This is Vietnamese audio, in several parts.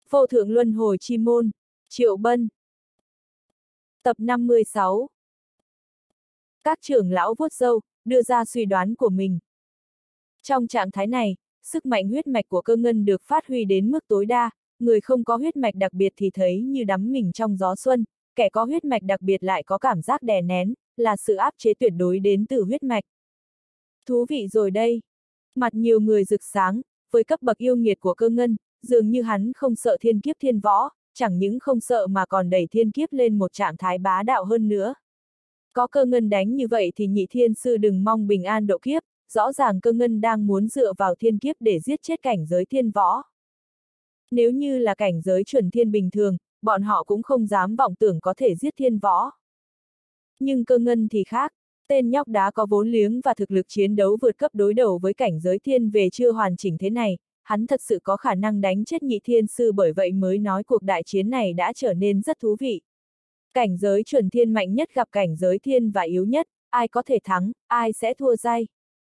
Vô thượng luân hồi chi môn, Triệu Bân. Tập 56. Các trưởng lão vuốt râu, đưa ra suy đoán của mình. Trong trạng thái này, sức mạnh huyết mạch của cơ ngân được phát huy đến mức tối đa, người không có huyết mạch đặc biệt thì thấy như đắm mình trong gió xuân, kẻ có huyết mạch đặc biệt lại có cảm giác đè nén, là sự áp chế tuyệt đối đến từ huyết mạch. Thú vị rồi đây. Mặt nhiều người rực sáng, với cấp bậc yêu nghiệt của cơ ngân, dường như hắn không sợ thiên kiếp thiên võ, chẳng những không sợ mà còn đẩy thiên kiếp lên một trạng thái bá đạo hơn nữa. Có cơ ngân đánh như vậy thì nhị thiên sư đừng mong bình an độ kiếp, rõ ràng cơ ngân đang muốn dựa vào thiên kiếp để giết chết cảnh giới thiên võ. Nếu như là cảnh giới chuẩn thiên bình thường, bọn họ cũng không dám vọng tưởng có thể giết thiên võ. Nhưng cơ ngân thì khác, tên nhóc đá có vốn liếng và thực lực chiến đấu vượt cấp đối đầu với cảnh giới thiên về chưa hoàn chỉnh thế này, hắn thật sự có khả năng đánh chết nhị thiên sư, bởi vậy mới nói cuộc đại chiến này đã trở nên rất thú vị. Cảnh giới chuẩn thiên mạnh nhất gặp cảnh giới thiên và yếu nhất, ai có thể thắng, ai sẽ thua day.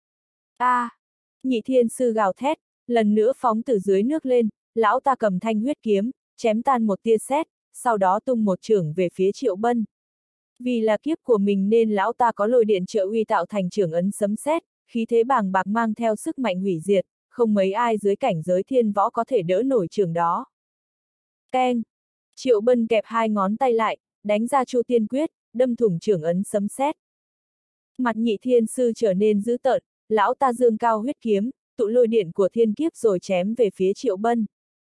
Nhị thiên sư gào thét, lần nữa phóng từ dưới nước lên, lão ta cầm thanh huyết kiếm, chém tan một tia sét, sau đó tung một chưởng về phía Triệu Bân. Vì là kiếp của mình nên lão ta có lôi điện trợ uy tạo thành chưởng ấn sấm sét, khí thế bàng bạc mang theo sức mạnh hủy diệt, không mấy ai dưới cảnh giới thiên võ có thể đỡ nổi chưởng đó. Keng! Triệu Bân kẹp hai ngón tay lại, đánh ra Chu Tiên Quyết, đâm thủng chưởng ấn sấm sét. Mặt nhị thiên sư trở nên dữ tợn, lão ta giương cao huyết kiếm, tụ lôi điện của thiên kiếp rồi chém về phía Triệu Bân.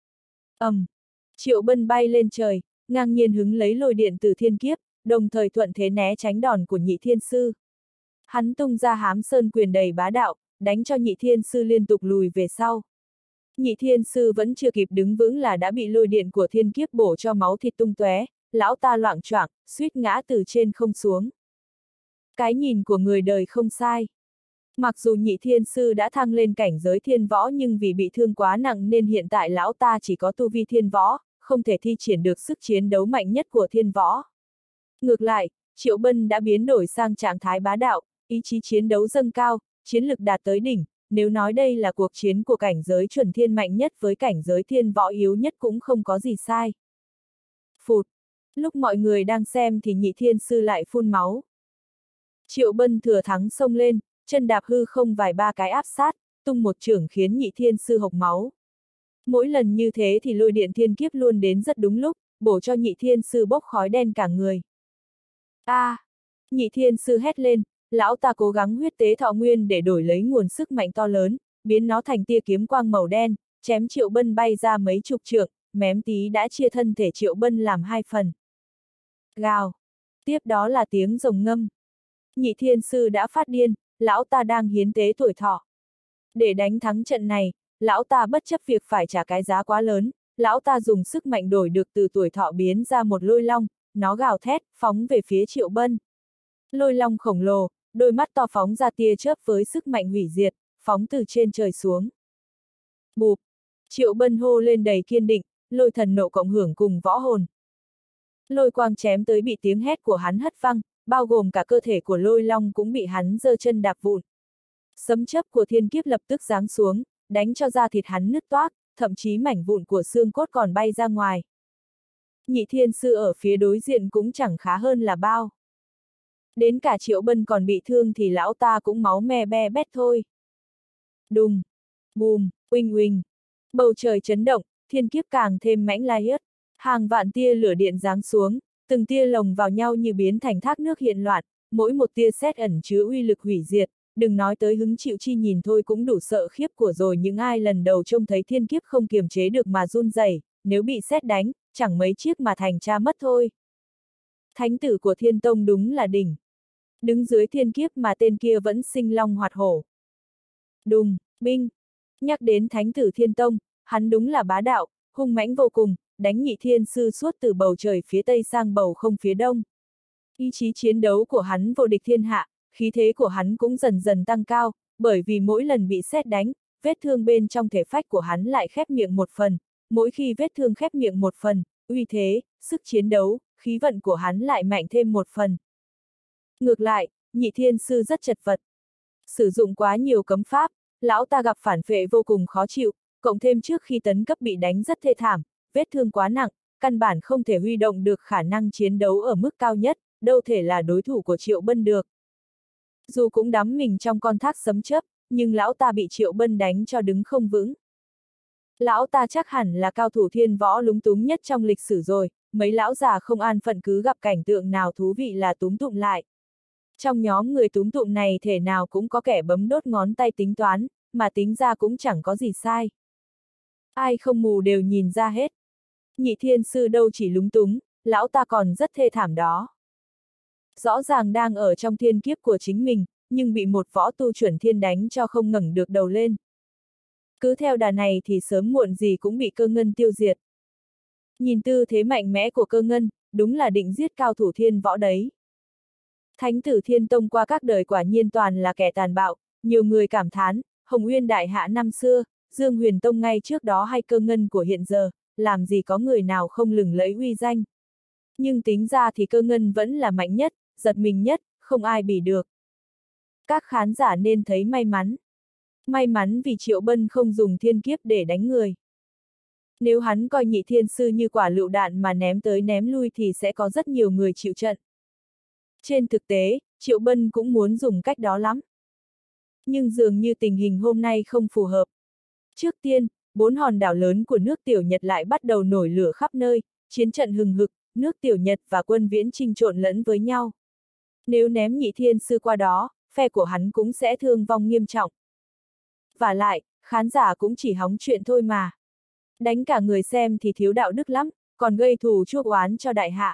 Triệu Bân bay lên trời, ngang nhiên hứng lấy lôi điện từ thiên kiếp, đồng thời thuận thế né tránh đòn của nhị thiên sư. Hắn tung ra hám sơn quyền đầy bá đạo, đánh cho nhị thiên sư liên tục lùi về sau. Nhị thiên sư vẫn chưa kịp đứng vững là đã bị lôi điện của thiên kiếp bổ cho máu thịt tung tóe, lão ta loạng choạng, suýt ngã từ trên không xuống. Cái nhìn của người đời không sai. Mặc dù nhị thiên sư đã thăng lên cảnh giới thiên võ nhưng vì bị thương quá nặng nên hiện tại lão ta chỉ có tu vi thiên võ, không thể thi triển được sức chiến đấu mạnh nhất của thiên võ. Ngược lại, Triệu Bân đã biến đổi sang trạng thái bá đạo, ý chí chiến đấu dâng cao, chiến lực đạt tới đỉnh, nếu nói đây là cuộc chiến của cảnh giới chuẩn thiên mạnh nhất với cảnh giới thiên võ yếu nhất cũng không có gì sai. Phụt! Lúc mọi người đang xem thì nhị thiên sư lại phun máu. Triệu Bân thừa thắng xông lên, chân đạp hư không vài ba cái áp sát, tung một chưởng khiến nhị thiên sư hộc máu. Mỗi lần như thế thì lôi điện thiên kiếp luôn đến rất đúng lúc, bổ cho nhị thiên sư bốc khói đen cả người. Nhị thiên sư hét lên, lão ta cố gắng huyết tế thọ nguyên để đổi lấy nguồn sức mạnh to lớn, biến nó thành tia kiếm quang màu đen, chém Triệu Bân bay ra mấy chục trượng, mém tí đã chia thân thể Triệu Bân làm hai phần. Gào! Tiếp đó là tiếng rồng ngâm. Nhị thiên sư đã phát điên, lão ta đang hiến tế tuổi thọ. Để đánh thắng trận này, lão ta bất chấp việc phải trả cái giá quá lớn, lão ta dùng sức mạnh đổi được từ tuổi thọ biến ra một lôi long, nó gào thét, phóng về phía Triệu Bân. Lôi long khổng lồ, đôi mắt to phóng ra tia chớp với sức mạnh hủy diệt, phóng từ trên trời xuống. Bụp! Triệu Bân hô lên đầy kiên định, lôi thần nộ cộng hưởng cùng võ hồn. Lôi quang chém tới bị tiếng hét của hắn hất văng, bao gồm cả cơ thể của lôi long cũng bị hắn giơ chân đạp vụn. Sấm chớp của thiên kiếp lập tức giáng xuống, đánh cho da thịt hắn nứt toác, thậm chí mảnh vụn của xương cốt còn bay ra ngoài. Nhị thiên sư ở phía đối diện cũng chẳng khá hơn là bao. Đến cả Triệu Bân còn bị thương thì lão ta cũng máu me be bét thôi. Đùng! Bùm! Uỳnh uỳnh! Bầu trời chấn động, thiên kiếp càng thêm mãnh liệt. Hàng vạn tia lửa điện giáng xuống, từng tia lồng vào nhau như biến thành thác nước hiện loạn, mỗi một tia sét ẩn chứa uy lực hủy diệt, đừng nói tới hứng chịu chi nhìn thôi cũng đủ sợ khiếp của rồi những ai lần đầu trông thấy thiên kiếp không kiềm chế được mà run rẩy, nếu bị sét đánh, chẳng mấy chiếc mà thành cha mất thôi. Thánh tử của Thiên Tông đúng là đỉnh. Đứng dưới thiên kiếp mà tên kia vẫn sinh long hoạt hổ. Đùng, binh. Nhắc đến thánh tử Thiên Tông, hắn đúng là bá đạo, hung mãnh vô cùng, đánh nhị thiên sư suốt từ bầu trời phía tây sang bầu không phía đông. Ý chí chiến đấu của hắn vô địch thiên hạ, khí thế của hắn cũng dần dần tăng cao, bởi vì mỗi lần bị sét đánh, vết thương bên trong thể phách của hắn lại khép miệng một phần, mỗi khi vết thương khép miệng một phần, uy thế, sức chiến đấu, khí vận của hắn lại mạnh thêm một phần. Ngược lại, nhị thiên sư rất chật vật. Sử dụng quá nhiều cấm pháp, lão ta gặp phản phệ vô cùng khó chịu, cộng thêm trước khi tấn cấp bị đánh rất thê thảm, vết thương quá nặng, căn bản không thể huy động được khả năng chiến đấu ở mức cao nhất, đâu thể là đối thủ của Triệu Bân được. Dù cũng đắm mình trong con thác sấm chớp, nhưng lão ta bị Triệu Bân đánh cho đứng không vững. Lão ta chắc hẳn là cao thủ thiên võ lúng túng nhất trong lịch sử rồi, mấy lão già không an phận cứ gặp cảnh tượng nào thú vị là túm tụm lại. Trong nhóm người túm tụm này thể nào cũng có kẻ bấm đốt ngón tay tính toán, mà tính ra cũng chẳng có gì sai. Ai không mù đều nhìn ra hết. Nhị thiên sư đâu chỉ lúng túng, lão ta còn rất thê thảm đó. Rõ ràng đang ở trong thiên kiếp của chính mình, nhưng bị một võ tu chuẩn thiên đánh cho không ngẩng được đầu lên. Cứ theo đà này thì sớm muộn gì cũng bị Cơ Ngân tiêu diệt. Nhìn tư thế mạnh mẽ của Cơ Ngân, đúng là định giết cao thủ thiên võ đấy. Thánh tử Thiên Tông qua các đời quả nhiên toàn là kẻ tàn bạo, nhiều người cảm thán, Hồng Uyên Đại Hạ năm xưa, Dương Huyền Tông ngay trước đó hay Cơ Ngân của hiện giờ, làm gì có người nào không lừng lẫy uy danh. Nhưng tính ra thì Cơ Ngân vẫn là mạnh nhất, giật mình nhất, không ai bì được. Các khán giả nên thấy may mắn. May mắn vì Triệu Bân không dùng thiên kiếp để đánh người. Nếu hắn coi nhị thiên sư như quả lựu đạn mà ném tới ném lui thì sẽ có rất nhiều người chịu trận. Trên thực tế, Triệu Bân cũng muốn dùng cách đó lắm. Nhưng dường như tình hình hôm nay không phù hợp. Trước tiên, 4 hòn đảo lớn của nước Tiểu Nhật lại bắt đầu nổi lửa khắp nơi, chiến trận hừng hực, nước Tiểu Nhật và quân Viễn Chinh trộn lẫn với nhau. Nếu ném nhị thiên sư qua đó, phe của hắn cũng sẽ thương vong nghiêm trọng. Vả lại, khán giả cũng chỉ hóng chuyện thôi mà. Đánh cả người xem thì thiếu đạo đức lắm, còn gây thù chuốc oán cho đại hạ.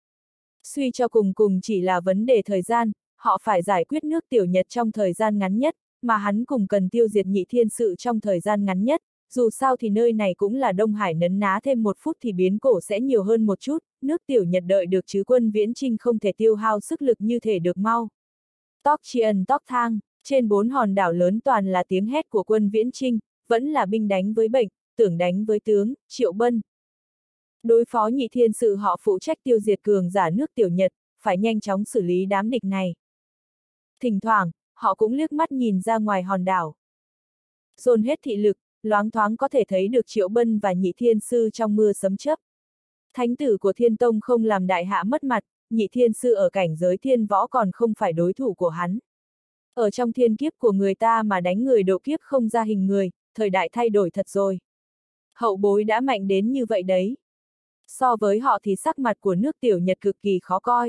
Suy cho cùng chỉ là vấn đề thời gian, họ phải giải quyết nước Tiểu Nhật trong thời gian ngắn nhất, mà hắn cùng cần tiêu diệt nhị thiên sự trong thời gian ngắn nhất, dù sao thì nơi này cũng là Đông Hải, nấn ná thêm 1 phút thì biến cổ sẽ nhiều hơn một chút, nước Tiểu Nhật đợi được chứ quân Viễn Chinh không thể tiêu hao sức lực như thể được mau. Tóc Chiên tóc thang, trên 4 hòn đảo lớn toàn là tiếng hét của quân Viễn Chinh, vẫn là binh đánh với bệnh, tưởng đánh với tướng, Triệu Bân. Đối phó nhị thiên sự họ phụ trách tiêu diệt cường giả nước Tiểu Nhật, phải nhanh chóng xử lý đám địch này. Thỉnh thoảng, họ cũng liếc mắt nhìn ra ngoài hòn đảo. Dồn hết thị lực, loáng thoáng có thể thấy được Triệu Bân và nhị thiên sư trong mưa sấm chớp. Thánh tử của Thiên Tông không làm đại hạ mất mặt, nhị thiên sư ở cảnh giới thiên võ còn không phải đối thủ của hắn. Ở trong thiên kiếp của người ta mà đánh người độ kiếp không ra hình người, thời đại thay đổi thật rồi. Hậu bối đã mạnh đến như vậy đấy. So với họ thì sắc mặt của nước Tiểu Nhật cực kỳ khó coi.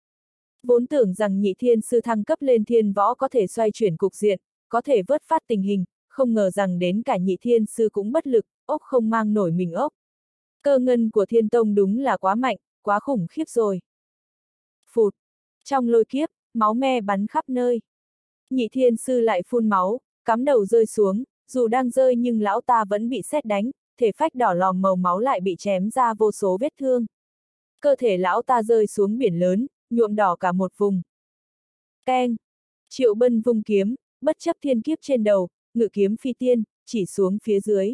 Vốn tưởng rằng nhị thiên sư thăng cấp lên thiên võ có thể xoay chuyển cục diện, có thể vớt phát tình hình, không ngờ rằng đến cả nhị thiên sư cũng bất lực, ốc không mang nổi mình ốc. Cơ ngân của Thiên Tông đúng là quá mạnh, quá khủng khiếp rồi. Phụt! Trong lôi kiếp, máu me bắn khắp nơi. Nhị thiên sư lại phun máu, cắm đầu rơi xuống, dù đang rơi nhưng lão ta vẫn bị sét đánh, thể phách đỏ lòm màu máu lại bị chém ra vô số vết thương. Cơ thể lão ta rơi xuống biển lớn, nhuộm đỏ cả một vùng. Keng! Triệu Bân vung kiếm, bất chấp thiên kiếp trên đầu, ngự kiếm phi tiên, chỉ xuống phía dưới.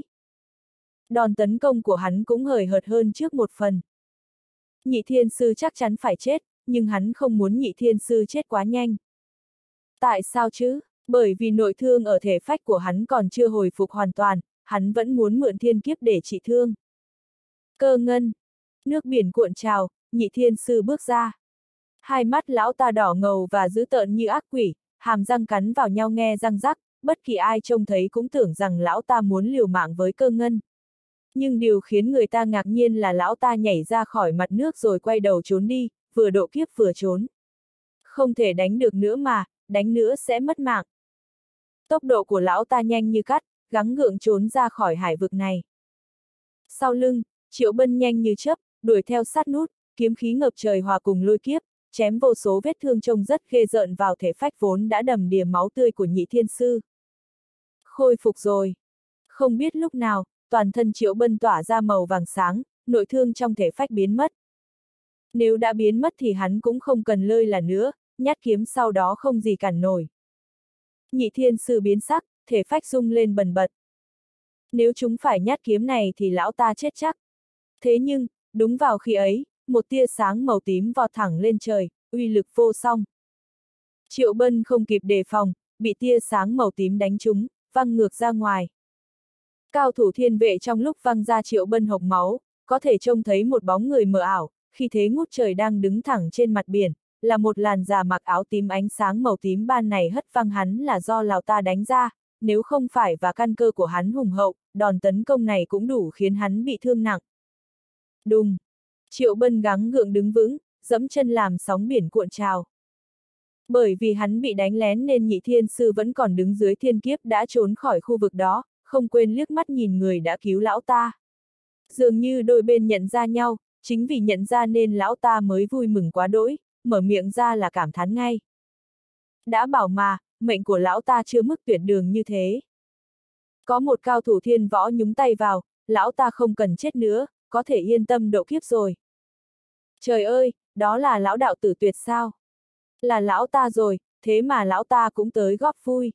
Đòn tấn công của hắn cũng hời hợt hơn trước một phần. Nhị thiên sư chắc chắn phải chết, nhưng hắn không muốn nhị thiên sư chết quá nhanh. Tại sao chứ? Bởi vì nội thương ở thể phách của hắn còn chưa hồi phục hoàn toàn, hắn vẫn muốn mượn thiên kiếp để trị thương. Cơ ngân! Nước biển cuộn trào, nhị thiên sư bước ra. Hai mắt lão ta đỏ ngầu và dữ tợn như ác quỷ, hàm răng cắn vào nhau nghe răng rắc, bất kỳ ai trông thấy cũng tưởng rằng lão ta muốn liều mạng với Cơ ngân. Nhưng điều khiến người ta ngạc nhiên là lão ta nhảy ra khỏi mặt nước rồi quay đầu trốn đi, vừa độ kiếp vừa trốn. Không thể đánh được nữa mà, đánh nữa sẽ mất mạng. Tốc độ của lão ta nhanh như cắt, gắng gượng trốn ra khỏi hải vực này. Sau lưng, Triệu Bân nhanh như chớp, đuổi theo sát nút, kiếm khí ngập trời hòa cùng lôi kiếp, chém vô số vết thương trông rất ghê rợn vào thể phách vốn đã đầm đìa máu tươi của nhị thiên sư. Khôi phục rồi. Không biết lúc nào, toàn thân Triệu Bân tỏa ra màu vàng sáng, nội thương trong thể phách biến mất. Nếu đã biến mất thì hắn cũng không cần lơi là nữa, nhát kiếm sau đó không gì cản nổi. Nhị thiên sư biến sắc, thể phách rung lên bần bật. Nếu chúng phải nhát kiếm này thì lão ta chết chắc. Thế nhưng, đúng vào khi ấy, một tia sáng màu tím vọt thẳng lên trời, uy lực vô song. Triệu Bân không kịp đề phòng, bị tia sáng màu tím đánh trúng, văng ngược ra ngoài. Cao thủ thiên vệ trong lúc văng ra Triệu Bân hộc máu, có thể trông thấy một bóng người mờ ảo, khi thế ngút trời đang đứng thẳng trên mặt biển, là một làn già mặc áo tím ánh sáng màu tím ban này hất văng hắn là do Lào ta đánh ra, nếu không phải và căn cơ của hắn hùng hậu, đòn tấn công này cũng đủ khiến hắn bị thương nặng. Đùng! Triệu Bân gắng gượng đứng vững, dẫm chân làm sóng biển cuộn trào. Bởi vì hắn bị đánh lén nên Nhị Thiên Sư vẫn còn đứng dưới thiên kiếp đã trốn khỏi khu vực đó, không quên liếc mắt nhìn người đã cứu lão ta. Dường như đôi bên nhận ra nhau, chính vì nhận ra nên lão ta mới vui mừng quá đỗi, mở miệng ra là cảm thán ngay. Đã bảo mà, mệnh của lão ta chưa mức tuyệt đường như thế. Có một cao thủ thiên võ nhúng tay vào, lão ta không cần chết nữa, có thể yên tâm độ kiếp rồi. Trời ơi, đó là lão đạo tử Tuyệt sao? Là lão ta rồi, thế mà lão ta cũng tới góp vui.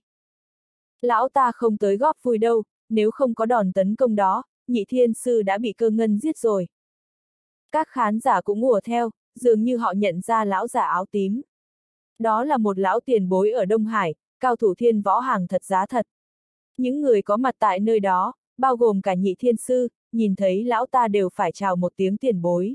Lão ta không tới góp vui đâu, nếu không có đòn tấn công đó, Nhị Thiên Sư đã bị Cơ Ngân giết rồi. Các khán giả cũng ùa theo, dường như họ nhận ra lão già áo tím. Đó là một lão tiền bối ở Đông Hải, cao thủ thiên võ hàng thật giá thật. Những người có mặt tại nơi đó, bao gồm cả Nhị Thiên Sư, nhìn thấy lão ta đều phải chào một tiếng tiền bối.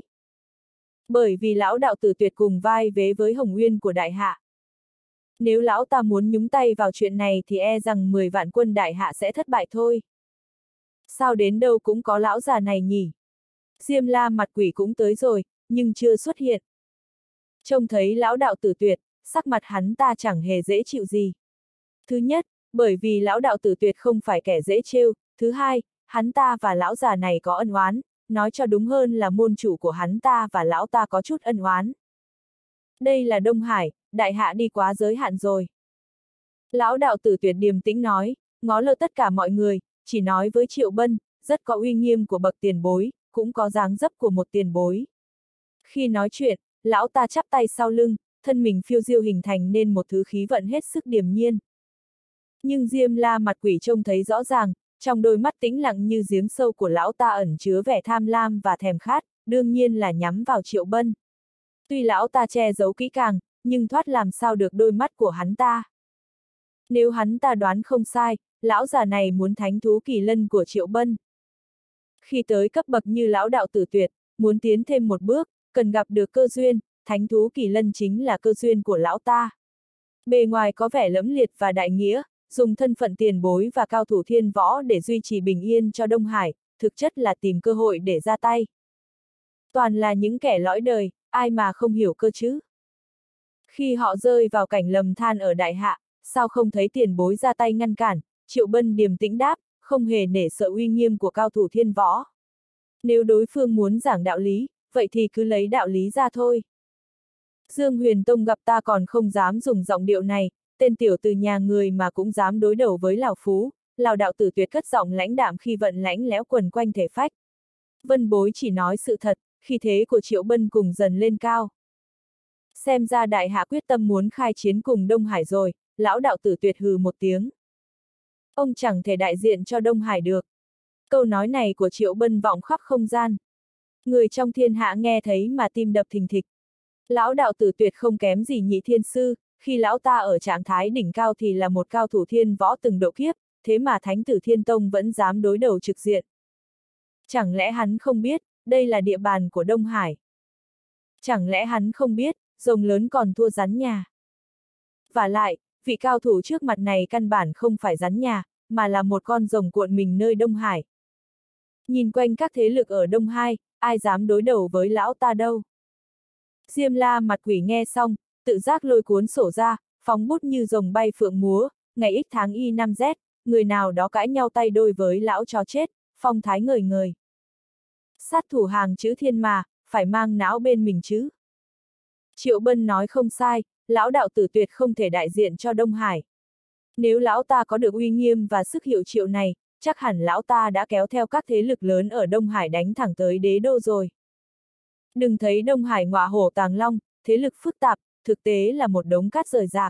Bởi vì lão đạo tử Tuyệt cùng vai vế với Hồng Uyên của Đại Hạ. Nếu lão ta muốn nhúng tay vào chuyện này thì e rằng 10 vạn quân Đại Hạ sẽ thất bại thôi. Sao đến đâu cũng có lão già này nhỉ? Diêm La Mặt Quỷ cũng tới rồi, nhưng chưa xuất hiện. Trông thấy lão đạo tử Tuyệt, sắc mặt hắn ta chẳng hề dễ chịu gì. Thứ nhất, bởi vì lão đạo tử Tuyệt không phải kẻ dễ trêu. Thứ hai, hắn ta và lão già này có ân oán, nói cho đúng hơn là môn chủ của hắn ta và lão ta có chút ân oán. Đây là Đông Hải, Đại Hạ đi quá giới hạn rồi. Lão đạo tử Tuyệt điềm tĩnh nói, ngó lơ tất cả mọi người, chỉ nói với Triệu Bân, rất có uy nghiêm của bậc tiền bối, cũng có dáng dấp của một tiền bối. Khi nói chuyện, lão ta chắp tay sau lưng, thân mình phiêu diêu hình thành nên một thứ khí vận hết sức điềm nhiên. Nhưng Diêm La Mặt Quỷ trông thấy rõ ràng, trong đôi mắt tĩnh lặng như giếng sâu của lão ta ẩn chứa vẻ tham lam và thèm khát, đương nhiên là nhắm vào Triệu Bân. Tuy lão ta che giấu kỹ càng, nhưng thoát làm sao được đôi mắt của hắn ta. Nếu hắn ta đoán không sai, lão già này muốn thánh thú kỳ lân của Triệu Bân. Khi tới cấp bậc như lão đạo tử Tuyệt, muốn tiến thêm một bước, cần gặp được cơ duyên, thánh thú kỳ lân chính là cơ duyên của lão ta. Bề ngoài có vẻ lẫm liệt và đại nghĩa, dùng thân phận tiền bối và cao thủ thiên võ để duy trì bình yên cho Đông Hải, thực chất là tìm cơ hội để ra tay. Toàn là những kẻ lõi đời, ai mà không hiểu cơ chứ. Khi họ rơi vào cảnh lầm than ở Đại Hạ, sao không thấy tiền bối ra tay ngăn cản, Triệu Bân điềm tĩnh đáp, không hề nể sợ uy nghiêm của cao thủ thiên võ. Nếu đối phương muốn giảng đạo lý, vậy thì cứ lấy đạo lý ra thôi. Dương Huyền Tông gặp ta còn không dám dùng giọng điệu này, tên tiểu từ nhà người mà cũng dám đối đầu với Lào Phú, Lào đạo tử Tuyệt cất giọng lãnh đạm khi vận lãnh léo quần quanh thể phách. Vân Bối chỉ nói sự thật, khi thế của Triệu Bân cùng dần lên cao. Xem ra Đại Hạ quyết tâm muốn khai chiến cùng Đông Hải rồi, lão đạo tử Tuyệt hừ một tiếng. Ông chẳng thể đại diện cho Đông Hải được. Câu nói này của Triệu Bân vọng khắp không gian. Người trong thiên hạ nghe thấy mà tim đập thình thịch. Lão đạo tử Tuyệt không kém gì Nhị Thiên Sư, khi lão ta ở trạng thái đỉnh cao thì là một cao thủ thiên võ từng độ kiếp, thế mà Thánh tử Thiên Tông vẫn dám đối đầu trực diện. Chẳng lẽ hắn không biết, đây là địa bàn của Đông Hải? Chẳng lẽ hắn không biết, rồng lớn còn thua rắn nhà? Vả lại, vị cao thủ trước mặt này căn bản không phải rắn nhà, mà là một con rồng cuộn mình nơi Đông Hải. Nhìn quanh các thế lực ở Đông Hải, ai dám đối đầu với lão ta đâu? Diêm La Mặt Quỷ nghe xong, tự giác lôi cuốn sổ ra, phóng bút như rồng bay phượng múa, ngày X tháng Y năm Z, người nào đó cãi nhau tay đôi với lão chó chết, phong thái ngời ngời. Sát thủ hàng chữ thiên mà, phải mang não bên mình chứ. Triệu Bân nói không sai, lão đạo tử Tuyệt không thể đại diện cho Đông Hải. Nếu lão ta có được uy nghiêm và sức hiệu triệu này, chắc hẳn lão ta đã kéo theo các thế lực lớn ở Đông Hải đánh thẳng tới đế đô rồi. Đừng thấy Đông Hải ngọa hổ tàng long, thế lực phức tạp, thực tế là một đống cát rời rạc.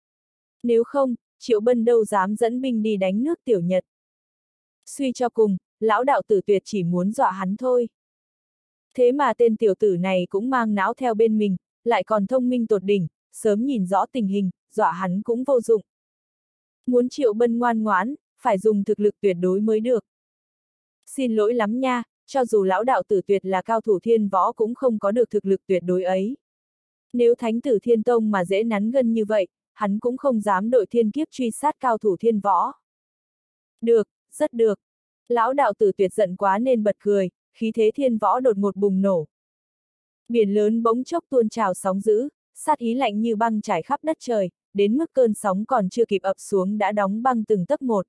Nếu không, Triệu Bân đâu dám dẫn binh đi đánh nước Tiểu Nhật. Suy cho cùng, lão đạo tử Tuyệt chỉ muốn dọa hắn thôi. Thế mà tên tiểu tử này cũng mang não theo bên mình, lại còn thông minh tột đỉnh, sớm nhìn rõ tình hình, dọa hắn cũng vô dụng. Muốn Triệu Bân ngoan ngoãn, phải dùng thực lực tuyệt đối mới được. Xin lỗi lắm nha, cho dù lão đạo tử tuyệt là cao thủ thiên võ cũng không có được thực lực tuyệt đối ấy. Nếu thánh tử thiên tông mà dễ nắn gân như vậy, hắn cũng không dám đội thiên kiếp truy sát cao thủ thiên võ. Được, rất được. Lão đạo tử tuyệt giận quá nên bật cười, khí thế thiên võ đột ngột bùng nổ. Biển lớn bỗng chốc tuôn trào sóng dữ, sát ý lạnh như băng trải khắp đất trời, đến mức cơn sóng còn chưa kịp ập xuống đã đóng băng từng tấc một.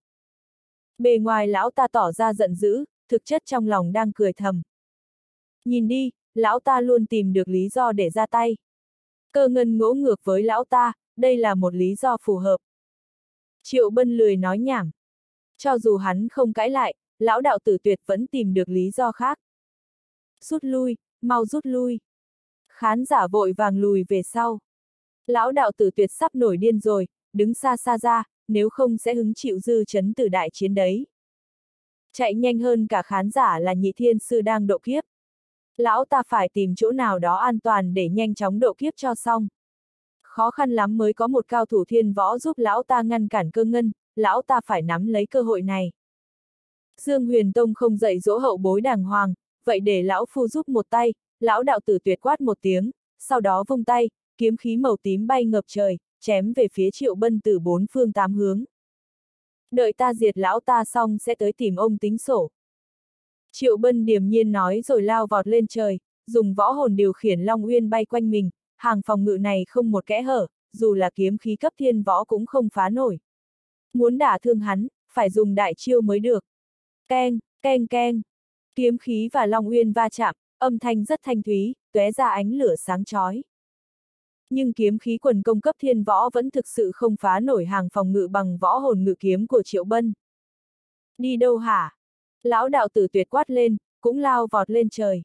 Bề ngoài lão ta tỏ ra giận dữ, thực chất trong lòng đang cười thầm. Nhìn đi, lão ta luôn tìm được lý do để ra tay. Cơ ngân ngỗ ngược với lão ta, đây là một lý do phù hợp. Triệu Bân lười nói nhảm. Cho dù hắn không cãi lại, lão đạo tử tuyệt vẫn tìm được lý do khác. Rút lui, mau rút lui. Khán giả vội vàng lùi về sau. Lão đạo tử tuyệt sắp nổi điên rồi, đứng xa xa ra, nếu không sẽ hứng chịu dư chấn từ đại chiến đấy. Chạy nhanh hơn cả khán giả là Nhị Thiên Sư đang độ kiếp. Lão ta phải tìm chỗ nào đó an toàn để nhanh chóng độ kiếp cho xong. Khó khăn lắm mới có một cao thủ thiên võ giúp lão ta ngăn cản Cơ Ngân, lão ta phải nắm lấy cơ hội này. Dương Huyền Tông không dạy dỗ hậu bối đàng hoàng, vậy để lão phu giúp một tay, lão đạo tử tuyệt quát một tiếng, sau đó vung tay, kiếm khí màu tím bay ngập trời, chém về phía Triệu Bân từ bốn phương tám hướng. Đợi ta diệt lão ta xong sẽ tới tìm ông tính sổ. Triệu Bân điềm nhiên nói rồi lao vọt lên trời, dùng võ hồn điều khiển Long Uyên bay quanh mình, hàng phòng ngự này không một kẽ hở, dù là kiếm khí cấp thiên võ cũng không phá nổi. Muốn đả thương hắn, phải dùng đại chiêu mới được. Keng, keng keng. Kiếm khí và Long Uyên va chạm, âm thanh rất thanh thúy, tóe ra ánh lửa sáng chói. Nhưng kiếm khí quần công cấp thiên võ vẫn thực sự không phá nổi hàng phòng ngự bằng võ hồn ngự kiếm của Triệu Bân. Đi đâu hả? Lão đạo tử tuyệt quát lên, cũng lao vọt lên trời.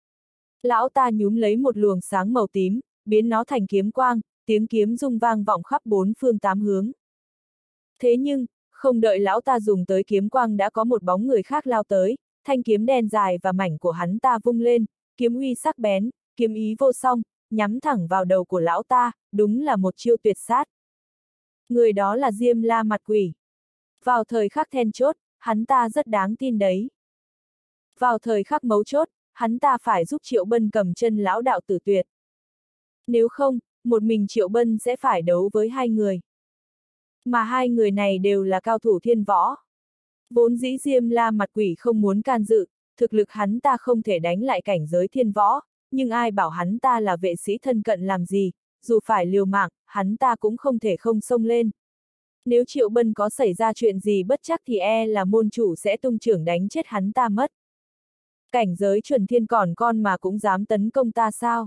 Lão ta nhúm lấy một luồng sáng màu tím, biến nó thành kiếm quang, tiếng kiếm rung vang vọng khắp bốn phương tám hướng. Thế nhưng, không đợi lão ta dùng tới kiếm quang đã có một bóng người khác lao tới, thanh kiếm đen dài và mảnh của hắn ta vung lên, kiếm uy sắc bén, kiếm ý vô song, nhắm thẳng vào đầu của lão ta, đúng là một chiêu tuyệt sát. Người đó là Diêm La Mặt Quỷ. Vào thời khắc then chốt, hắn ta rất đáng tin đấy. Vào thời khắc mấu chốt, hắn ta phải giúp Triệu Bân cầm chân lão đạo tử tuyệt. Nếu không, một mình Triệu Bân sẽ phải đấu với hai người. Mà hai người này đều là cao thủ thiên võ. Vốn dĩ Diêm La Mặt Quỷ không muốn can dự, thực lực hắn ta không thể đánh lại cảnh giới thiên võ, nhưng ai bảo hắn ta là vệ sĩ thân cận làm gì, dù phải liều mạng, hắn ta cũng không thể không xông lên. Nếu Triệu Bân có xảy ra chuyện gì bất chắc thì là môn chủ sẽ tung chưởng đánh chết hắn ta mất. Cảnh giới chuẩn thiên còn con mà cũng dám tấn công ta sao?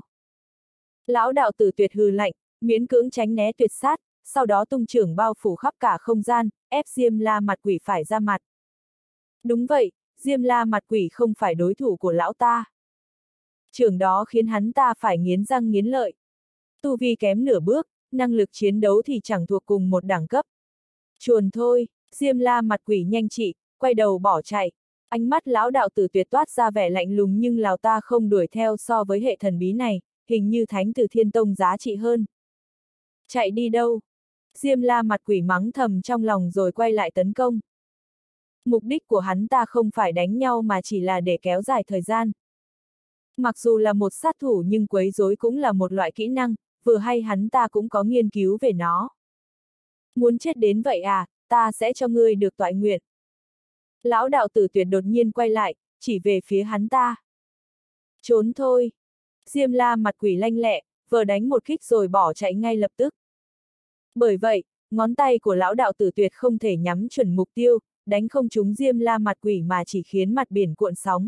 Lão đạo tử tuyệt hừ lạnh, miễn cưỡng tránh né tuyệt sát, sau đó tung chưởng bao phủ khắp cả không gian, ép Diêm La Mặt Quỷ phải ra mặt. Đúng vậy, Diêm La Mặt Quỷ không phải đối thủ của lão ta. Chưởng đó khiến hắn ta phải nghiến răng nghiến lợi. Tu vi kém nửa bước, năng lực chiến đấu thì chẳng thuộc cùng một đẳng cấp. Chuồn thôi, Diêm La Mặt Quỷ nhanh trị, quay đầu bỏ chạy. Ánh mắt lão đạo tử tuyệt toát ra vẻ lạnh lùng nhưng lão ta không đuổi theo so với hệ thần bí này, hình như thánh tử thiên tông giá trị hơn. Chạy đi đâu? Diêm La Mặt Quỷ mắng thầm trong lòng rồi quay lại tấn công. Mục đích của hắn ta không phải đánh nhau mà chỉ là để kéo dài thời gian. Mặc dù là một sát thủ nhưng quấy rối cũng là một loại kỹ năng, vừa hay hắn ta cũng có nghiên cứu về nó. Muốn chết đến vậy à, ta sẽ cho ngươi được toại nguyện. Lão đạo tử tuyệt đột nhiên quay lại, chỉ về phía hắn ta. Trốn thôi. Diêm La Mặt Quỷ lanh lẹ, vừa đánh một kích rồi bỏ chạy ngay lập tức. Bởi vậy, ngón tay của lão đạo tử tuyệt không thể nhắm chuẩn mục tiêu, đánh không trúng Diêm La Mặt Quỷ mà chỉ khiến mặt biển cuộn sóng.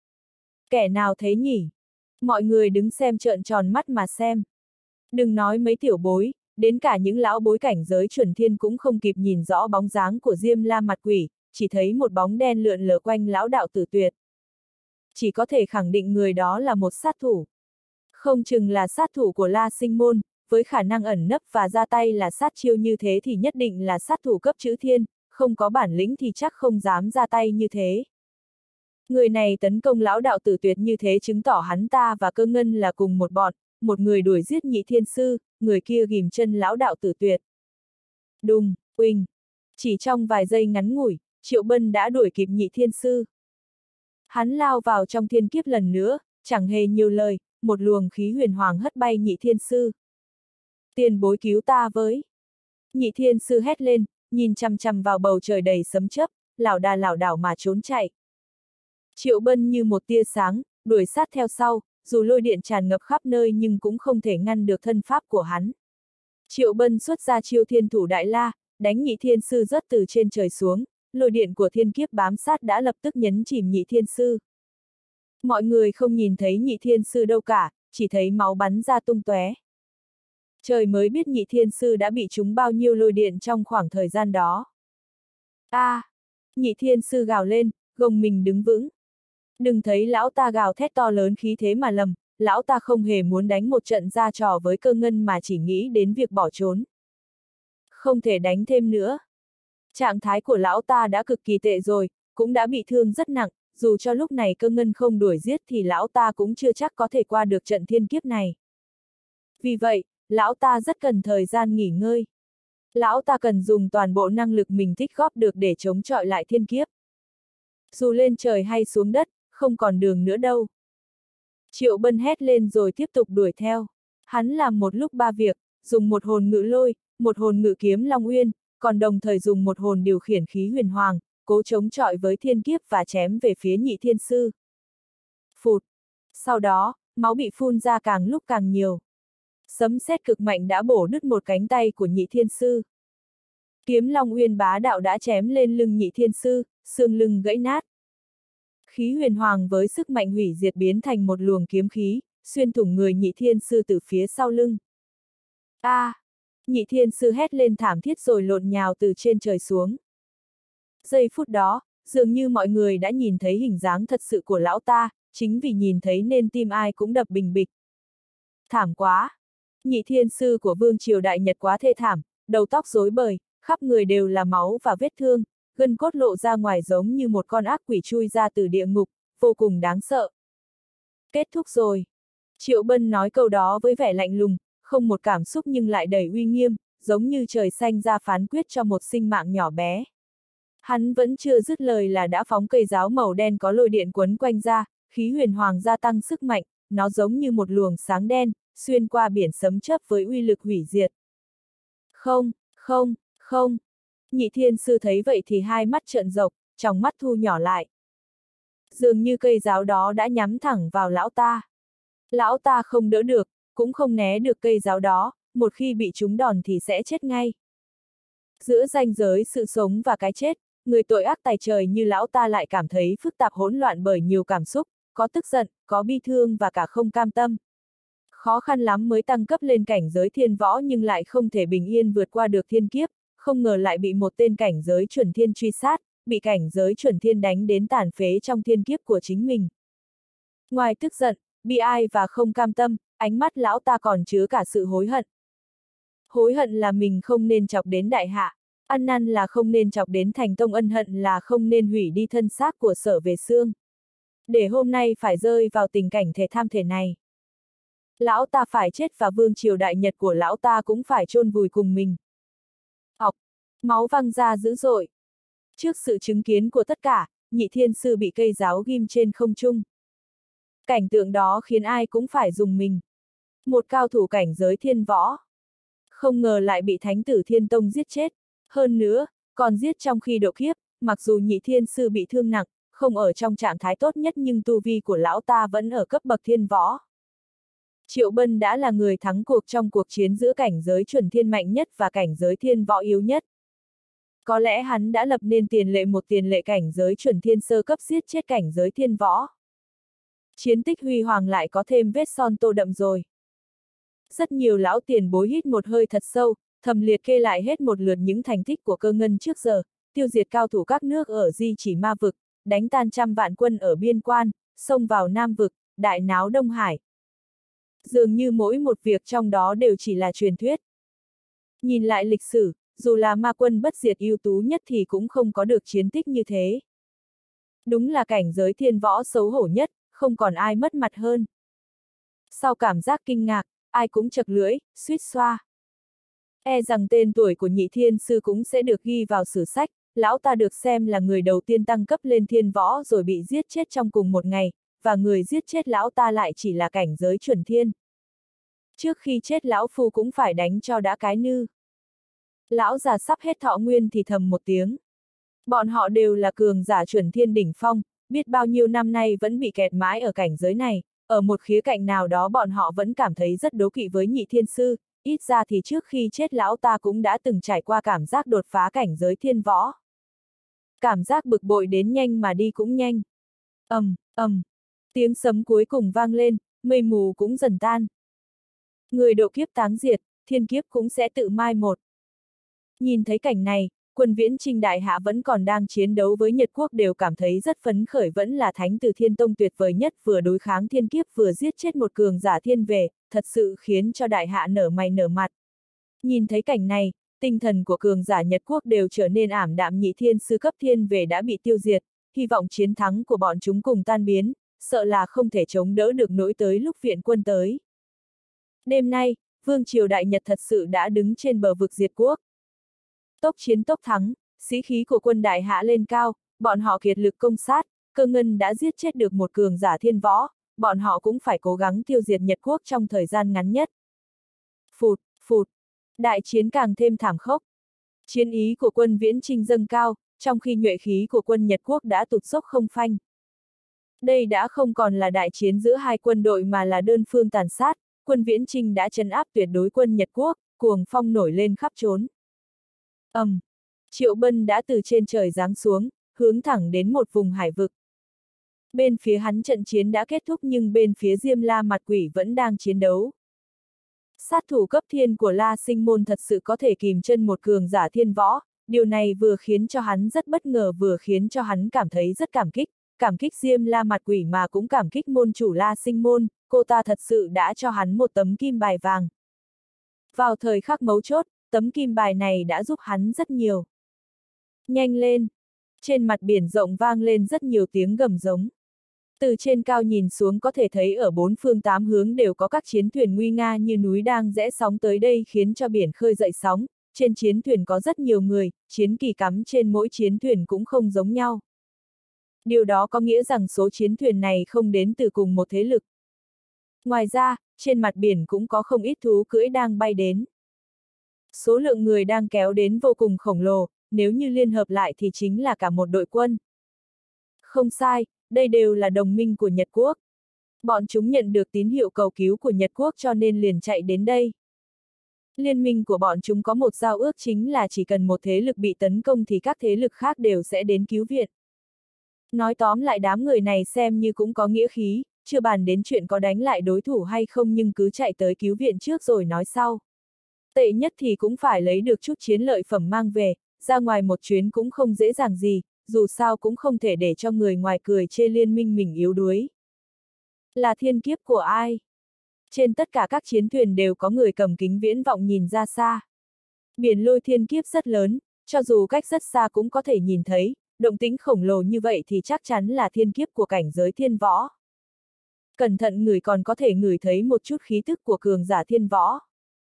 Kẻ nào thế nhỉ? Mọi người đứng xem trợn tròn mắt mà xem. Đừng nói mấy tiểu bối, đến cả những lão bối cảnh giới chuẩn thiên cũng không kịp nhìn rõ bóng dáng của Diêm La Mặt Quỷ, chỉ thấy một bóng đen lượn lờ quanh lão đạo tử tuyệt. Chỉ có thể khẳng định người đó là một sát thủ. Không chừng là sát thủ của La Sinh Môn, với khả năng ẩn nấp và ra tay là sát chiêu như thế thì nhất định là sát thủ cấp chữ thiên, không có bản lĩnh thì chắc không dám ra tay như thế. Người này tấn công lão đạo tử tuyệt như thế chứng tỏ hắn ta và Cơ Ngân là cùng một bọn, một người đuổi giết Nhị Thiên Sư, người kia ghìm chân lão đạo tử tuyệt. Đùng, uỳnh. Chỉ trong vài giây ngắn ngủi, Triệu Bân đã đuổi kịp Nhị Thiên Sư. Hắn lao vào trong thiên kiếp lần nữa, chẳng hề nhiều lời, một luồng khí huyền hoàng hất bay Nhị Thiên Sư. Tiền bối cứu ta với. Nhị Thiên Sư hét lên, nhìn chằm chằm vào bầu trời đầy sấm chớp, lảo đảo mà trốn chạy. Triệu Bân như một tia sáng, đuổi sát theo sau, dù lôi điện tràn ngập khắp nơi nhưng cũng không thể ngăn được thân pháp của hắn. Triệu Bân xuất ra chiêu Thiên Thủ Đại La, đánh Nhị Thiên Sư rớt từ trên trời xuống, lôi điện của thiên kiếp bám sát đã lập tức nhấn chìm Nhị Thiên Sư. Mọi người không nhìn thấy Nhị Thiên Sư đâu cả, chỉ thấy máu bắn ra tung tóe. Trời mới biết Nhị Thiên Sư đã bị trúng bao nhiêu lôi điện trong khoảng thời gian đó. Nhị Thiên Sư gào lên, gồng mình đứng vững. Đừng thấy lão ta gào thét to lớn khí thế mà lầm, lão ta không hề muốn đánh một trận ra trò với Cơ Ngân mà chỉ nghĩ đến việc bỏ trốn. Không thể đánh thêm nữa. Trạng thái của lão ta đã cực kỳ tệ rồi, cũng đã bị thương rất nặng, dù cho lúc này Cơ Ngân không đuổi giết thì lão ta cũng chưa chắc có thể qua được trận thiên kiếp này. Vì vậy, lão ta rất cần thời gian nghỉ ngơi. Lão ta cần dùng toàn bộ năng lực mình tích góp được để chống chọi lại thiên kiếp. Dù lên trời hay xuống đất, không còn đường nữa đâu. Triệu Bân hét lên rồi tiếp tục đuổi theo. Hắn làm một lúc ba việc, dùng một hồn ngự lôi, một hồn ngự kiếm Long Uyên, còn đồng thời dùng một hồn điều khiển khí huyền hoàng, cố chống chọi với thiên kiếp và chém về phía Nhị Thiên Sư. Phụt! Sau đó, máu bị phun ra càng lúc càng nhiều. Sấm sét cực mạnh đã bổ đứt một cánh tay của Nhị Thiên Sư. Kiếm Long Uyên bá đạo đã chém lên lưng Nhị Thiên Sư, xương lưng gãy nát. Khí huyền hoàng với sức mạnh hủy diệt biến thành một luồng kiếm khí, xuyên thủng người Nhị Thiên Sư từ phía sau lưng. Nhị Thiên Sư hét lên thảm thiết rồi lộn nhào từ trên trời xuống. Giây phút đó, dường như mọi người đã nhìn thấy hình dáng thật sự của lão ta, chính vì nhìn thấy nên tim ai cũng đập bình bịch. Thảm quá! Nhị Thiên Sư của Vương Triều Đại Nhật quá thê thảm, đầu tóc rối bời, khắp người đều là máu và vết thương, gân cốt lộ ra ngoài giống như một con ác quỷ chui ra từ địa ngục, vô cùng đáng sợ. Kết thúc rồi. Triệu Bân nói câu đó với vẻ lạnh lùng, không một cảm xúc nhưng lại đầy uy nghiêm, giống như trời xanh ra phán quyết cho một sinh mạng nhỏ bé. Hắn vẫn chưa dứt lời là đã phóng cây giáo màu đen có lôi điện quấn quanh ra, khí huyền hoàng gia tăng sức mạnh, nó giống như một luồng sáng đen, xuyên qua biển sấm chớp với uy lực hủy diệt. Không! Nhị Thiên Sư thấy vậy thì hai mắt trợn rộng, trong mắt thu nhỏ lại. Dường như cây giáo đó đã nhắm thẳng vào lão ta. Lão ta không đỡ được, cũng không né được cây giáo đó, một khi bị trúng đòn thì sẽ chết ngay. Giữa ranh giới sự sống và cái chết, người tội ác tày trời như lão ta lại cảm thấy phức tạp hỗn loạn bởi nhiều cảm xúc, có tức giận, có bi thương và cả không cam tâm. Khó khăn lắm mới tăng cấp lên cảnh giới thiên võ nhưng lại không thể bình yên vượt qua được thiên kiếp, không ngờ lại bị một tên cảnh giới chuẩn thiên truy sát, bị cảnh giới chuẩn thiên đánh đến tàn phế trong thiên kiếp của chính mình. Ngoài tức giận, bi ai và không cam tâm, ánh mắt lão ta còn chứa cả sự hối hận. Hối hận là mình không nên chọc đến đại hạ, ăn năn là không nên chọc đến thành tông, ân hận là không nên hủy đi thân xác của Sở Về Xương. Để hôm nay phải rơi vào tình cảnh thể tham thể này. Lão ta phải chết và Vương Triều Đại Nhật của lão ta cũng phải chôn vùi cùng mình. Máu văng ra dữ dội. Trước sự chứng kiến của tất cả, Nhị Thiên Sư bị cây giáo ghim trên không trung. Cảnh tượng đó khiến ai cũng phải rùng mình. Một cao thủ cảnh giới thiên võ. Không ngờ lại bị Thánh tử Thiên Tông giết chết. Hơn nữa, còn giết trong khi độ kiếp, mặc dù Nhị Thiên Sư bị thương nặng, không ở trong trạng thái tốt nhất nhưng tu vi của lão ta vẫn ở cấp bậc thiên võ. Triệu Bân đã là người thắng cuộc trong cuộc chiến giữa cảnh giới chuẩn thiên mạnh nhất và cảnh giới thiên võ yếu nhất. Có lẽ hắn đã lập nên một tiền lệ cảnh giới chuẩn thiên sơ cấp giết chết cảnh giới thiên võ. Chiến tích huy hoàng lại có thêm vết son tô đậm rồi. Rất nhiều lão tiền bối hít một hơi thật sâu, thầm liệt kê lại hết một lượt những thành tích của Cơ Ngân trước giờ, tiêu diệt cao thủ các nước ở Di Chỉ Ma Vực, đánh tan trăm vạn quân ở biên quan, xông vào Nam Vực, đại náo Đông Hải. Dường như mỗi một việc trong đó đều chỉ là truyền thuyết. Nhìn lại lịch sử, dù là ma quân bất diệt ưu tú nhất thì cũng không có được chiến tích như thế. Đúng là cảnh giới thiên võ xấu hổ nhất, không còn ai mất mặt hơn. Sau cảm giác kinh ngạc, ai cũng chật lưỡi, suýt xoa. E rằng tên tuổi của Nhị Thiên Sư cũng sẽ được ghi vào sử sách, lão ta được xem là người đầu tiên tăng cấp lên thiên võ rồi bị giết chết trong cùng một ngày, và người giết chết lão ta lại chỉ là cảnh giới chuẩn thiên. Trước khi chết lão phu cũng phải đánh cho đã cái nư. Lão già sắp hết thọ nguyên thì thầm một tiếng. Bọn họ đều là cường giả chuẩn thiên đỉnh phong, biết bao nhiêu năm nay vẫn bị kẹt mãi ở cảnh giới này, ở một khía cạnh nào đó bọn họ vẫn cảm thấy rất đố kỵ với Nhị Thiên Sư, ít ra thì trước khi chết lão ta cũng đã từng trải qua cảm giác đột phá cảnh giới thiên võ. Cảm giác bực bội đến nhanh mà đi cũng nhanh. Tiếng sấm cuối cùng vang lên, mây mù cũng dần tan. Người độ kiếp táng diệt, thiên kiếp cũng sẽ tự mai một. Nhìn thấy cảnh này, quân Viễn Trinh đại hạ vẫn còn đang chiến đấu với Nhật Quốc đều cảm thấy rất phấn khởi, vẫn là Thánh Từ Thiên Tông tuyệt vời nhất, vừa đối kháng thiên kiếp vừa giết chết một cường giả thiên về, thật sự khiến cho đại hạ nở mày nở mặt. Nhìn thấy cảnh này, tinh thần của cường giả Nhật Quốc đều trở nên ảm đạm. Nhị Thiên Sư cấp thiên về đã bị tiêu diệt, hy vọng chiến thắng của bọn chúng cùng tan biến, sợ là không thể chống đỡ được nỗi tới lúc viện quân tới. Đêm nay, Vương triều Đại Nhật thật sự đã đứng trên bờ vực diệt quốc. Tốc chiến tốc thắng, sĩ khí của quân đại hạ lên cao, bọn họ kiệt lực công sát, Cơ Ngân đã giết chết được một cường giả thiên võ, bọn họ cũng phải cố gắng tiêu diệt Nhật Quốc trong thời gian ngắn nhất. Phụt, phụt, đại chiến càng thêm thảm khốc. Chiến ý của quân Viễn Trinh dâng cao, trong khi nhuệ khí của quân Nhật Quốc đã tụt dốc không phanh. Đây đã không còn là đại chiến giữa hai quân đội mà là đơn phương tàn sát, quân Viễn Trinh đã trấn áp tuyệt đối quân Nhật Quốc, cuồng phong nổi lên khắp trốn. Triệu Bân đã từ trên trời giáng xuống, hướng thẳng đến một vùng hải vực. Bên phía hắn trận chiến đã kết thúc nhưng bên phía Diêm La Mặt Quỷ vẫn đang chiến đấu. Sát thủ cấp thiên của La Sinh Môn thật sự có thể kìm chân một cường giả thiên võ, điều này vừa khiến cho hắn rất bất ngờ vừa khiến cho hắn cảm thấy rất cảm kích Diêm La Mặt Quỷ mà cũng cảm kích môn chủ La Sinh Môn, cô ta thật sự đã cho hắn một tấm kim bài vàng. Vào thời khắc mấu chốt, tấm kim bài này đã giúp hắn rất nhiều. Nhanh lên! Trên mặt biển rộng vang lên rất nhiều tiếng gầm giống. Từ trên cao nhìn xuống có thể thấy ở bốn phương tám hướng đều có các chiến thuyền nguy nga như núi đang rẽ sóng tới đây khiến cho biển khơi dậy sóng. Trên chiến thuyền có rất nhiều người, chiến kỳ cắm trên mỗi chiến thuyền cũng không giống nhau. Điều đó có nghĩa rằng số chiến thuyền này không đến từ cùng một thế lực. Ngoài ra, trên mặt biển cũng có không ít thú cưỡi đang bay đến. Số lượng người đang kéo đến vô cùng khổng lồ, nếu như liên hợp lại thì chính là cả một đội quân. Không sai, đây đều là đồng minh của Nhật Quốc. Bọn chúng nhận được tín hiệu cầu cứu của Nhật Quốc cho nên liền chạy đến đây. Liên minh của bọn chúng có một giao ước chính là chỉ cần một thế lực bị tấn công thì các thế lực khác đều sẽ đến cứu viện. Nói tóm lại đám người này xem như cũng có nghĩa khí, chưa bàn đến chuyện có đánh lại đối thủ hay không nhưng cứ chạy tới cứu viện trước rồi nói sau. Tệ nhất thì cũng phải lấy được chút chiến lợi phẩm mang về, ra ngoài một chuyến cũng không dễ dàng gì, dù sao cũng không thể để cho người ngoài cười chê liên minh mình yếu đuối. Là thiên kiếp của ai? Trên tất cả các chiến thuyền đều có người cầm kính viễn vọng nhìn ra xa. Biển lôi thiên kiếp rất lớn, cho dù cách rất xa cũng có thể nhìn thấy, động tĩnh khổng lồ như vậy thì chắc chắn là thiên kiếp của cảnh giới thiên võ. Cẩn thận ngửi còn có thể ngửi thấy một chút khí tức của cường giả thiên võ.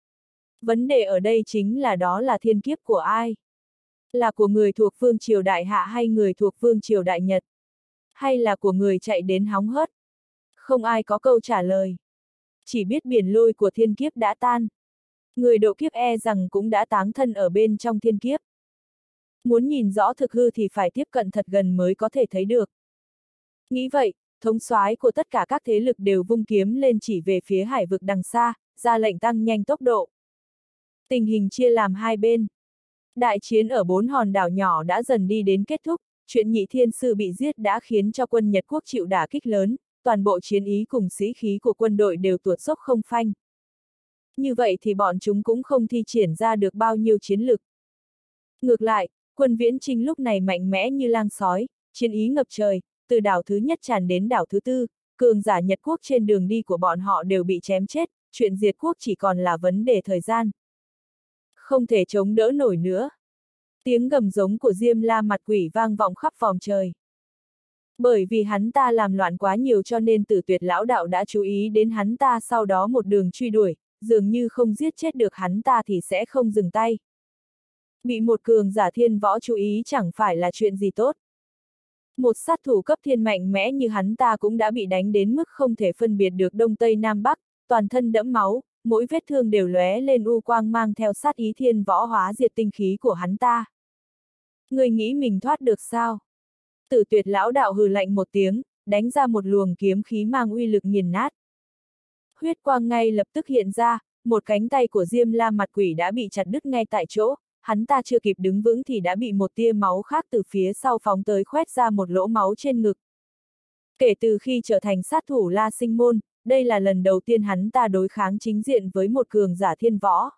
Vấn đề ở đây chính là đó là thiên kiếp của ai? Là của người thuộc Vương triều Đại Hạ hay người thuộc Vương triều Đại Nhật? Hay là của người chạy đến hóng hớt? Không ai có câu trả lời. Chỉ biết biển lôi của thiên kiếp đã tan. Người độ kiếp e rằng cũng đã táng thân ở bên trong thiên kiếp. Muốn nhìn rõ thực hư thì phải tiếp cận thật gần mới có thể thấy được. Nghĩ vậy, thống soái của tất cả các thế lực đều vung kiếm lên chỉ về phía hải vực đằng xa, ra lệnh tăng nhanh tốc độ. Tình hình chia làm hai bên. Đại chiến ở bốn hòn đảo nhỏ đã dần đi đến kết thúc, chuyện Nhị Thiên Sư bị giết đã khiến cho quân Nhật Quốc chịu đả kích lớn, toàn bộ chiến ý cùng sĩ khí của quân đội đều tuột dốc không phanh. Như vậy thì bọn chúng cũng không thi triển ra được bao nhiêu chiến lực. Ngược lại, quân Viễn Trinh lúc này mạnh mẽ như lang sói, chiến ý ngập trời, từ đảo thứ nhất tràn đến đảo thứ tư, cường giả Nhật Quốc trên đường đi của bọn họ đều bị chém chết, chuyện diệt quốc chỉ còn là vấn đề thời gian. Không thể chống đỡ nổi nữa. Tiếng gầm giống của Diêm La Mặt Quỷ vang vọng khắp vòng trời. Bởi vì hắn ta làm loạn quá nhiều cho nên Tử Tuyệt lão đạo đã chú ý đến hắn ta, sau đó một đường truy đuổi, dường như không giết chết được hắn ta thì sẽ không dừng tay. Bị một cường giả thiên võ chú ý chẳng phải là chuyện gì tốt. Một sát thủ cấp thiên mạnh mẽ như hắn ta cũng đã bị đánh đến mức không thể phân biệt được đông tây nam bắc, toàn thân đẫm máu, mỗi vết thương đều lóe lên u quang mang theo sát ý thiên võ hóa diệt tinh khí của hắn ta. Người nghĩ mình thoát được sao? Tử Tuyệt lão đạo hừ lạnh một tiếng, đánh ra một luồng kiếm khí mang uy lực nghiền nát. Huyết quang ngay lập tức hiện ra, một cánh tay của Diêm La mặt quỷ đã bị chặt đứt ngay tại chỗ, hắn ta chưa kịp đứng vững thì đã bị một tia máu khác từ phía sau phóng tới khoét ra một lỗ máu trên ngực. Kể từ khi trở thành sát thủ La Sinh Môn, đây là lần đầu tiên hắn ta đối kháng chính diện với một cường giả thiên võ.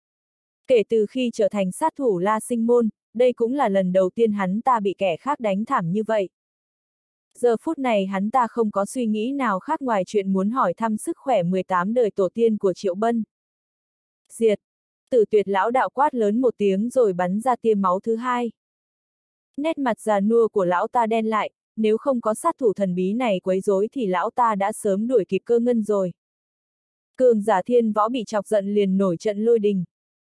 Kể từ khi trở thành sát thủ La Sinh Môn, đây cũng là lần đầu tiên hắn ta bị kẻ khác đánh thảm như vậy. Giờ phút này hắn ta không có suy nghĩ nào khác ngoài chuyện muốn hỏi thăm sức khỏe 18 đời tổ tiên của Triệu Bân. Diệt! Tử Tuyệt lão đạo quát lớn một tiếng rồi bắn ra tia máu thứ hai. Nét mặt già nua của lão ta đen lại, nếu không có sát thủ thần bí này quấy rối thì lão ta đã sớm đuổi kịp Cơ Ngân rồi. Cường giả thiên võ bị chọc giận liền nổi trận lôi đình.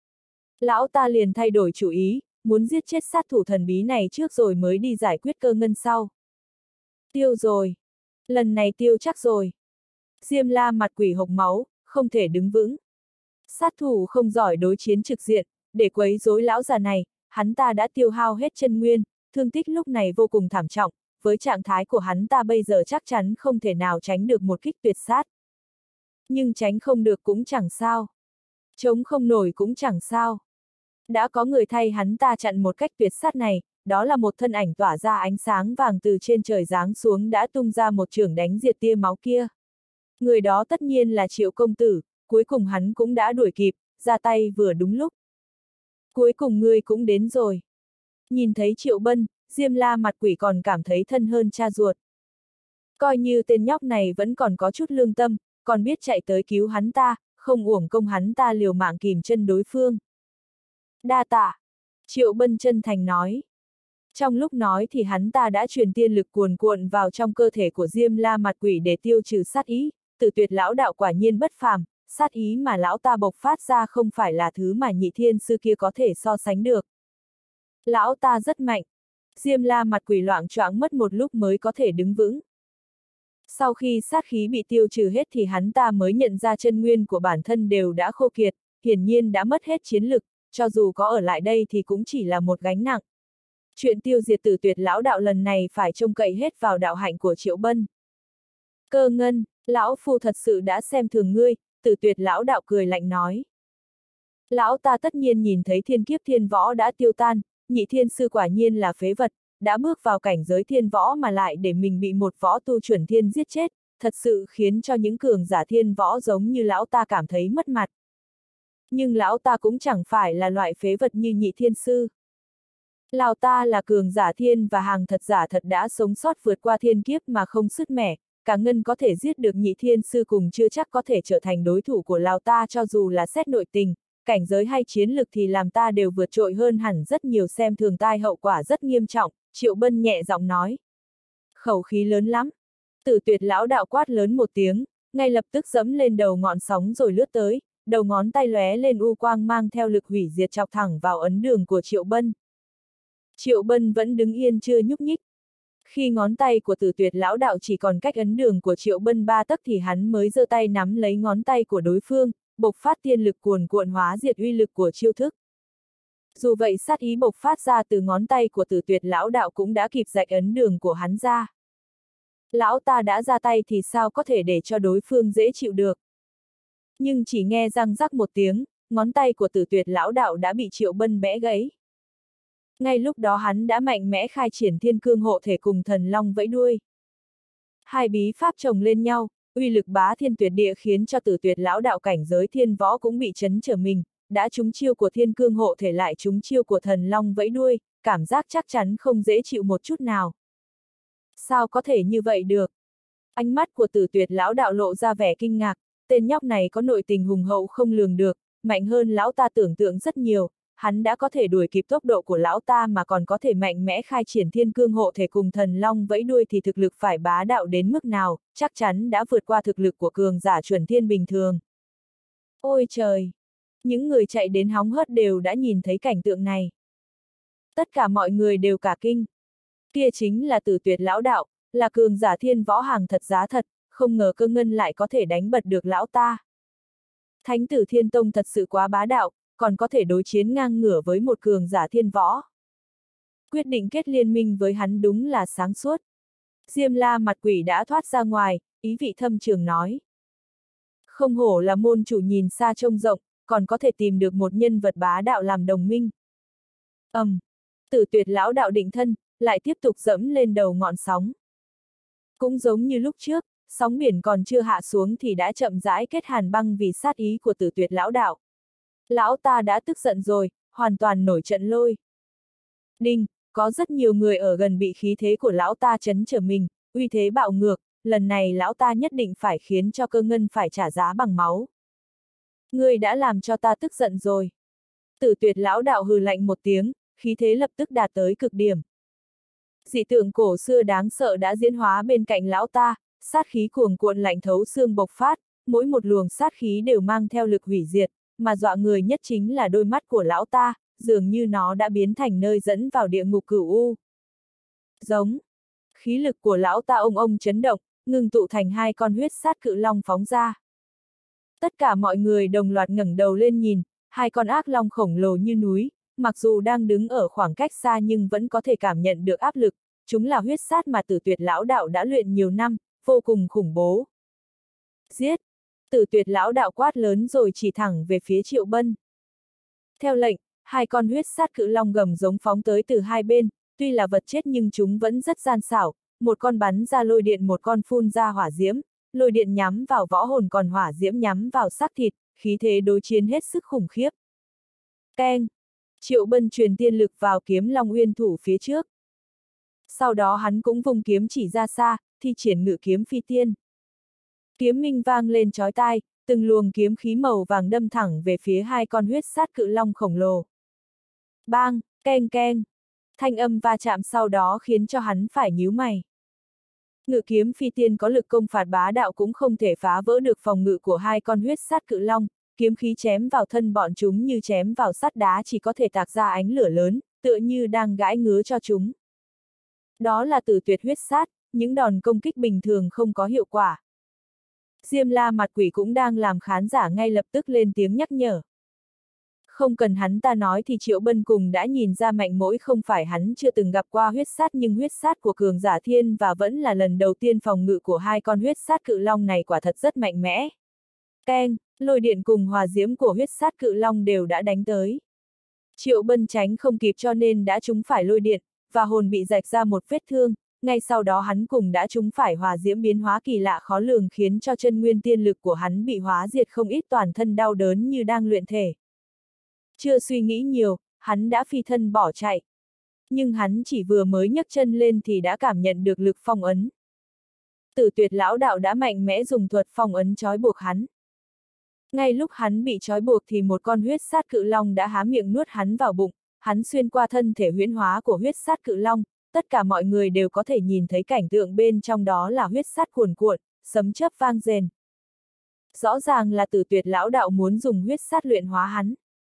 Lão ta liền thay đổi chủ ý, muốn giết chết sát thủ thần bí này trước rồi mới đi giải quyết Cơ Ngân sau. Tiêu rồi. Lần này tiêu chắc rồi. Diêm La mặt quỷ hộc máu, không thể đứng vững. Sát thủ không giỏi đối chiến trực diện, để quấy rối lão già này, hắn ta đã tiêu hao hết chân nguyên, thương tích lúc này vô cùng thảm trọng, với trạng thái của hắn ta bây giờ chắc chắn không thể nào tránh được một kích tuyệt sát. Nhưng tránh không được cũng chẳng sao. Chống không nổi cũng chẳng sao. Đã có người thay hắn ta chặn một cách tuyệt sát này, đó là một thân ảnh tỏa ra ánh sáng vàng từ trên trời giáng xuống đã tung ra một chưởng đánh diệt tia máu kia. Người đó tất nhiên là Triệu công tử, cuối cùng hắn cũng đã đuổi kịp, ra tay vừa đúng lúc. Cuối cùng ngươi cũng đến rồi. Nhìn thấy Triệu Bân, Diêm La mặt quỷ còn cảm thấy thân hơn cha ruột. Coi như tên nhóc này vẫn còn có chút lương tâm, còn biết chạy tới cứu hắn ta, không uổng công hắn ta liều mạng kìm chân đối phương. Đa tạ, Triệu Bân chân thành nói. Trong lúc nói thì hắn ta đã truyền tiên lực cuồn cuộn vào trong cơ thể của Diêm La mặt quỷ để tiêu trừ sát ý, Tử Tuyệt lão đạo quả nhiên bất phàm, sát ý mà lão ta bộc phát ra không phải là thứ mà Nhị Thiên sư kia có thể so sánh được. Lão ta rất mạnh. Diêm La mặt quỷ loạng choạng mất một lúc mới có thể đứng vững. Sau khi sát khí bị tiêu trừ hết thì hắn ta mới nhận ra chân nguyên của bản thân đều đã khô kiệt, hiển nhiên đã mất hết chiến lực, cho dù có ở lại đây thì cũng chỉ là một gánh nặng. Chuyện tiêu diệt Tử Tuyệt lão đạo lần này phải trông cậy hết vào đạo hạnh của Triệu Bân. Cơ Ngân, lão phu thật sự đã xem thường ngươi, Tử Tuyệt lão đạo cười lạnh nói. Lão ta tất nhiên nhìn thấy thiên kiếp thiên võ đã tiêu tan, Nhị Thiên sư quả nhiên là phế vật, đã bước vào cảnh giới thiên võ mà lại để mình bị một võ tu chuẩn thiên giết chết, thật sự khiến cho những cường giả thiên võ giống như lão ta cảm thấy mất mặt. Nhưng lão ta cũng chẳng phải là loại phế vật như Nhị Thiên sư. Lão ta là cường giả thiên và hàng thật giả thật đã sống sót vượt qua thiên kiếp mà không sứt mẻ, cả Ngân có thể giết được Nhị Thiên sư cùng chưa chắc có thể trở thành đối thủ của lão ta cho dù là xét nội tình, cảnh giới hay chiến lực thì làm ta đều vượt trội hơn hẳn rất nhiều, xem thường tai hậu quả rất nghiêm trọng, Triệu Bân nhẹ giọng nói. Khẩu khí lớn lắm. Tử Tuyệt lão đạo quát lớn một tiếng, ngay lập tức dẫm lên đầu ngọn sóng rồi lướt tới, đầu ngón tay lóe lên u quang mang theo lực hủy diệt chọc thẳng vào ấn đường của Triệu Bân. Triệu Bân vẫn đứng yên chưa nhúc nhích. Khi ngón tay của Tử Tuyệt lão đạo chỉ còn cách ấn đường của Triệu Bân 3 tấc thì hắn mới giơ tay nắm lấy ngón tay của đối phương, bộc phát tiên lực cuồn cuộn hóa diệt uy lực của chiêu thức. Dù vậy sát ý bộc phát ra từ ngón tay của Tử Tuyệt lão đạo cũng đã kịp rạch ấn đường của hắn ra. Lão ta đã ra tay thì sao có thể để cho đối phương dễ chịu được. Nhưng chỉ nghe răng rắc một tiếng, ngón tay của Tử Tuyệt lão đạo đã bị Triệu Bân bẽ gãy. Ngay lúc đó hắn đã mạnh mẽ khai triển Thiên Cương hộ thể cùng Thần Long vẫy đuôi. Hai bí pháp chồng lên nhau, uy lực bá thiên tuyệt địa khiến cho Tử Tuyệt lão đạo cảnh giới thiên võ cũng bị chấn trở mình, đã trúng chiêu của Thiên Cương hộ thể lại trúng chiêu của Thần Long vẫy đuôi, cảm giác chắc chắn không dễ chịu một chút nào. Sao có thể như vậy được? Ánh mắt của Tử Tuyệt lão đạo lộ ra vẻ kinh ngạc, tên nhóc này có nội tình hùng hậu không lường được, mạnh hơn lão ta tưởng tượng rất nhiều, hắn đã có thể đuổi kịp tốc độ của lão ta mà còn có thể mạnh mẽ khai triển Thiên Cương hộ thể cùng Thần Long vẫy đuôi thì thực lực phải bá đạo đến mức nào, chắc chắn đã vượt qua thực lực của cường giả chuẩn thiên bình thường. Ôi trời! Những người chạy đến hóng hớt đều đã nhìn thấy cảnh tượng này. Tất cả mọi người đều cả kinh. Kia chính là Tử Tuyệt lão đạo, là cường giả thiên võ hàng thật giá thật, không ngờ Cơ Ngân lại có thể đánh bật được lão ta. Thánh tử Thiên Tông thật sự quá bá đạo, còn có thể đối chiến ngang ngửa với một cường giả thiên võ. Quyết định kết liên minh với hắn đúng là sáng suốt. Diêm La mặt quỷ đã thoát ra ngoài, ý vị thâm trường nói. Không hổ là môn chủ nhìn xa trông rộng, còn có thể tìm được một nhân vật bá đạo làm đồng minh. Tử Tuyệt lão đạo định thân, lại tiếp tục dẫm lên đầu ngọn sóng. Cũng giống như lúc trước, sóng biển còn chưa hạ xuống thì đã chậm rãi kết hàn băng vì sát ý của Tử Tuyệt lão đạo. Lão ta đã tức giận rồi, hoàn toàn nổi trận lôi. Đinh, có rất nhiều người ở gần bị khí thế của lão ta chấn trở mình, uy thế bạo ngược, lần này lão ta nhất định phải khiến cho Cơ Ngân phải trả giá bằng máu. Ngươi đã làm cho ta tức giận rồi. Tử Tuyệt lão đạo hừ lạnh một tiếng, khí thế lập tức đạt tới cực điểm. Dị tượng cổ xưa đáng sợ đã diễn hóa bên cạnh lão ta, sát khí cuồng cuộn lạnh thấu xương bộc phát, mỗi một luồng sát khí đều mang theo lực hủy diệt, mà dọa người nhất chính là đôi mắt của lão ta, dường như nó đã biến thành nơi dẫn vào địa ngục cửu u. Giống. Khí lực của lão ta ông chấn động, ngưng tụ thành hai con huyết sát cự long phóng ra. Tất cả mọi người đồng loạt ngẩng đầu lên nhìn, hai con ác long khổng lồ như núi, mặc dù đang đứng ở khoảng cách xa nhưng vẫn có thể cảm nhận được áp lực, chúng là huyết sát mà Tử Tuyệt lão đạo đã luyện nhiều năm, vô cùng khủng bố. Giết! Tử Tuyệt lão đạo quát lớn rồi chỉ thẳng về phía Triệu Bân. Theo lệnh, hai con huyết sát cự long gầm giống phóng tới từ hai bên, tuy là vật chết nhưng chúng vẫn rất gian xảo, một con bắn ra lôi điện, một con phun ra hỏa diễm, lôi điện nhắm vào võ hồn còn hỏa diễm nhắm vào xác thịt, khí thế đối chiến hết sức khủng khiếp. Keng! Triệu Bân truyền tiên lực vào kiếm Long Uyên thủ phía trước. Sau đó hắn cũng vung kiếm chỉ ra xa, thi triển ngự kiếm phi tiên. Kiếm minh vang lên chói tai, từng luồng kiếm khí màu vàng đâm thẳng về phía hai con huyết sát cự long khổng lồ. Bang, keng keng. Thanh âm va chạm sau đó khiến cho hắn phải nhíu mày. Ngự kiếm phi tiên có lực công phạt bá đạo cũng không thể phá vỡ được phòng ngự của hai con huyết sát cự long, kiếm khí chém vào thân bọn chúng như chém vào sắt đá, chỉ có thể tạc ra ánh lửa lớn, tựa như đang gãi ngứa cho chúng. Đó là Tử Tuyệt huyết sát, những đòn công kích bình thường không có hiệu quả. Diêm La mặt quỷ cũng đang làm khán giả ngay lập tức lên tiếng nhắc nhở. Không cần hắn ta nói thì Triệu Bân cùng đã nhìn ra mạnh mỗi không phải hắn chưa từng gặp qua huyết sát, nhưng huyết sát của cường giả thiên và vẫn là lần đầu tiên phòng ngự của hai con huyết sát cự long này quả thật rất mạnh mẽ. Keng, lôi điện cùng hòa diễm của huyết sát cự long đều đã đánh tới. Triệu Bân tránh không kịp cho nên đã trúng phải lôi điện, và hồn bị rạch ra một vết thương, ngay sau đó hắn cùng đã trúng phải hòa diễm biến hóa kỳ lạ khó lường khiến cho chân nguyên tiên lực của hắn bị hóa diệt không ít, toàn thân đau đớn như đang luyện thể. Chưa suy nghĩ nhiều, hắn đã phi thân bỏ chạy. Nhưng hắn chỉ vừa mới nhấc chân lên thì đã cảm nhận được lực phong ấn. Tử Tuyệt lão đạo đã mạnh mẽ dùng thuật phong ấn trói buộc hắn. Ngay lúc hắn bị trói buộc thì một con huyết sát cự long đã há miệng nuốt hắn vào bụng, hắn xuyên qua thân thể huyễn hóa của huyết sát cự long, tất cả mọi người đều có thể nhìn thấy cảnh tượng bên trong đó là huyết sát cuồn cuộn, sấm chớp vang rền. Rõ ràng là Tử Tuyệt lão đạo muốn dùng huyết sát luyện hóa hắn.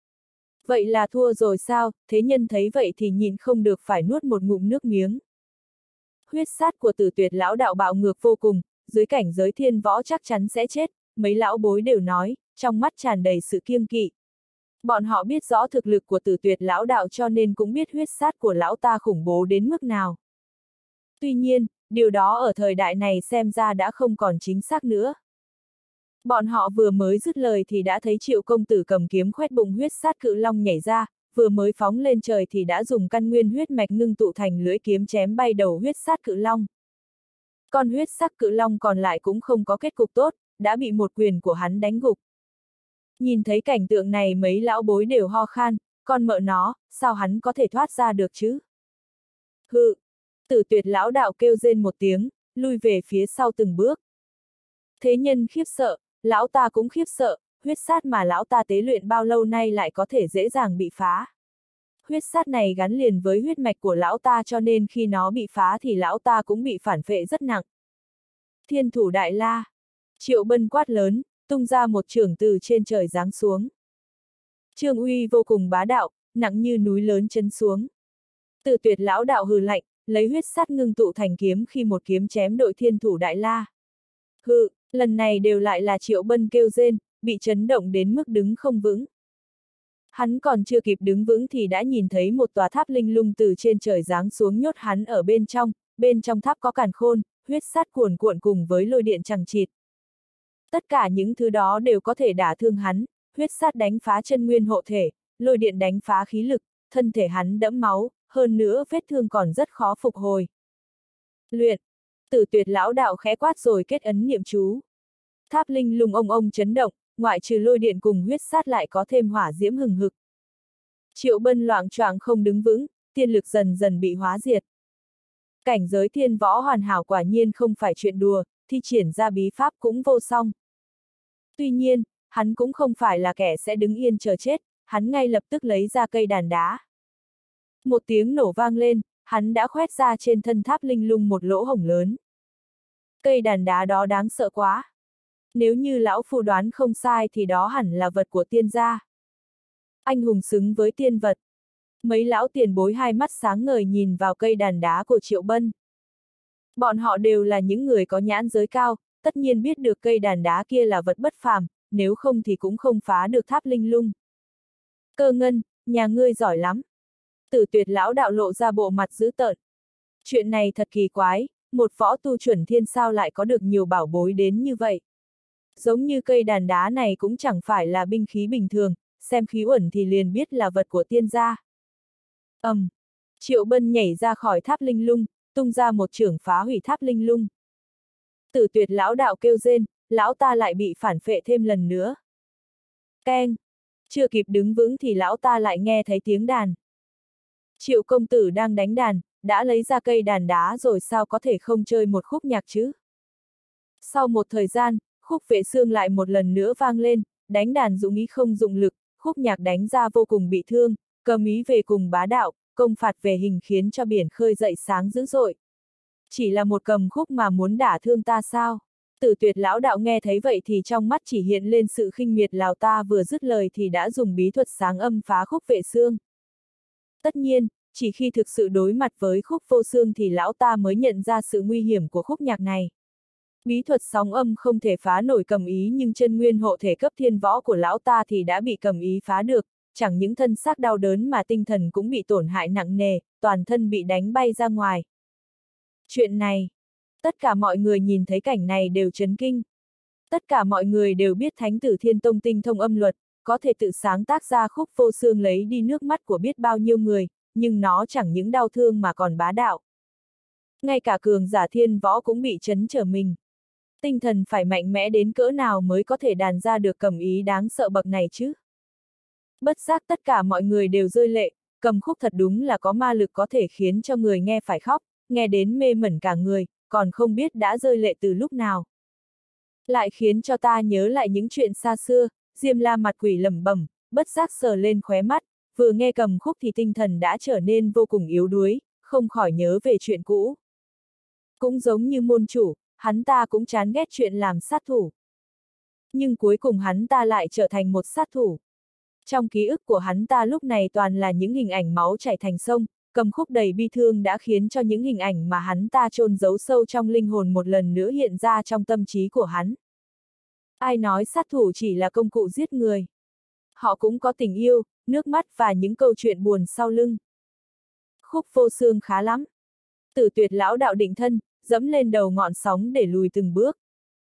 Vậy là thua rồi sao? Thế nhân thấy vậy thì nhìn không được phải nuốt một ngụm nước miếng. Huyết sát của Tử Tuyệt lão đạo bạo ngược vô cùng, dưới cảnh giới thiên võ chắc chắn sẽ chết, mấy lão bối đều nói, trong mắt tràn đầy sự kiêng kỵ. Bọn họ biết rõ thực lực của Tử Tuyệt lão đạo cho nên cũng biết huyết sát của lão ta khủng bố đến mức nào. Tuy nhiên, điều đó ở thời đại này xem ra đã không còn chính xác nữa. Bọn họ vừa mới dứt lời thì đã thấy Triệu công tử cầm kiếm khoét bụng huyết sát cự long nhảy ra, vừa mới phóng lên trời thì đã dùng căn nguyên huyết mạch ngưng tụ thành lưỡi kiếm chém bay đầu huyết sát cự long. Con huyết sắc cự long còn lại cũng không có kết cục tốt, đã bị một quyền của hắn đánh gục. Nhìn thấy cảnh tượng này mấy lão bối đều ho khan, con mợ nó, sao hắn có thể thoát ra được chứ? Hự! Tử Tuyệt lão đạo kêu rên một tiếng, lui về phía sau từng bước. Thế nhân khiếp sợ, lão ta cũng khiếp sợ, huyết sát mà lão ta tế luyện bao lâu nay lại có thể dễ dàng bị phá. Huyết sát này gắn liền với huyết mạch của lão ta cho nên khi nó bị phá thì lão ta cũng bị phản phệ rất nặng. Thiên thủ đại la! Triệu Bân quát lớn, tung ra một chưởng từ trên trời giáng xuống. Chưởng uy vô cùng bá đạo, nặng như núi lớn chấn xuống. Tử Tuyệt lão đạo hừ lạnh, lấy huyết sắt ngưng tụ thành kiếm khi một kiếm chém đội thiên thủ đại la. Hừ, lần này đều lại là Triệu Bân kêu rên, bị chấn động đến mức đứng không vững. Hắn còn chưa kịp đứng vững thì đã nhìn thấy một tòa tháp linh lung từ trên trời giáng xuống nhốt hắn ở bên trong tháp có càn khôn, huyết sắt cuồn cuộn cùng với lôi điện chằng chịt. Tất cả những thứ đó đều có thể đả thương hắn, huyết sắt đánh phá chân nguyên hộ thể, lôi điện đánh phá khí lực, thân thể hắn đẫm máu, hơn nữa vết thương còn rất khó phục hồi. Luyện, Tử Tuyệt lão đạo khẽ quát rồi kết ấn niệm chú. Tháp linh lung ông chấn động, ngoại trừ lôi điện cùng huyết sát lại có thêm hỏa diễm hừng hực. Triệu Bân loạng choạng không đứng vững, tiên lực dần dần bị hóa diệt. Cảnh giới thiên võ hoàn hảo quả nhiên không phải chuyện đùa, thi triển ra bí pháp cũng vô song. Tuy nhiên, hắn cũng không phải là kẻ sẽ đứng yên chờ chết, hắn ngay lập tức lấy ra cây đàn đá. Một tiếng nổ vang lên, hắn đã khoét ra trên thân tháp linh lung một lỗ hổng lớn. Cây đàn đá đó đáng sợ quá. Nếu như lão phu đoán không sai thì đó hẳn là vật của tiên gia. Anh hùng xứng với tiên vật. Mấy lão tiền bối hai mắt sáng ngời nhìn vào cây đàn đá của Triệu Bân. Bọn họ đều là những người có nhãn giới cao, tất nhiên biết được cây đàn đá kia là vật bất phàm, nếu không thì cũng không phá được tháp linh lung. Cơ Ngân, nhà ngươi giỏi lắm. Tử Tuyệt lão đạo lộ ra bộ mặt dữ tợn. Chuyện này thật kỳ quái, một võ tu chuẩn thiên sao lại có được nhiều bảo bối đến như vậy. Giống như cây đàn đá này cũng chẳng phải là binh khí bình thường, xem khí uẩn thì liền biết là vật của tiên gia. Triệu Bân nhảy ra khỏi tháp linh lung, tung ra một chưởng phá hủy tháp linh lung. Tử Tuyệt lão đạo kêu rên, lão ta lại bị phản phệ thêm lần nữa. Keng! Chưa kịp đứng vững thì lão ta lại nghe thấy tiếng đàn. Triệu công tử đang đánh đàn, đã lấy ra cây đàn đá rồi sao có thể không chơi một khúc nhạc chứ? Sau một thời gian, khúc Vệ Xương lại một lần nữa vang lên, đánh đàn dụng ý không dụng lực, khúc nhạc đánh ra vô cùng bị thương, cầm ý về cùng bá đạo, công phạt về hình khiến cho biển khơi dậy sáng dữ dội. Chỉ là một cầm khúc mà muốn đả thương ta sao? Tử Tuyệt lão đạo nghe thấy vậy thì trong mắt chỉ hiện lên sự khinh miệt, lão ta vừa dứt lời thì đã dùng bí thuật sáng âm phá khúc Vệ Xương. Tất nhiên, chỉ khi thực sự đối mặt với khúc vô xương thì lão ta mới nhận ra sự nguy hiểm của khúc nhạc này. Bí thuật sóng âm không thể phá nổi cầm ý, nhưng chân nguyên hộ thể cấp thiên võ của lão ta thì đã bị cầm ý phá được, chẳng những thân xác đau đớn mà tinh thần cũng bị tổn hại nặng nề, toàn thân bị đánh bay ra ngoài. Chuyện này, tất cả mọi người nhìn thấy cảnh này đều chấn kinh. Tất cả mọi người đều biết Thánh tử Thiên Tông tinh thông âm luật, có thể tự sáng tác ra khúc vô xương lấy đi nước mắt của biết bao nhiêu người, nhưng nó chẳng những đau thương mà còn bá đạo. Ngay cả cường giả thiên võ cũng bị chấn trở mình. Tinh thần phải mạnh mẽ đến cỡ nào mới có thể đàn ra được cầm ý đáng sợ bậc này chứ? Bất giác tất cả mọi người đều rơi lệ, cầm khúc thật đúng là có ma lực có thể khiến cho người nghe phải khóc, nghe đến mê mẩn cả người, còn không biết đã rơi lệ từ lúc nào. Lại khiến cho ta nhớ lại những chuyện xa xưa. Diêm La mặt quỷ lẩm bẩm, bất giác sờ lên khóe mắt, vừa nghe cầm khúc thì tinh thần đã trở nên vô cùng yếu đuối, không khỏi nhớ về chuyện cũ. Cũng giống như môn chủ, hắn ta cũng chán ghét chuyện làm sát thủ. Nhưng cuối cùng hắn ta lại trở thành một sát thủ. Trong ký ức của hắn ta lúc này toàn là những hình ảnh máu chảy thành sông, cầm khúc đầy bi thương đã khiến cho những hình ảnh mà hắn ta chôn giấu sâu trong linh hồn một lần nữa hiện ra trong tâm trí của hắn. Ai nói sát thủ chỉ là công cụ giết người? Họ cũng có tình yêu, nước mắt và những câu chuyện buồn sau lưng. Khúc vô xương khá lắm. Tử Tuyệt lão đạo định thân, dẫm lên đầu ngọn sóng để lùi từng bước.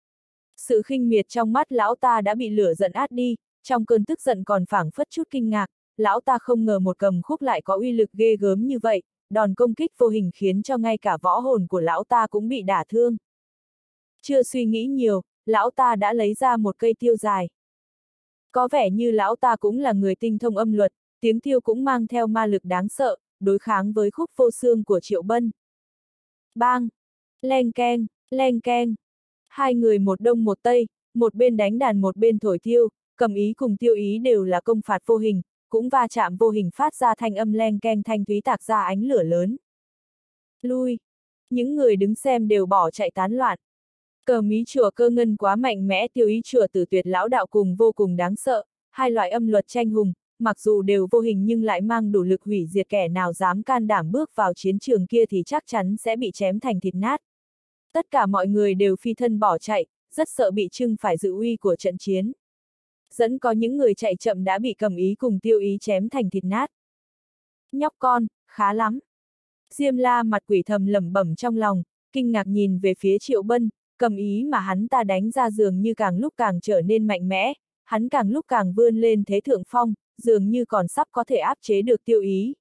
Sự khinh miệt trong mắt lão ta đã bị lửa giận át đi, trong cơn tức giận còn phảng phất chút kinh ngạc, lão ta không ngờ một cầm khúc lại có uy lực ghê gớm như vậy, đòn công kích vô hình khiến cho ngay cả võ hồn của lão ta cũng bị đả thương. Chưa suy nghĩ nhiều, lão ta đã lấy ra một cây tiêu dài. Có vẻ như lão ta cũng là người tinh thông âm luật, tiếng tiêu cũng mang theo ma lực đáng sợ, đối kháng với khúc vô xương của Triệu Bân. Bang! Leng keng, leng keng. Hai người một đông một tây, một bên đánh đàn một bên thổi tiêu, cầm ý cùng tiêu ý đều là công phạt vô hình, cũng va chạm vô hình phát ra thanh âm leng keng thanh thúy tạc ra ánh lửa lớn. Lui! Những người đứng xem đều bỏ chạy tán loạn. Cầm ý chùa Cơ Ngân quá mạnh mẽ, tiêu ý chùa Tử Tuyệt lão đạo cùng vô cùng đáng sợ, hai loại âm luật tranh hùng, mặc dù đều vô hình nhưng lại mang đủ lực hủy diệt, kẻ nào dám can đảm bước vào chiến trường kia thì chắc chắn sẽ bị chém thành thịt nát. Tất cả mọi người đều phi thân bỏ chạy, rất sợ bị trưng phải dự uy của trận chiến. Dẫn có những người chạy chậm đã bị Cầm Ý cùng Tiêu Ý chém thành thịt nát. Nhóc con, khá lắm. Diêm La mặt quỷ thầm lẩm bẩm trong lòng, kinh ngạc nhìn về phía Triệu Bân, Cầm Ý mà hắn ta đánh ra dường như càng lúc càng trở nên mạnh mẽ, hắn càng lúc càng vươn lên thế thượng phong, dường như còn sắp có thể áp chế được Tiêu Ý.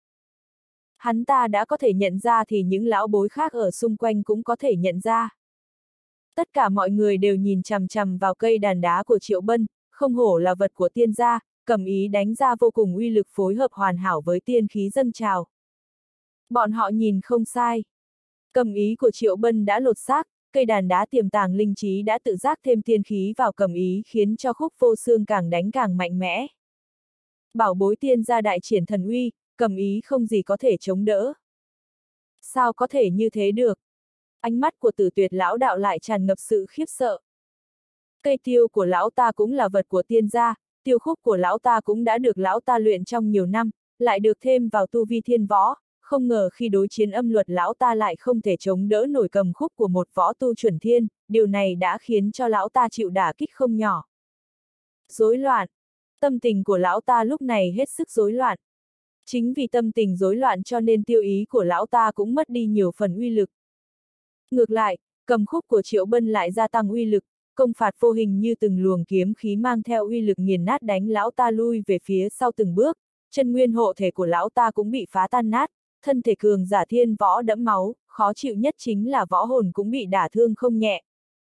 Hắn ta đã có thể nhận ra thì những lão bối khác ở xung quanh cũng có thể nhận ra. Tất cả mọi người đều nhìn chằm chằm vào cây đàn đá của Triệu Bân, không hổ là vật của tiên gia, Cầm Ý đánh ra vô cùng uy lực, phối hợp hoàn hảo với tiên khí dâng trào. Bọn họ nhìn không sai. Cầm Ý của Triệu Bân đã lột xác, cây đàn đá tiềm tàng linh trí đã tự giác thêm tiên khí vào Cầm Ý, khiến cho Khúc Vô Xương càng đánh càng mạnh mẽ. Bảo bối tiên gia đại triển thần uy, Cầm Ý không gì có thể chống đỡ. Sao có thể như thế được? Ánh mắt của Tử Tuyệt lão đạo lại tràn ngập sự khiếp sợ. Cây tiêu của lão ta cũng là vật của tiên gia, tiêu khúc của lão ta cũng đã được lão ta luyện trong nhiều năm, lại được thêm vào tu vi thiên võ, không ngờ khi đối chiến âm luật lão ta lại không thể chống đỡ nổi cầm khúc của một võ tu chuẩn thiên, điều này đã khiến cho lão ta chịu đả kích không nhỏ. Rối loạn. Tâm tình của lão ta lúc này hết sức rối loạn. Chính vì tâm tình rối loạn cho nên Tiêu Ý của lão ta cũng mất đi nhiều phần uy lực. Ngược lại, cầm khúc của Triệu Bân lại gia tăng uy lực, công phạt vô hình như từng luồng kiếm khí mang theo uy lực nghiền nát, đánh lão ta lui về phía sau từng bước, chân nguyên hộ thể của lão ta cũng bị phá tan nát, thân thể cường giả thiên võ đẫm máu, khó chịu nhất chính là võ hồn cũng bị đả thương không nhẹ.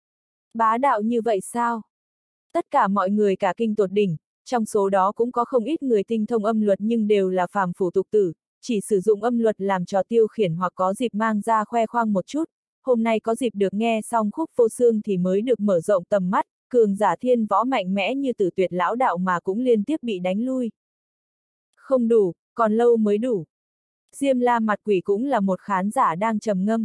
Bá đạo như vậy sao? Tất cả mọi người cả kinh tột đỉnh, trong số đó cũng có không ít người tinh thông âm luật nhưng đều là phàm phu tục tử, chỉ sử dụng âm luật làm trò tiêu khiển hoặc có dịp mang ra khoe khoang một chút. Hôm nay có dịp được nghe xong Khúc Vô Xương thì mới được mở rộng tầm mắt, cường giả thiên võ mạnh mẽ như Tử Tuyệt lão đạo mà cũng liên tiếp bị đánh lui. Không đủ, còn lâu mới đủ. Diêm La mặt quỷ cũng là một khán giả đang trầm ngâm.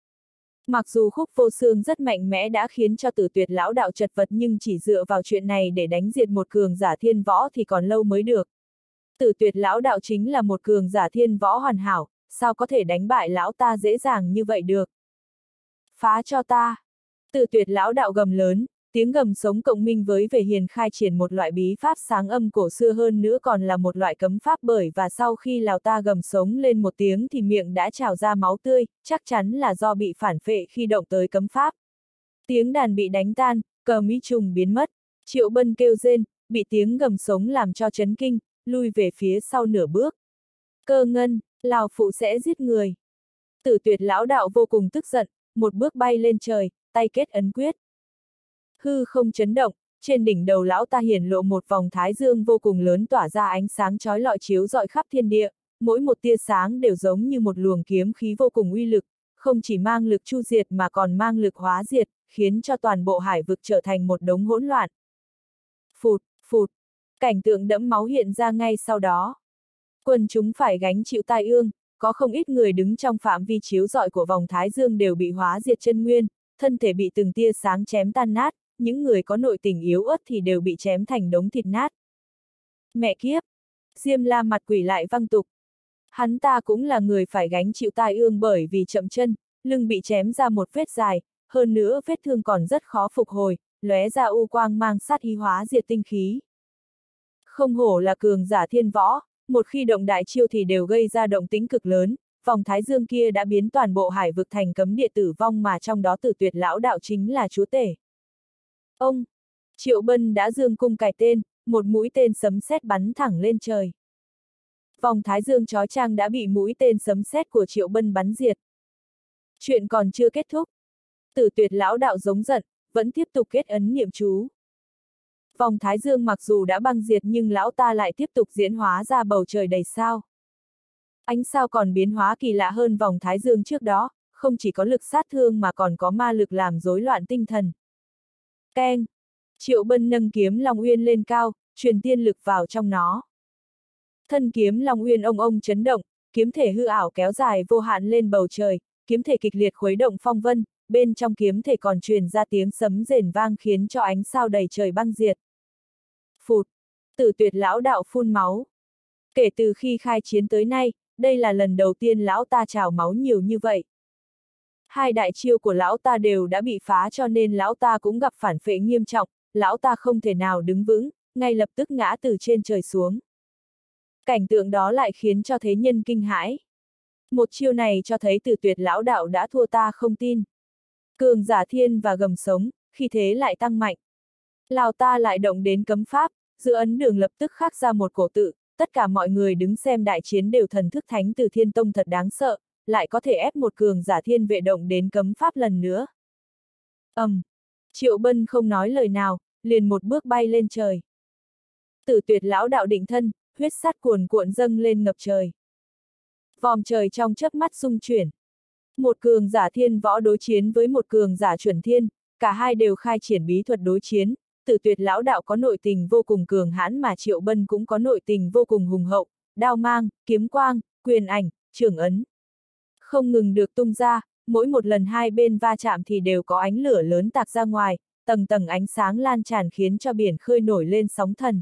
Mặc dù Khúc Vô Xương rất mạnh mẽ đã khiến cho Tử Tuyệt lão đạo chật vật, nhưng chỉ dựa vào chuyện này để đánh diệt một cường giả thiên võ thì còn lâu mới được. Tử Tuyệt lão đạo chính là một cường giả thiên võ hoàn hảo, sao có thể đánh bại lão ta dễ dàng như vậy được? Phá cho ta! Tử Tuyệt lão đạo gầm lớn, tiếng gầm sống cộng minh với về hiền khai triển một loại bí pháp sáng âm cổ xưa, hơn nữa còn là một loại cấm pháp, bởi và sau khi lão ta gầm sống lên một tiếng thì miệng đã trào ra máu tươi, chắc chắn là do bị phản phệ khi động tới cấm pháp. Tiếng đàn bị đánh tan, cờ mỹ trùng biến mất, Triệu Bân kêu rên, bị tiếng gầm sống làm cho chấn kinh, lui về phía sau nửa bước. Cơ ngân, lão phụ sẽ giết người. Tử Tuyệt lão đạo vô cùng tức giận, một bước bay lên trời, tay kết ấn quyết. Hư không chấn động, trên đỉnh đầu lão ta hiển lộ một vòng thái dương vô cùng lớn, tỏa ra ánh sáng chói lọi chiếu rọi khắp thiên địa, mỗi một tia sáng đều giống như một luồng kiếm khí vô cùng uy lực, không chỉ mang lực chu diệt mà còn mang lực hóa diệt, khiến cho toàn bộ hải vực trở thành một đống hỗn loạn. Phụt, phụt, cảnh tượng đẫm máu hiện ra ngay sau đó. Quần chúng phải gánh chịu tai ương, có không ít người đứng trong phạm vi chiếu rọi của vòng thái dương đều bị hóa diệt chân nguyên, thân thể bị từng tia sáng chém tan nát, những người có nội tình yếu ớt thì đều bị chém thành đống thịt nát. Mẹ kiếp! Diêm La mặt quỷ lại văng tục. Hắn ta cũng là người phải gánh chịu tai ương, bởi vì chậm chân, lưng bị chém ra một vết dài, hơn nữa vết thương còn rất khó phục hồi, lóe ra u quang mang sát ý hóa diệt tinh khí. Không hổ là cường giả thiên võ, một khi động đại chiêu thì đều gây ra động tĩnh cực lớn, vòng thái dương kia đã biến toàn bộ hải vực thành cấm địa tử vong, mà trong đó Tử Tuyệt lão đạo chính là chúa tể. Ông! Triệu Bân đã dương cung cài tên, một mũi tên sấm sét bắn thẳng lên trời. Vòng thái dương chói chang đã bị mũi tên sấm sét của Triệu Bân bắn diệt. Chuyện còn chưa kết thúc. Tử Tuyệt lão đạo giống giận, vẫn tiếp tục kết ấn niệm chú. Vòng thái dương mặc dù đã băng diệt nhưng lão ta lại tiếp tục diễn hóa ra bầu trời đầy sao. Ánh sao còn biến hóa kỳ lạ hơn vòng thái dương trước đó, không chỉ có lực sát thương mà còn có ma lực làm rối loạn tinh thần. Keng! Triệu Bân nâng kiếm Long Uyên lên cao, truyền tiên lực vào trong nó. Thân kiếm Long Uyên ông ông chấn động, kiếm thể hư ảo kéo dài vô hạn lên bầu trời, kiếm thể kịch liệt khuấy động phong vân, bên trong kiếm thể còn truyền ra tiếng sấm rền vang khiến cho ánh sao đầy trời băng diệt. Phụt! Tử Tuyệt lão đạo phun máu. Kể từ khi khai chiến tới nay, đây là lần đầu tiên lão ta trào máu nhiều như vậy. Hai đại chiêu của lão ta đều đã bị phá cho nên lão ta cũng gặp phản phệ nghiêm trọng, lão ta không thể nào đứng vững, ngay lập tức ngã từ trên trời xuống. Cảnh tượng đó lại khiến cho thế nhân kinh hãi. Một chiêu này cho thấy Tử Tuyệt lão đạo đã thua ta không tin. Cường giả thiên và gầm sống, khi thế lại tăng mạnh. Lão ta lại động đến cấm pháp, giữa ấn đường lập tức khắc ra một cổ tự, tất cả mọi người đứng xem đại chiến đều thần thức thánh từ Thiên Tông thật đáng sợ, lại có thể ép một cường giả thiên vệ động đến cấm pháp lần nữa. Triệu Bân không nói lời nào, liền một bước bay lên trời. Tử Tuyệt lão đạo định thân, huyết sát cuồn cuộn dâng lên ngập trời. Vòm trời trong chớp mắt xung chuyển. Một cường giả thiên võ đối chiến với một cường giả chuẩn thiên, cả hai đều khai triển bí thuật đối chiến. Tử Tuyệt lão đạo có nội tình vô cùng cường hãn mà Triệu Bân cũng có nội tình vô cùng hùng hậu, đao mang, kiếm quang, quyền ảnh, trường ấn. Không ngừng được tung ra, mỗi một lần hai bên va chạm thì đều có ánh lửa lớn tạc ra ngoài, tầng tầng ánh sáng lan tràn khiến cho biển khơi nổi lên sóng thần.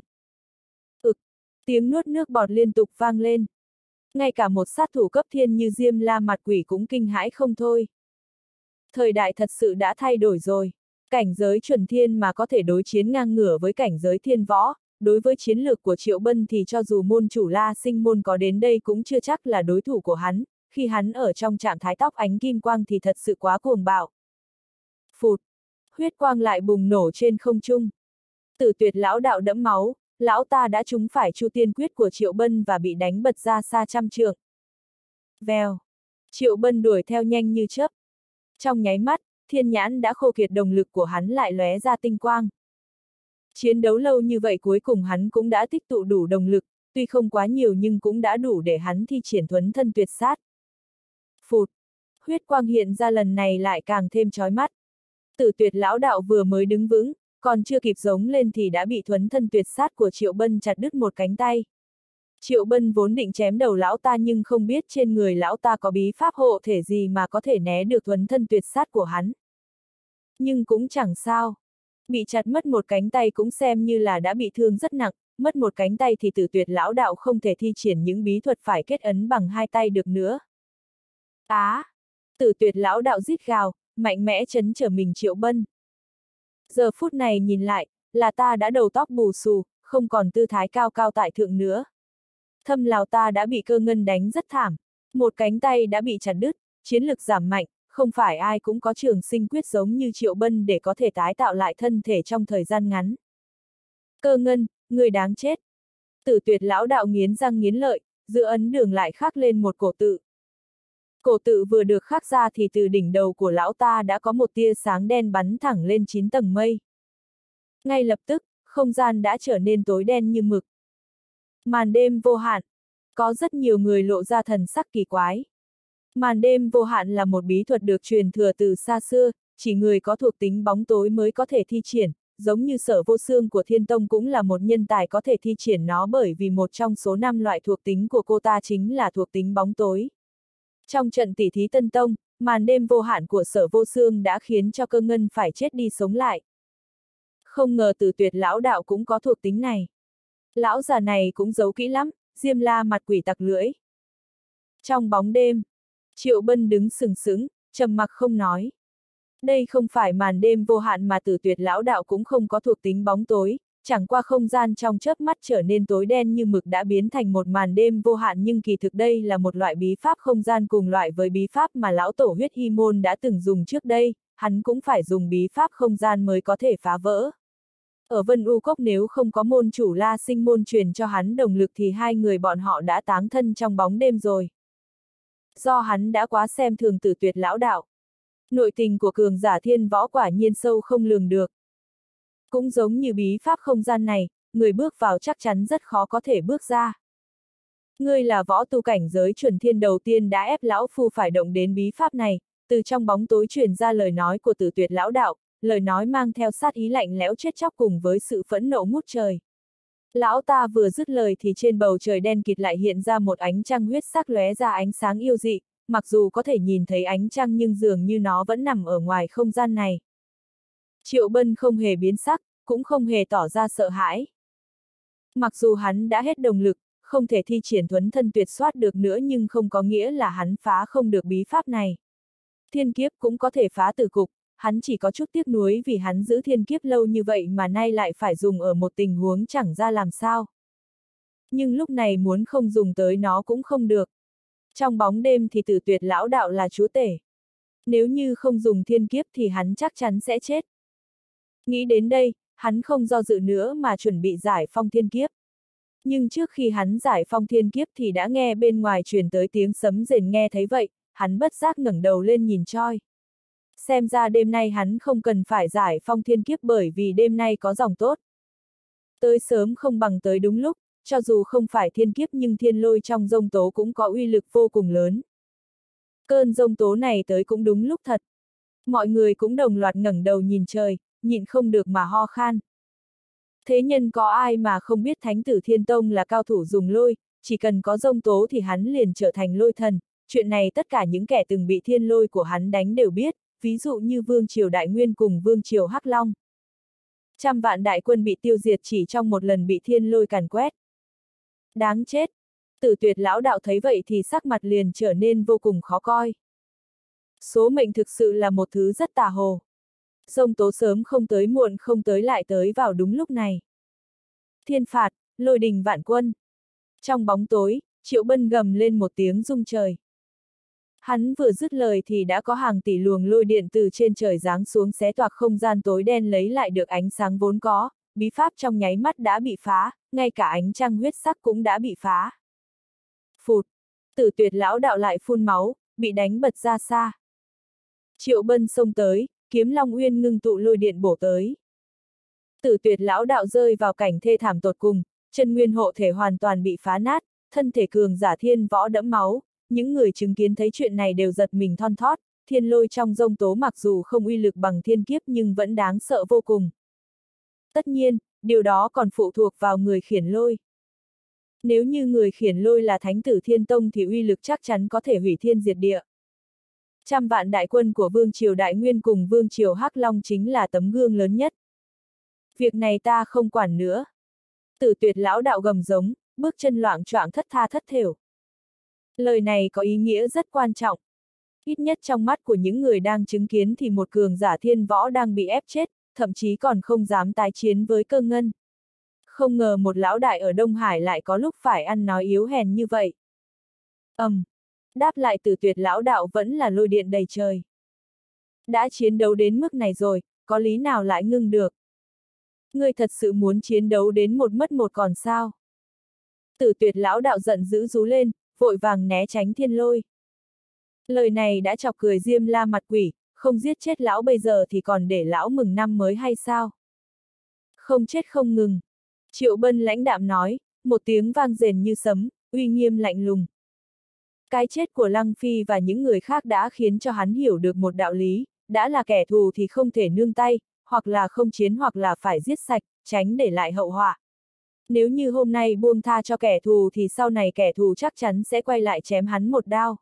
Tiếng nuốt nước bọt liên tục vang lên. Ngay cả một sát thủ cấp thiên như Diêm La Mặt Quỷ cũng kinh hãi không thôi. Thời đại thật sự đã thay đổi rồi. Cảnh giới chuẩn thiên mà có thể đối chiến ngang ngửa với cảnh giới thiên võ, đối với chiến lược của Triệu Bân thì cho dù môn chủ La Sinh môn có đến đây cũng chưa chắc là đối thủ của hắn, khi hắn ở trong trạng thái tóc ánh kim quang thì thật sự quá cuồng bạo. Phụt! Huyết quang lại bùng nổ trên không trung. Tử Tuyệt lão đạo đẫm máu, lão ta đã trúng phải Chu Tiên Quyết của Triệu Bân và bị đánh bật ra xa trăm trượng. Vèo! Triệu Bân đuổi theo nhanh như chớp. Trong nháy mắt, thiên nhãn đã khô kiệt, đồng lực của hắn lại lóe ra tinh quang. Chiến đấu lâu như vậy cuối cùng hắn cũng đã tích tụ đủ đồng lực, tuy không quá nhiều nhưng cũng đã đủ để hắn thi triển thuấn thân tuyệt sát. Phụt! Huyết quang hiện ra lần này lại càng thêm chói mắt. Tử Tuyệt lão đạo vừa mới đứng vững, còn chưa kịp giống lên thì đã bị thuấn thân tuyệt sát của Triệu Bân chặt đứt một cánh tay. Triệu Bân vốn định chém đầu lão ta nhưng không biết trên người lão ta có bí pháp hộ thể gì mà có thể né được thuấn thân tuyệt sát của hắn. Nhưng cũng chẳng sao. Bị chặt mất một cánh tay cũng xem như là đã bị thương rất nặng, mất một cánh tay thì Tử Tuyệt lão đạo không thể thi triển những bí thuật phải kết ấn bằng hai tay được nữa. Tử Tuyệt lão đạo rít gào, mạnh mẽ chấn trở mình Triệu Bân. Giờ phút này nhìn lại, là ta đã đầu tóc bù xù, không còn tư thái cao cao tại thượng nữa. Thâm Lào ta đã bị Cơ Ngân đánh rất thảm, một cánh tay đã bị chặt đứt, chiến lực giảm mạnh, không phải ai cũng có trường sinh quyết giống như Triệu Bân để có thể tái tạo lại thân thể trong thời gian ngắn. Cơ Ngân, người đáng chết. Tử Tuyệt lão đạo nghiến răng nghiến lợi, giữa ấn đường lại khắc lên một cổ tự. Cổ tự vừa được khắc ra thì từ đỉnh đầu của lão ta đã có một tia sáng đen bắn thẳng lên 9 tầng mây. Ngay lập tức, không gian đã trở nên tối đen như mực. Màn đêm vô hạn. Có rất nhiều người lộ ra thần sắc kỳ quái. Màn đêm vô hạn là một bí thuật được truyền thừa từ xa xưa, chỉ người có thuộc tính bóng tối mới có thể thi triển, giống như Sở Vô Xương của Thiên Tông cũng là một nhân tài có thể thi triển nó bởi vì một trong số 5 loại thuộc tính của cô ta chính là thuộc tính bóng tối. Trong trận tỷ thí Tân Tông, màn đêm vô hạn của Sở Vô Xương đã khiến cho Cơ Ngân phải chết đi sống lại. Không ngờ Tử Tuyệt lão đạo cũng có thuộc tính này. Lão già này cũng giấu kỹ lắm, Diêm La Mặt Quỷ tặc lưỡi. Trong bóng đêm, Triệu Bân đứng sừng sững, trầm mặc không nói. Đây không phải màn đêm vô hạn mà Tử Tuyệt lão đạo cũng không có thuộc tính bóng tối, chẳng qua không gian trong chớp mắt trở nên tối đen như mực đã biến thành một màn đêm vô hạn, nhưng kỳ thực đây là một loại bí pháp không gian cùng loại với bí pháp mà lão tổ Huyết Hy môn đã từng dùng trước đây, hắn cũng phải dùng bí pháp không gian mới có thể phá vỡ. Ở Vân U Cốc nếu không có môn chủ La Sinh môn truyền cho hắn đồng lực thì hai người bọn họ đã táng thân trong bóng đêm rồi. Do hắn đã quá xem thường Tử Tuyệt lão đạo. Nội tình của cường giả thiên võ quả nhiên sâu không lường được. Cũng giống như bí pháp không gian này, người bước vào chắc chắn rất khó có thể bước ra. Ngươi là võ tu cảnh giới chuẩn thiên đầu tiên đã ép lão phu phải động đến bí pháp này, từ trong bóng tối truyền ra lời nói của Tử Tuyệt lão đạo, lời nói mang theo sát ý lạnh lẽo chết chóc cùng với sự phẫn nộ ngút trời. Lão ta vừa dứt lời thì trên bầu trời đen kịt lại hiện ra một ánh trăng huyết sắc lóe ra ánh sáng yêu dị, mặc dù có thể nhìn thấy ánh trăng nhưng dường như nó vẫn nằm ở ngoài không gian này. Triệu Bân không hề biến sắc, cũng không hề tỏ ra sợ hãi. Mặc dù hắn đã hết đồng lực, không thể thi triển thuấn thân tuyệt soát được nữa, nhưng không có nghĩa là hắn phá không được bí pháp này. Thiên kiếp cũng có thể phá tử cục, hắn chỉ có chút tiếc nuối vì hắn giữ thiên kiếp lâu như vậy mà nay lại phải dùng ở một tình huống chẳng ra làm sao. Nhưng lúc này muốn không dùng tới nó cũng không được. Trong bóng đêm thì Tử Tuyệt lão đạo là chúa tể. Nếu như không dùng thiên kiếp thì hắn chắc chắn sẽ chết. Nghĩ đến đây, hắn không do dự nữa mà chuẩn bị giải phong thiên kiếp. Nhưng trước khi hắn giải phong thiên kiếp thì đã nghe bên ngoài truyền tới tiếng sấm rền, nghe thấy vậy, hắn bất giác ngẩng đầu lên nhìn choi. Xem ra đêm nay hắn không cần phải giải phong thiên kiếp bởi vì đêm nay có dòng tốt. Tới sớm không bằng tới đúng lúc, cho dù không phải thiên kiếp nhưng thiên lôi trong giông tố cũng có uy lực vô cùng lớn. Cơn giông tố này tới cũng đúng lúc thật. Mọi người cũng đồng loạt ngẩng đầu nhìn trời, nhịn không được mà ho khan. Thế nhân có ai mà không biết Thánh tử Thiên Tông là cao thủ dùng lôi, chỉ cần có giông tố thì hắn liền trở thành lôi thần. Chuyện này tất cả những kẻ từng bị thiên lôi của hắn đánh đều biết, ví dụ như Vương Triều Đại Nguyên cùng Vương Triều Hắc Long. Trăm vạn đại quân bị tiêu diệt chỉ trong một lần bị thiên lôi càn quét. Đáng chết! Tử Tuyệt lão đạo thấy vậy thì sắc mặt liền trở nên vô cùng khó coi. Số mệnh thực sự là một thứ rất tà hồ. Giông tố sớm không tới muộn không tới lại tới vào đúng lúc này. Thiên phạt, lôi đình vạn quân. Trong bóng tối, Triệu Bân gầm lên một tiếng rung trời. Hắn vừa dứt lời thì đã có hàng tỷ luồng lôi điện từ trên trời giáng xuống xé toạc không gian tối đen lấy lại được ánh sáng vốn có, bí pháp trong nháy mắt đã bị phá, ngay cả ánh trăng huyết sắc cũng đã bị phá. Phụt! Tử Tuyệt lão đạo lại phun máu, bị đánh bật ra xa. Triệu Bân xông tới, kiếm Long Uyên ngưng tụ lôi điện bổ tới. Tử Tuyệt lão đạo rơi vào cảnh thê thảm tột cùng, chân nguyên hộ thể hoàn toàn bị phá nát, thân thể cường giả thiên võ đẫm máu. Những người chứng kiến thấy chuyện này đều giật mình thon thót, thiên lôi trong giông tố mặc dù không uy lực bằng thiên kiếp nhưng vẫn đáng sợ vô cùng. Tất nhiên, điều đó còn phụ thuộc vào người khiển lôi. Nếu như người khiển lôi là Thánh tử Thiên Tông thì uy lực chắc chắn có thể hủy thiên diệt địa. Trăm vạn đại quân của Vương Triều Đại Nguyên cùng Vương Triều Hắc Long chính là tấm gương lớn nhất. Việc này ta không quản nữa. Tử Tuyệt lão đạo gầm giống, bước chân loạng choạng thất tha thất thểu. Lời này có ý nghĩa rất quan trọng. Ít nhất trong mắt của những người đang chứng kiến thì một cường giả thiên võ đang bị ép chết, thậm chí còn không dám tái chiến với Cơ Ngân. Không ngờ một lão đại ở Đông Hải lại có lúc phải ăn nói yếu hèn như vậy. Đáp lại Tử Tuyệt lão đạo vẫn là lôi điện đầy trời. Đã chiến đấu đến mức này rồi, có lý nào lại ngưng được? Ngươi thật sự muốn chiến đấu đến một mất một còn sao? Tử Tuyệt lão đạo giận dữ rú lên, vội vàng né tránh thiên lôi. Lời này đã chọc cười Diêm La mặt quỷ, không giết chết lão bây giờ thì còn để lão mừng năm mới hay sao? Không chết không ngừng. Triệu Bân lãnh đạm nói, một tiếng vang rền như sấm, uy nghiêm lạnh lùng. Cái chết của Lăng Phi và những người khác đã khiến cho hắn hiểu được một đạo lý, đã là kẻ thù thì không thể nương tay, hoặc là không chiến hoặc là phải giết sạch, tránh để lại hậu họa. Nếu như hôm nay buông tha cho kẻ thù thì sau này kẻ thù chắc chắn sẽ quay lại chém hắn một đao.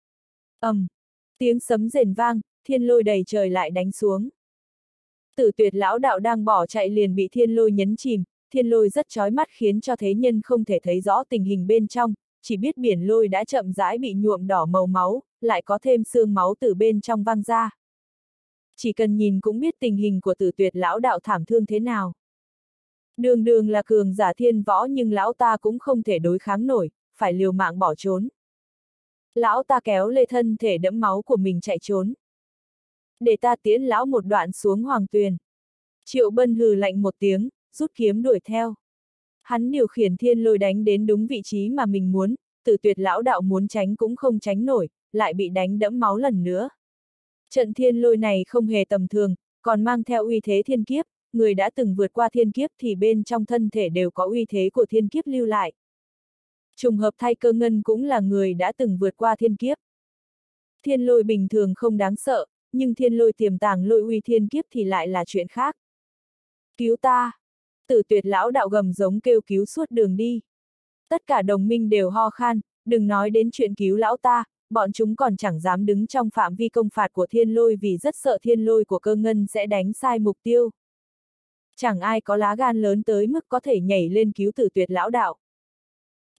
Tiếng sấm rền vang, thiên lôi đầy trời lại đánh xuống. Tử Tuyệt lão đạo đang bỏ chạy liền bị thiên lôi nhấn chìm, thiên lôi rất chói mắt khiến cho thế nhân không thể thấy rõ tình hình bên trong, chỉ biết biển lôi đã chậm rãi bị nhuộm đỏ màu máu, lại có thêm xương máu từ bên trong văng ra. Chỉ cần nhìn cũng biết tình hình của Tử Tuyệt lão đạo thảm thương thế nào. Đường đường là cường giả thiên võ nhưng lão ta cũng không thể đối kháng nổi, phải liều mạng bỏ trốn. Lão ta kéo lê thân thể đẫm máu của mình chạy trốn. Để ta tiễn lão một đoạn xuống hoàng tuyền. Triệu Bân hừ lạnh một tiếng, rút kiếm đuổi theo. Hắn điều khiển thiên lôi đánh đến đúng vị trí mà mình muốn, Tử Tuyệt lão đạo muốn tránh cũng không tránh nổi, lại bị đánh đẫm máu lần nữa. Trận thiên lôi này không hề tầm thường, còn mang theo uy thế thiên kiếp, người đã từng vượt qua thiên kiếp thì bên trong thân thể đều có uy thế của thiên kiếp lưu lại. Trùng hợp thay Cơ Ngân cũng là người đã từng vượt qua thiên kiếp. Thiên lôi bình thường không đáng sợ, nhưng thiên lôi tiềm tàng lôi uy thiên kiếp thì lại là chuyện khác. Cứu ta! Tử Tuyệt lão đạo gầm giống kêu cứu suốt đường đi. Tất cả đồng minh đều ho khan, đừng nói đến chuyện cứu lão ta, bọn chúng còn chẳng dám đứng trong phạm vi công phạt của thiên lôi vì rất sợ thiên lôi của Cơ Ngân sẽ đánh sai mục tiêu. Chẳng ai có lá gan lớn tới mức có thể nhảy lên cứu Tử Tuyệt lão đạo.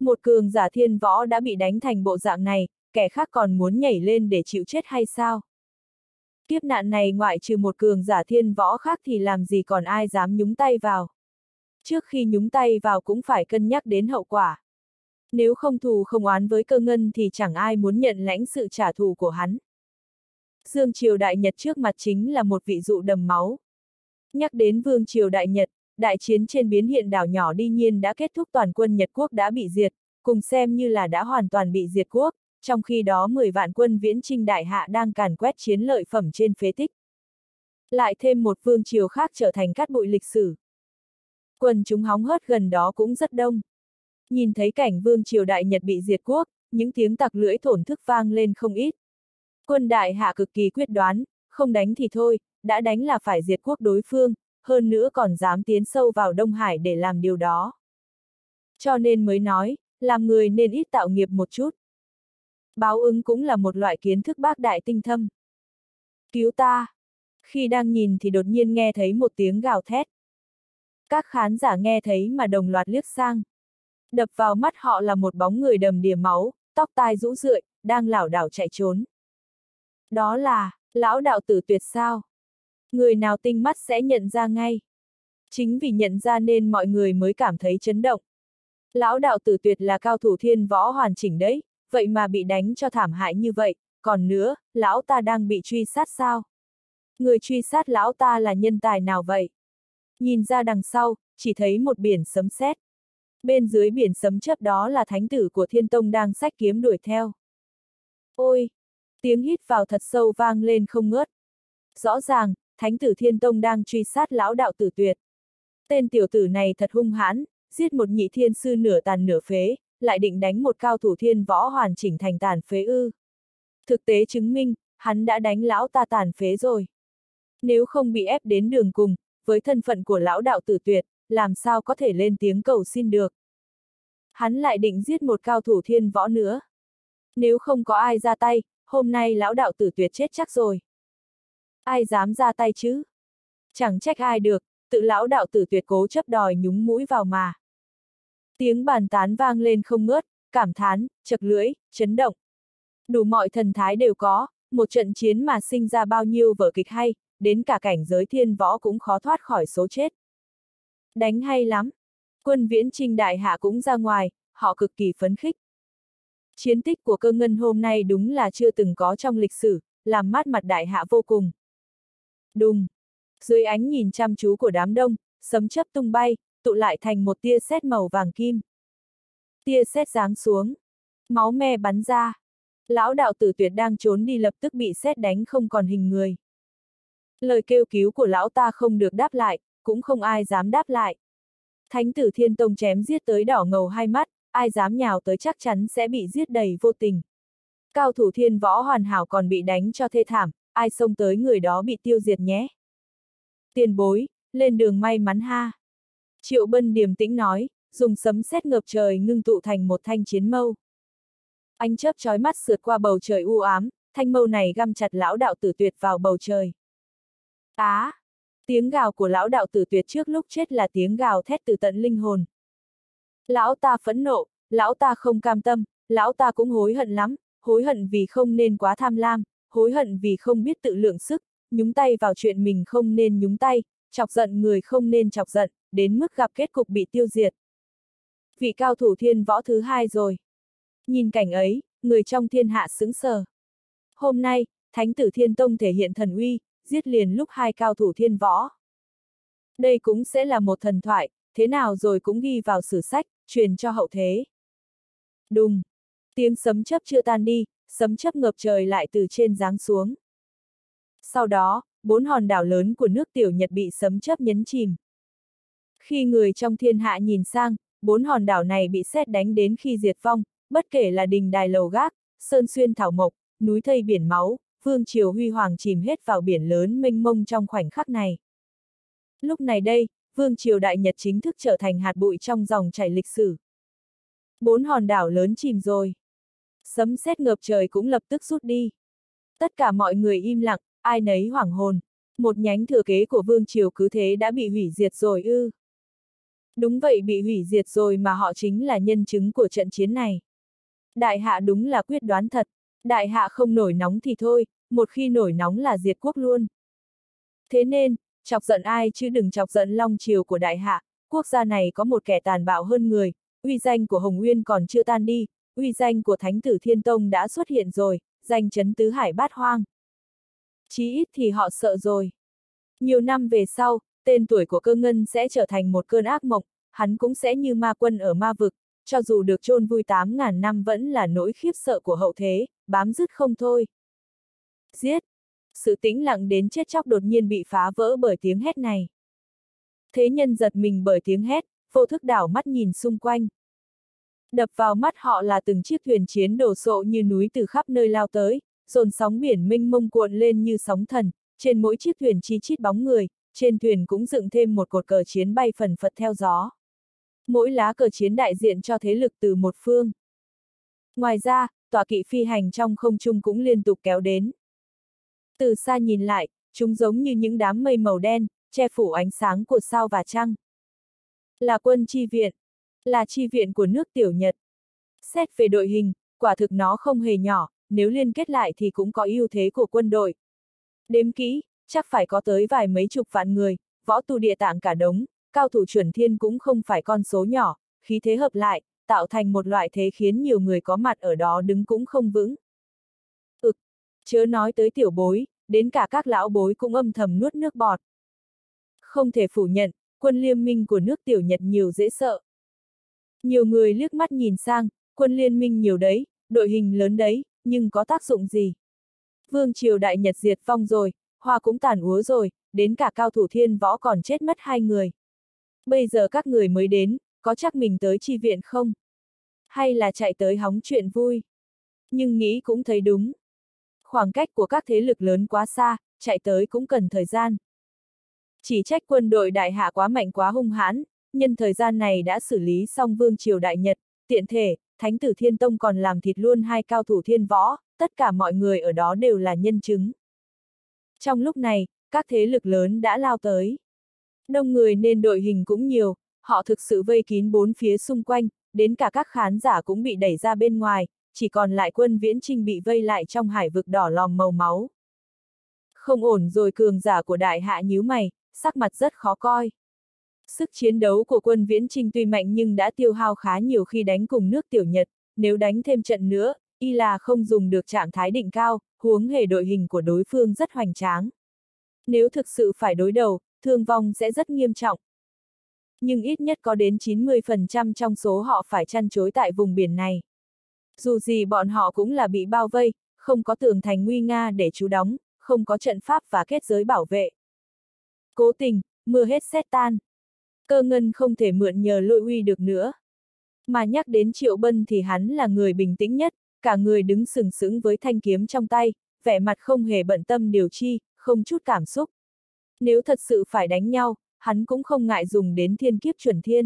Một cường giả thiên võ đã bị đánh thành bộ dạng này, kẻ khác còn muốn nhảy lên để chịu chết hay sao? Kiếp nạn này ngoại trừ một cường giả thiên võ khác thì làm gì còn ai dám nhúng tay vào. Trước khi nhúng tay vào cũng phải cân nhắc đến hậu quả. Nếu không thù không oán với Cơ Ngân thì chẳng ai muốn nhận lãnh sự trả thù của hắn. Dương triều Đại Nhật trước mặt chính là một vị dụ đầm máu. Nhắc đến Vương triều Đại Nhật, đại chiến trên biến hiện đảo nhỏ Đi Nhiên đã kết thúc, toàn quân Nhật quốc đã bị diệt, cùng xem như là đã hoàn toàn bị diệt quốc, trong khi đó 10 vạn quân Viễn Chinh Đại Hạ đang càn quét chiến lợi phẩm trên phế tích. Lại thêm một vương triều khác trở thành cát bụi lịch sử. Quần chúng hóng hớt gần đó cũng rất đông. Nhìn thấy cảnh Vương triều Đại Nhật bị diệt quốc, những tiếng tặc lưỡi thổn thức vang lên không ít. Quân Đại Hạ cực kỳ quyết đoán, không đánh thì thôi, đã đánh là phải diệt quốc đối phương, hơn nữa còn dám tiến sâu vào Đông Hải để làm điều đó. Cho nên mới nói, làm người nên ít tạo nghiệp một chút. Báo ứng cũng là một loại kiến thức bác đại tinh thâm. Cứu ta! Khi đang nhìn thì đột nhiên nghe thấy một tiếng gào thét. Các khán giả nghe thấy mà đồng loạt liếc sang. Đập vào mắt họ là một bóng người đầm đìa máu, tóc tai rũ rượi, đang lảo đảo chạy trốn. Đó là, lão đạo tử Tuyệt sao? Người nào tinh mắt sẽ nhận ra ngay. Chính vì nhận ra nên mọi người mới cảm thấy chấn động. Lão đạo tử Tuyệt là cao thủ thiên võ hoàn chỉnh đấy, vậy mà bị đánh cho thảm hại như vậy, còn nữa, lão ta đang bị truy sát sao? Người truy sát lão ta là nhân tài nào vậy? Nhìn ra đằng sau, chỉ thấy một biển sấm sét. Bên dưới biển sấm chớp đó là thánh tử của Thiên Tông đang xách kiếm đuổi theo. Ôi! Tiếng hít vào thật sâu vang lên không ngớt. Rõ ràng, thánh tử Thiên Tông đang truy sát lão đạo tử Tuyệt. Tên tiểu tử này thật hung hãn, giết một nhị thiên sư nửa tàn nửa phế, lại định đánh một cao thủ thiên võ hoàn chỉnh thành tàn phế ư. Thực tế chứng minh, hắn đã đánh lão ta tàn phế rồi. Nếu không bị ép đến đường cùng, với thân phận của lão đạo tử Tuyệt, làm sao có thể lên tiếng cầu xin được. Hắn lại định giết một cao thủ thiên võ nữa. Nếu không có ai ra tay, hôm nay lão đạo tử Tuyệt chết chắc rồi. Ai dám ra tay chứ? Chẳng trách ai được, tự lão đạo tử Tuyệt cố chấp đòi nhúng mũi vào mà. Tiếng bàn tán vang lên không ngớt, cảm thán, chật lưỡi, chấn động. Đủ mọi thần thái đều có, một trận chiến mà sinh ra bao nhiêu vở kịch hay, đến cả cảnh giới thiên võ cũng khó thoát khỏi số chết. Đánh hay lắm. Quân Viễn Chinh Đại Hạ cũng ra ngoài, họ cực kỳ phấn khích. Chiến tích của Cơ Ngân hôm nay đúng là chưa từng có trong lịch sử, làm mát mặt Đại Hạ vô cùng. Đùng! Dưới ánh nhìn chăm chú của đám đông, sấm chớp tung bay, tụ lại thành một tia sét màu vàng kim. Tia sét giáng xuống. Máu me bắn ra. Lão đạo tử Tuyệt đang trốn đi lập tức bị sét đánh không còn hình người. Lời kêu cứu của lão ta không được đáp lại, cũng không ai dám đáp lại. Thánh tử Thiên Tông chém giết tới đỏ ngầu hai mắt, ai dám nhào tới chắc chắn sẽ bị giết đầy vô tình. Cao thủ thiên võ hoàn hảo còn bị đánh cho thê thảm, ai xông tới người đó bị tiêu diệt nhé. Tiền bối, lên đường may mắn ha. Triệu Bân điềm tĩnh nói, dùng sấm sét ngập trời ngưng tụ thành một thanh chiến mâu. Ánh chớp chói mắt sượt qua bầu trời u ám, thanh mâu này găm chặt lão đạo tử Tuyệt vào bầu trời. Á! Tiếng gào của lão đạo tử Tuyệt trước lúc chết là tiếng gào thét từ tận linh hồn. Lão ta phẫn nộ, lão ta không cam tâm, lão ta cũng hối hận lắm, hối hận vì không nên quá tham lam, hối hận vì không biết tự lượng sức, nhúng tay vào chuyện mình không nên nhúng tay, chọc giận người không nên chọc giận, đến mức gặp kết cục bị tiêu diệt. Vị cao thủ thiên võ thứ hai rồi. Nhìn cảnh ấy, người trong thiên hạ sững sờ. Hôm nay, Thánh tử Thiên Tông thể hiện thần uy, giết liền lúc hai cao thủ thiên võ. Đây cũng sẽ là một thần thoại, thế nào rồi cũng ghi vào sử sách, truyền cho hậu thế. Đùng! Tiếng sấm chớp chưa tan đi, sấm chớp ngập trời lại từ trên giáng xuống. Sau đó, 4 hòn đảo lớn của nước Tiểu Nhật bị sấm chớp nhấn chìm. Khi người trong thiên hạ nhìn sang, 4 hòn đảo này bị sét đánh đến khi diệt vong, bất kể là đình đài lầu gác, sơn xuyên thảo mộc, núi thây biển máu, vương triều huy hoàng chìm hết vào biển lớn mênh mông trong khoảnh khắc này. Lúc này đây, vương triều Đại Nhật chính thức trở thành hạt bụi trong dòng chảy lịch sử. 4 hòn đảo lớn chìm rồi. Sấm sét ngập trời cũng lập tức rút đi. Tất cả mọi người im lặng, ai nấy hoảng hồn. Một nhánh thừa kế của vương triều cứ thế đã bị hủy diệt rồi ư. Đúng vậy, bị hủy diệt rồi mà họ chính là nhân chứng của trận chiến này. Đại hạ đúng là quyết đoán thật. Đại hạ không nổi nóng thì thôi, một khi nổi nóng là diệt quốc luôn. Thế nên, chọc giận ai chứ đừng chọc giận long triều của đại hạ, quốc gia này có một kẻ tàn bạo hơn người, uy danh của Hồng Nguyên còn chưa tan đi, uy danh của Thánh tử Thiên Tông đã xuất hiện rồi, danh chấn tứ hải bát hoang. Chí ít thì họ sợ rồi. Nhiều năm về sau, tên tuổi của Cơ Ngân sẽ trở thành một cơn ác mộng, hắn cũng sẽ như ma quân ở ma vực, cho dù được chôn vùi 8.000 năm vẫn là nỗi khiếp sợ của hậu thế, bám dứt không thôi. Giết! Sự tĩnh lặng đến chết chóc đột nhiên bị phá vỡ bởi tiếng hét này. Thế nhân giật mình bởi tiếng hét, vô thức đảo mắt nhìn xung quanh. Đập vào mắt họ là từng chiếc thuyền chiến đổ sộ như núi từ khắp nơi lao tới, dồn sóng biển mênh mông cuộn lên như sóng thần, trên mỗi chiếc thuyền chi chít bóng người, trên thuyền cũng dựng thêm một cột cờ chiến bay phần phật theo gió. Mỗi lá cờ chiến đại diện cho thế lực từ một phương. Ngoài ra, tọa kỵ phi hành trong không trung cũng liên tục kéo đến. Từ xa nhìn lại, chúng giống như những đám mây màu đen, che phủ ánh sáng của sao và trăng. Là quân chi viện. Là chi viện của nước Tiểu Nhật. Xét về đội hình, quả thực nó không hề nhỏ, nếu liên kết lại thì cũng có ưu thế của quân đội. Đếm kỹ, chắc phải có tới vài mấy chục vạn người, võ tu địa tạng cả đống, cao thủ chuẩn thiên cũng không phải con số nhỏ, khí thế hợp lại, tạo thành một loại thế khiến nhiều người có mặt ở đó đứng cũng không vững. Chớ nói tới tiểu bối, đến cả các lão bối cũng âm thầm nuốt nước bọt. Không thể phủ nhận, quân liên minh của nước Tiểu Nhật nhiều dễ sợ. Nhiều người liếc mắt nhìn sang, quân liên minh nhiều đấy, đội hình lớn đấy, nhưng có tác dụng gì? Vương triều đại Nhật diệt vong rồi, hoa cũng tàn úa rồi, đến cả cao thủ thiên võ còn chết mất 2 người. Bây giờ các người mới đến, có chắc mình tới chi viện không? Hay là chạy tới hóng chuyện vui? Nhưng nghĩ cũng thấy đúng. Khoảng cách của các thế lực lớn quá xa, chạy tới cũng cần thời gian. Chỉ trách quân đội đại hạ quá mạnh quá hung hãn, nhân thời gian này đã xử lý xong vương triều đại Nhật, tiện thể, Thánh tử Thiên Tông còn làm thịt luôn 2 cao thủ thiên võ, tất cả mọi người ở đó đều là nhân chứng. Trong lúc này, các thế lực lớn đã lao tới. Đông người nên đội hình cũng nhiều, họ thực sự vây kín 4 phía xung quanh, đến cả các khán giả cũng bị đẩy ra bên ngoài, chỉ còn lại quân Viễn Trinh bị vây lại trong hải vực đỏ lòm màu máu. Không ổn rồi, cường giả của đại hạ nhíu mày, sắc mặt rất khó coi. Sức chiến đấu của quân Viễn Trinh tuy mạnh nhưng đã tiêu hao khá nhiều khi đánh cùng nước Tiểu Nhật, nếu đánh thêm trận nữa, y là không dùng được trạng thái đỉnh cao, huống hề đội hình của đối phương rất hoành tráng. Nếu thực sự phải đối đầu, thương vong sẽ rất nghiêm trọng. Nhưng ít nhất có đến 90% trong số họ phải chăn trối tại vùng biển này. Dù gì bọn họ cũng là bị bao vây, không có tường thành nguy nga để trú đóng, không có trận pháp và kết giới bảo vệ. Cố tình, mưa hết sét tan. Cơ Ngân không thể mượn nhờ lôi uy được nữa. Mà nhắc đến Triệu Bân thì hắn là người bình tĩnh nhất, cả người đứng sừng sững với thanh kiếm trong tay, vẻ mặt không hề bận tâm điều chi, không chút cảm xúc. Nếu thật sự phải đánh nhau, hắn cũng không ngại dùng đến thiên kiếp chuẩn thiên.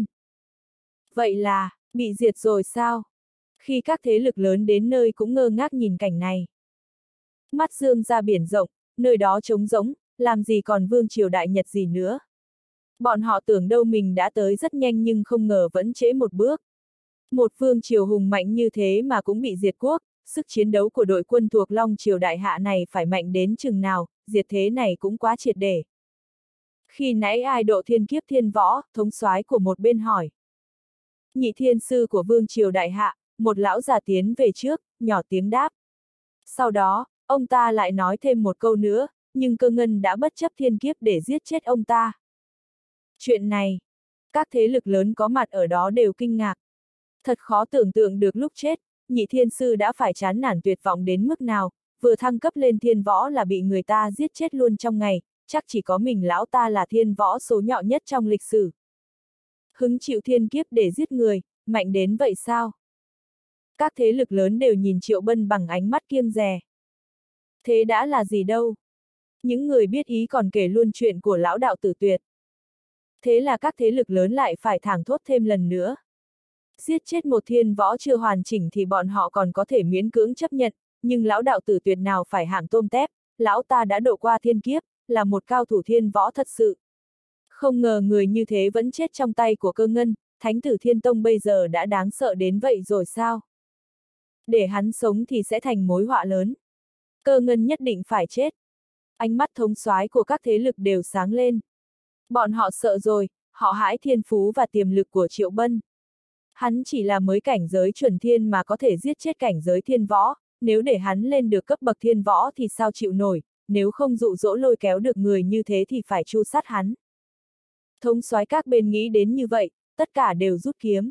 Vậy là, bị diệt rồi sao? Khi các thế lực lớn đến nơi cũng ngơ ngác nhìn cảnh này. Mắt dương ra biển rộng, nơi đó trống rỗng, làm gì còn vương triều đại Nhật gì nữa. Bọn họ tưởng đâu mình đã tới rất nhanh nhưng không ngờ vẫn trễ một bước. Một vương triều hùng mạnh như thế mà cũng bị diệt quốc, sức chiến đấu của đội quân thuộc Long triều đại hạ này phải mạnh đến chừng nào, diệt thế này cũng quá triệt để. Khi nãy ai độ thiên kiếp thiên võ, thống soái của một bên hỏi. Nhị thiên sư của vương triều đại hạ, một lão già tiến về trước, nhỏ tiếng đáp. Sau đó, ông ta lại nói thêm một câu nữa, nhưng Cơ Ngân đã bất chấp thiên kiếp để giết chết ông ta. Chuyện này, các thế lực lớn có mặt ở đó đều kinh ngạc. Thật khó tưởng tượng được lúc chết, nhị thiên sư đã phải chán nản tuyệt vọng đến mức nào, vừa thăng cấp lên thiên võ là bị người ta giết chết luôn trong ngày, chắc chỉ có mình lão ta là thiên võ số nhọ nhất trong lịch sử. Hứng chịu thiên kiếp để giết người, mạnh đến vậy sao? Các thế lực lớn đều nhìn Triệu Bân bằng ánh mắt kiêng dè. Thế đã là gì đâu? Những người biết ý còn kể luôn chuyện của lão đạo tử tuyệt. Thế là các thế lực lớn lại phải thảng thốt thêm lần nữa. Giết chết một thiên võ chưa hoàn chỉnh thì bọn họ còn có thể miễn cưỡng chấp nhận, nhưng lão đạo tử tuyệt nào phải hạng tôm tép, lão ta đã độ qua thiên kiếp, là một cao thủ thiên võ thật sự. Không ngờ người như thế vẫn chết trong tay của Cơ Ngân, Thánh tử Thiên Tông bây giờ đã đáng sợ đến vậy rồi sao? Để hắn sống thì sẽ thành mối họa lớn. Cơ Ngân nhất định phải chết. Ánh mắt thống soái của các thế lực đều sáng lên. Bọn họ sợ rồi, họ hãi thiên phú và tiềm lực của Triệu Bân. Hắn chỉ là mới cảnh giới chuẩn thiên mà có thể giết chết cảnh giới thiên võ, nếu để hắn lên được cấp bậc thiên võ thì sao chịu nổi, nếu không dụ dỗ lôi kéo được người như thế thì phải tru sát hắn. Thống soái các bên nghĩ đến như vậy, tất cả đều rút kiếm.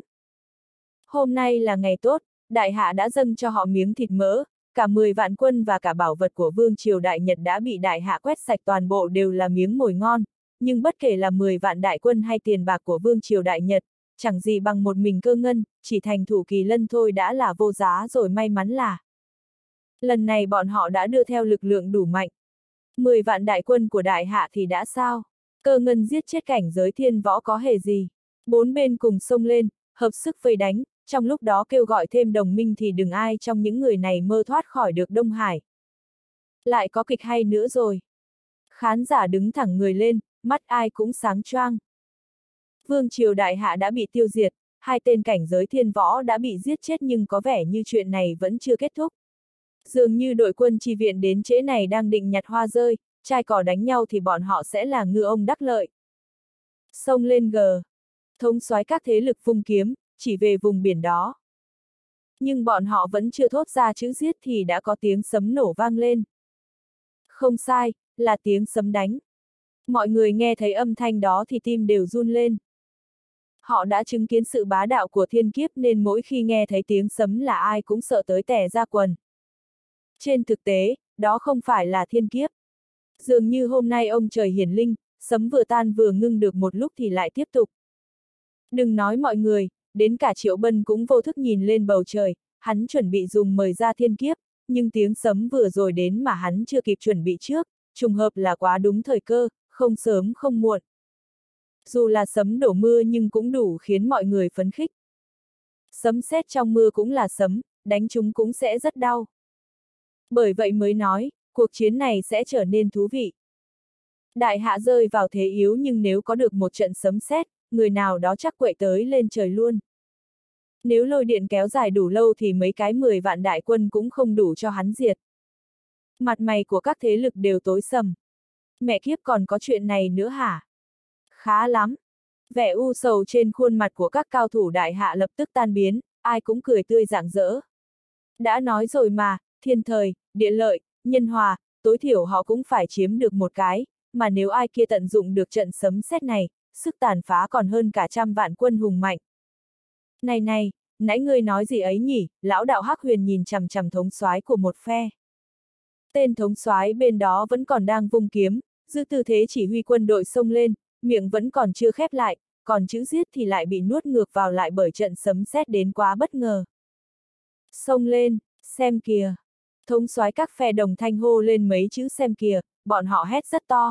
Hôm nay là ngày tốt, đại hạ đã dâng cho họ miếng thịt mỡ, cả 10 vạn quân và cả bảo vật của Vương triều Đại Nhật đã bị đại hạ quét sạch, toàn bộ đều là miếng mồi ngon, nhưng bất kể là 10 vạn đại quân hay tiền bạc của Vương triều Đại Nhật, chẳng gì bằng một mình Cơ Ngân, chỉ thành thủ kỳ lân thôi đã là vô giá rồi, may mắn là lần này bọn họ đã đưa theo lực lượng đủ mạnh. 10 vạn đại quân của đại hạ thì đã sao? Cơ Ngân giết chết cảnh giới thiên võ có hề gì. Bốn bên cùng xông lên, hợp sức vây đánh, trong lúc đó kêu gọi thêm đồng minh thì đừng ai trong những người này mơ thoát khỏi được Đông Hải. Lại có kịch hay nữa rồi. Khán giả đứng thẳng người lên, mắt ai cũng sáng choang. Vương triều đại hạ đã bị tiêu diệt, 2 tên cảnh giới thiên võ đã bị giết chết, nhưng có vẻ như chuyện này vẫn chưa kết thúc. Dường như đội quân chi viện đến trễ này đang định nhặt hoa rơi, trai cỏ đánh nhau thì bọn họ sẽ là ngư ông đắc lợi. Xông lên gờ. Thống soái các thế lực vung kiếm, chỉ về vùng biển đó. Nhưng bọn họ vẫn chưa thốt ra chữ giết thì đã có tiếng sấm nổ vang lên. Không sai, là tiếng sấm đánh. Mọi người nghe thấy âm thanh đó thì tim đều run lên. Họ đã chứng kiến sự bá đạo của thiên kiếp nên mỗi khi nghe thấy tiếng sấm là ai cũng sợ tới tè ra quần. Trên thực tế, đó không phải là thiên kiếp. Dường như hôm nay ông trời hiển linh, sấm vừa tan vừa ngưng được một lúc thì lại tiếp tục. Đừng nói mọi người, đến cả Triệu Bân cũng vô thức nhìn lên bầu trời, hắn chuẩn bị dùng mời ra thiên kiếp, nhưng tiếng sấm vừa rồi đến mà hắn chưa kịp chuẩn bị trước, trùng hợp là quá đúng thời cơ, không sớm không muộn. Dù là sấm đổ mưa nhưng cũng đủ khiến mọi người phấn khích. Sấm sét trong mưa cũng là sấm, đánh chúng cũng sẽ rất đau. Bởi vậy mới nói, cuộc chiến này sẽ trở nên thú vị. Đại hạ rơi vào thế yếu, nhưng nếu có được một trận sấm sét, người nào đó chắc quậy tới lên trời luôn. Nếu lôi điện kéo dài đủ lâu thì mấy cái 10 vạn đại quân cũng không đủ cho hắn diệt. Mặt mày của các thế lực đều tối sầm. Mẹ kiếp, còn có chuyện này nữa hả? Khá lắm. Vẻ u sầu trên khuôn mặt của các cao thủ đại hạ lập tức tan biến, ai cũng cười tươi rạng rỡ. Đã nói rồi mà, thiên thời, địa lợi, nhân hòa, tối thiểu họ cũng phải chiếm được một cái, mà nếu ai kia tận dụng được trận sấm sét này, sức tàn phá còn hơn cả 100 vạn quân hùng mạnh. Này này, nãy ngươi nói gì ấy nhỉ? Lão đạo Hắc Huyền nhìn chằm chằm thống soái của một phe. Tên thống soái bên đó vẫn còn đang vung kiếm, giữ tư thế chỉ huy quân đội xông lên, miệng vẫn còn chưa khép lại, còn chữ giết thì lại bị nuốt ngược vào lại bởi trận sấm sét đến quá bất ngờ. Xông lên, xem kìa. Thống soái các phe đồng thanh hô lên mấy chữ xem kìa, bọn họ hét rất to.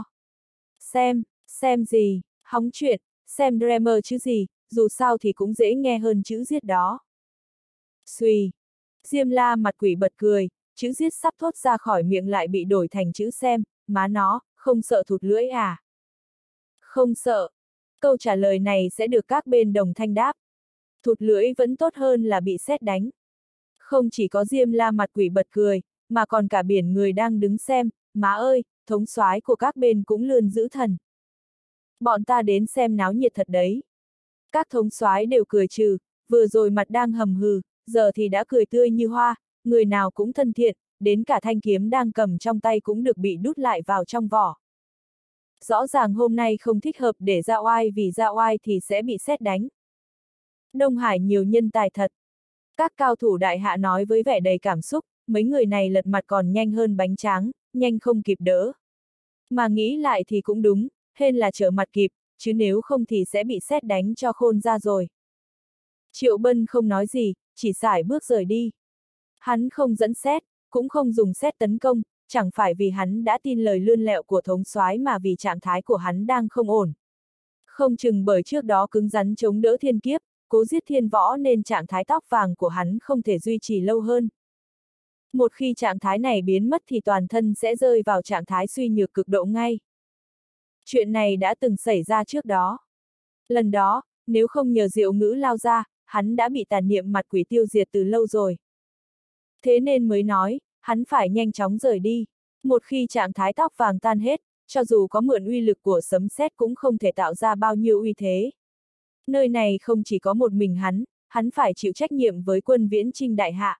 Xem gì, hóng chuyện, xem drama chứ gì, dù sao thì cũng dễ nghe hơn chữ giết đó. Xuy. Diêm La mặt quỷ bật cười, chữ giết sắp thốt ra khỏi miệng lại bị đổi thành chữ xem, má nó, không sợ thụt lưỡi à? Không sợ. Câu trả lời này sẽ được các bên đồng thanh đáp. Thụt lưỡi vẫn tốt hơn là bị sét đánh. Không chỉ có Diêm La mặt quỷ bật cười, mà còn cả biển người đang đứng xem, má ơi, thống soái của các bên cũng lươn giữ thần. Bọn ta đến xem náo nhiệt thật đấy. Các thống soái đều cười trừ, vừa rồi mặt đang hầm hừ, giờ thì đã cười tươi như hoa, người nào cũng thân thiện, đến cả thanh kiếm đang cầm trong tay cũng được bị đút lại vào trong vỏ. Rõ ràng hôm nay không thích hợp để ra oai, vì ra oai thì sẽ bị sét đánh. Đông Hải nhiều nhân tài thật. Các cao thủ đại hạ nói với vẻ đầy cảm xúc, mấy người này lật mặt còn nhanh hơn bánh tráng, nhanh không kịp đỡ. Mà nghĩ lại thì cũng đúng, hên là trở mặt kịp, chứ nếu không thì sẽ bị sét đánh cho khôn ra rồi. Triệu Bân không nói gì, chỉ sải bước rời đi. Hắn không dẫn sét, cũng không dùng sét tấn công, chẳng phải vì hắn đã tin lời lươn lẹo của thống soái mà vì trạng thái của hắn đang không ổn. Không chừng bởi trước đó cứng rắn chống đỡ thiên kiếp, cố giết thiên võ nên trạng thái tóc vàng của hắn không thể duy trì lâu hơn. Một khi trạng thái này biến mất thì toàn thân sẽ rơi vào trạng thái suy nhược cực độ ngay. Chuyện này đã từng xảy ra trước đó. Lần đó, nếu không nhờ Diệu Ngữ lao ra, hắn đã bị tàn niệm mặt quỷ tiêu diệt từ lâu rồi. Thế nên mới nói, hắn phải nhanh chóng rời đi. Một khi trạng thái tóc vàng tan hết, cho dù có mượn uy lực của sấm sét cũng không thể tạo ra bao nhiêu uy thế. Nơi này không chỉ có một mình hắn phải chịu trách nhiệm với quân Viễn Chinh đại hạ.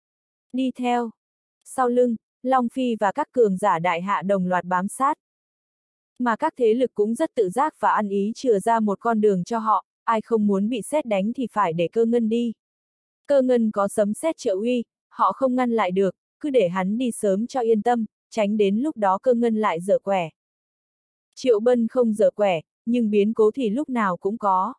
Đi theo. Sau lưng, Long Phi và các cường giả đại hạ đồng loạt bám sát. Mà các thế lực cũng rất tự giác và ăn ý chừa ra một con đường cho họ, ai không muốn bị sét đánh thì phải để Cơ Ngân đi. Cơ Ngân có sấm sét trợ uy, họ không ngăn lại được, cứ để hắn đi sớm cho yên tâm, tránh đến lúc đó Cơ Ngân lại dở quẻ. Triệu Bân không dở quẻ, nhưng biến cố thì lúc nào cũng có.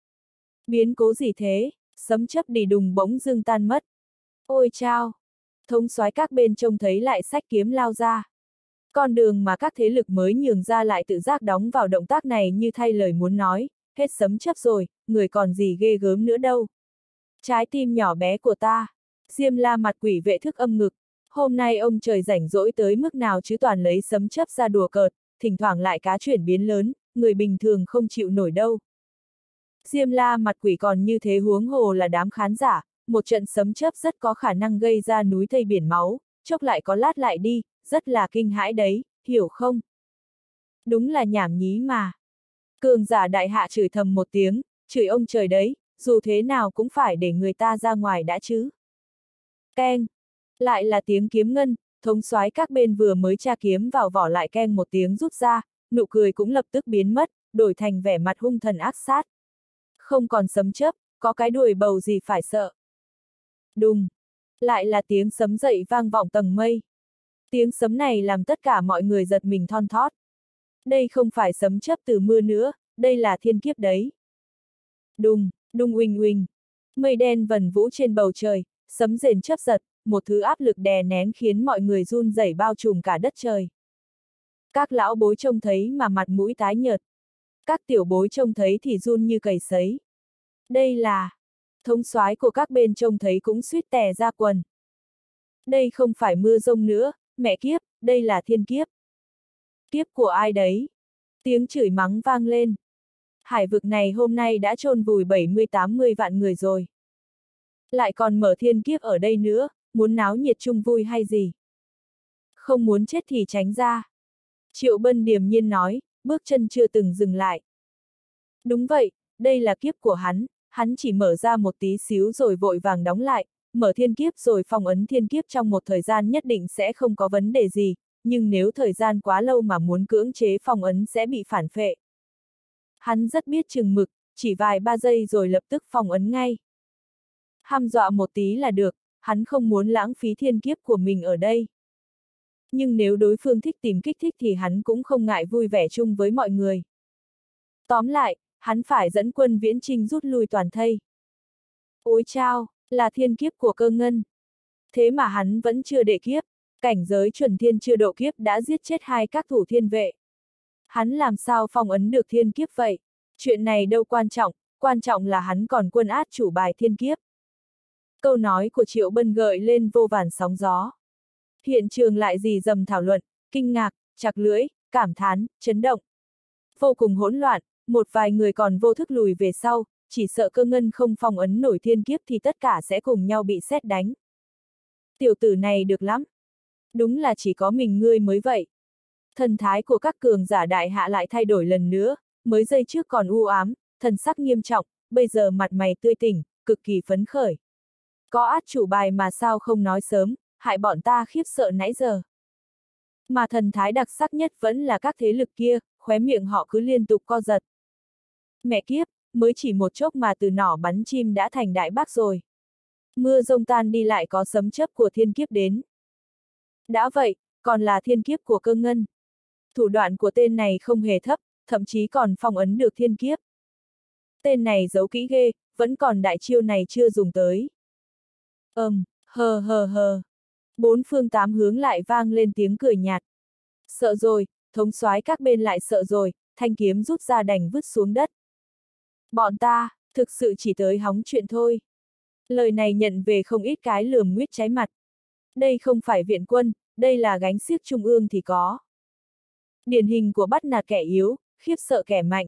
Biến cố gì thế? Sấm chớp đì đùng bỗng dưng tan mất. Ôi chao! Thống soái các bên trông thấy lại xách kiếm lao ra. Con đường mà các thế lực mới nhường ra lại tự giác đóng vào động tác này như thay lời muốn nói, hết sấm chớp rồi, người còn gì ghê gớm nữa đâu. Trái tim nhỏ bé của ta. Diêm La mặt quỷ vệ thức âm ngực. Hôm nay ông trời rảnh rỗi tới mức nào chứ toàn lấy sấm chớp ra đùa cợt, thỉnh thoảng lại cá chuyển biến lớn, người bình thường không chịu nổi đâu. Diêm La mặt quỷ còn như thế huống hồ là đám khán giả, một trận sấm chớp rất có khả năng gây ra núi thây biển máu, chốc lại có lát lại đi, rất là kinh hãi đấy, hiểu không? Đúng là nhảm nhí mà. Cường giả đại hạ chửi thầm một tiếng, chửi ông trời đấy, dù thế nào cũng phải để người ta ra ngoài đã chứ. Keng. Lại là tiếng kiếm ngân, thống soái các bên vừa mới tra kiếm vào vỏ lại keng một tiếng rút ra, nụ cười cũng lập tức biến mất, đổi thành vẻ mặt hung thần ác sát. Không còn sấm chớp, có cái đuổi bầu gì phải sợ. Đùng. Lại là tiếng sấm dậy vang vọng tầng mây. Tiếng sấm này làm tất cả mọi người giật mình thon thót. Đây không phải sấm chớp từ mưa nữa, đây là thiên kiếp đấy. Đùng, đùng uỳnh uỳnh. Mây đen vần vũ trên bầu trời, sấm rền chớp giật, một thứ áp lực đè nén khiến mọi người run rẩy bao trùm cả đất trời. Các lão bối trông thấy mà mặt mũi tái nhợt. Các tiểu bối trông thấy thì run như cầy sấy. Đây là... Thống soái của các bên trông thấy cũng suýt tè ra quần. Đây không phải mưa rông nữa, mẹ kiếp, đây là thiên kiếp. Kiếp của ai đấy? Tiếng chửi mắng vang lên. Hải vực này hôm nay đã chôn vùi 70-80 vạn người rồi. Lại còn mở thiên kiếp ở đây nữa, muốn náo nhiệt chung vui hay gì? Không muốn chết thì tránh ra. Triệu Bân điềm nhiên nói, bước chân chưa từng dừng lại. Đúng vậy, đây là kiếp của hắn chỉ mở ra một tí xíu rồi vội vàng đóng lại, mở thiên kiếp rồi phong ấn thiên kiếp trong một thời gian nhất định sẽ không có vấn đề gì, nhưng nếu thời gian quá lâu mà muốn cưỡng chế phong ấn sẽ bị phản phệ. Hắn rất biết chừng mực, chỉ vài 3 giây rồi lập tức phong ấn ngay. Hăm dọa một tí là được, hắn không muốn lãng phí thiên kiếp của mình ở đây. Nhưng nếu đối phương thích tìm kích thích thì hắn cũng không ngại vui vẻ chung với mọi người. Tóm lại, hắn phải dẫn quân Viễn Chinh rút lui toàn thây. Ôi chao, là thiên kiếp của Cơ Ngân. Thế mà hắn vẫn chưa đệ kiếp, cảnh giới chuẩn thiên chưa độ kiếp đã giết chết 2 các thủ thiên vệ. Hắn làm sao phong ấn được thiên kiếp vậy? Chuyện này đâu quan trọng là hắn còn quân át chủ bài thiên kiếp. Câu nói của Triệu Bân gợi lên vô vàn sóng gió. Hiện trường lại rì rầm thảo luận, kinh ngạc, chạc lưỡi, cảm thán, chấn động. Vô cùng hỗn loạn, một vài người còn vô thức lùi về sau, chỉ sợ Cơ Ngân không phong ấn nổi thiên kiếp thì tất cả sẽ cùng nhau bị sét đánh. Tiểu tử này được lắm. Đúng là chỉ có mình ngươi mới vậy. Thần thái của các cường giả đại hạ lại thay đổi lần nữa, mới giây trước còn u ám, thần sắc nghiêm trọng, bây giờ mặt mày tươi tỉnh, cực kỳ phấn khởi. Có át chủ bài mà sao không nói sớm, hại bọn ta khiếp sợ nãy giờ. Mà thần thái đặc sắc nhất vẫn là các thế lực kia, khóe miệng họ cứ liên tục co giật. Mẹ kiếp, mới chỉ một chốc mà từ nỏ bắn chim đã thành đại bác rồi. Mưa rông tan đi lại có sấm chớp của thiên kiếp đến. Đã vậy, còn là thiên kiếp của Cơ Ngân. Thủ đoạn của tên này không hề thấp, thậm chí còn phong ấn được thiên kiếp. Tên này giấu kỹ ghê, vẫn còn đại chiêu này chưa dùng tới. Hờ hờ hờ. Bốn phương tám hướng lại vang lên tiếng cười nhạt. Sợ rồi, thống soái các bên lại sợ rồi, thanh kiếm rút ra đành vứt xuống đất. Bọn ta, thực sự chỉ tới hóng chuyện thôi. Lời này nhận về không ít cái lườm nguyết cháy mặt. Đây không phải viện quân, đây là gánh xiếc trung ương thì có. Điển hình của bắt nạt kẻ yếu, khiếp sợ kẻ mạnh.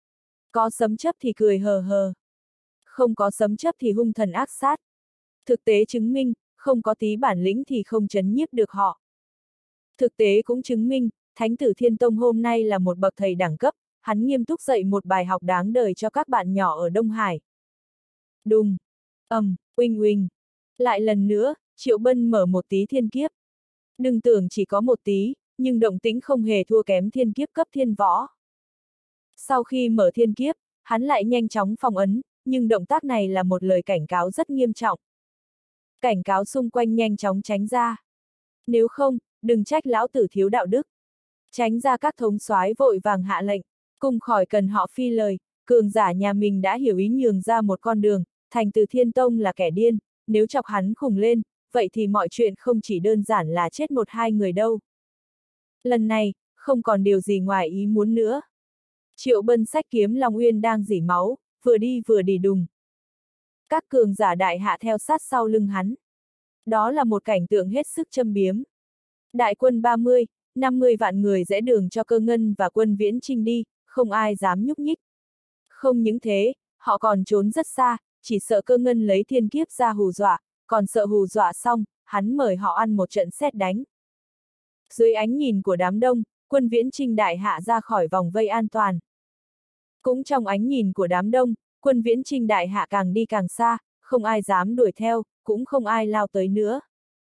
Có sấm chấp thì cười hờ hờ. Không có sấm chấp thì hung thần ác sát. Thực tế chứng minh, không có tí bản lĩnh thì không trấn nhiếp được họ. Thực tế cũng chứng minh, Thánh tử Thiên Tông hôm nay là một bậc thầy đẳng cấp, hắn nghiêm túc dạy một bài học đáng đời cho các bạn nhỏ ở Đông Hải. Đùng, uỳnh uỳnh. Lại lần nữa, Triệu Bân mở một tí thiên kiếp. Đừng tưởng chỉ có một tí, nhưng động tĩnh không hề thua kém thiên kiếp cấp thiên võ. Sau khi mở thiên kiếp, hắn lại nhanh chóng phong ấn, nhưng động tác này là một lời cảnh cáo rất nghiêm trọng. Cảnh cáo xung quanh nhanh chóng tránh ra. Nếu không, đừng trách lão tử thiếu đạo đức. Tránh ra, các thống soái vội vàng hạ lệnh, cùng khỏi cần họ phi lời, cường giả nhà mình đã hiểu ý nhường ra một con đường, Thành Từ Thiên Tông là kẻ điên, nếu chọc hắn khùng lên, vậy thì mọi chuyện không chỉ đơn giản là chết một hai người đâu. Lần này, không còn điều gì ngoài ý muốn nữa. Triệu Bân xách kiếm Long Uyên đang rỉ máu, vừa đi vừa đi đùng. Các cường giả đại hạ theo sát sau lưng hắn. Đó là một cảnh tượng hết sức châm biếm. Đại quân 30, 50 vạn người rẽ đường cho Cơ Ngân và quân Viễn Chinh đi, không ai dám nhúc nhích. Không những thế, họ còn trốn rất xa, chỉ sợ Cơ Ngân lấy thiên kiếp ra hù dọa, còn sợ hù dọa xong, hắn mời họ ăn một trận sét đánh. Dưới ánh nhìn của đám đông, quân Viễn Chinh đại hạ ra khỏi vòng vây an toàn. Cũng trong ánh nhìn của đám đông, quân Viễn Chinh đại hạ càng đi càng xa, không ai dám đuổi theo, cũng không ai lao tới nữa.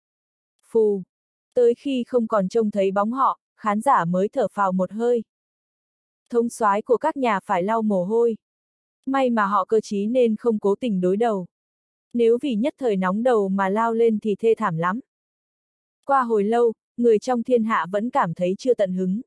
Phù! Tới khi không còn trông thấy bóng họ, khán giả mới thở phào một hơi. Thống soái của các nhà phải lau mồ hôi. May mà họ cơ trí nên không cố tình đối đầu. Nếu vì nhất thời nóng đầu mà lao lên thì thê thảm lắm. Qua hồi lâu, người trong thiên hạ vẫn cảm thấy chưa tận hứng.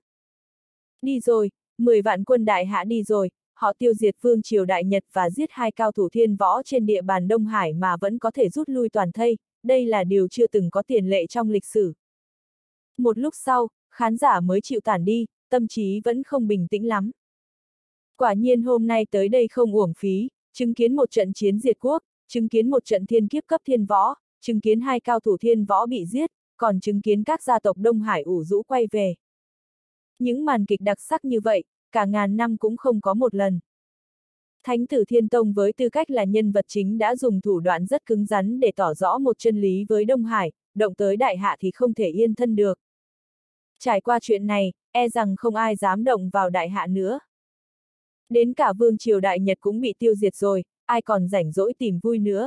Đi rồi, 10 vạn quân đại hạ đi rồi, họ tiêu diệt vương triều Đại Nhật và giết hai cao thủ thiên võ trên địa bàn Đông Hải mà vẫn có thể rút lui toàn thây, đây là điều chưa từng có tiền lệ trong lịch sử. Một lúc sau, khán giả mới chịu tản đi, tâm trí vẫn không bình tĩnh lắm. Quả nhiên hôm nay tới đây không uổng phí, chứng kiến một trận chiến diệt quốc, chứng kiến một trận thiên kiếp cấp thiên võ, chứng kiến hai cao thủ thiên võ bị giết, còn chứng kiến các gia tộc Đông Hải ủ rũ quay về. Những màn kịch đặc sắc như vậy, cả ngàn năm cũng không có một lần. Thánh tử Thiên Tông với tư cách là nhân vật chính đã dùng thủ đoạn rất cứng rắn để tỏ rõ một chân lý với Đông Hải, động tới đại hạ thì không thể yên thân được. Trải qua chuyện này, e rằng không ai dám động vào đại hạ nữa. Đến cả vương triều Đại Nhật cũng bị tiêu diệt rồi, ai còn rảnh rỗi tìm vui nữa.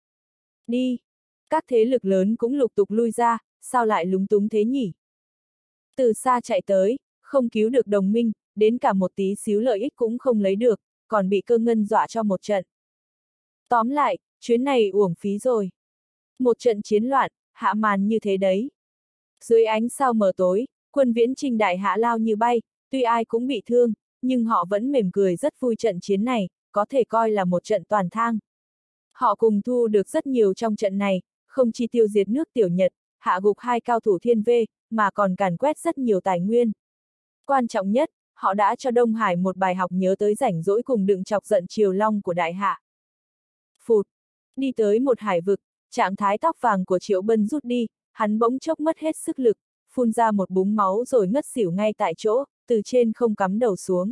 Đi! Các thế lực lớn cũng lục tục lui ra, sao lại lúng túng thế nhỉ? Từ xa chạy tới, không cứu được đồng minh, đến cả một tí xíu lợi ích cũng không lấy được, còn bị Cơ Ngân dọa cho một trận. Tóm lại, chuyến này uổng phí rồi. Một trận chiến loạn, hạ màn như thế đấy. Dưới ánh sao mờ tối, quân Viễn Chinh đại hạ lao như bay, tuy ai cũng bị thương, nhưng họ vẫn mỉm cười rất vui trận chiến này, có thể coi là một trận toàn thang. Họ cùng thu được rất nhiều trong trận này, không chỉ tiêu diệt nước Tiểu Nhật, hạ gục hai cao thủ thiên vê, mà còn càn quét rất nhiều tài nguyên. Quan trọng nhất, họ đã cho Đông Hải một bài học nhớ tới rảnh rỗi cùng đựng chọc giận Triều Long của đại hạ. Phụt! Đi tới một hải vực, trạng thái tóc vàng của Triệu Bân rút đi, hắn bỗng chốc mất hết sức lực, phun ra một búng máu rồi ngất xỉu ngay tại chỗ, từ trên không cắm đầu xuống.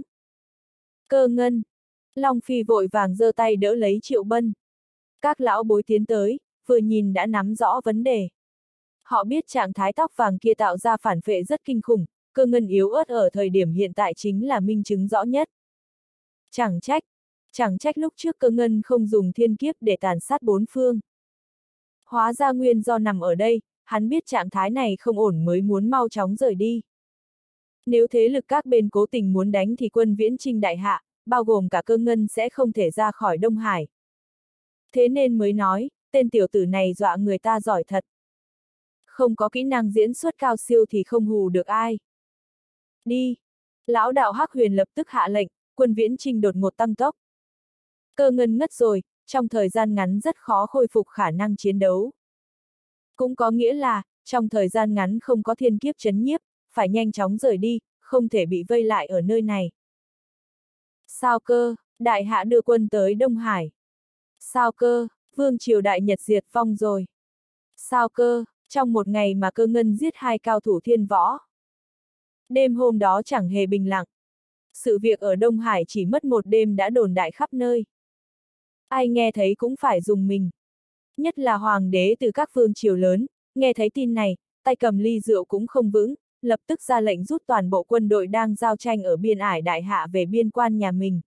Cơ Ngân! Long Phi vội vàng giơ tay đỡ lấy Triệu Bân. Các lão bối tiến tới, vừa nhìn đã nắm rõ vấn đề. Họ biết trạng thái tóc vàng kia tạo ra phản phệ rất kinh khủng, Cơ Ngân yếu ớt ở thời điểm hiện tại chính là minh chứng rõ nhất. Chẳng trách lúc trước Cơ Ngân không dùng thiên kiếp để tàn sát bốn phương. Hóa ra nguyên do nằm ở đây, hắn biết trạng thái này không ổn mới muốn mau chóng rời đi. Nếu thế lực các bên cố tình muốn đánh thì quân Viễn Chinh đại hạ, bao gồm cả Cơ Ngân sẽ không thể ra khỏi Đông Hải. Thế nên mới nói, tên tiểu tử này dọa người ta giỏi thật. Không có kỹ năng diễn xuất cao siêu thì không hù được ai. Đi! Lão đạo Hắc Huyền lập tức hạ lệnh, quân Viễn Chinh đột ngột tăng tốc. Cơ Ngân ngất rồi, trong thời gian ngắn rất khó khôi phục khả năng chiến đấu. Cũng có nghĩa là, trong thời gian ngắn không có thiên kiếp trấn nhiếp, phải nhanh chóng rời đi, không thể bị vây lại ở nơi này. Sao cơ, đại hạ đưa quân tới Đông Hải. Sao cơ, vương triều Đại Nhật diệt vong rồi. Sao cơ, trong một ngày mà Cơ Ngân giết hai cao thủ thiên võ. Đêm hôm đó chẳng hề bình lặng. Sự việc ở Đông Hải chỉ mất một đêm đã đồn đại khắp nơi. Ai nghe thấy cũng phải rùng mình. Nhất là hoàng đế từ các vương triều lớn, nghe thấy tin này, tay cầm ly rượu cũng không vững, lập tức ra lệnh rút toàn bộ quân đội đang giao tranh ở biên ải Đại Hạ về biên quan nhà mình.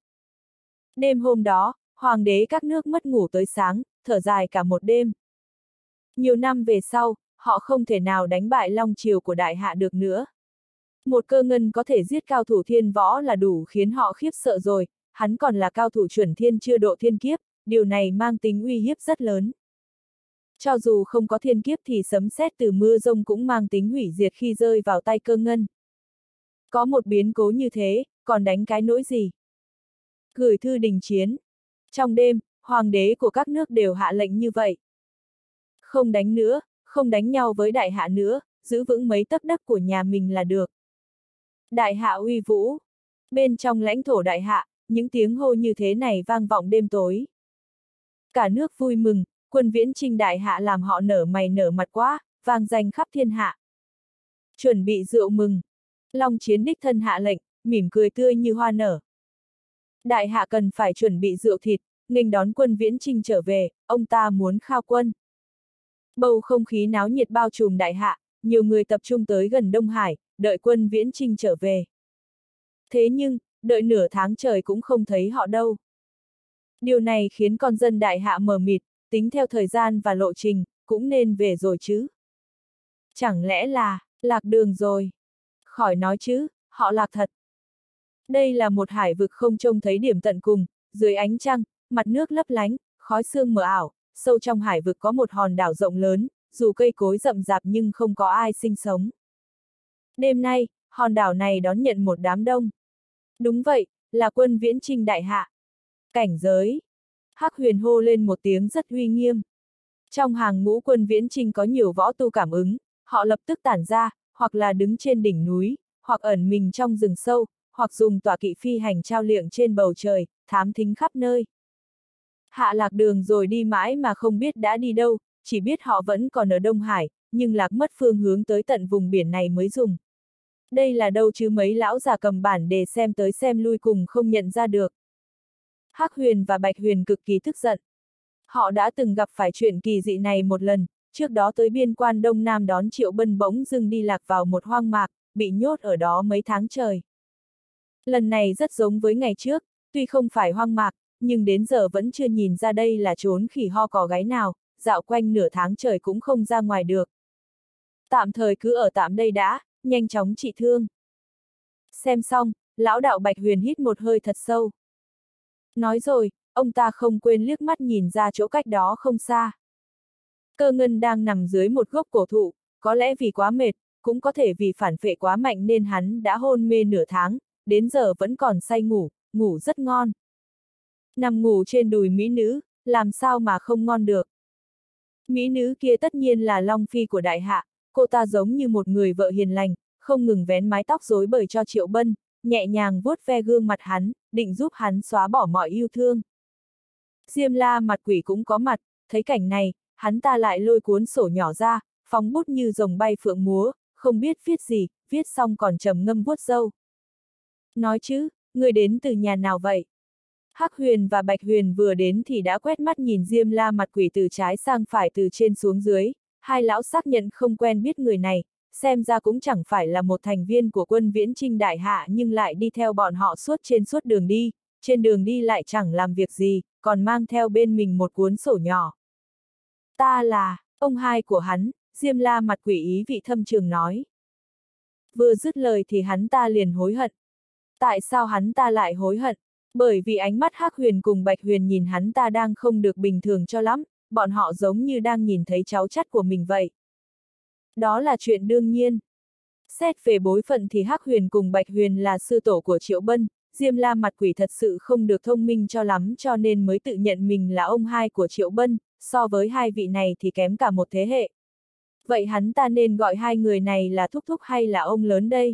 Đêm hôm đó, hoàng đế các nước mất ngủ tới sáng, thở dài cả một đêm. Nhiều năm về sau, họ không thể nào đánh bại Long Triều của Đại Hạ được nữa. Một Cơ Ngân có thể giết cao thủ thiên võ là đủ khiến họ khiếp sợ rồi, hắn còn là cao thủ chuẩn thiên chưa độ thiên kiếp, điều này mang tính uy hiếp rất lớn. Cho dù không có thiên kiếp thì sấm sét từ mưa rông cũng mang tính hủy diệt khi rơi vào tay Cơ Ngân. Có một biến cố như thế, còn đánh cái nỗi gì? Gửi thư đình chiến. Trong đêm, hoàng đế của các nước đều hạ lệnh như vậy. Không đánh nữa, không đánh nhau với Đại Hạ nữa, giữ vững mấy tấc đất của nhà mình là được. Đại Hạ uy vũ. Bên trong lãnh thổ Đại Hạ, những tiếng hô như thế này vang vọng đêm tối. Cả nước vui mừng, quân viễn chinh Đại Hạ làm họ nở mày nở mặt quá, vang danh khắp thiên hạ. Chuẩn bị rượu mừng. Long Chiến đích thân hạ lệnh, mỉm cười tươi như hoa nở. Đại Hạ cần phải chuẩn bị rượu thịt, nghênh đón quân viễn chinh trở về, ông ta muốn khao quân. Bầu không khí náo nhiệt bao trùm Đại Hạ, nhiều người tập trung tới gần Đông Hải, đợi quân viễn chinh trở về. Thế nhưng, đợi nửa tháng trời cũng không thấy họ đâu. Điều này khiến con dân Đại Hạ mờ mịt, tính theo thời gian và lộ trình, cũng nên về rồi chứ. Chẳng lẽ là, lạc đường rồi? Khỏi nói chứ, họ lạc thật. Đây là một hải vực không trông thấy điểm tận cùng, dưới ánh trăng, mặt nước lấp lánh, khói sương mờ ảo, sâu trong hải vực có một hòn đảo rộng lớn, dù cây cối rậm rạp nhưng không có ai sinh sống. Đêm nay, hòn đảo này đón nhận một đám đông. Đúng vậy, là quân viễn chinh Đại Hạ. Cảnh giới. Hắc Huyền hô lên một tiếng rất uy nghiêm. Trong hàng ngũ quân viễn chinh có nhiều võ tu cảm ứng, họ lập tức tản ra, hoặc là đứng trên đỉnh núi, hoặc ẩn mình trong rừng sâu, hoặc dùng tọa kỵ phi hành trao liệng trên bầu trời, thám thính khắp nơi. Hạ lạc đường rồi đi mãi mà không biết đã đi đâu, chỉ biết họ vẫn còn ở Đông Hải, nhưng lạc mất phương hướng tới tận vùng biển này mới dùng. Đây là đâu chứ mấy lão già cầm bản đề xem tới xem lui cùng không nhận ra được. Hắc Huyền và Bạch Huyền cực kỳ tức giận. Họ đã từng gặp phải chuyện kỳ dị này một lần, trước đó tới biên quan Đông Nam đón Triệu Bân bỗng dưng đi lạc vào một hoang mạc, bị nhốt ở đó mấy tháng trời. Lần này rất giống với ngày trước, tuy không phải hoang mạc, nhưng đến giờ vẫn chưa nhìn ra đây là trốn khỉ ho cò gáy nào, dạo quanh nửa tháng trời cũng không ra ngoài được. Tạm thời cứ ở tạm đây đã, nhanh chóng trị thương. Xem xong, lão đạo Bạch Huyền hít một hơi thật sâu. Nói rồi, ông ta không quên liếc mắt nhìn ra chỗ cách đó không xa. Cơ Ngân đang nằm dưới một gốc cổ thụ, có lẽ vì quá mệt, cũng có thể vì phản phệ quá mạnh nên hắn đã hôn mê nửa tháng, đến giờ vẫn còn say ngủ, ngủ rất ngon. Nằm ngủ trên đùi mỹ nữ, làm sao mà không ngon được. Mỹ nữ kia tất nhiên là Long Phi của Đại Hạ, cô ta giống như một người vợ hiền lành, không ngừng vén mái tóc rối bời cho Triệu Bân, nhẹ nhàng vuốt ve gương mặt hắn, định giúp hắn xóa bỏ mọi yêu thương. Diêm La Mặt Quỷ cũng có mặt, thấy cảnh này, hắn ta lại lôi cuốn sổ nhỏ ra, phóng bút như rồng bay phượng múa, không biết viết gì, viết xong còn trầm ngâm vuốt râu. Nói chứ, người đến từ nhà nào vậy? Hắc Huyền và Bạch Huyền vừa đến thì đã quét mắt nhìn Diêm La Mặt Quỷ từ trái sang phải từ trên xuống dưới, hai lão xác nhận không quen biết người này, xem ra cũng chẳng phải là một thành viên của quân viễn chinh Đại Hạ nhưng lại đi theo bọn họ suốt đường đi, trên đường đi lại chẳng làm việc gì, còn mang theo bên mình một cuốn sổ nhỏ. Ta là, ông hai của hắn, Diêm La Mặt Quỷ ý vị thâm trường nói. Vừa dứt lời thì hắn ta liền hối hận. Tại sao hắn ta lại hối hận? Bởi vì ánh mắt Hắc Huyền cùng Bạch Huyền nhìn hắn ta đang không được bình thường cho lắm, bọn họ giống như đang nhìn thấy cháu chắt của mình vậy. Đó là chuyện đương nhiên. Xét về bối phận thì Hắc Huyền cùng Bạch Huyền là sư tổ của Triệu Bân, Diêm La Mặt Quỷ thật sự không được thông minh cho lắm cho nên mới tự nhận mình là ông hai của Triệu Bân, so với hai vị này thì kém cả một thế hệ. Vậy hắn ta nên gọi hai người này là thúc thúc hay là ông lớn đây?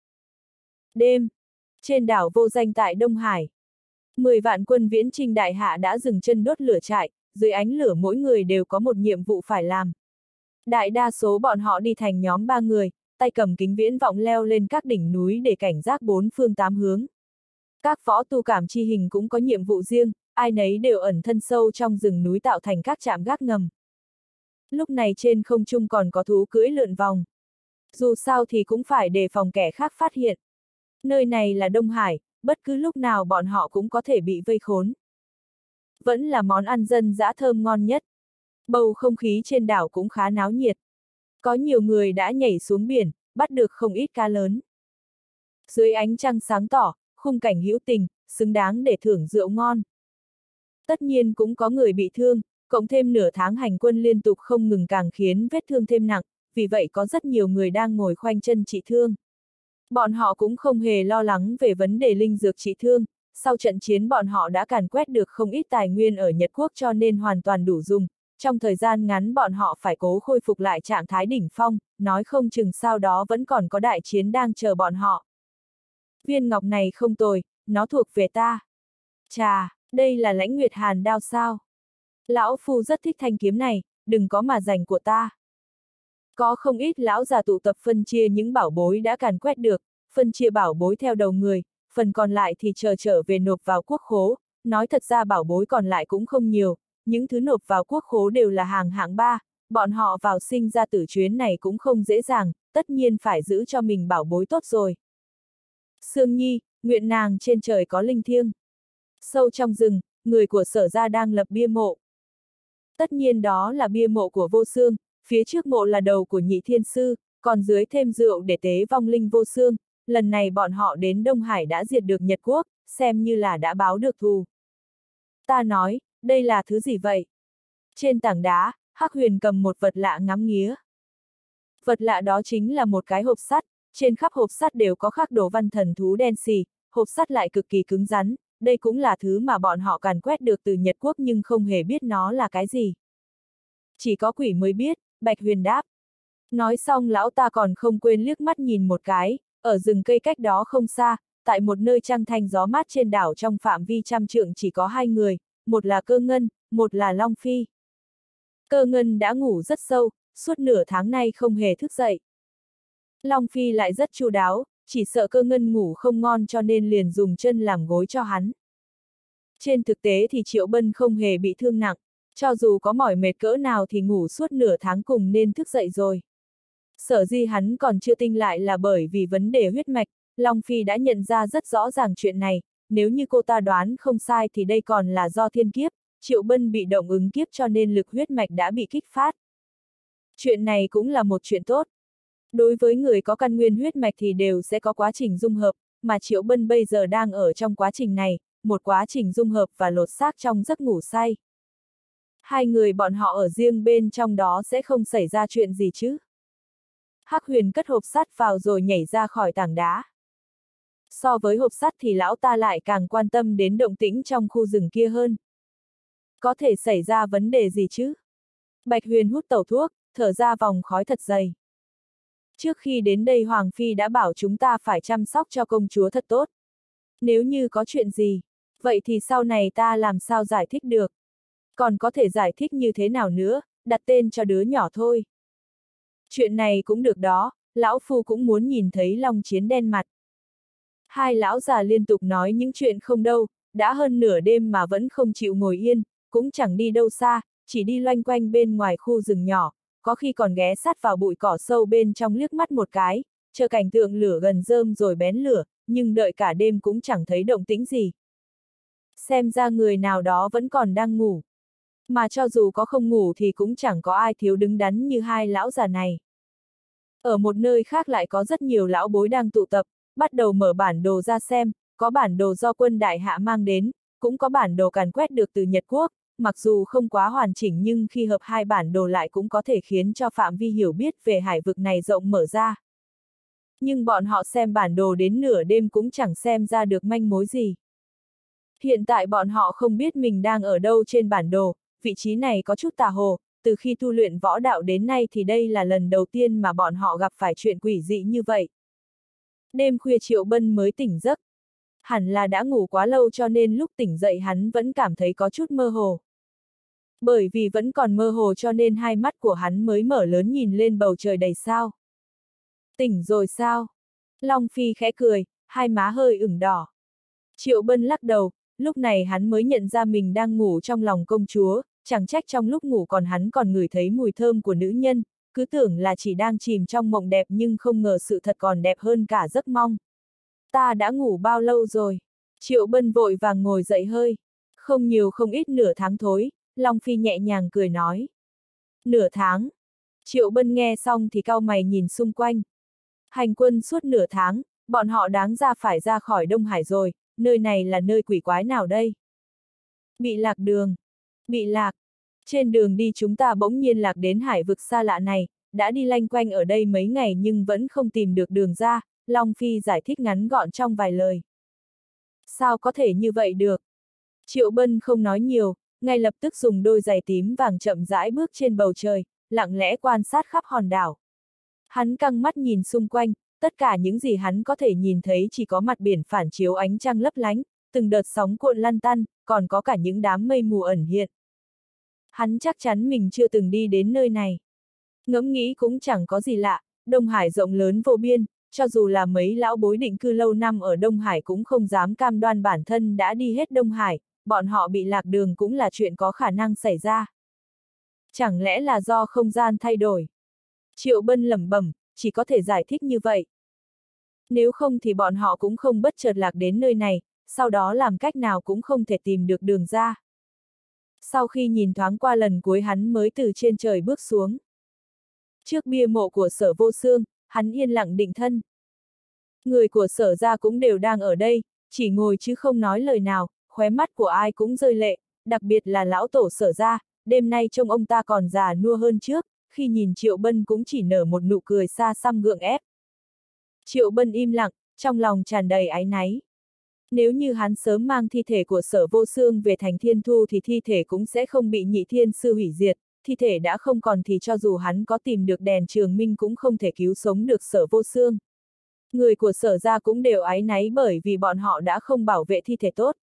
Đêm, trên đảo vô danh tại Đông Hải, 10 vạn quân viễn chinh Đại Hạ đã dừng chân đốt lửa trại, dưới ánh lửa mỗi người đều có một nhiệm vụ phải làm. Đại đa số bọn họ đi thành nhóm 3 người, tay cầm kính viễn vọng leo lên các đỉnh núi để cảnh giác bốn phương tám hướng. Các võ tu cảm chi hình cũng có nhiệm vụ riêng, ai nấy đều ẩn thân sâu trong rừng núi tạo thành các trạm gác ngầm. Lúc này trên không trung còn có thú cưỡi lượn vòng. Dù sao thì cũng phải đề phòng kẻ khác phát hiện. Nơi này là Đông Hải, bất cứ lúc nào bọn họ cũng có thể bị vây khốn. Vẫn là món ăn dân dã thơm ngon nhất. Bầu không khí trên đảo cũng khá náo nhiệt. Có nhiều người đã nhảy xuống biển, bắt được không ít cá lớn. Dưới ánh trăng sáng tỏ, khung cảnh hữu tình, xứng đáng để thưởng rượu ngon. Tất nhiên cũng có người bị thương, cộng thêm nửa tháng hành quân liên tục không ngừng càng khiến vết thương thêm nặng, vì vậy có rất nhiều người đang ngồi khoanh chân trị thương. Bọn họ cũng không hề lo lắng về vấn đề linh dược trị thương, sau trận chiến bọn họ đã càn quét được không ít tài nguyên ở Nhật Quốc cho nên hoàn toàn đủ dùng. Trong thời gian ngắn bọn họ phải cố khôi phục lại trạng thái đỉnh phong, nói không chừng sau đó vẫn còn có đại chiến đang chờ bọn họ. Viên ngọc này không tồi, nó thuộc về ta. Chà, đây là Lãnh Nguyệt Hàn đao sao? Lão phu rất thích thanh kiếm này, đừng có mà giành của ta. Có không ít lão già tụ tập phân chia những bảo bối đã càn quét được, phân chia bảo bối theo đầu người, phần còn lại thì chờ trở về nộp vào quốc khố. Nói thật ra bảo bối còn lại cũng không nhiều, những thứ nộp vào quốc khố đều là hàng hạng ba, bọn họ vào sinh ra tử chuyến này cũng không dễ dàng, tất nhiên phải giữ cho mình bảo bối tốt rồi. Sương Nhi, nguyện nàng trên trời có linh thiêng. Sâu trong rừng, người của Sở gia đang lập bia mộ. Tất nhiên đó là bia mộ của Vô Xương, phía trước mộ là đầu của Nhị Thiên Sư, còn dưới thêm rượu để tế vong linh Vô Xương. Lần này bọn họ đến Đông Hải đã diệt được Nhật Quốc, xem như là đã báo được thù. Ta nói, đây là thứ gì vậy? Trên tảng đá, Hắc Huyền cầm một vật lạ ngắm nghía. Vật lạ đó chính là một cái hộp sắt, trên khắp hộp sắt đều có khắc đồ văn thần thú đen xì, hộp sắt lại cực kỳ cứng rắn, đây cũng là thứ mà bọn họ càn quét được từ Nhật Quốc nhưng không hề biết nó là cái gì. Chỉ có quỷ mới biết, Bạch Huyền đáp. Nói xong lão ta còn không quên liếc mắt nhìn một cái, ở rừng cây cách đó không xa, tại một nơi trăng thanh gió mát trên đảo trong phạm vi trăm trượng chỉ có hai người, một là Cơ Ngân, một là Long Phi. Cơ Ngân đã ngủ rất sâu, suốt nửa tháng nay không hề thức dậy. Long Phi lại rất chu đáo, chỉ sợ Cơ Ngân ngủ không ngon cho nên liền dùng chân làm gối cho hắn. Trên thực tế thì Triệu Bân không hề bị thương nặng, cho dù có mỏi mệt cỡ nào thì ngủ suốt nửa tháng cùng nên thức dậy rồi. Sở dĩ hắn còn chưa tinh lại là bởi vì vấn đề huyết mạch, Long Phi đã nhận ra rất rõ ràng chuyện này, nếu như cô ta đoán không sai thì đây còn là do thiên kiếp, Triệu Bân bị động ứng kiếp cho nên lực huyết mạch đã bị kích phát. Chuyện này cũng là một chuyện tốt. Đối với người có căn nguyên huyết mạch thì đều sẽ có quá trình dung hợp, mà Triệu Bân bây giờ đang ở trong quá trình này, một quá trình dung hợp và lột xác trong giấc ngủ say. Hai người bọn họ ở riêng bên trong đó sẽ không xảy ra chuyện gì chứ. Hắc Huyền cất hộp sắt vào rồi nhảy ra khỏi tảng đá. So với hộp sắt thì lão ta lại càng quan tâm đến động tĩnh trong khu rừng kia hơn. Có thể xảy ra vấn đề gì chứ? Bạch Huyền hút tẩu thuốc, thở ra vòng khói thật dày. Trước khi đến đây Hoàng Phi đã bảo chúng ta phải chăm sóc cho công chúa thật tốt. Nếu như có chuyện gì, vậy thì sau này ta làm sao giải thích được? Còn có thể giải thích như thế nào nữa, đặt tên cho đứa nhỏ thôi. Chuyện này cũng được đó, lão phu cũng muốn nhìn thấy Long Chiến đen mặt. Hai lão già liên tục nói những chuyện không đâu, đã hơn nửa đêm mà vẫn không chịu ngồi yên, cũng chẳng đi đâu xa, chỉ đi loanh quanh bên ngoài khu rừng nhỏ, có khi còn ghé sát vào bụi cỏ sâu bên trong liếc mắt một cái, chờ cảnh tượng lửa gần rơm rồi bén lửa, nhưng đợi cả đêm cũng chẳng thấy động tĩnh gì. Xem ra người nào đó vẫn còn đang ngủ. Mà cho dù có không ngủ thì cũng chẳng có ai thiếu đứng đắn như hai lão già này. Ở một nơi khác lại có rất nhiều lão bối đang tụ tập, bắt đầu mở bản đồ ra xem, có bản đồ do quân đại hạ mang đến, cũng có bản đồ càn quét được từ Nhật Quốc, mặc dù không quá hoàn chỉnh nhưng khi hợp hai bản đồ lại cũng có thể khiến cho phạm vi hiểu biết về hải vực này rộng mở ra. Nhưng bọn họ xem bản đồ đến nửa đêm cũng chẳng xem ra được manh mối gì. Hiện tại bọn họ không biết mình đang ở đâu trên bản đồ, vị trí này có chút tà hồ, từ khi tu luyện võ đạo đến nay thì đây là lần đầu tiên mà bọn họ gặp phải chuyện quỷ dị như vậy. Đêm khuya Triệu Bân mới tỉnh giấc. Hẳn là đã ngủ quá lâu cho nên lúc tỉnh dậy hắn vẫn cảm thấy có chút mơ hồ. Bởi vì vẫn còn mơ hồ cho nên hai mắt của hắn mới mở lớn nhìn lên bầu trời đầy sao. Tỉnh rồi sao? Long Phi khẽ cười, hai má hơi ửng đỏ. Triệu Bân lắc đầu, lúc này hắn mới nhận ra mình đang ngủ trong lòng công chúa, chẳng trách trong lúc ngủ hắn còn ngửi thấy mùi thơm của nữ nhân, cứ tưởng là chỉ đang chìm trong mộng đẹp nhưng không ngờ sự thật còn đẹp hơn cả giấc mong. Ta đã ngủ bao lâu rồi? Triệu Bân vội vàng ngồi dậy hơi. Không nhiều không ít nửa tháng thối, Long Phi nhẹ nhàng cười nói. Nửa tháng. Triệu Bân nghe xong thì cau mày nhìn xung quanh. Hành quân suốt nửa tháng, bọn họ đáng ra phải ra khỏi Đông Hải rồi, nơi này là nơi quỷ quái nào đây? Bị lạc đường. Bị lạc. Trên đường đi chúng ta bỗng nhiên lạc đến hải vực xa lạ này, đã đi lanh quanh ở đây mấy ngày nhưng vẫn không tìm được đường ra, Long Phi giải thích ngắn gọn trong vài lời. Sao có thể như vậy được? Triệu Bân không nói nhiều, ngay lập tức dùng đôi giày tím vàng chậm rãi bước trên bầu trời, lặng lẽ quan sát khắp hòn đảo. Hắn căng mắt nhìn xung quanh, tất cả những gì hắn có thể nhìn thấy chỉ có mặt biển phản chiếu ánh trăng lấp lánh, từng đợt sóng cuộn lăn tăn, còn có cả những đám mây mù ẩn hiện. Hắn chắc chắn mình chưa từng đi đến nơi này. Ngẫm nghĩ cũng chẳng có gì lạ, Đông Hải rộng lớn vô biên, cho dù là mấy lão bối định cư lâu năm ở Đông Hải cũng không dám cam đoan bản thân đã đi hết Đông Hải, bọn họ bị lạc đường cũng là chuyện có khả năng xảy ra. Chẳng lẽ là do không gian thay đổi? Triệu Bân lẩm bẩm, chỉ có thể giải thích như vậy. Nếu không thì bọn họ cũng không bất chợt lạc đến nơi này, sau đó làm cách nào cũng không thể tìm được đường ra. Sau khi nhìn thoáng qua lần cuối hắn mới từ trên trời bước xuống. Trước bia mộ của Sở Vô Xương, hắn yên lặng định thân. Người của Sở gia cũng đều đang ở đây, chỉ ngồi chứ không nói lời nào, khóe mắt của ai cũng rơi lệ, đặc biệt là lão tổ Sở gia, đêm nay trông ông ta còn già nua hơn trước, khi nhìn Triệu Bân cũng chỉ nở một nụ cười xa xăm gượng ép. Triệu Bân im lặng, trong lòng tràn đầy áy náy. Nếu như hắn sớm mang thi thể của Sở Vô Xương về thành Thiên Thu thì thi thể cũng sẽ không bị Nhị Thiên Sư hủy diệt, thi thể đã không còn thì cho dù hắn có tìm được đèn trường minh cũng không thể cứu sống được Sở Vô Xương. Người của Sở gia cũng đều áy náy bởi vì bọn họ đã không bảo vệ thi thể tốt.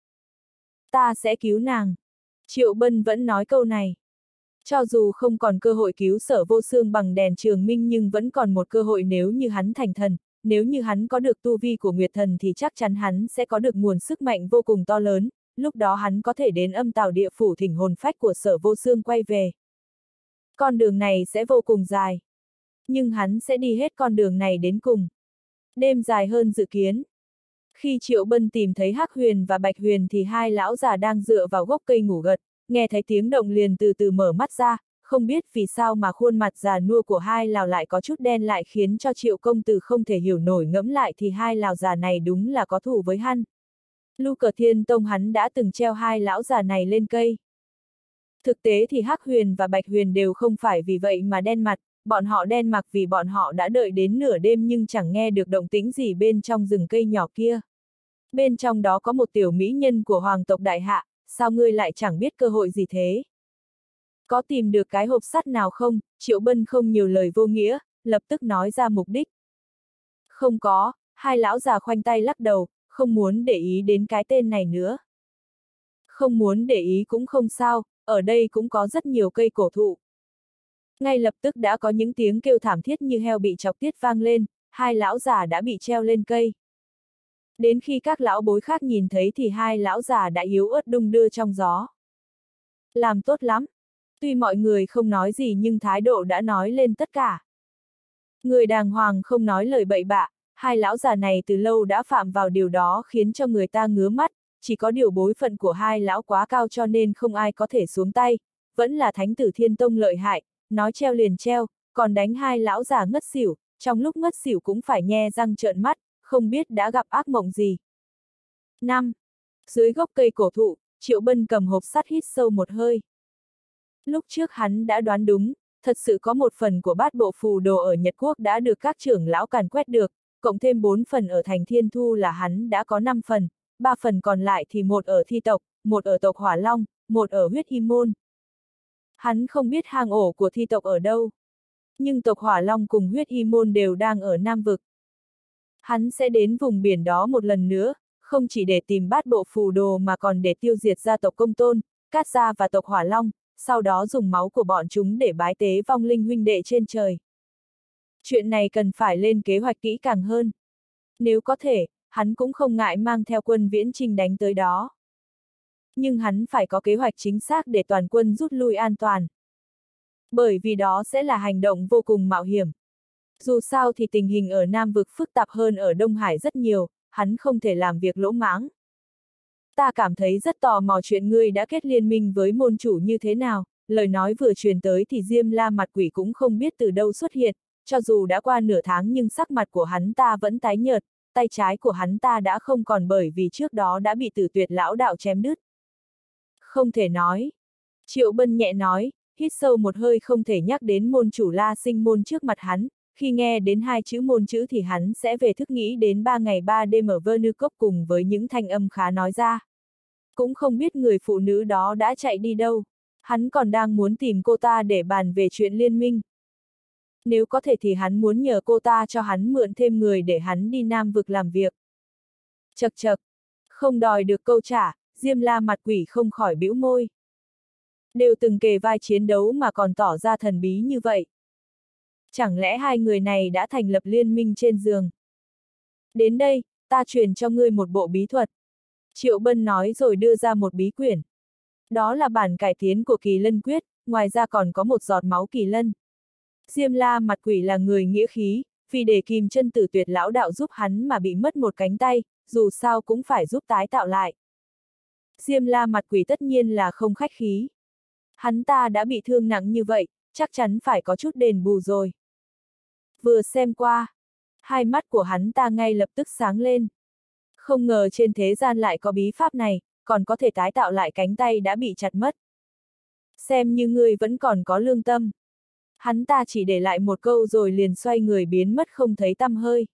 Ta sẽ cứu nàng. Triệu Bân vẫn nói câu này. Cho dù không còn cơ hội cứu Sở Vô Xương bằng đèn trường minh nhưng vẫn còn một cơ hội nếu như hắn thành thần, nếu như hắn có được tu vi của Nguyệt Thần thì chắc chắn hắn sẽ có được nguồn sức mạnh vô cùng to lớn, lúc đó hắn có thể đến Âm Tào Địa Phủ thỉnh hồn phách của Sở Vô Xương quay về. Con đường này sẽ vô cùng dài. Nhưng hắn sẽ đi hết con đường này đến cùng. Đêm dài hơn dự kiến. Khi Triệu Bân tìm thấy Hắc Huyền và Bạch Huyền thì hai lão già đang dựa vào gốc cây ngủ gật, nghe thấy tiếng động liền từ từ mở mắt ra, không biết vì sao mà khuôn mặt già nua của hai lão lại có chút đen lại khiến cho Triệu công tử không thể hiểu nổi, ngẫm lại thì hai lão già này đúng là có thù với hắn. Lu Cờ Thiên Tông hắn đã từng treo hai lão già này lên cây. Thực tế thì Hắc Huyền và Bạch Huyền đều không phải vì vậy mà đen mặt, bọn họ đen mặt vì bọn họ đã đợi đến nửa đêm nhưng chẳng nghe được động tĩnh gì bên trong rừng cây nhỏ kia. Bên trong đó có một tiểu mỹ nhân của hoàng tộc đại hạ, sao ngươi lại chẳng biết cơ hội gì thế? Có tìm được cái hộp sắt nào không? Triệu Bân không nhiều lời vô nghĩa, lập tức nói ra mục đích. Không có, hai lão già khoanh tay lắc đầu, không muốn để ý đến cái tên này nữa. Không muốn để ý cũng không sao, ở đây cũng có rất nhiều cây cổ thụ. Ngay lập tức đã có những tiếng kêu thảm thiết như heo bị chọc tiết vang lên, hai lão già đã bị treo lên cây. Đến khi các lão bối khác nhìn thấy thì hai lão già đã yếu ớt đung đưa trong gió. Làm tốt lắm. Tuy mọi người không nói gì nhưng thái độ đã nói lên tất cả. Người đàng hoàng không nói lời bậy bạ, hai lão già này từ lâu đã phạm vào điều đó khiến cho người ta ngứa mắt, chỉ có điều bối phận của hai lão quá cao cho nên không ai có thể xuống tay, vẫn là Thánh Tử Thiên Tông lợi hại, nói treo liền treo, còn đánh hai lão già ngất xỉu, trong lúc ngất xỉu cũng phải nhe răng trợn mắt, không biết đã gặp ác mộng gì. 5. Dưới gốc cây cổ thụ, Triệu Bân cầm hộp sắt hít sâu một hơi. Lúc trước hắn đã đoán đúng, thật sự có một phần của bát bộ phù đồ ở Nhật Quốc đã được các trưởng lão càn quét được, cộng thêm 4 phần ở thành Thiên Thu là hắn đã có 5 phần, 3 phần còn lại thì một ở thi tộc, một ở tộc Hỏa Long, một ở huyết hy môn. Hắn không biết hang ổ của thi tộc ở đâu, nhưng tộc Hỏa Long cùng huyết hy môn đều đang ở Nam Vực. Hắn sẽ đến vùng biển đó một lần nữa, không chỉ để tìm bát bộ phù đồ mà còn để tiêu diệt gia tộc Công Tôn, Cát Gia và tộc Hỏa Long, sau đó dùng máu của bọn chúng để bái tế vong linh huynh đệ trên trời. Chuyện này cần phải lên kế hoạch kỹ càng hơn. Nếu có thể, hắn cũng không ngại mang theo quân Viễn Chinh đánh tới đó. Nhưng hắn phải có kế hoạch chính xác để toàn quân rút lui an toàn. Bởi vì đó sẽ là hành động vô cùng mạo hiểm. Dù sao thì tình hình ở Nam Vực phức tạp hơn ở Đông Hải rất nhiều, hắn không thể làm việc lỗ mãng. Ta cảm thấy rất tò mò chuyện ngươi đã kết liên minh với môn chủ như thế nào, lời nói vừa truyền tới thì Diêm La mặt quỷ cũng không biết từ đâu xuất hiện, cho dù đã qua nửa tháng nhưng sắc mặt của hắn ta vẫn tái nhợt, tay trái của hắn ta đã không còn bởi vì trước đó đã bị Tử Tuyệt lão đạo chém đứt. Không thể nói. Triệu Bân nhẹ nói, hít sâu một hơi không thể nhắc đến môn chủ La Sinh môn trước mặt hắn, khi nghe đến hai chữ môn chữ thì hắn sẽ về thức nghĩ đến 3 ngày 3 đêm ở Vernukop cùng với những thanh âm khá nói ra. Cũng không biết người phụ nữ đó đã chạy đi đâu, hắn còn đang muốn tìm cô ta để bàn về chuyện liên minh. Nếu có thể thì hắn muốn nhờ cô ta cho hắn mượn thêm người để hắn đi Nam Vực làm việc. Chậc chậc, không đòi được câu trả, Diêm La mặt quỷ không khỏi bĩu môi. Đều từng kề vai chiến đấu mà còn tỏ ra thần bí như vậy. Chẳng lẽ hai người này đã thành lập liên minh trên giường? Đến đây, ta truyền cho ngươi một bộ bí thuật. Triệu Bân nói rồi đưa ra một bí quyển. Đó là bản cải tiến của Kỳ Lân Quyết, ngoài ra còn có một giọt máu kỳ lân. Diêm La mặt quỷ là người nghĩa khí, vì để kìm chân Tử Tuyệt lão đạo giúp hắn mà bị mất một cánh tay, dù sao cũng phải giúp tái tạo lại. Diêm La mặt quỷ tất nhiên là không khách khí. Hắn ta đã bị thương nặng như vậy, chắc chắn phải có chút đền bù rồi. Vừa xem qua, hai mắt của hắn ta ngay lập tức sáng lên. Không ngờ trên thế gian lại có bí pháp này, còn có thể tái tạo lại cánh tay đã bị chặt mất. Xem như ngươi vẫn còn có lương tâm. Hắn ta chỉ để lại một câu rồi liền xoay người biến mất không thấy tăm hơi.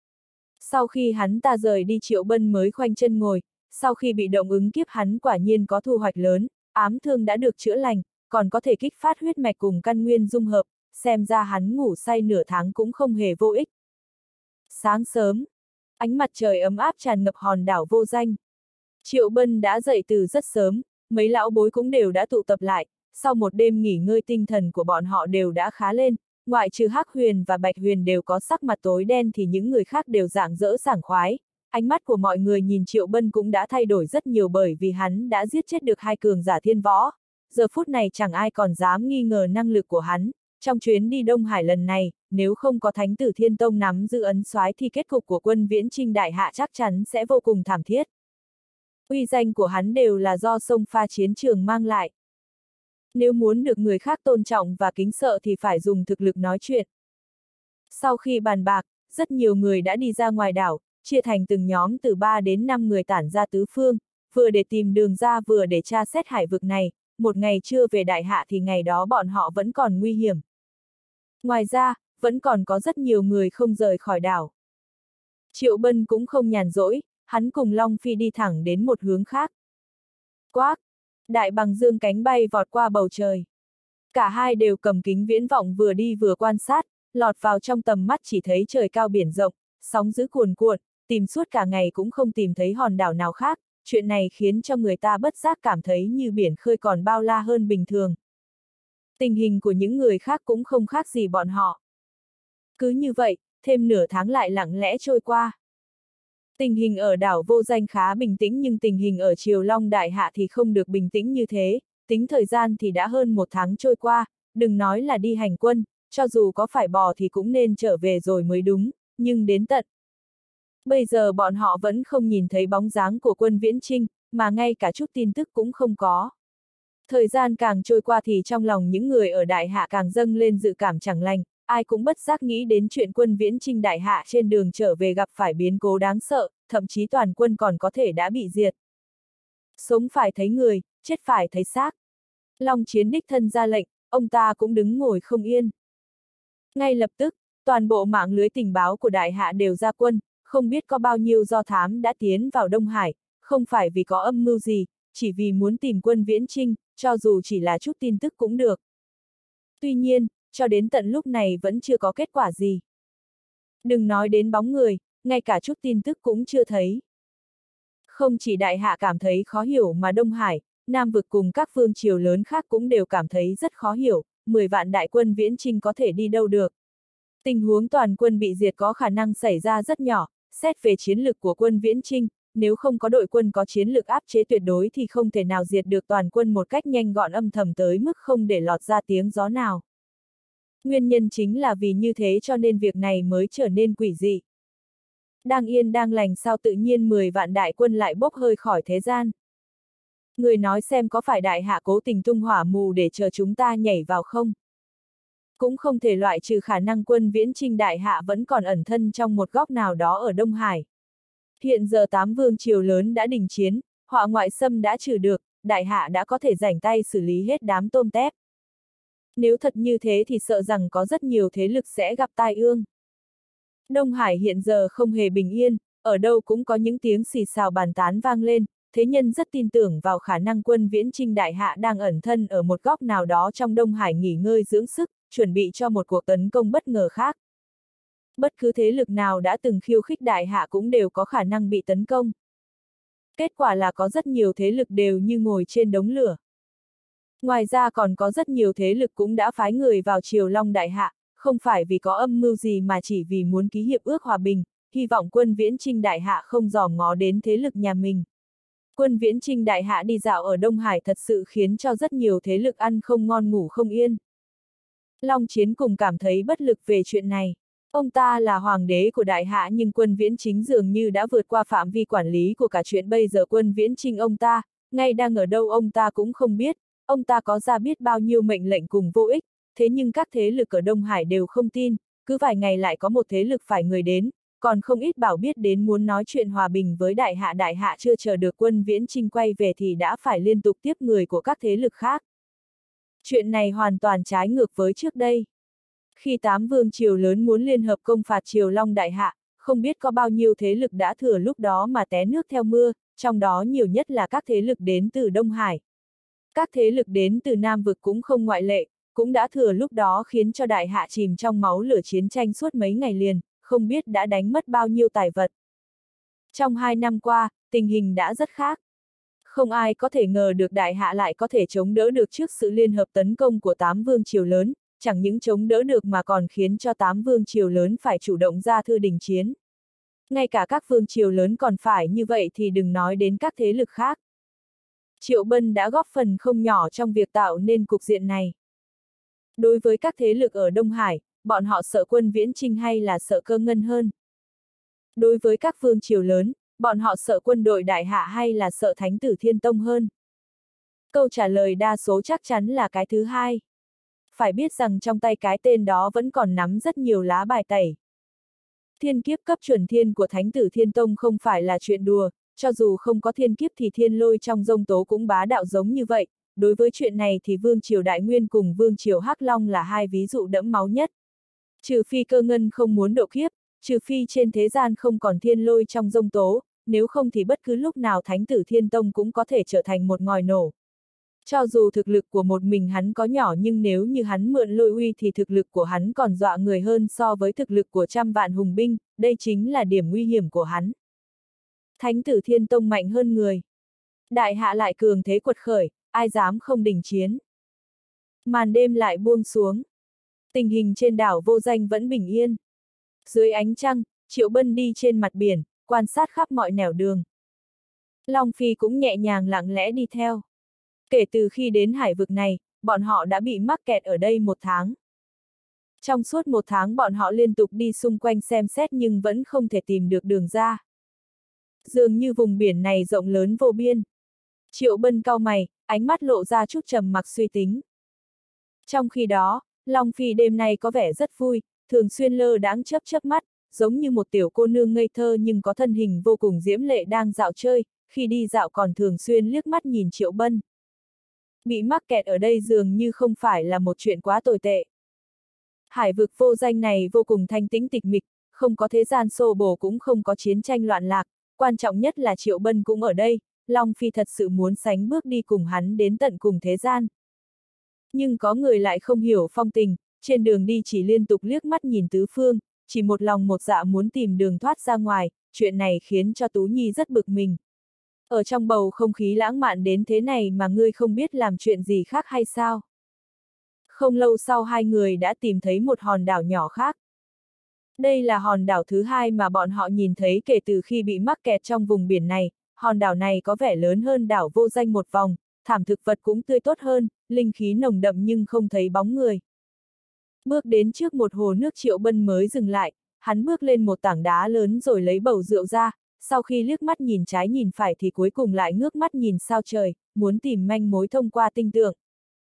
Sau khi hắn ta rời đi Triệu Bân mới khoanh chân ngồi, sau khi bị động ứng kiếp hắn quả nhiên có thu hoạch lớn, ám thương đã được chữa lành, còn có thể kích phát huyết mạch cùng căn nguyên dung hợp, xem ra hắn ngủ say nửa tháng cũng không hề vô ích. Sáng sớm, ánh mặt trời ấm áp tràn ngập hòn đảo vô danh. Triệu Bân đã dậy từ rất sớm, mấy lão bối cũng đều đã tụ tập lại, sau một đêm nghỉ ngơi tinh thần của bọn họ đều đã khá lên, ngoại trừ Hắc Huyền và Bạch Huyền đều có sắc mặt tối đen thì những người khác đều rạng rỡ sảng khoái. Ánh mắt của mọi người nhìn Triệu Bân cũng đã thay đổi rất nhiều bởi vì hắn đã giết chết được hai cường giả thiên võ. Giờ phút này chẳng ai còn dám nghi ngờ năng lực của hắn. Trong chuyến đi Đông Hải lần này, nếu không có Thánh tử Thiên Tông nắm giữ ấn soái thì kết cục của quân Viễn Chinh đại hạ chắc chắn sẽ vô cùng thảm thiết. Uy danh của hắn đều là do sông pha chiến trường mang lại. Nếu muốn được người khác tôn trọng và kính sợ thì phải dùng thực lực nói chuyện. Sau khi bàn bạc, rất nhiều người đã đi ra ngoài đảo, chia thành từng nhóm từ 3 đến 5 người tản ra tứ phương, vừa để tìm đường ra vừa để tra xét hải vực này, một ngày chưa về đại hạ thì ngày đó bọn họ vẫn còn nguy hiểm. Ngoài ra, vẫn còn có rất nhiều người không rời khỏi đảo. Triệu Bân cũng không nhàn rỗi, hắn cùng Long Phi đi thẳng đến một hướng khác. Quác! Đại bằng dương cánh bay vọt qua bầu trời. Cả hai đều cầm kính viễn vọng vừa đi vừa quan sát, lọt vào trong tầm mắt chỉ thấy trời cao biển rộng, sóng dữ cuồn cuộn, tìm suốt cả ngày cũng không tìm thấy hòn đảo nào khác, chuyện này khiến cho người ta bất giác cảm thấy như biển khơi còn bao la hơn bình thường. Tình hình của những người khác cũng không khác gì bọn họ. Cứ như vậy, thêm nửa tháng lại lặng lẽ trôi qua. Tình hình ở đảo Vô Danh khá bình tĩnh nhưng tình hình ở Triều Long Đại Hạ thì không được bình tĩnh như thế, tính thời gian thì đã hơn một tháng trôi qua, đừng nói là đi hành quân, cho dù có phải bò thì cũng nên trở về rồi mới đúng, nhưng đến tận. Bây giờ bọn họ vẫn không nhìn thấy bóng dáng của quân Viễn Chinh, mà ngay cả chút tin tức cũng không có. Thời gian càng trôi qua thì trong lòng những người ở Đại Hạ càng dâng lên dự cảm chẳng lành, ai cũng bất giác nghĩ đến chuyện quân Viễn Chinh Đại Hạ trên đường trở về gặp phải biến cố đáng sợ, thậm chí toàn quân còn có thể đã bị diệt. Sống phải thấy người, chết phải thấy xác. Long Chiến đích thân ra lệnh, ông ta cũng đứng ngồi không yên. Ngay lập tức, toàn bộ mạng lưới tình báo của Đại Hạ đều ra quân, không biết có bao nhiêu do thám đã tiến vào Đông Hải, không phải vì có âm mưu gì, chỉ vì muốn tìm quân Viễn Chinh, cho dù chỉ là chút tin tức cũng được. Tuy nhiên, cho đến tận lúc này vẫn chưa có kết quả gì. Đừng nói đến bóng người, ngay cả chút tin tức cũng chưa thấy. Không chỉ Đại Hạ cảm thấy khó hiểu mà Đông Hải, Nam Vực cùng các vương triều lớn khác cũng đều cảm thấy rất khó hiểu, 10 vạn đại quân Viễn Chinh có thể đi đâu được. Tình huống toàn quân bị diệt có khả năng xảy ra rất nhỏ, xét về chiến lực của quân Viễn Chinh, nếu không có đội quân có chiến lực áp chế tuyệt đối thì không thể nào diệt được toàn quân một cách nhanh gọn âm thầm tới mức không để lọt ra tiếng gió nào. Nguyên nhân chính là vì như thế cho nên việc này mới trở nên quỷ dị. Đang yên đang lành sao tự nhiên 10 vạn đại quân lại bốc hơi khỏi thế gian. Người nói xem có phải đại hạ cố tình tung hỏa mù để chờ chúng ta nhảy vào không? Cũng không thể loại trừ khả năng quân Viễn Chinh đại hạ vẫn còn ẩn thân trong một góc nào đó ở Đông Hải. Hiện giờ 8 vương triều lớn đã đình chiến, họa ngoại xâm đã trừ được, đại hạ đã có thể rảnh tay xử lý hết đám tôm tép. Nếu thật như thế thì sợ rằng có rất nhiều thế lực sẽ gặp tai ương. Đông Hải hiện giờ không hề bình yên, ở đâu cũng có những tiếng xì xào bàn tán vang lên, thế nhân rất tin tưởng vào khả năng quân Viễn Chinh đại hạ đang ẩn thân ở một góc nào đó trong Đông Hải nghỉ ngơi dưỡng sức, chuẩn bị cho một cuộc tấn công bất ngờ khác. Bất cứ thế lực nào đã từng khiêu khích đại hạ cũng đều có khả năng bị tấn công. Kết quả là có rất nhiều thế lực đều như ngồi trên đống lửa. Ngoài ra còn có rất nhiều thế lực cũng đã phái người vào Triều Long đại hạ, không phải vì có âm mưu gì mà chỉ vì muốn ký hiệp ước hòa bình, hy vọng quân Viễn Chinh đại hạ không dòm ngó đến thế lực nhà mình. Quân Viễn Chinh đại hạ đi dạo ở Đông Hải thật sự khiến cho rất nhiều thế lực ăn không ngon ngủ không yên. Long Chiến cùng cảm thấy bất lực về chuyện này. Ông ta là hoàng đế của đại hạ nhưng quân Viễn Chinh dường như đã vượt qua phạm vi quản lý của cả chuyện bây giờ quân Viễn Chinh ông ta, ngay đang ở đâu ông ta cũng không biết, ông ta có ra biết bao nhiêu mệnh lệnh cùng vô ích, thế nhưng các thế lực ở Đông Hải đều không tin, cứ vài ngày lại có một thế lực phải người đến, còn không ít bảo biết đến muốn nói chuyện hòa bình với đại hạ chưa chờ được quân Viễn Chinh quay về thì đã phải liên tục tiếp người của các thế lực khác. Chuyện này hoàn toàn trái ngược với trước đây. Khi 8 vương triều lớn muốn liên hợp công phạt Triều Long đại hạ, không biết có bao nhiêu thế lực đã thừa lúc đó mà té nước theo mưa, trong đó nhiều nhất là các thế lực đến từ Đông Hải. Các thế lực đến từ Nam vực cũng không ngoại lệ, cũng đã thừa lúc đó khiến cho đại hạ chìm trong máu lửa chiến tranh suốt mấy ngày liền, không biết đã đánh mất bao nhiêu tài vật. Trong 2 năm qua, tình hình đã rất khác. Không ai có thể ngờ được đại hạ lại có thể chống đỡ được trước sự liên hợp tấn công của 8 vương triều lớn, chẳng những chống đỡ được mà còn khiến cho 8 vương triều lớn phải chủ động ra thư đình chiến. Ngay cả các vương triều lớn còn phải như vậy thì đừng nói đến các thế lực khác. Triệu Bân đã góp phần không nhỏ trong việc tạo nên cục diện này. Đối với các thế lực ở Đông Hải, bọn họ sợ quân Viễn Chinh hay là sợ Cơ Ngân hơn? Đối với các vương triều lớn, bọn họ sợ quân đội đại hạ hay là sợ Thánh tử Thiên Tông hơn? Câu trả lời đa số chắc chắn là cái thứ hai. Phải biết rằng trong tay cái tên đó vẫn còn nắm rất nhiều lá bài tẩy. Thiên kiếp cấp chuẩn thiên của Thánh tử Thiên Tông không phải là chuyện đùa, cho dù không có thiên kiếp thì thiên lôi trong dông tố cũng bá đạo giống như vậy. Đối với chuyện này thì Vương triều Đại Nguyên cùng Vương triều Hắc Long là hai ví dụ đẫm máu nhất. Trừ phi Cơ Ngân không muốn độ kiếp, trừ phi trên thế gian không còn thiên lôi trong dông tố, nếu không thì bất cứ lúc nào Thánh tử Thiên Tông cũng có thể trở thành một ngòi nổ. Cho dù thực lực của một mình hắn có nhỏ nhưng nếu như hắn mượn lôi uy thì thực lực của hắn còn dọa người hơn so với thực lực của trăm vạn hùng binh, đây chính là điểm nguy hiểm của hắn. Thánh tử Thiên Tông mạnh hơn người. Đại hạ lại cường thế quật khởi, ai dám không đình chiến. Màn đêm lại buông xuống. Tình hình trên đảo Vô Danh vẫn bình yên. Dưới ánh trăng, Triệu Bân đi trên mặt biển, quan sát khắp mọi nẻo đường. Long Phi cũng nhẹ nhàng lặng lẽ đi theo. Kể từ khi đến hải vực này, bọn họ đã bị mắc kẹt ở đây 1 tháng. Trong suốt 1 tháng bọn họ liên tục đi xung quanh xem xét nhưng vẫn không thể tìm được đường ra. Dường như vùng biển này rộng lớn vô biên. Triệu Bân cau mày, ánh mắt lộ ra chút trầm mặc suy tính. Trong khi đó, Long Phi đêm nay có vẻ rất vui, thường xuyên lơ đãng chớp chớp mắt, giống như một tiểu cô nương ngây thơ nhưng có thân hình vô cùng diễm lệ đang dạo chơi, khi đi dạo còn thường xuyên liếc mắt nhìn Triệu Bân. Bị mắc kẹt ở đây dường như không phải là một chuyện quá tồi tệ. Hải vực Vô Danh này vô cùng thanh tĩnh tịch mịch, không có thế gian xô bồ cũng không có chiến tranh loạn lạc, quan trọng nhất là Triệu Bân cũng ở đây, Long Phi thật sự muốn sánh bước đi cùng hắn đến tận cùng thế gian. Nhưng có người lại không hiểu phong tình, trên đường đi chỉ liên tục liếc mắt nhìn tứ phương, chỉ một lòng một dạ muốn tìm đường thoát ra ngoài, chuyện này khiến cho Tú Nhi rất bực mình. Ở trong bầu không khí lãng mạn đến thế này mà ngươi không biết làm chuyện gì khác hay sao? Không lâu sau hai người đã tìm thấy một hòn đảo nhỏ khác. Đây là hòn đảo thứ hai mà bọn họ nhìn thấy kể từ khi bị mắc kẹt trong vùng biển này, hòn đảo này có vẻ lớn hơn đảo vô danh một vòng, thảm thực vật cũng tươi tốt hơn, linh khí nồng đậm nhưng không thấy bóng người. Bước đến trước một hồ nước Triệu Bân mới dừng lại, hắn bước lên một tảng đá lớn rồi lấy bầu rượu ra, sau khi liếc mắt nhìn trái nhìn phải thì cuối cùng lại ngước mắt nhìn sao trời, muốn tìm manh mối thông qua tinh tượng.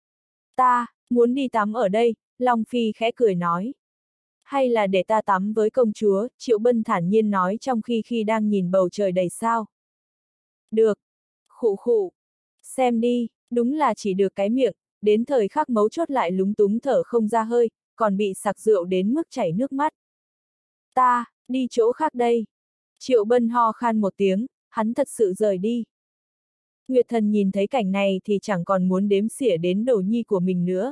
Ta, muốn đi tắm ở đây, Long Phi khẽ cười nói. Hay là để ta tắm với công chúa, Triệu Bân thản nhiên nói trong khi đang nhìn bầu trời đầy sao. Được. Khụ khụ. Xem đi, đúng là chỉ được cái miệng, đến thời khắc mấu chốt lại lúng túng thở không ra hơi, còn bị sặc rượu đến mức chảy nước mắt. Ta, đi chỗ khác đây. Triệu Bân ho khan một tiếng, hắn thật sự rời đi. Nguyệt Thần nhìn thấy cảnh này thì chẳng còn muốn đếm xỉa đến đồ nhi của mình nữa.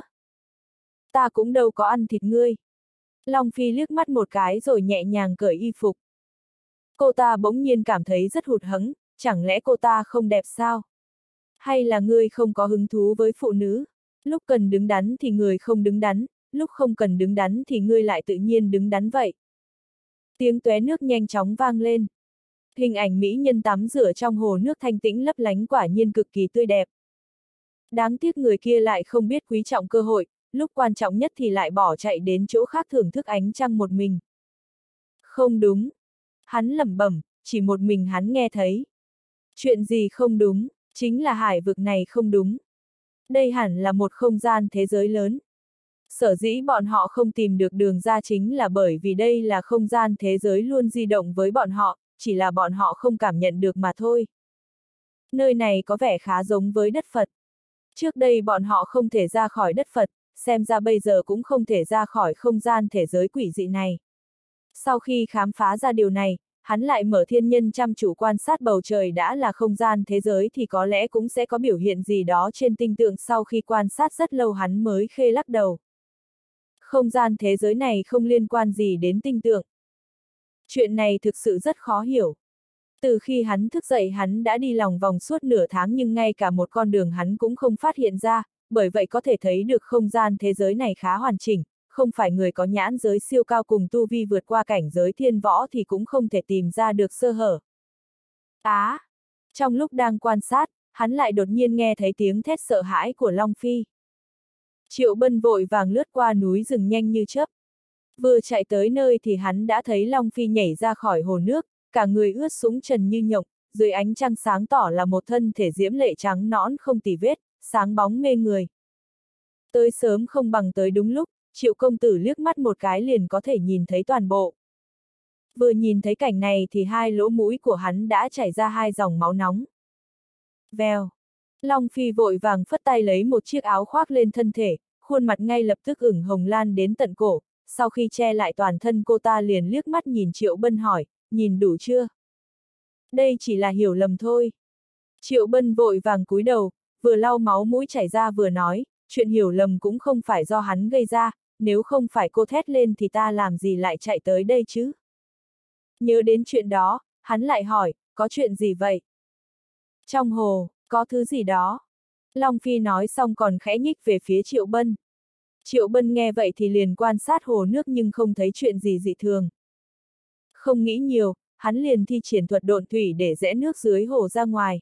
Ta cũng đâu có ăn thịt ngươi. Long Phi liếc mắt một cái rồi nhẹ nhàng cởi y phục. Cô ta bỗng nhiên cảm thấy rất hụt hẫng, chẳng lẽ cô ta không đẹp sao? Hay là ngươi không có hứng thú với phụ nữ? Lúc cần đứng đắn thì người không đứng đắn, lúc không cần đứng đắn thì ngươi lại tự nhiên đứng đắn vậy. Tiếng tóe nước nhanh chóng vang lên. Hình ảnh mỹ nhân tắm rửa trong hồ nước thanh tĩnh lấp lánh quả nhiên cực kỳ tươi đẹp. Đáng tiếc người kia lại không biết quý trọng cơ hội, lúc quan trọng nhất thì lại bỏ chạy đến chỗ khác thưởng thức ánh trăng một mình. Không đúng. Hắn lẩm bẩm, chỉ một mình hắn nghe thấy. Chuyện gì không đúng, chính là hải vực này không đúng. Đây hẳn là một không gian thế giới lớn. Sở dĩ bọn họ không tìm được đường ra chính là bởi vì đây là không gian thế giới luôn di động với bọn họ, chỉ là bọn họ không cảm nhận được mà thôi. Nơi này có vẻ khá giống với đất Phật. Trước đây bọn họ không thể ra khỏi đất Phật, xem ra bây giờ cũng không thể ra khỏi không gian thế giới quỷ dị này. Sau khi khám phá ra điều này, hắn lại mở thiên nhân chăm chú quan sát bầu trời đã là không gian thế giới thì có lẽ cũng sẽ có biểu hiện gì đó trên tinh tượng. Sau khi quan sát rất lâu hắn mới khê lắc đầu. Không gian thế giới này không liên quan gì đến tinh tượng. Chuyện này thực sự rất khó hiểu. Từ khi hắn thức dậy hắn đã đi lòng vòng suốt nửa tháng nhưng ngay cả một con đường hắn cũng không phát hiện ra, bởi vậy có thể thấy được không gian thế giới này khá hoàn chỉnh, không phải người có nhãn giới siêu cao cùng tu vi vượt qua cảnh giới thiên võ thì cũng không thể tìm ra được sơ hở. Trong lúc đang quan sát, hắn lại đột nhiên nghe thấy tiếng thét sợ hãi của Long Phi. Triệu Bân vội vàng lướt qua núi rừng nhanh như chớp. Vừa chạy tới nơi thì hắn đã thấy Long Phi nhảy ra khỏi hồ nước, cả người ướt sũng trần như nhộng, dưới ánh trăng sáng tỏ là một thân thể diễm lệ trắng nõn không tì vết, sáng bóng mê người. Tới sớm không bằng tới đúng lúc, Triệu công tử liếc mắt một cái liền có thể nhìn thấy toàn bộ. Vừa nhìn thấy cảnh này thì hai lỗ mũi của hắn đã chảy ra hai dòng máu nóng. Vèo. Long Phi vội vàng phất tay lấy một chiếc áo khoác lên thân thể, khuôn mặt ngay lập tức ửng hồng lan đến tận cổ, sau khi che lại toàn thân cô ta liền liếc mắt nhìn Triệu Bân hỏi, nhìn đủ chưa? Đây chỉ là hiểu lầm thôi. Triệu Bân vội vàng cúi đầu, vừa lau máu mũi chảy ra vừa nói, chuyện hiểu lầm cũng không phải do hắn gây ra, nếu không phải cô thét lên thì ta làm gì lại chạy tới đây chứ? Nhớ đến chuyện đó, hắn lại hỏi, có chuyện gì vậy? Trong hồ, có thứ gì đó. Long Phi nói xong còn khẽ nhích về phía Triệu Bân. Triệu Bân nghe vậy thì liền quan sát hồ nước nhưng không thấy chuyện gì dị thường. Không nghĩ nhiều, hắn liền thi triển thuật độn thủy để rẽ nước dưới hồ ra ngoài.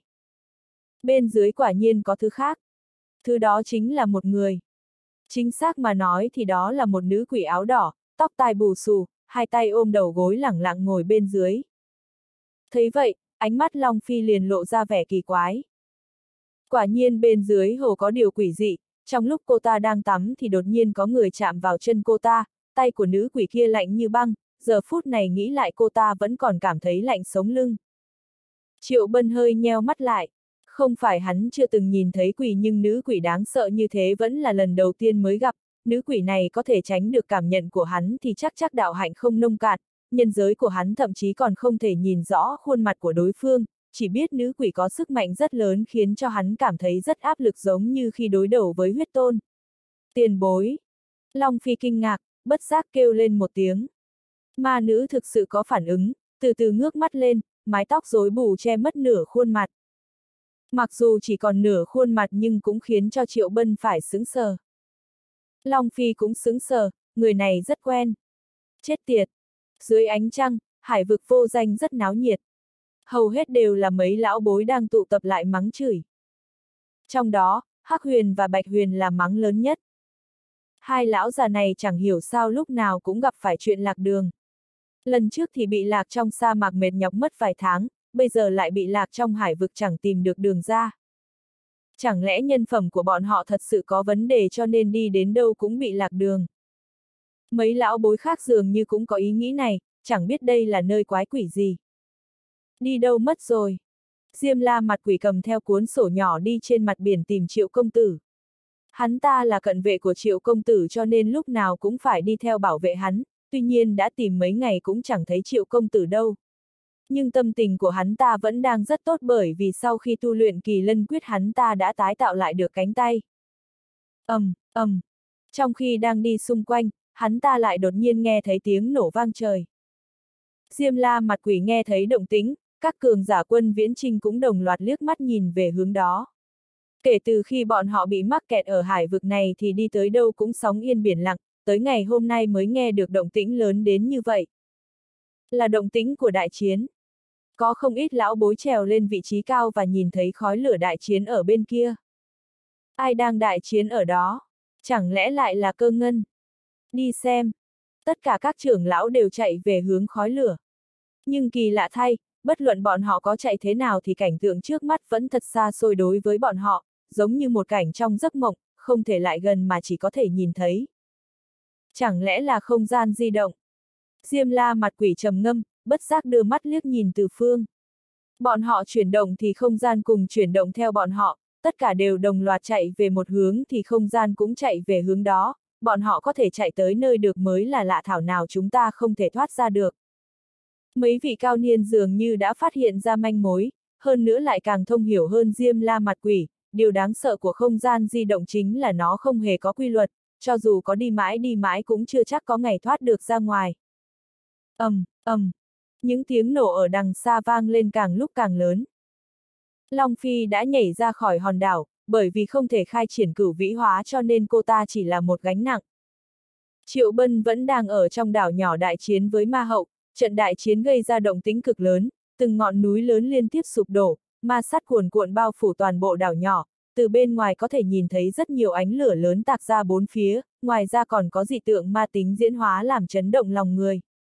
Bên dưới quả nhiên có thứ khác. Thứ đó chính là một người. Chính xác mà nói thì đó là một nữ quỷ áo đỏ, tóc tai bù xù, hai tay ôm đầu gối lẳng lặng ngồi bên dưới. Thấy vậy, ánh mắt Long Phi liền lộ ra vẻ kỳ quái. Quả nhiên bên dưới hồ có điều quỷ dị, trong lúc cô ta đang tắm thì đột nhiên có người chạm vào chân cô ta, tay của nữ quỷ kia lạnh như băng, giờ phút này nghĩ lại cô ta vẫn còn cảm thấy lạnh sống lưng. Triệu Bân hơi nheo mắt lại, không phải hắn chưa từng nhìn thấy quỷ nhưng nữ quỷ đáng sợ như thế vẫn là lần đầu tiên mới gặp, nữ quỷ này có thể tránh được cảm nhận của hắn thì chắc đạo hạnh không nông cạn, nhân giới của hắn thậm chí còn không thể nhìn rõ khuôn mặt của đối phương, chỉ biết nữ quỷ có sức mạnh rất lớn khiến cho hắn cảm thấy rất áp lực giống như khi đối đầu với huyết tôn. Tiền bối! Long Phi kinh ngạc, bất giác kêu lên một tiếng. Ma nữ thực sự có phản ứng, từ từ ngước mắt lên, mái tóc rối bù che mất nửa khuôn mặt. Mặc dù chỉ còn nửa khuôn mặt nhưng cũng khiến cho Triệu Bân phải sững sờ. Long Phi cũng sững sờ, người này rất quen. Chết tiệt! Dưới ánh trăng, hải vực vô danh rất náo nhiệt. Hầu hết đều là mấy lão bối đang tụ tập lại mắng chửi. Trong đó, Hắc Huyền và Bạch Huyền là mắng lớn nhất. Hai lão già này chẳng hiểu sao lúc nào cũng gặp phải chuyện lạc đường. Lần trước thì bị lạc trong sa mạc mệt nhọc mất vài tháng, bây giờ lại bị lạc trong hải vực chẳng tìm được đường ra. Chẳng lẽ nhân phẩm của bọn họ thật sự có vấn đề cho nên đi đến đâu cũng bị lạc đường. Mấy lão bối khác dường như cũng có ý nghĩ này, chẳng biết đây là nơi quái quỷ gì. Đi đâu mất rồi? Diêm La mặt quỷ cầm theo cuốn sổ nhỏ đi trên mặt biển tìm Triệu công tử. Hắn ta là cận vệ của Triệu công tử cho nên lúc nào cũng phải đi theo bảo vệ hắn, tuy nhiên đã tìm mấy ngày cũng chẳng thấy Triệu công tử đâu. Nhưng tâm tình của hắn ta vẫn đang rất tốt bởi vì sau khi tu luyện Kỳ Lân Quyết hắn ta đã tái tạo lại được cánh tay. Trong khi đang đi xung quanh, hắn ta lại đột nhiên nghe thấy tiếng nổ vang trời. Diêm La mặt quỷ nghe thấy động tĩnh, các cường giả quân viễn trinh cũng đồng loạt liếc mắt nhìn về hướng đó. Kể từ khi bọn họ bị mắc kẹt ở hải vực này thì đi tới đâu cũng sóng yên biển lặng, tới ngày hôm nay mới nghe được động tĩnh lớn đến như vậy. Là động tĩnh của đại chiến. Có không ít lão bối trèo lên vị trí cao và nhìn thấy khói lửa đại chiến ở bên kia. Ai đang đại chiến ở đó? Chẳng lẽ lại là Cơ Ngân? Đi xem. Tất cả các trưởng lão đều chạy về hướng khói lửa. Nhưng kỳ lạ thay, bất luận bọn họ có chạy thế nào thì cảnh tượng trước mắt vẫn thật xa xôi đối với bọn họ, giống như một cảnh trong giấc mộng, không thể lại gần mà chỉ có thể nhìn thấy. Chẳng lẽ là không gian di động? Diêm La mặt quỷ trầm ngâm, bất giác đưa mắt liếc nhìn từ phương. Bọn họ chuyển động thì không gian cùng chuyển động theo bọn họ, tất cả đều đồng loạt chạy về một hướng thì không gian cũng chạy về hướng đó, bọn họ có thể chạy tới nơi được mới là lạ, thảo nào chúng ta không thể thoát ra được. Mấy vị cao niên dường như đã phát hiện ra manh mối, hơn nữa lại càng thông hiểu hơn Diêm La mặt quỷ, điều đáng sợ của không gian di động chính là nó không hề có quy luật, cho dù có đi mãi cũng chưa chắc có ngày thoát được ra ngoài. Những tiếng nổ ở đằng xa vang lên càng lúc càng lớn. Long Phi đã nhảy ra khỏi hòn đảo, bởi vì không thể khai triển cửu vĩ hóa cho nên cô ta chỉ là một gánh nặng. Triệu Bân vẫn đang ở trong đảo nhỏ đại chiến với ma hậu, trận đại chiến gây ra động tĩnh cực lớn, từng ngọn núi lớn liên tiếp sụp đổ, ma sát cuồn cuộn bao phủ toàn bộ đảo nhỏ, từ bên ngoài có thể nhìn thấy rất nhiều ánh lửa lớn tạc ra bốn phía, ngoài ra còn có dị tượng ma tính diễn hóa làm chấn động lòng người.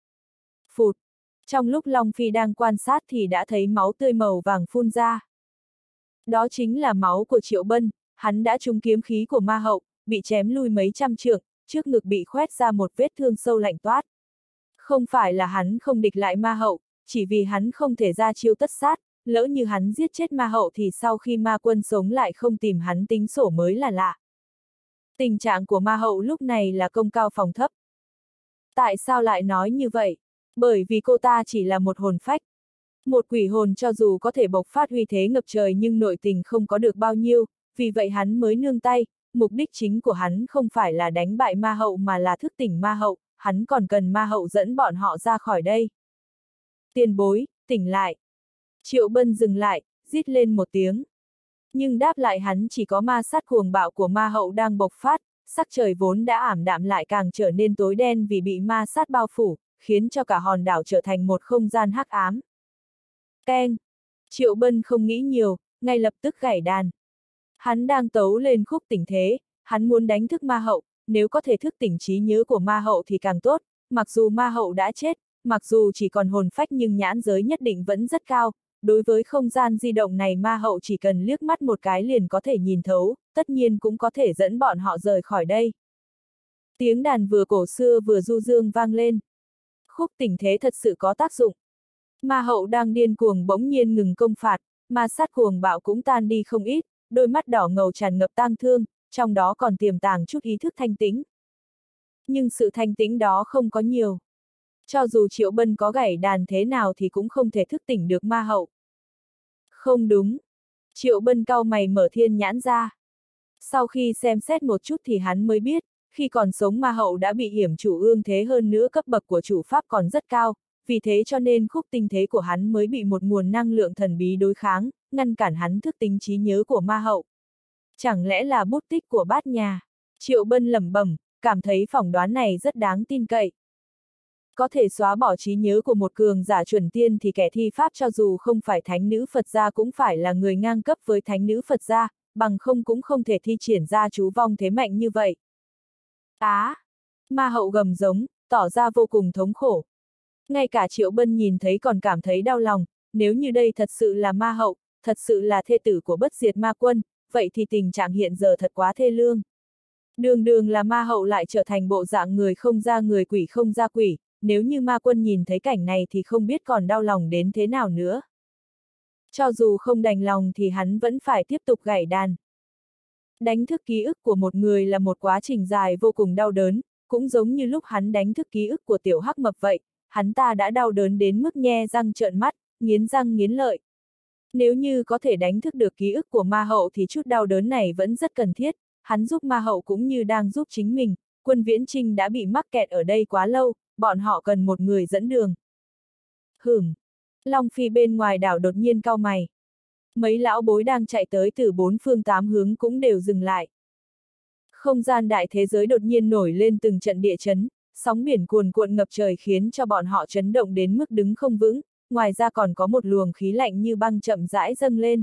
Phụt! Trong lúc Long Phi đang quan sát thì đã thấy máu tươi màu vàng phun ra. Đó chính là máu của Triệu Bân, hắn đã trúng kiếm khí của ma hậu, bị chém lui mấy trăm trượng, trước ngực bị khoét ra một vết thương sâu lạnh toát. Không phải là hắn không địch lại ma hậu, chỉ vì hắn không thể ra chiêu tất sát, lỡ như hắn giết chết ma hậu thì sau khi ma quân sống lại không tìm hắn tính sổ mới là lạ. Tình trạng của ma hậu lúc này là công cao phòng thấp. Tại sao lại nói như vậy? Bởi vì cô ta chỉ là một hồn phách. Một quỷ hồn cho dù có thể bộc phát uy thế ngập trời nhưng nội tình không có được bao nhiêu, vì vậy hắn mới nương tay, mục đích chính của hắn không phải là đánh bại ma hậu mà là thức tỉnh ma hậu, hắn còn cần ma hậu dẫn bọn họ ra khỏi đây. Tiền bối, tỉnh lại. Triệu Bân dừng lại, rít lên một tiếng. Nhưng đáp lại hắn chỉ có ma sát cuồng bạo của ma hậu đang bộc phát, sắc trời vốn đã ảm đạm lại càng trở nên tối đen vì bị ma sát bao phủ, khiến cho cả hòn đảo trở thành một không gian hắc ám. Keng! Triệu Bân không nghĩ nhiều, ngay lập tức gảy đàn. Hắn đang tấu lên khúc tỉnh thế, hắn muốn đánh thức ma hậu, nếu có thể thức tỉnh trí nhớ của ma hậu thì càng tốt, mặc dù ma hậu đã chết, mặc dù chỉ còn hồn phách nhưng nhãn giới nhất định vẫn rất cao, đối với không gian di động này ma hậu chỉ cần liếc mắt một cái liền có thể nhìn thấu, tất nhiên cũng có thể dẫn bọn họ rời khỏi đây. Tiếng đàn vừa cổ xưa vừa du dương vang lên. Khúc tỉnh thế thật sự có tác dụng. Ma hậu đang điên cuồng bỗng nhiên ngừng công phạt, ma sát cuồng bạo cũng tan đi không ít, đôi mắt đỏ ngầu tràn ngập tang thương, trong đó còn tiềm tàng chút ý thức thanh tĩnh. Nhưng sự thanh tĩnh đó không có nhiều. Cho dù Triệu Bân có gảy đàn thế nào thì cũng không thể thức tỉnh được ma hậu. Không đúng. Triệu Bân cau mày mở thiên nhãn ra. Sau khi xem xét một chút thì hắn mới biết, khi còn sống ma hậu đã bị hiểm chủ ương thế, hơn nữa cấp bậc của chủ pháp còn rất cao, vì thế cho nên khúc tinh thế của hắn mới bị một nguồn năng lượng thần bí đối kháng, ngăn cản hắn thức tỉnh trí nhớ của ma hậu. Chẳng lẽ là bút tích của Bát Nhà? Triệu Bân lẩm bẩm, cảm thấy phỏng đoán này rất đáng tin cậy. Có thể xóa bỏ trí nhớ của một cường giả chuẩn tiên thì kẻ thi pháp cho dù không phải thánh nữ Phật gia cũng phải là người ngang cấp với thánh nữ Phật gia, bằng không cũng không thể thi triển ra chú vong thế mạnh như vậy. Ma hậu gầm giống, tỏ ra vô cùng thống khổ. Ngay cả Triệu Bân nhìn thấy còn cảm thấy đau lòng, nếu như đây thật sự là ma hậu, thật sự là thê tử của bất diệt ma quân, vậy thì tình trạng hiện giờ thật quá thê lương. Đường đường là ma hậu lại trở thành bộ dạng người không ra người quỷ không ra quỷ, nếu như ma quân nhìn thấy cảnh này thì không biết còn đau lòng đến thế nào nữa. Cho dù không đành lòng thì hắn vẫn phải tiếp tục gảy đàn. Đánh thức ký ức của một người là một quá trình dài vô cùng đau đớn, cũng giống như lúc hắn đánh thức ký ức của tiểu hắc mập vậy, hắn ta đã đau đớn đến mức nhe răng trợn mắt, nghiến răng nghiến lợi. Nếu như có thể đánh thức được ký ức của ma hậu thì chút đau đớn này vẫn rất cần thiết, hắn giúp ma hậu cũng như đang giúp chính mình, Quân Viễn Trinh đã bị mắc kẹt ở đây quá lâu, bọn họ cần một người dẫn đường. Long Phi bên ngoài đảo đột nhiên cau mày. Mấy lão bối đang chạy tới từ bốn phương tám hướng cũng đều dừng lại. Không gian đại thế giới đột nhiên nổi lên từng trận địa chấn, sóng biển cuồn cuộn ngập trời khiến cho bọn họ chấn động đến mức đứng không vững, ngoài ra còn có một luồng khí lạnh như băng chậm rãi dâng lên.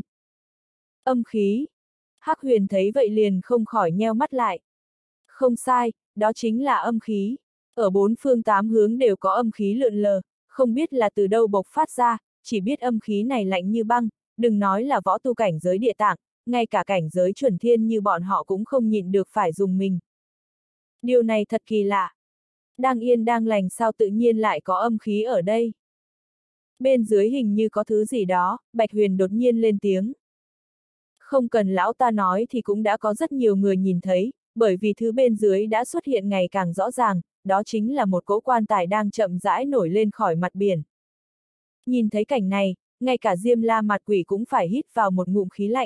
Âm khí. Hắc Huyền thấy vậy liền không khỏi nheo mắt lại. Không sai, đó chính là âm khí. Ở bốn phương tám hướng đều có âm khí lượn lờ, không biết là từ đâu bộc phát ra, chỉ biết âm khí này lạnh như băng, đừng nói là võ tu cảnh giới địa tạng, ngay cả cảnh giới chuẩn thiên như bọn họ cũng không nhịn được phải dùng mình. Điều này thật kỳ lạ. Đang yên đang lành sao tự nhiên lại có âm khí ở đây? Bên dưới hình như có thứ gì đó, Bạch Huyền đột nhiên lên tiếng. Không cần lão ta nói thì cũng đã có rất nhiều người nhìn thấy, bởi vì thứ bên dưới đã xuất hiện ngày càng rõ ràng, đó chính là một cỗ quan tài đang chậm rãi nổi lên khỏi mặt biển. Nhìn thấy cảnh này, ngay cả Diêm La mặt quỷ cũng phải hít vào một ngụm khí lạnh.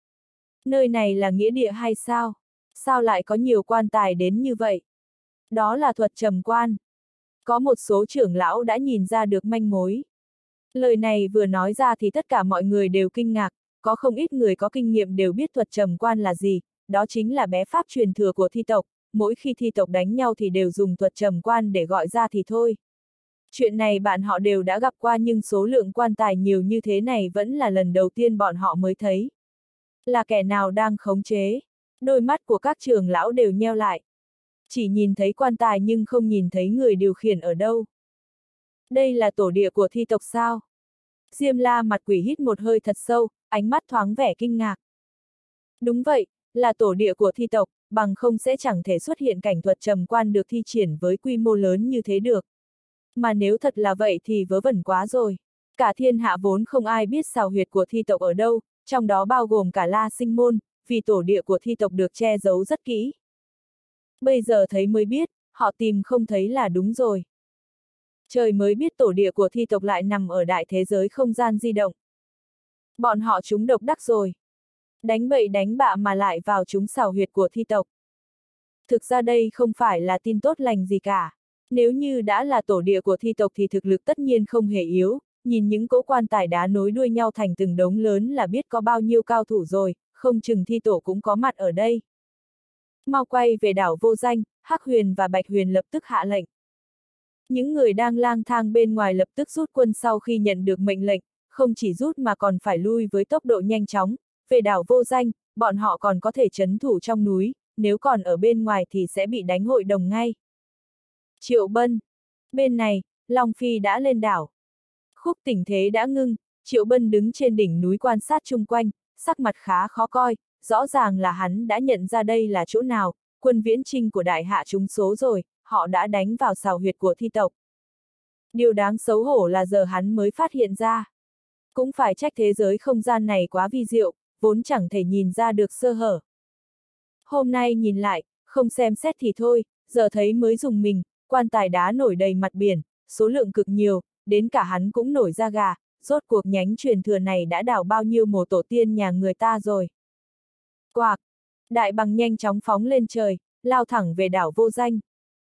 Nơi này là nghĩa địa hay sao? Sao lại có nhiều quan tài đến như vậy? Đó là thuật trầm quan. Có một số trưởng lão đã nhìn ra được manh mối. Lời này vừa nói ra thì tất cả mọi người đều kinh ngạc, có không ít người có kinh nghiệm đều biết thuật trầm quan là gì, đó chính là bé pháp truyền thừa của thi tộc, mỗi khi thi tộc đánh nhau thì đều dùng thuật trầm quan để gọi ra thì thôi. Chuyện này bạn họ đều đã gặp qua nhưng số lượng quan tài nhiều như thế này vẫn là lần đầu tiên bọn họ mới thấy. Là kẻ nào đang khống chế? Đôi mắt của các trưởng lão đều nheo lại. Chỉ nhìn thấy quan tài nhưng không nhìn thấy người điều khiển ở đâu. Đây là tổ địa của thi tộc sao? Diêm La mặt quỷ hít một hơi thật sâu, ánh mắt thoáng vẻ kinh ngạc. Đúng vậy, là tổ địa của thi tộc, bằng không sẽ chẳng thể xuất hiện cảnh thuật trầm quan được thi triển với quy mô lớn như thế được. Mà nếu thật là vậy thì vớ vẩn quá rồi. Cả thiên hạ vốn không ai biết xào huyệt của thi tộc ở đâu, trong đó bao gồm cả La Sinh môn, vì tổ địa của thi tộc được che giấu rất kỹ. Bây giờ thấy mới biết, họ tìm không thấy là đúng rồi. Trời mới biết tổ địa của thi tộc lại nằm ở đại thế giới không gian di động. Bọn họ trúng độc đắc rồi. Đánh bậy đánh bạ mà lại vào trúng xào huyệt của thi tộc. Thực ra đây không phải là tin tốt lành gì cả. Nếu như đã là tổ địa của thi tộc thì thực lực tất nhiên không hề yếu, nhìn những cỗ quan tài đá nối đuôi nhau thành từng đống lớn là biết có bao nhiêu cao thủ rồi, không chừng thi tổ cũng có mặt ở đây. Mau quay về đảo Vô Danh, Hắc Huyền và Bạch Huyền lập tức hạ lệnh. Những người đang lang thang bên ngoài lập tức rút quân sau khi nhận được mệnh lệnh, không chỉ rút mà còn phải lui với tốc độ nhanh chóng, về đảo Vô Danh, bọn họ còn có thể trấn thủ trong núi, nếu còn ở bên ngoài thì sẽ bị đánh hội đồng ngay. Triệu Bân. Bên này, Long Phi đã lên đảo. Khúc tình thế đã ngưng, Triệu Bân đứng trên đỉnh núi quan sát chung quanh, sắc mặt khá khó coi, rõ ràng là hắn đã nhận ra đây là chỗ nào, Quân Viễn Trinh của đại hạ trúng số rồi, họ đã đánh vào xào huyệt của thi tộc. Điều đáng xấu hổ là giờ hắn mới phát hiện ra. Cũng phải trách thế giới không gian này quá vi diệu, vốn chẳng thể nhìn ra được sơ hở. Hôm nay nhìn lại, không xem xét thì thôi, giờ thấy mới dùng mình, quan tài đá nổi đầy mặt biển, số lượng cực nhiều, đến cả hắn cũng nổi da gà, rốt cuộc nhánh truyền thừa này đã đào bao nhiêu mồ tổ tiên nhà người ta rồi. Quạc! Đại bằng nhanh chóng phóng lên trời, lao thẳng về đảo Vô Danh.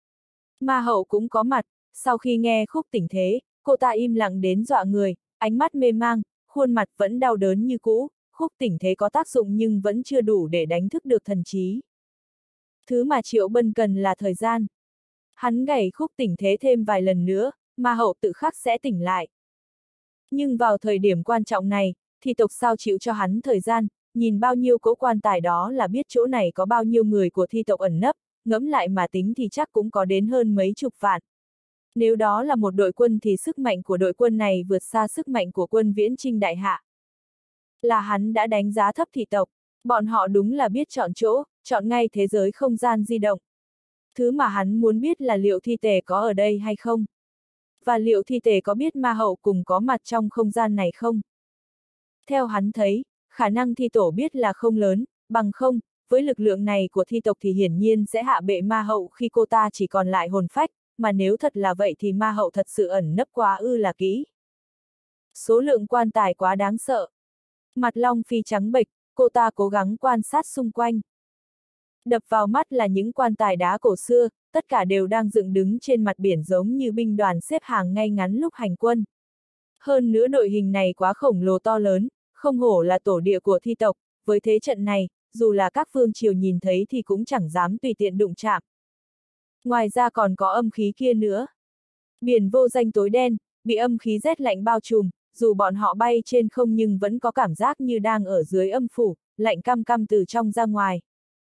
Ma hậu cũng có mặt, sau khi nghe khúc tình thế, cô ta im lặng đến dọa người, ánh mắt mê mang, khuôn mặt vẫn đau đớn như cũ, khúc tình thế có tác dụng nhưng vẫn chưa đủ để đánh thức được thần trí. Thứ mà Triệu Bân cần là thời gian. Hắn gảy khúc tỉnh thế thêm vài lần nữa, ma hậu tự khắc sẽ tỉnh lại. Nhưng vào thời điểm quan trọng này, thi tộc sao chịu cho hắn thời gian, nhìn bao nhiêu cỗ quan tài đó là biết chỗ này có bao nhiêu người của thi tộc ẩn nấp, ngẫm lại mà tính thì chắc cũng có đến hơn mấy chục vạn. Nếu đó là một đội quân thì sức mạnh của đội quân này vượt xa sức mạnh của quân Viễn Chinh đại hạ. Là hắn đã đánh giá thấp thị tộc, bọn họ đúng là biết chọn chỗ, chọn ngay thế giới không gian di động. Thứ mà hắn muốn biết là liệu thi tề có ở đây hay không? Và liệu thi tề có biết ma hậu cùng có mặt trong không gian này không? Theo hắn thấy, khả năng thi tổ biết là không lớn, bằng không, với lực lượng này của thi tộc thì hiển nhiên sẽ hạ bệ ma hậu khi cô ta chỉ còn lại hồn phách, mà nếu thật là vậy thì ma hậu thật sự ẩn nấp quá ư là kỹ. Số lượng quan tài quá đáng sợ. Mặt Long Phi trắng bệch, cô ta cố gắng quan sát xung quanh. Đập vào mắt là những quan tài đá cổ xưa, tất cả đều đang dựng đứng trên mặt biển giống như binh đoàn xếp hàng ngay ngắn lúc hành quân. Hơn nữa đội hình này quá khổng lồ to lớn, không hổ là tổ địa của thi tộc, với thế trận này, dù là các vương triều nhìn thấy thì cũng chẳng dám tùy tiện đụng chạm. Ngoài ra còn có âm khí kia nữa. Biển vô danh tối đen, bị âm khí rét lạnh bao trùm, dù bọn họ bay trên không nhưng vẫn có cảm giác như đang ở dưới âm phủ, lạnh căm căm từ trong ra ngoài.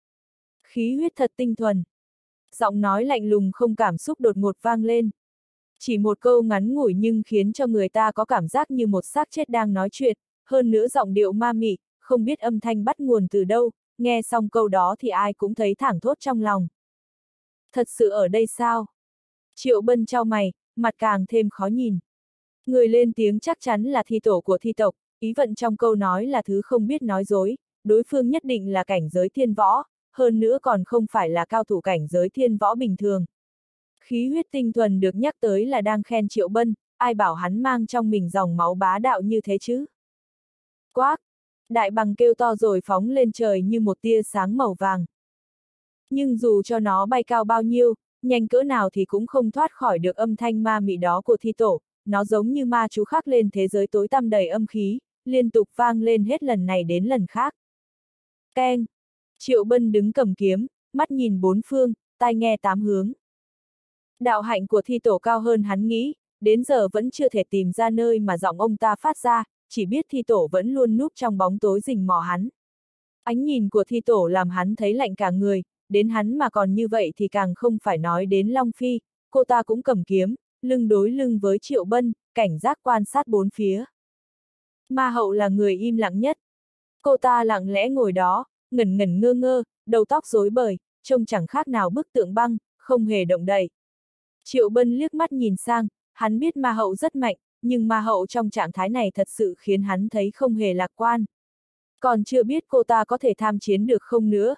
Khí huyết thật tinh thuần. Giọng nói lạnh lùng không cảm xúc đột ngột vang lên. Chỉ một câu ngắn ngủi nhưng khiến cho người ta có cảm giác như một xác chết đang nói chuyện, hơn nữa giọng điệu ma mị, không biết âm thanh bắt nguồn từ đâu, nghe xong câu đó thì ai cũng thấy thảng thốt trong lòng. Thật sự ở đây sao? Triệu Bân chau mày, mặt càng thêm khó nhìn. Người lên tiếng chắc chắn là thi tổ của thi tộc, ý vận trong câu nói là thứ không biết nói dối, đối phương nhất định là cảnh giới thiên võ, hơn nữa còn không phải là cao thủ cảnh giới thiên võ bình thường. Khí huyết tinh thuần được nhắc tới là đang khen Triệu Bân, ai bảo hắn mang trong mình dòng máu bá đạo như thế chứ? Quác! Đại bằng kêu to rồi phóng lên trời như một tia sáng màu vàng. Nhưng dù cho nó bay cao bao nhiêu, nhanh cỡ nào thì cũng không thoát khỏi được âm thanh ma mị đó của thi tổ, nó giống như ma chú khắc lên thế giới tối tăm đầy âm khí, liên tục vang lên hết lần này đến lần khác. Keng! Triệu Bân đứng cầm kiếm, mắt nhìn bốn phương, tai nghe tám hướng. Đạo hạnh của thi tổ cao hơn hắn nghĩ, đến giờ vẫn chưa thể tìm ra nơi mà giọng ông ta phát ra, chỉ biết thi tổ vẫn luôn núp trong bóng tối rình mò hắn. Ánh nhìn của thi tổ làm hắn thấy lạnh cả người, đến hắn mà còn như vậy thì càng không phải nói đến Long Phi, cô ta cũng cầm kiếm, lưng đối lưng với Triệu Bân, cảnh giác quan sát bốn phía. Ma hậu là người im lặng nhất. Cô ta lặng lẽ ngồi đó, ngẩn ngẩn ngơ ngơ, đầu tóc rối bời, trông chẳng khác nào bức tượng băng, không hề động đậy. Triệu Bân liếc mắt nhìn sang, hắn biết ma hậu rất mạnh, nhưng ma hậu trong trạng thái này thật sự khiến hắn thấy không hề lạc quan. Còn chưa biết cô ta có thể tham chiến được không nữa,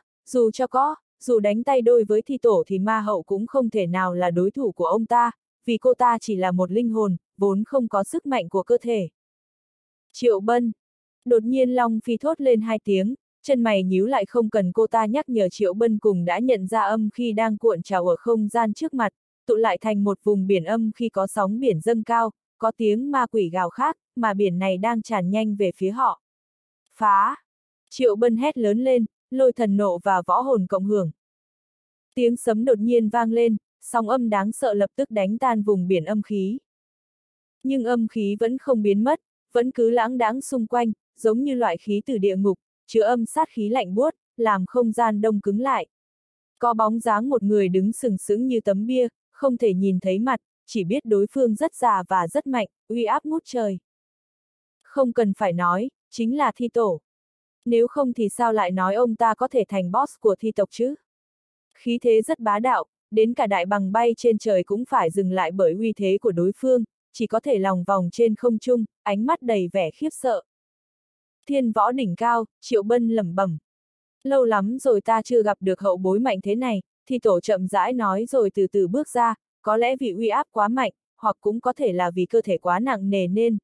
dù đánh tay đôi với thi tổ thì ma hậu cũng không thể nào là đối thủ của ông ta, vì cô ta chỉ là một linh hồn, vốn không có sức mạnh của cơ thể. Triệu Bân! Đột nhiên Long Phi thốt lên hai tiếng, chân mày nhíu lại không cần cô ta nhắc nhở Triệu Bân cùng đã nhận ra âm khi đang cuộn trào ở không gian trước mặt, tụ lại thành một vùng biển âm khi có sóng biển dâng cao, có tiếng ma quỷ gào khát, mà biển này đang tràn nhanh về phía họ. Phá! Triệu Bân hét lớn lên, lôi thần nộ và võ hồn cộng hưởng. Tiếng sấm đột nhiên vang lên, sóng âm đáng sợ lập tức đánh tan vùng biển âm khí. Nhưng âm khí vẫn không biến mất, vẫn cứ lãng đãng xung quanh, giống như loại khí từ địa ngục, chứa âm sát khí lạnh buốt, làm không gian đông cứng lại. Có bóng dáng một người đứng sừng sững như tấm bia, không thể nhìn thấy mặt, chỉ biết đối phương rất già và rất mạnh, uy áp ngút trời. Không cần phải nói, chính là thi tổ. Nếu không thì sao lại nói ông ta có thể thành boss của thi tộc chứ? Khí thế rất bá đạo, đến cả đại bằng bay trên trời cũng phải dừng lại bởi uy thế của đối phương, chỉ có thể lòng vòng trên không trung, ánh mắt đầy vẻ khiếp sợ. Thiên võ đỉnh cao, Triệu Bân lẩm bẩm. Lâu lắm rồi ta chưa gặp được hậu bối mạnh thế này, thi tổ chậm rãi nói rồi từ từ bước ra, có lẽ vì uy áp quá mạnh, hoặc cũng có thể là vì cơ thể quá nặng nề nên.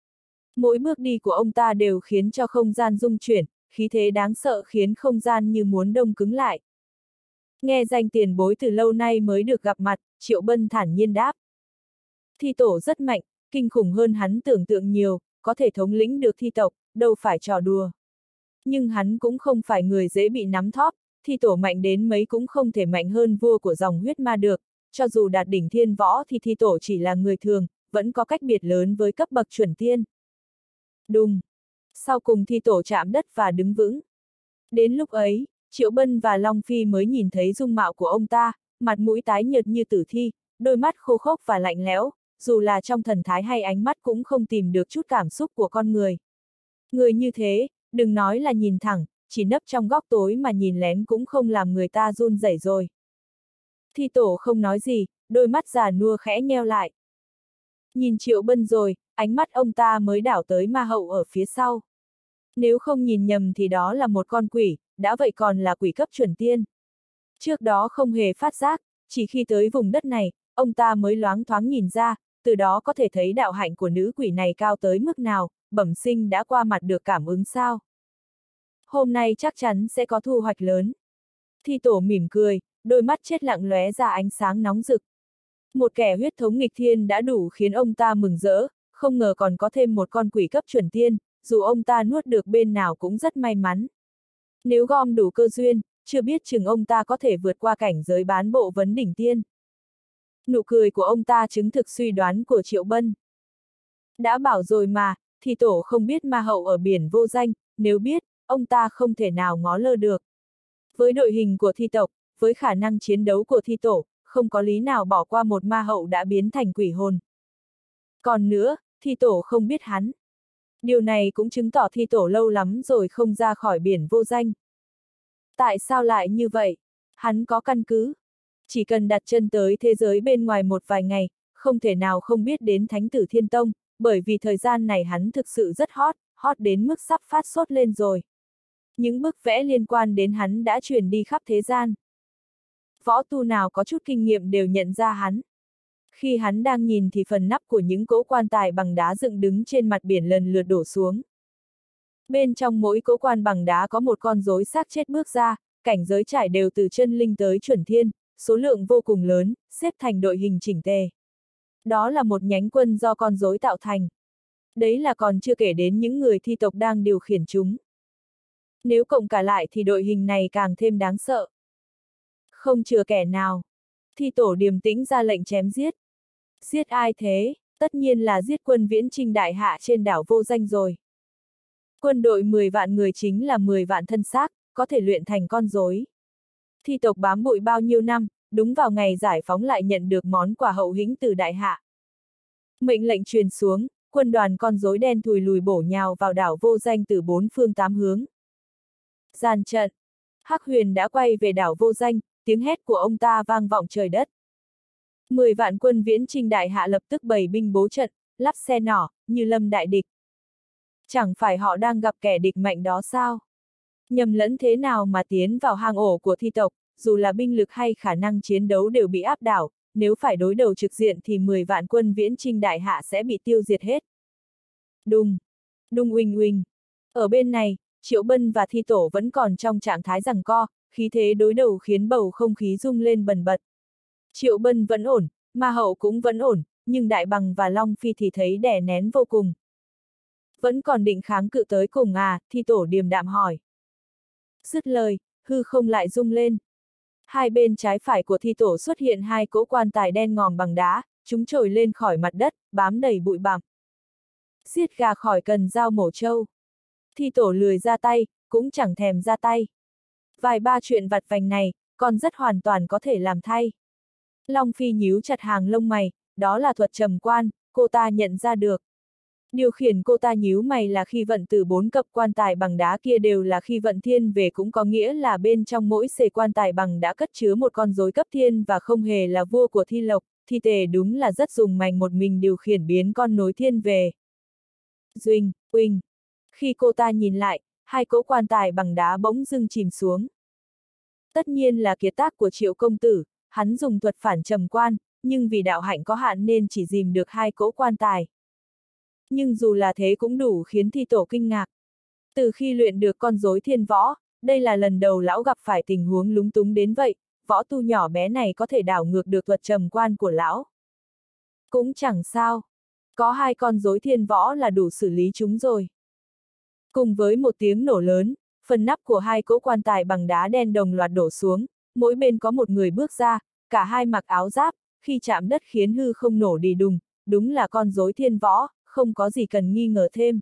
Mỗi bước đi của ông ta đều khiến cho không gian rung chuyển, khí thế đáng sợ khiến không gian như muốn đông cứng lại. Nghe danh tiền bối từ lâu nay mới được gặp mặt, Triệu Bân thản nhiên đáp. Thi tổ rất mạnh, kinh khủng hơn hắn tưởng tượng nhiều, có thể thống lĩnh được thi tộc, đâu phải trò đùa. Nhưng hắn cũng không phải người dễ bị nắm thóp, thi tổ mạnh đến mấy cũng không thể mạnh hơn vua của dòng huyết ma được, cho dù đạt đỉnh thiên võ thì thi tổ chỉ là người thường, vẫn có cách biệt lớn với cấp bậc chuẩn tiên. Đùng! Sau cùng thi tổ chạm đất và đứng vững. Đến lúc ấy, Triệu Bân và Long Phi mới nhìn thấy dung mạo của ông ta, mặt mũi tái nhợt như tử thi, đôi mắt khô khốc và lạnh lẽo, dù là trong thần thái hay ánh mắt cũng không tìm được chút cảm xúc của con người. Người như thế, đừng nói là nhìn thẳng, chỉ nấp trong góc tối mà nhìn lén cũng không làm người ta run rẩy rồi. Thi tổ không nói gì, đôi mắt già nua khẽ nheo lại. Nhìn Triệu Bân rồi, ánh mắt ông ta mới đảo tới ma hậu ở phía sau. Nếu không nhìn nhầm thì đó là một con quỷ, đã vậy còn là quỷ cấp chuẩn tiên. Trước đó không hề phát giác, chỉ khi tới vùng đất này, ông ta mới loáng thoáng nhìn ra, từ đó có thể thấy đạo hạnh của nữ quỷ này cao tới mức nào, bẩm sinh đã qua mặt được cảm ứng sao. Hôm nay chắc chắn sẽ có thu hoạch lớn. Thi tổ mỉm cười, đôi mắt chết lặng lóe ra ánh sáng nóng rực. Một kẻ huyết thống nghịch thiên đã đủ khiến ông ta mừng rỡ, không ngờ còn có thêm một con quỷ cấp chuẩn tiên, dù ông ta nuốt được bên nào cũng rất may mắn. Nếu gom đủ cơ duyên, chưa biết chừng ông ta có thể vượt qua cảnh giới bán bộ vấn đỉnh tiên. Nụ cười của ông ta chứng thực suy đoán của Triệu Bân. Đã bảo rồi mà, thi tổ không biết ma hậu ở biển vô danh, nếu biết, ông ta không thể nào ngó lơ được. Với đội hình của thi tộc, với khả năng chiến đấu của thi tổ, không có lý nào bỏ qua một ma hậu đã biến thành quỷ hồn. Còn nữa, thi tổ không biết hắn. Điều này cũng chứng tỏ thi tổ lâu lắm rồi không ra khỏi biển vô danh. Tại sao lại như vậy? Hắn có căn cứ. Chỉ cần đặt chân tới thế giới bên ngoài một vài ngày, không thể nào không biết đến Thánh tử Thiên Tông, bởi vì thời gian này hắn thực sự rất hot đến mức sắp phát sốt lên rồi. Những bức vẽ liên quan đến hắn đã truyền đi khắp thế gian. Võ tu nào có chút kinh nghiệm đều nhận ra hắn. Khi hắn đang nhìn thì phần nắp của những cỗ quan tài bằng đá dựng đứng trên mặt biển lần lượt đổ xuống. Bên trong mỗi cỗ quan bằng đá có một con rối xác chết bước ra, cảnh giới trải đều từ chân linh tới chuẩn thiên, số lượng vô cùng lớn, xếp thành đội hình chỉnh tề. Đó là một nhánh quân do con rối tạo thành. Đấy là còn chưa kể đến những người thi tộc đang điều khiển chúng. Nếu cộng cả lại thì đội hình này càng thêm đáng sợ. Không chừa kẻ nào. Thi tổ điềm tĩnh ra lệnh chém giết. Giết ai thế? Tất nhiên là giết quân Viễn Chinh đại hạ trên đảo vô danh rồi. Quân đội 10 vạn người chính là 10 vạn thân xác, có thể luyện thành con rối. Thi tộc bám bụi bao nhiêu năm, đúng vào ngày giải phóng lại nhận được món quà hậu hĩnh từ đại hạ. Mệnh lệnh truyền xuống, quân đoàn con rối đen thùi lùi bổ nhào vào đảo vô danh từ 4 phương 8 hướng. Gian trận. Hắc Huyền đã quay về đảo vô danh, tiếng hét của ông ta vang vọng trời đất. 10 vạn quân Viễn Chinh đại hạ lập tức bày binh bố trận, lắp xe nỏ, như lâm đại địch. Chẳng phải họ đang gặp kẻ địch mạnh đó sao? Nhầm lẫn thế nào mà tiến vào hang ổ của thi tộc, dù là binh lực hay khả năng chiến đấu đều bị áp đảo, nếu phải đối đầu trực diện thì 10 vạn quân Viễn Chinh đại hạ sẽ bị tiêu diệt hết. Đùng! Đùng uỳnh uỳnh! Ở bên này, Triệu Bân và thi tổ vẫn còn trong trạng thái giằng co, khí thế đối đầu khiến bầu không khí rung lên bần bật. Triệu Bân vẫn ổn, ma hậu cũng vẫn ổn, nhưng Đại Bằng và Long Phi thì thấy đè nén vô cùng. Vẫn còn định kháng cự tới cùng à, thi tổ điềm đạm hỏi. Dứt lời, hư không lại rung lên. Hai bên trái phải của thi tổ xuất hiện hai cỗ quan tài đen ngòm bằng đá, chúng trồi lên khỏi mặt đất, bám đầy bụi bặm. Giết gà khỏi cần dao mổ trâu. Thi tổ lười ra tay, cũng chẳng thèm ra tay. Vài ba chuyện vặt vành này, còn rất hoàn toàn có thể làm thay. Long Phi nhíu chặt hàng lông mày, đó là thuật trầm quan, cô ta nhận ra được. Điều khiển cô ta nhíu mày là khi vận từ 4 cặp quan tài bằng đá kia đều là khi vận thiên về, cũng có nghĩa là bên trong mỗi xề quan tài bằng đã cất chứa một con rối cấp thiên và không hề là vua của thi lộc, thi tề đúng là rất dùng mành một mình điều khiển biến con nối thiên về. Duỳnh, uỳnh. Khi cô ta nhìn lại, hai cỗ quan tài bằng đá bỗng dưng chìm xuống. Tất nhiên là kiệt tác của Triệu công tử, hắn dùng thuật phản trầm quan, nhưng vì đạo hạnh có hạn nên chỉ dìm được hai cỗ quan tài. Nhưng dù là thế cũng đủ khiến thi tổ kinh ngạc. Từ khi luyện được con rối thiên võ, đây là lần đầu lão gặp phải tình huống lúng túng đến vậy, võ tu nhỏ bé này có thể đảo ngược được thuật trầm quan của lão. Cũng chẳng sao, có hai con rối thiên võ là đủ xử lý chúng rồi. Cùng với một tiếng nổ lớn, phần nắp của hai cỗ quan tài bằng đá đen đồng loạt đổ xuống, mỗi bên có một người bước ra, cả hai mặc áo giáp, khi chạm đất khiến hư không nổ đì đùng, đúng là con rối thiên võ, không có gì cần nghi ngờ thêm.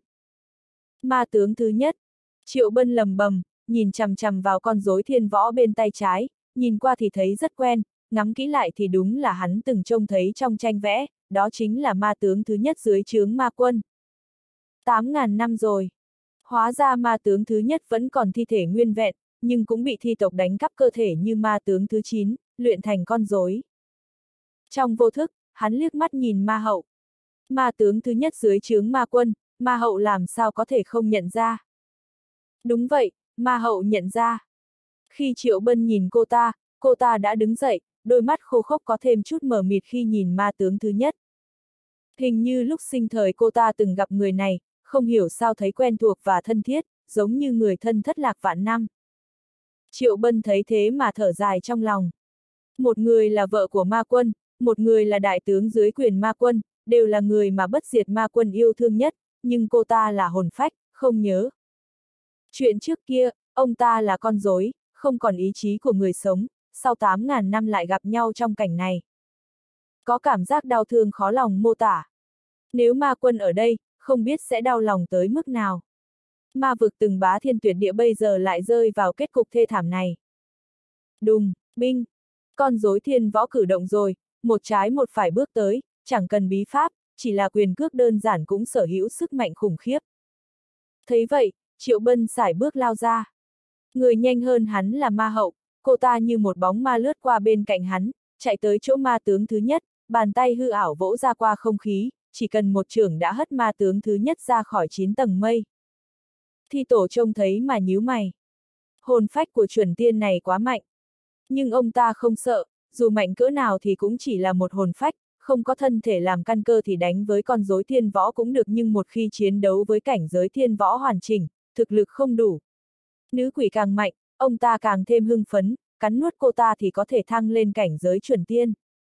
Ma tướng thứ nhất, Triệu Bân lầm bầm, nhìn chằm chằm vào con rối thiên võ bên tay trái, nhìn qua thì thấy rất quen, ngắm kỹ lại thì đúng là hắn từng trông thấy trong tranh vẽ, đó chính là ma tướng thứ nhất dưới trướng ma quân. 8.000 năm rồi. Hóa ra ma tướng thứ nhất vẫn còn thi thể nguyên vẹn, nhưng cũng bị thi tộc đánh cắp cơ thể như ma tướng thứ 9, luyện thành con rối. Trong vô thức, hắn liếc mắt nhìn ma hậu. Ma tướng thứ nhất dưới trướng ma quân, ma hậu làm sao có thể không nhận ra. Đúng vậy, ma hậu nhận ra. Khi Triệu Bân nhìn cô ta đã đứng dậy, đôi mắt khô khốc có thêm chút mờ mịt khi nhìn ma tướng thứ nhất. Hình như lúc sinh thời cô ta từng gặp người này, không hiểu sao thấy quen thuộc và thân thiết, giống như người thân thất lạc vạn năm. Triệu Bân thấy thế mà thở dài trong lòng. Một người là vợ của ma quân, một người là đại tướng dưới quyền ma quân, đều là người mà bất diệt ma quân yêu thương nhất, nhưng cô ta là hồn phách, không nhớ. Chuyện trước kia, ông ta là con rối, không còn ý chí của người sống, sau 8.000 năm lại gặp nhau trong cảnh này. Có cảm giác đau thương khó lòng mô tả. Nếu ma quân ở đây, không biết sẽ đau lòng tới mức nào. Ma vực từng bá thiên tuyệt địa bây giờ lại rơi vào kết cục thê thảm này. Đùng, binh, con rối thiên võ cử động rồi, một trái một phải bước tới, chẳng cần bí pháp, chỉ là quyền cước đơn giản cũng sở hữu sức mạnh khủng khiếp. Thấy vậy, Triệu Bân sải bước lao ra. Người nhanh hơn hắn là ma hậu, cô ta như một bóng ma lướt qua bên cạnh hắn, chạy tới chỗ ma tướng thứ nhất, bàn tay hư ảo vỗ ra qua không khí, chỉ cần một chưởng đã hất ma tướng thứ nhất ra khỏi 9 tầng mây. Thi tổ trông thấy mà nhíu mày. Hồn phách của chuẩn tiên này quá mạnh. Nhưng ông ta không sợ, dù mạnh cỡ nào thì cũng chỉ là một hồn phách, không có thân thể làm căn cơ thì đánh với con rối thiên võ cũng được, nhưng một khi chiến đấu với cảnh giới thiên võ hoàn chỉnh, thực lực không đủ. Nữ quỷ càng mạnh, ông ta càng thêm hưng phấn, cắn nuốt cô ta thì có thể thăng lên cảnh giới chuẩn tiên.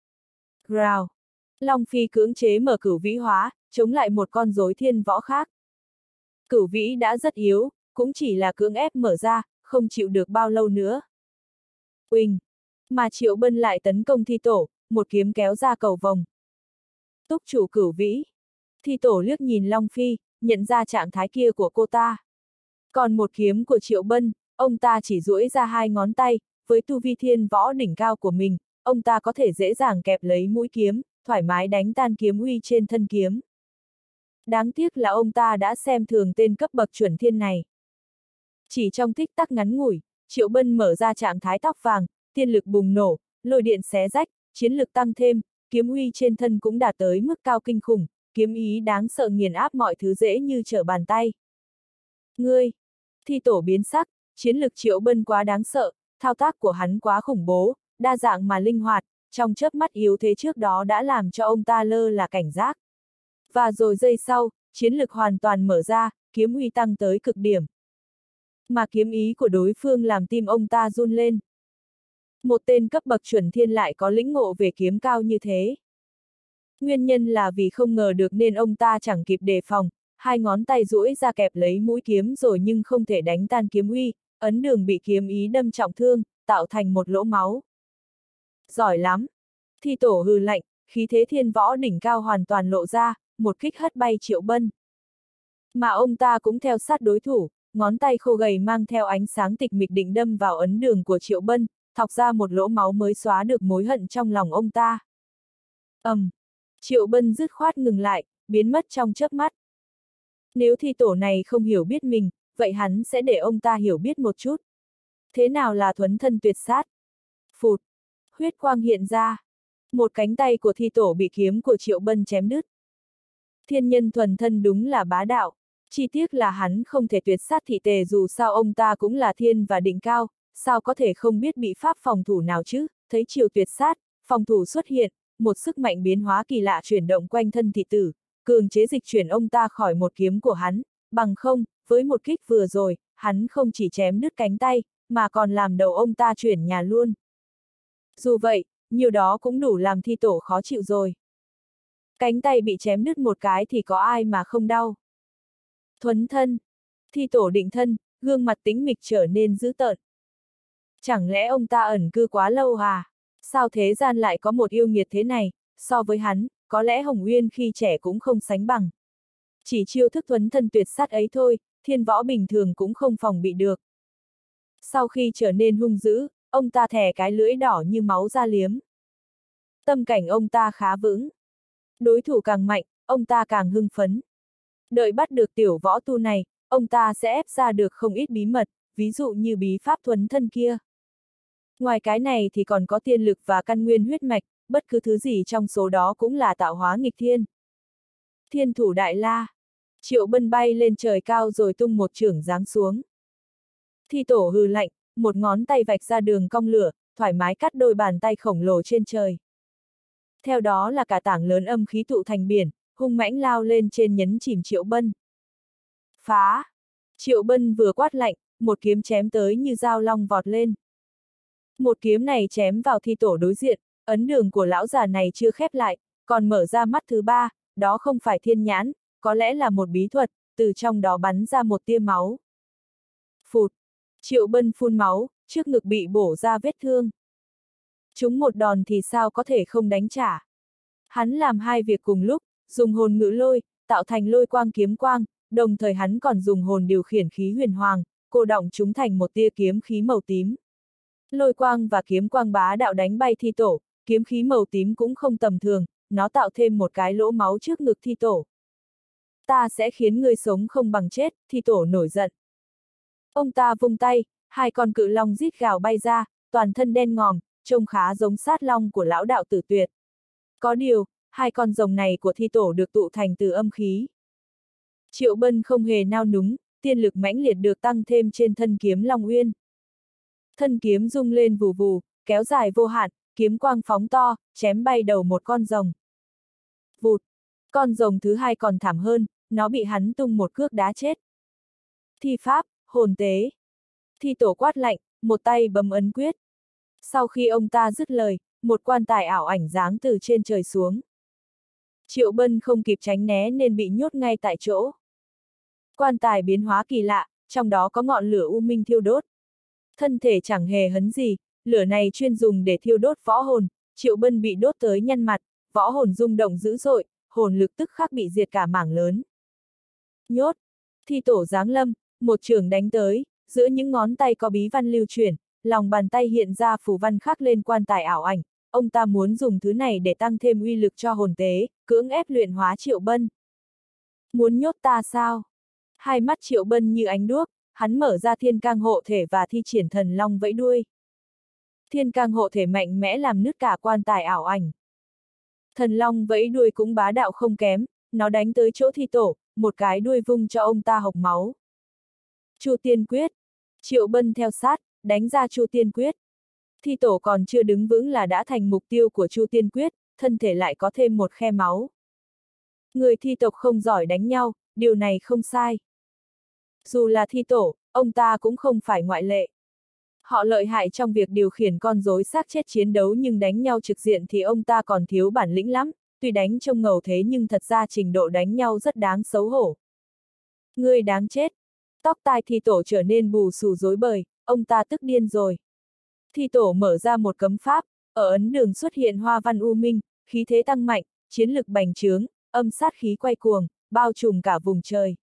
Rào! Long Phi cưỡng chế mở cửu vĩ hóa, chống lại một con rối thiên võ khác. Cửu vĩ đã rất yếu, cũng chỉ là cưỡng ép mở ra, không chịu được bao lâu nữa. Uỳnh! Mà Triệu Bân lại tấn công thi tổ, một kiếm kéo ra cầu vồng. Túc chủ cửu vĩ! Thi tổ liếc nhìn Long Phi, nhận ra trạng thái kia của cô ta. Còn một kiếm của Triệu Bân, ông ta chỉ duỗi ra 2 ngón tay, với tu vi thiên võ đỉnh cao của mình, ông ta có thể dễ dàng kẹp lấy mũi kiếm, thoải mái đánh tan kiếm uy trên thân kiếm. Đáng tiếc là ông ta đã xem thường tên cấp bậc chuẩn thiên này. Chỉ trong tích tắc ngắn ngủi, Triệu Bân mở ra trạng thái tóc vàng, tiên lực bùng nổ, lôi điện xé rách, chiến lực tăng thêm, kiếm uy trên thân cũng đạt tới mức cao kinh khủng, kiếm ý đáng sợ nghiền áp mọi thứ dễ như trở bàn tay. Ngươi! Thi tổ biến sắc, chiến lực Triệu Bân quá đáng sợ, thao tác của hắn quá khủng bố, đa dạng mà linh hoạt, trong chớp mắt yếu thế trước đó đã làm cho ông ta lơ là cảnh giác. Và rồi giây sau, chiến lực hoàn toàn mở ra, kiếm uy tăng tới cực điểm. Mà kiếm ý của đối phương làm tim ông ta run lên. Một tên cấp bậc chuẩn thiên lại có lĩnh ngộ về kiếm cao như thế. Nguyên nhân là vì không ngờ được nên ông ta chẳng kịp đề phòng, 2 ngón tay duỗi ra kẹp lấy mũi kiếm rồi nhưng không thể đánh tan kiếm uy, ấn đường bị kiếm ý đâm trọng thương, tạo thành một lỗ máu. Giỏi lắm! Thi tổ hừ lạnh, khí thế thiên võ đỉnh cao hoàn toàn lộ ra, một kích hất bay Triệu Bân. Mà ông ta cũng theo sát đối thủ, ngón tay khô gầy mang theo ánh sáng tịch mịch định đâm vào ấn đường của Triệu Bân, thọc ra một lỗ máu mới xóa được mối hận trong lòng ông ta. Triệu Bân dứt khoát ngừng lại, biến mất trong chớp mắt. Nếu thi tổ này không hiểu biết mình, vậy hắn sẽ để ông ta hiểu biết một chút. Thế nào là thuấn thân tuyệt sát? Phụt! Huyết quang hiện ra. Một cánh tay của thi tổ bị kiếm của Triệu Bân chém đứt. Thiên nhân thuần thân đúng là bá đạo. Chi tiết là hắn không thể tuyệt sát thị tề, dù sao ông ta cũng là thiên và đỉnh cao, sao có thể không biết bị pháp phòng thủ nào chứ? Thấy chiều tuyệt sát, phòng thủ xuất hiện, một sức mạnh biến hóa kỳ lạ chuyển động quanh thân thị tử, cường chế dịch chuyển ông ta khỏi một kiếm của hắn, bằng không, với một kích vừa rồi, hắn không chỉ chém đứt cánh tay, mà còn làm đầu ông ta chuyển nhà luôn. Dù vậy, nhiều đó cũng đủ làm thi tổ khó chịu rồi. Cánh tay bị chém đứt một cái thì có ai mà không đau. Thuấn thân. Thi tổ định thân, gương mặt tĩnh mịch trở nên dữ tợn. Chẳng lẽ ông ta ẩn cư quá lâu à? Sao thế gian lại có một yêu nghiệt thế này, so với hắn, có lẽ Hồng Uyên khi trẻ cũng không sánh bằng. Chỉ chiêu thức thuấn thân tuyệt sát ấy thôi, thiên võ bình thường cũng không phòng bị được. Sau khi trở nên hung dữ, ông ta thè cái lưỡi đỏ như máu ra liếm. Tâm cảnh ông ta khá vững. Đối thủ càng mạnh, ông ta càng hưng phấn. Đợi bắt được tiểu võ tu này, ông ta sẽ ép ra được không ít bí mật, ví dụ như bí pháp thuấn thân kia. Ngoài cái này thì còn có tiên lực và căn nguyên huyết mạch, bất cứ thứ gì trong số đó cũng là tạo hóa nghịch thiên. Thiên thủ đại la. Triệu Bân bay lên trời cao rồi tung một chưởng giáng xuống. Thi tổ hừ lạnh, một ngón tay vạch ra đường cong lửa, thoải mái cắt đôi bàn tay khổng lồ trên trời. Theo đó là cả tảng lớn âm khí tụ thành biển, hung mãnh lao lên trên nhấn chìm Triệu Bân. Phá! Triệu Bân vừa quát lạnh, một kiếm chém tới như dao long vọt lên. Một kiếm này chém vào thi tổ đối diện, ấn đường của lão già này chưa khép lại, còn mở ra mắt thứ ba, đó không phải thiên nhãn, có lẽ là một bí thuật, từ trong đó bắn ra một tia máu. Phụt! Triệu Bân phun máu, trước ngực bị bổ ra vết thương. Chúng một đòn thì sao có thể không đánh trả. Hắn làm hai việc cùng lúc, dùng hồn ngự lôi, tạo thành lôi quang kiếm quang, đồng thời hắn còn dùng hồn điều khiển khí huyền hoàng, cô đọng chúng thành một tia kiếm khí màu tím. Lôi quang và kiếm quang bá đạo đánh bay thi tổ, kiếm khí màu tím cũng không tầm thường, nó tạo thêm một cái lỗ máu trước ngực thi tổ. Ta sẽ khiến ngươi sống không bằng chết, thi tổ nổi giận. Ông ta vung tay, hai con cự long rít gào bay ra, toàn thân đen ngòm, trông khá giống sát long của lão đạo tử tuyệt. Có điều, hai con rồng này của thi tổ được tụ thành từ âm khí. Triệu Bân không hề nao núng, tiên lực mãnh liệt được tăng thêm trên thân kiếm Long Uyên. Thân kiếm rung lên vù vù, kéo dài vô hạn, kiếm quang phóng to, chém bay đầu một con rồng. Vụt! Con rồng thứ hai còn thảm hơn, nó bị hắn tung một cước đá chết. Thi pháp, hồn tế. Thi tổ quát lạnh, một tay bấm ấn quyết. Sau khi ông ta dứt lời, một quan tài ảo ảnh giáng từ trên trời xuống. Triệu Bân không kịp tránh né nên bị nhốt ngay tại chỗ. Quan tài biến hóa kỳ lạ, trong đó có ngọn lửa u minh thiêu đốt. Thân thể chẳng hề hấn gì, lửa này chuyên dùng để thiêu đốt võ hồn, Triệu Bân bị đốt tới nhăn mặt, võ hồn rung động dữ dội, hồn lực tức khắc bị diệt cả mảng lớn. Nhốt! Thi tổ giáng lâm, một chưởng đánh tới, giữa những ngón tay có bí văn lưu chuyển, lòng bàn tay hiện ra phù văn khắc lên quan tài ảo ảnh, ông ta muốn dùng thứ này để tăng thêm uy lực cho hồn tế, cưỡng ép luyện hóa Triệu Bân. Muốn nhốt ta sao? Hai mắt Triệu Bân như ánh đuốc, hắn mở ra thiên cang hộ thể và thi triển thần long vẫy đuôi. Thiên cang hộ thể mạnh mẽ làm nứt cả quan tài ảo ảnh. Thần long vẫy đuôi cũng bá đạo không kém, nó đánh tới chỗ thi tổ, một cái đuôi vung cho ông ta hộc máu. Chu Tiên Quyết. Triệu Bân theo sát, đánh ra Chu Tiên Quyết. Thi tổ còn chưa đứng vững là đã thành mục tiêu của Chu Tiên Quyết, thân thể lại có thêm một khe máu. Người thi tộc không giỏi đánh nhau, điều này không sai. Dù là thi tổ, ông ta cũng không phải ngoại lệ. Họ lợi hại trong việc điều khiển con rối xác chết chiến đấu nhưng đánh nhau trực diện thì ông ta còn thiếu bản lĩnh lắm, tuy đánh trông ngầu thế nhưng thật ra trình độ đánh nhau rất đáng xấu hổ. Ngươi đáng chết. Tóc tai thi tổ trở nên bù xù rối bời, ông ta tức điên rồi. Thi tổ mở ra một cấm pháp, ở ấn đường xuất hiện hoa văn u minh, khí thế tăng mạnh, chiến lực bành trướng, âm sát khí quay cuồng, bao trùm cả vùng trời.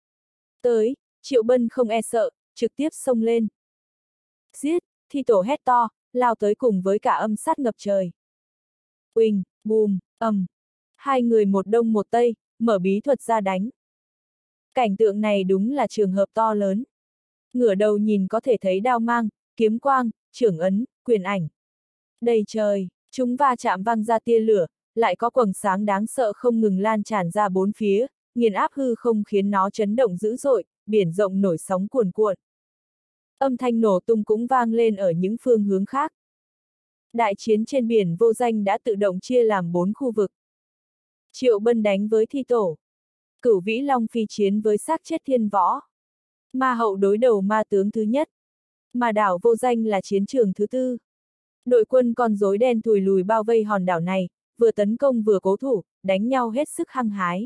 Tới, Triệu Bân không e sợ, trực tiếp xông lên. Giết, thi tổ hét to, lao tới cùng với cả âm sát ngập trời. Uỳnh, bùm, ầm. Hai người một đông một tây, mở bí thuật ra đánh. Cảnh tượng này đúng là trường hợp to lớn. Ngửa đầu nhìn có thể thấy đao mang, kiếm quang, chưởng ấn, quyền ảnh. Đầy trời, chúng va chạm văng ra tia lửa, lại có quầng sáng đáng sợ không ngừng lan tràn ra bốn phía, nghiền áp hư không khiến nó chấn động dữ dội, biển rộng nổi sóng cuồn cuộn. Âm thanh nổ tung cũng vang lên ở những phương hướng khác. Đại chiến trên biển vô danh đã tự động chia làm 4 khu vực. Triệu Bân đánh với thi tổ. Cửu Vĩ Long phi chiến với xác chết thiên võ. Ma hậu đối đầu ma tướng thứ nhất. Mà đảo vô danh là chiến trường thứ tư. Đội quân con rối đen thùi lùi bao vây hòn đảo này, vừa tấn công vừa cố thủ, đánh nhau hết sức hăng hái.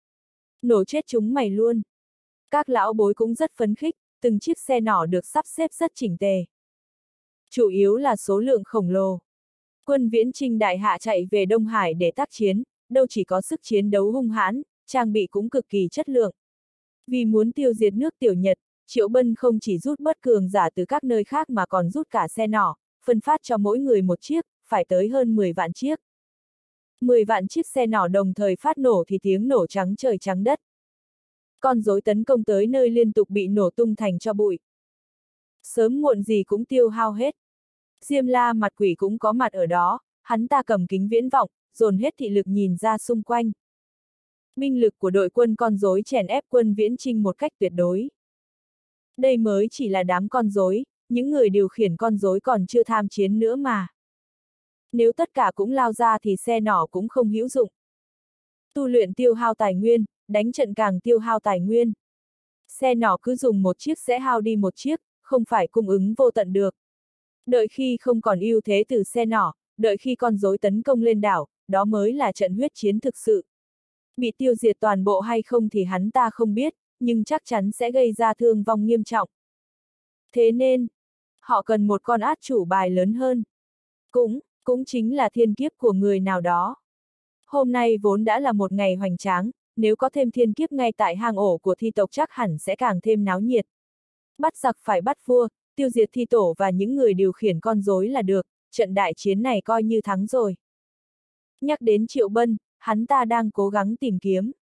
Nổ chết chúng mày luôn. Các lão bối cũng rất phấn khích, từng chiếc xe nỏ được sắp xếp rất chỉnh tề. Chủ yếu là số lượng khổng lồ. Quân Viễn Chinh đại hạ chạy về Đông Hải để tác chiến, đâu chỉ có sức chiến đấu hung hãn, trang bị cũng cực kỳ chất lượng. Vì muốn tiêu diệt nước Tiểu Nhật, Triệu Bân không chỉ rút bất cường giả từ các nơi khác mà còn rút cả xe nỏ, phân phát cho mỗi người một chiếc, phải tới hơn 10 vạn chiếc. 10 vạn chiếc xe nỏ đồng thời phát nổ thì tiếng nổ trắng trời trắng đất. Con rối tấn công tới nơi liên tục bị nổ tung thành tro bụi. Sớm muộn gì cũng tiêu hao hết. Diêm La mặt quỷ cũng có mặt ở đó, hắn ta cầm kính viễn vọng, dồn hết thị lực nhìn ra xung quanh. Binh lực của đội quân con rối chèn ép quân Viễn Chinh một cách tuyệt đối. Đây mới chỉ là đám con rối, những người điều khiển con rối còn chưa tham chiến nữa mà. Nếu tất cả cũng lao ra thì xe nỏ cũng không hữu dụng. Tu luyện tiêu hao tài nguyên, đánh trận càng tiêu hao tài nguyên. Xe nỏ cứ dùng một chiếc sẽ hao đi một chiếc, không phải cung ứng vô tận được. Đợi khi không còn ưu thế từ xe nỏ, đợi khi con rối tấn công lên đảo, đó mới là trận huyết chiến thực sự. Bị tiêu diệt toàn bộ hay không thì hắn ta không biết, nhưng chắc chắn sẽ gây ra thương vong nghiêm trọng. Thế nên, họ cần một con át chủ bài lớn hơn. Cũng chính là thiên kiếp của người nào đó. Hôm nay vốn đã là một ngày hoành tráng, nếu có thêm thiên kiếp ngay tại hang ổ của thi tộc chắc hẳn sẽ càng thêm náo nhiệt. Bắt giặc phải bắt vua, tiêu diệt thi tổ và những người điều khiển con rối là được, trận đại chiến này coi như thắng rồi. Nhắc đến Triệu Bân, hắn ta đang cố gắng tìm kiếm.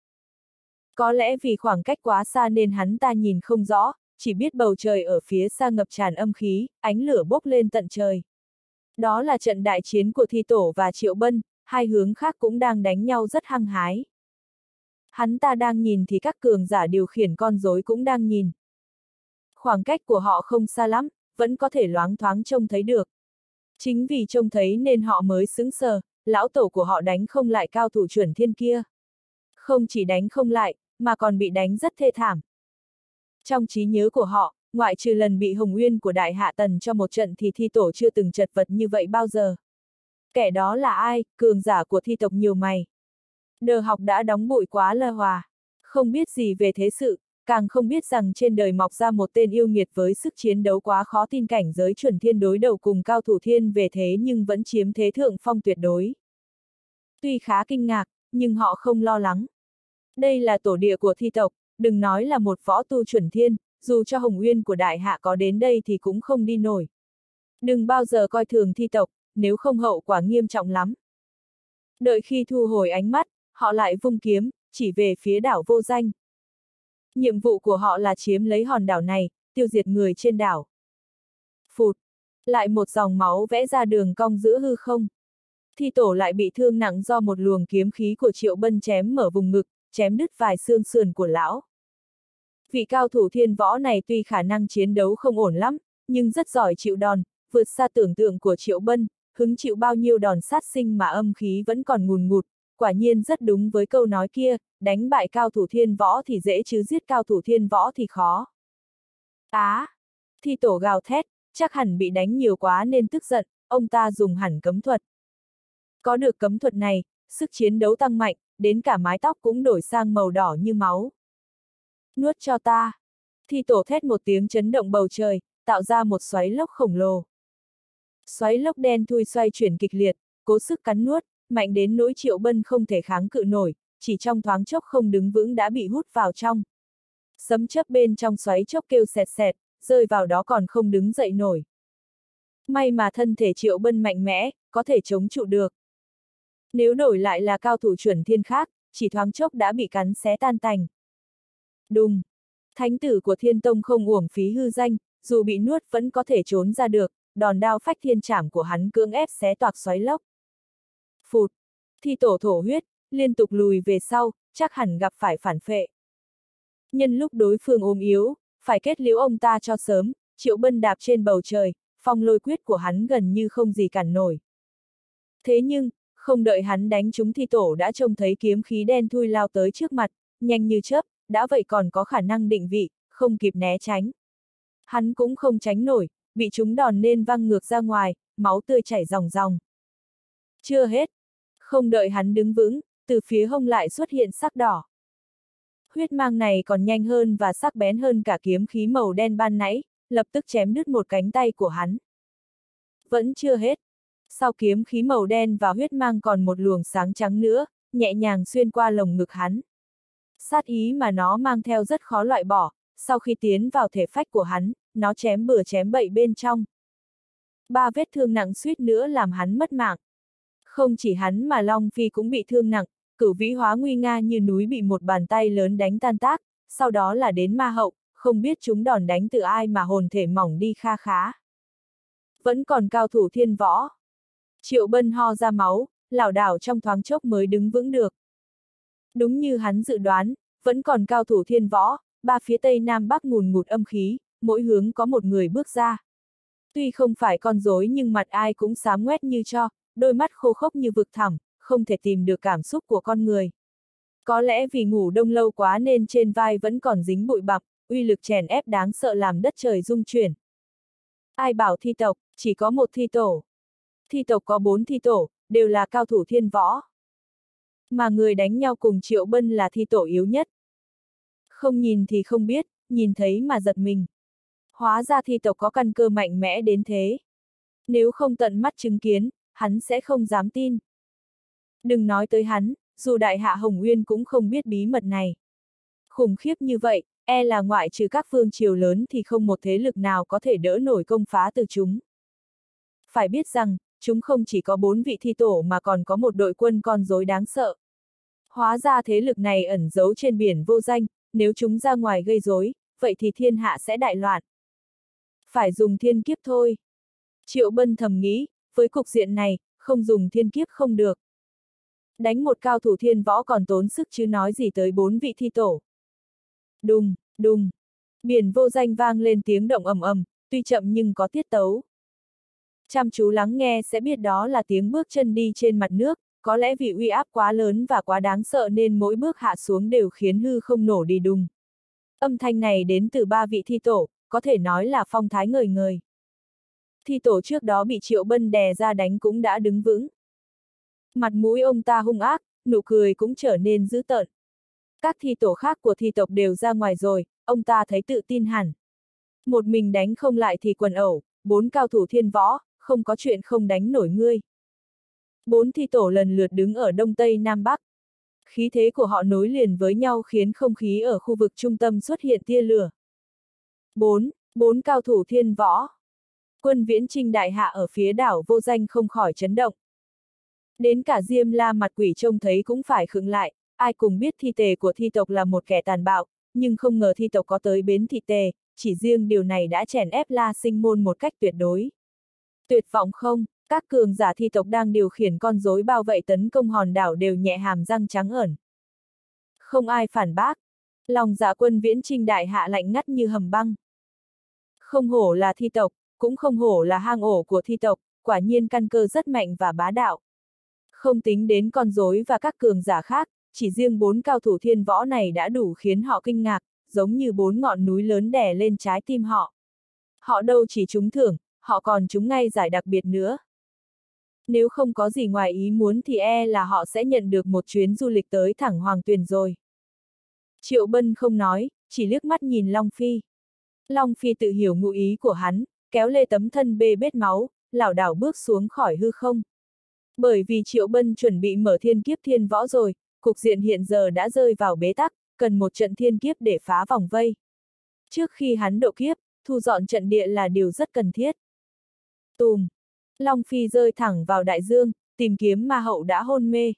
Có lẽ vì khoảng cách quá xa nên hắn ta nhìn không rõ, chỉ biết bầu trời ở phía xa ngập tràn âm khí, ánh lửa bốc lên tận trời. Đó là trận đại chiến của Thi Tổ và Triệu Bân, hai hướng khác cũng đang đánh nhau rất hăng hái. Hắn ta đang nhìn thì các cường giả điều khiển con rối cũng đang nhìn. Khoảng cách của họ không xa lắm, vẫn có thể loáng thoáng trông thấy được. Chính vì trông thấy nên họ mới sững sờ, lão tổ của họ đánh không lại cao thủ chuẩn thiên kia. Không chỉ đánh không lại, mà còn bị đánh rất thê thảm. Trong trí nhớ của họ, ngoại trừ lần bị Hồng Uyên của Đại Hạ Tần cho một trận thì Thi Tổ chưa từng chật vật như vậy bao giờ. Kẻ đó là ai? Cường giả của thi tộc nhiều mày. Đờ học đã đóng bụi quá lơ hòa. Không biết gì về thế sự, càng không biết rằng trên đời mọc ra một tên yêu nghiệt với sức chiến đấu quá khó tin, cảnh giới chuẩn thiên đối đầu cùng cao thủ thiên về thế nhưng vẫn chiếm thế thượng phong tuyệt đối. Tuy khá kinh ngạc, nhưng họ không lo lắng. Đây là tổ địa của thi tộc, đừng nói là một võ tu chuẩn thiên, dù cho Hồng Uyên của Đại Hạ có đến đây thì cũng không đi nổi. Đừng bao giờ coi thường thi tộc, nếu không hậu quả nghiêm trọng lắm. Đợi khi thu hồi ánh mắt, họ lại vung kiếm, chỉ về phía đảo Vô Danh. Nhiệm vụ của họ là chiếm lấy hòn đảo này, tiêu diệt người trên đảo. Phụt! Lại một dòng máu vẽ ra đường cong giữa hư không. Thi Tổ lại bị thương nặng do một luồng kiếm khí của Triệu Bân chém mở vùng ngực, chém đứt vài xương sườn của lão. Vị cao thủ thiên võ này tuy khả năng chiến đấu không ổn lắm, nhưng rất giỏi chịu đòn, vượt xa tưởng tượng của Triệu Bân, hứng chịu bao nhiêu đòn sát sinh mà âm khí vẫn còn ngùn ngụt, quả nhiên rất đúng với câu nói kia, đánh bại cao thủ thiên võ thì dễ chứ giết cao thủ thiên võ thì khó. Thi Tổ gào thét, chắc hẳn bị đánh nhiều quá nên tức giận, ông ta dùng hẳn cấm thuật. Có được cấm thuật này, sức chiến đấu tăng mạnh, đến cả mái tóc cũng đổi sang màu đỏ như máu. Nuốt cho ta! Thi Tổ thét một tiếng chấn động bầu trời, tạo ra một xoáy lốc khổng lồ. Xoáy lốc đen thui xoay chuyển kịch liệt, cố sức cắn nuốt, mạnh đến nỗi Triệu Bân không thể kháng cự nổi, chỉ trong thoáng chốc không đứng vững đã bị hút vào trong. Sấm chớp bên trong xoáy chốc kêu sẹt sẹt, rơi vào đó còn không đứng dậy nổi. May mà thân thể Triệu Bân mạnh mẽ, có thể chống trụ được. Nếu đổi lại là cao thủ chuẩn thiên khác, chỉ thoáng chốc đã bị cắn xé tan tành. Đùng! Thánh tử của Thiên Tông không uổng phí hư danh, dù bị nuốt vẫn có thể trốn ra được, đòn đao phách thiên trảm của hắn cưỡng ép xé toạc xoáy lốc. Phụt! Thi Tổ thổ huyết, liên tục lùi về sau, chắc hẳn gặp phải phản phệ. Nhân lúc đối phương ốm yếu, phải kết liễu ông ta cho sớm, Triệu Bân đạp trên bầu trời, phong lôi quyết của hắn gần như không gì cản nổi. Thế nhưng, không đợi hắn đánh trúng Thi Tổ đã trông thấy kiếm khí đen thui lao tới trước mặt, nhanh như chớp, đã vậy còn có khả năng định vị, không kịp né tránh. Hắn cũng không tránh nổi, bị trúng đòn nên văng ngược ra ngoài, máu tươi chảy ròng ròng. Chưa hết, không đợi hắn đứng vững, từ phía hông lại xuất hiện sắc đỏ. Huyết mang này còn nhanh hơn và sắc bén hơn cả kiếm khí màu đen ban nãy, lập tức chém đứt một cánh tay của hắn. Vẫn chưa hết, Sau kiếm khí màu đen và huyết mang còn một luồng sáng trắng nữa, nhẹ nhàng xuyên qua lồng ngực hắn. Sát ý mà nó mang theo rất khó loại bỏ, sau khi tiến vào thể phách của hắn, nó chém bừa chém bậy bên trong. 3 vết thương nặng suýt nữa làm hắn mất mạng. Không chỉ hắn mà Long Phi cũng bị thương nặng, Cửu Vĩ hóa nguy nga như núi bị một bàn tay lớn đánh tan tác, sau đó là đến Ma Hậu, không biết chúng đòn đánh từ ai mà hồn thể mỏng đi kha khá. Vẫn còn cao thủ thiên võ. Triệu Bân ho ra máu, lảo đảo trong thoáng chốc mới đứng vững được. Đúng như hắn dự đoán, vẫn còn cao thủ thiên võ, 3 phía tây nam bắc ngùn ngụt âm khí, mỗi hướng có một người bước ra. Tuy không phải con rối nhưng mặt ai cũng xám ngoét như tro, đôi mắt khô khốc như vực thẳm, không thể tìm được cảm xúc của con người. Có lẽ vì ngủ đông lâu quá nên trên vai vẫn còn dính bụi bặm, uy lực chèn ép đáng sợ làm đất trời rung chuyển. Ai bảo thi tộc, chỉ có một thi tổ. Thi tộc có 4 thi tổ, đều là cao thủ thiên võ. Mà người đánh nhau cùng Triệu Bân là thi tổ yếu nhất. Không nhìn thì không biết, nhìn thấy mà giật mình. Hóa ra thi tộc có căn cơ mạnh mẽ đến thế. Nếu không tận mắt chứng kiến, hắn sẽ không dám tin. Đừng nói tới hắn, dù Đại Hạ Hồng Uyên cũng không biết bí mật này. Khủng khiếp như vậy, e là ngoại trừ các phương triều lớn thì không một thế lực nào có thể đỡ nổi công phá từ chúng. Phải biết rằng, chúng không chỉ có 4 vị thi tổ mà còn có một đội quân con rối đáng sợ. Hóa ra thế lực này ẩn giấu trên biển vô danh, nếu chúng ra ngoài gây rối, vậy thì thiên hạ sẽ đại loạn. Phải dùng thiên kiếp thôi. Triệu Bân thầm nghĩ, với cục diện này, không dùng thiên kiếp không được. Đánh một cao thủ thiên võ còn tốn sức chứ nói gì tới 4 vị thi tổ. Đùng, đùng. Biển vô danh vang lên tiếng động ầm ầm, tuy chậm nhưng có tiết tấu. Chăm chú lắng nghe sẽ biết đó là tiếng bước chân đi trên mặt nước, có lẽ vì uy áp quá lớn và quá đáng sợ nên mỗi bước hạ xuống đều khiến hư không nổ đi đùng. Âm thanh này đến từ 3 vị thi tổ, có thể nói là phong thái ngời ngời. Thi tổ trước đó bị Triệu Bân đè ra đánh cũng đã đứng vững. Mặt mũi ông ta hung ác, nụ cười cũng trở nên dữ tợn. Các thi tổ khác của thi tộc đều ra ngoài rồi, ông ta thấy tự tin hẳn. Một mình đánh không lại thì quần ẩu, 4 cao thủ thiên võ, không có chuyện không đánh nổi ngươi. 4 thi tổ lần lượt đứng ở đông tây nam bắc. Khí thế của họ nối liền với nhau khiến không khí ở khu vực trung tâm xuất hiện tia lửa. 4 cao thủ thiên võ. Quân Viễn Chinh đại hạ ở phía đảo vô danh không khỏi chấn động. Đến cả Diêm La mặt quỷ trông thấy cũng phải khựng lại, ai cùng biết thi tề của thi tộc là một kẻ tàn bạo, nhưng không ngờ thi tộc có tới bến thi tề, chỉ riêng điều này đã chèn ép La Sinh Môn một cách tuyệt đối. Tuyệt vọng không, các cường giả thi tộc đang điều khiển con rối bao vây tấn công hòn đảo đều nhẹ hàm răng trắng ẩn. Không ai phản bác. Lòng dạ Quân Viễn Chinh đại hạ lạnh ngắt như hầm băng. Không hổ là thi tộc, cũng không hổ là hang ổ của thi tộc, quả nhiên căn cơ rất mạnh và bá đạo. Không tính đến con rối và các cường giả khác, chỉ riêng 4 cao thủ thiên võ này đã đủ khiến họ kinh ngạc, giống như 4 ngọn núi lớn đè lên trái tim họ. Họ đâu chỉ trúng thưởng, họ còn trúng ngay giải đặc biệt nữa. Nếu không có gì ngoài ý muốn thì e là họ sẽ nhận được một chuyến du lịch tới thẳng Hoàng Tuyền rồi. Triệu Bân không nói, chỉ liếc mắt nhìn Long Phi. Long Phi tự hiểu ngụ ý của hắn, kéo lê tấm thân bê bết máu, lảo đảo bước xuống khỏi hư không. Bởi vì Triệu Bân chuẩn bị mở thiên kiếp thiên võ rồi, cục diện hiện giờ đã rơi vào bế tắc, cần một trận thiên kiếp để phá vòng vây. Trước khi hắn độ kiếp, thu dọn trận địa là điều rất cần thiết. Tùm! Long Phi rơi thẳng vào đại dương, tìm kiếm ma hậu đã hôn mê.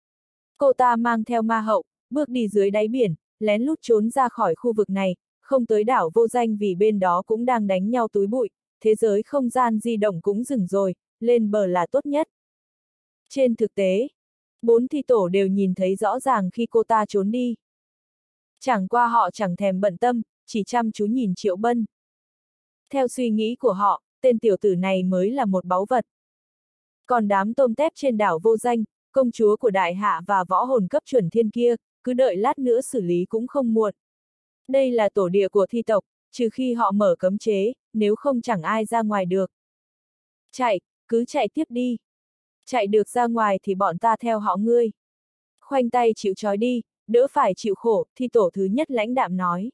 Cô ta mang theo ma hậu, bước đi dưới đáy biển, lén lút trốn ra khỏi khu vực này, không tới đảo vô danh vì bên đó cũng đang đánh nhau túi bụi, thế giới không gian di động cũng dừng rồi, lên bờ là tốt nhất. Trên thực tế, 4 thi tổ đều nhìn thấy rõ ràng khi cô ta trốn đi. Chẳng qua họ chẳng thèm bận tâm, chỉ chăm chú nhìn Triệu Bân. Theo suy nghĩ của họ, tên tiểu tử này mới là một báu vật. Còn đám tôm tép trên đảo vô danh, công chúa của đại hạ và võ hồn cấp chuẩn thiên kia, cứ đợi lát nữa xử lý cũng không muộn. Đây là tổ địa của thi tộc, trừ khi họ mở cấm chế, nếu không chẳng ai ra ngoài được. Chạy, cứ chạy tiếp đi. Chạy được ra ngoài thì bọn ta theo họ ngươi. Khoanh tay chịu trói đi, đỡ phải chịu khổ, thi tổ thứ nhất lãnh đạm nói.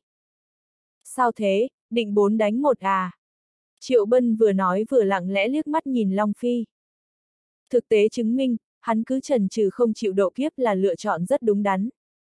Sao thế, định 4 đánh 1 à? Triệu Bân vừa nói vừa lặng lẽ liếc mắt nhìn Long Phi. Thực tế chứng minh, hắn cứ chần chừ không chịu độ kiếp là lựa chọn rất đúng đắn.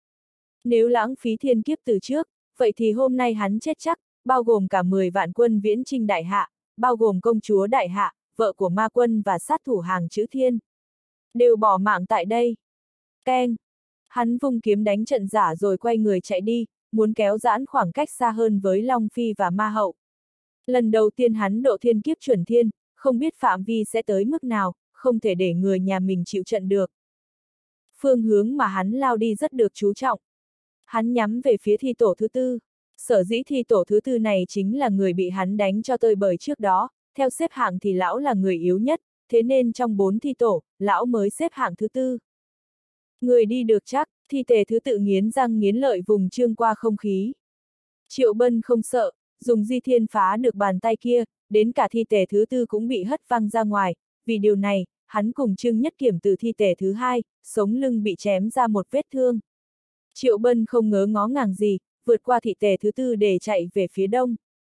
Nếu lãng phí thiên kiếp từ trước, vậy thì hôm nay hắn chết chắc, bao gồm cả 10 vạn quân viễn chinh đại hạ, bao gồm công chúa đại hạ, vợ của ma quân và sát thủ hàng chữ thiên. Đều bỏ mạng tại đây. Keng! Hắn vung kiếm đánh trận giả rồi quay người chạy đi, muốn kéo giãn khoảng cách xa hơn với Long Phi và Ma Hậu. Lần đầu tiên hắn độ thiên kiếp chuẩn thiên, không biết phạm vi sẽ tới mức nào, không thể để người nhà mình chịu trận được. Phương hướng mà hắn lao đi rất được chú trọng. Hắn nhắm về phía thi tổ thứ tư. Sở dĩ thi tổ thứ tư này chính là người bị hắn đánh cho tơi bời trước đó, theo xếp hạng thì lão là người yếu nhất, thế nên trong 4 thi tổ, lão mới xếp hạng thứ tư. Người đi được chắc, thi tề thứ tự nghiến răng nghiến lợi vùng trương qua không khí. Triệu Bân không sợ, dùng di thiên phá được bàn tay kia, đến cả thi tề thứ tư cũng bị hất văng ra ngoài, vì điều này, hắn cùng Trương Nhất Kiểm từ thi tề thứ hai, sống lưng bị chém ra một vết thương. Triệu Bân không ngớ ngó ngàng gì, vượt qua thi tề thứ tư để chạy về phía đông.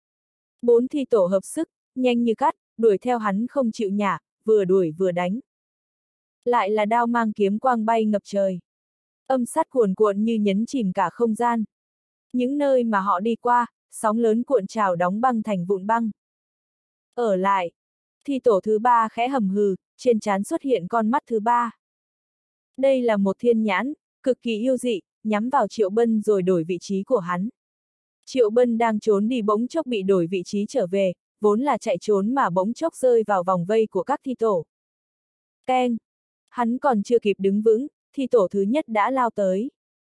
4 thi tổ hợp sức, nhanh như cắt, đuổi theo hắn không chịu nhả, vừa đuổi vừa đánh. Lại là đao mang kiếm quang bay ngập trời. Âm sát cuồn cuộn như nhấn chìm cả không gian. Những nơi mà họ đi qua, sóng lớn cuộn trào đóng băng thành vụn băng. Ở lại. Thi tổ thứ ba khẽ hầm hừ, trên trán xuất hiện con mắt thứ ba. Đây là một thiên nhãn, cực kỳ yêu dị, nhắm vào Triệu Bân rồi đổi vị trí của hắn. Triệu Bân đang trốn đi bỗng chốc bị đổi vị trí trở về, vốn là chạy trốn mà bỗng chốc rơi vào vòng vây của các thi tổ. Keng! Hắn còn chưa kịp đứng vững, thi tổ thứ nhất đã lao tới.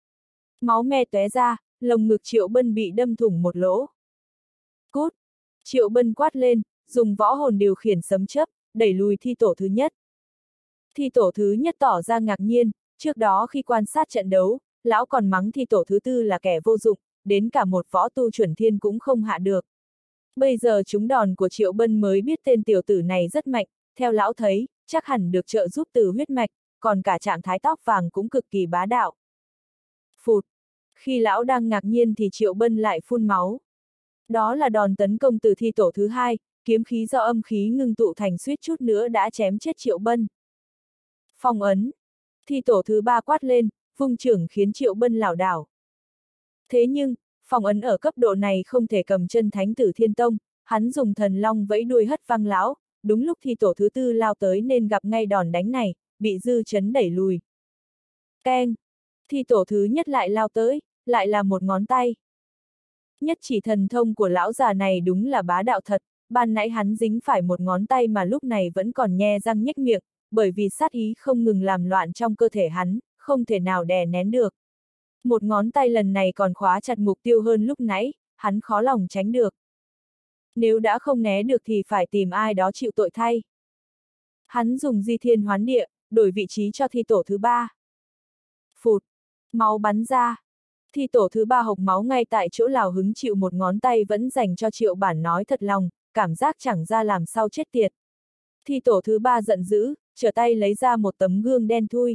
Máu me tóe ra, lồng ngực Triệu Bân bị đâm thủng một lỗ. Cút! Triệu Bân quát lên, dùng võ hồn điều khiển sấm chớp, đẩy lùi thi tổ thứ nhất. Thi tổ thứ nhất tỏ ra ngạc nhiên, trước đó khi quan sát trận đấu, lão còn mắng thi tổ thứ tư là kẻ vô dụng, đến cả một võ tu chuẩn thiên cũng không hạ được. Bây giờ trúng đòn của Triệu Bân mới biết tên tiểu tử này rất mạnh, theo lão thấy, chắc hẳn được trợ giúp từ huyết mạch, còn cả trạng thái tóc vàng cũng cực kỳ bá đạo. Phụt! Khi lão đang ngạc nhiên thì Triệu Bân lại phun máu. Đó là đòn tấn công từ thi tổ thứ hai, kiếm khí do âm khí ngưng tụ thành suýt chút nữa đã chém chết Triệu Bân. Phong ấn! Thi tổ thứ ba quát lên, vung chưởng khiến Triệu Bân lảo đảo. Thế nhưng, phong ấn ở cấp độ này không thể cầm chân Thánh Tử Thiên Tông, hắn dùng thần long vẫy đuôi hất văng lão, đúng lúc thi tổ thứ tư lao tới nên gặp ngay đòn đánh này, bị dư chấn đẩy lùi. Keng! Thi tổ thứ nhất lại lao tới, lại là một ngón tay. Nhất chỉ thần thông của lão già này đúng là bá đạo thật, ban nãy hắn dính phải một ngón tay mà lúc này vẫn còn nhe răng nhếch miệng, bởi vì sát ý không ngừng làm loạn trong cơ thể hắn, không thể nào đè nén được. Một ngón tay lần này còn khóa chặt mục tiêu hơn lúc nãy, hắn khó lòng tránh được. Nếu đã không né được thì phải tìm ai đó chịu tội thay. Hắn dùng di thiên hoán địa, đổi vị trí cho thi tổ thứ ba. Phụt! Máu bắn ra. Thi tổ thứ ba hộc máu ngay tại chỗ lào hứng chịu một ngón tay vẫn dành cho Triệu Bản nói thật lòng, cảm giác chẳng ra làm sao chết tiệt. Thi tổ thứ ba giận dữ, trở tay lấy ra một tấm gương đen thui.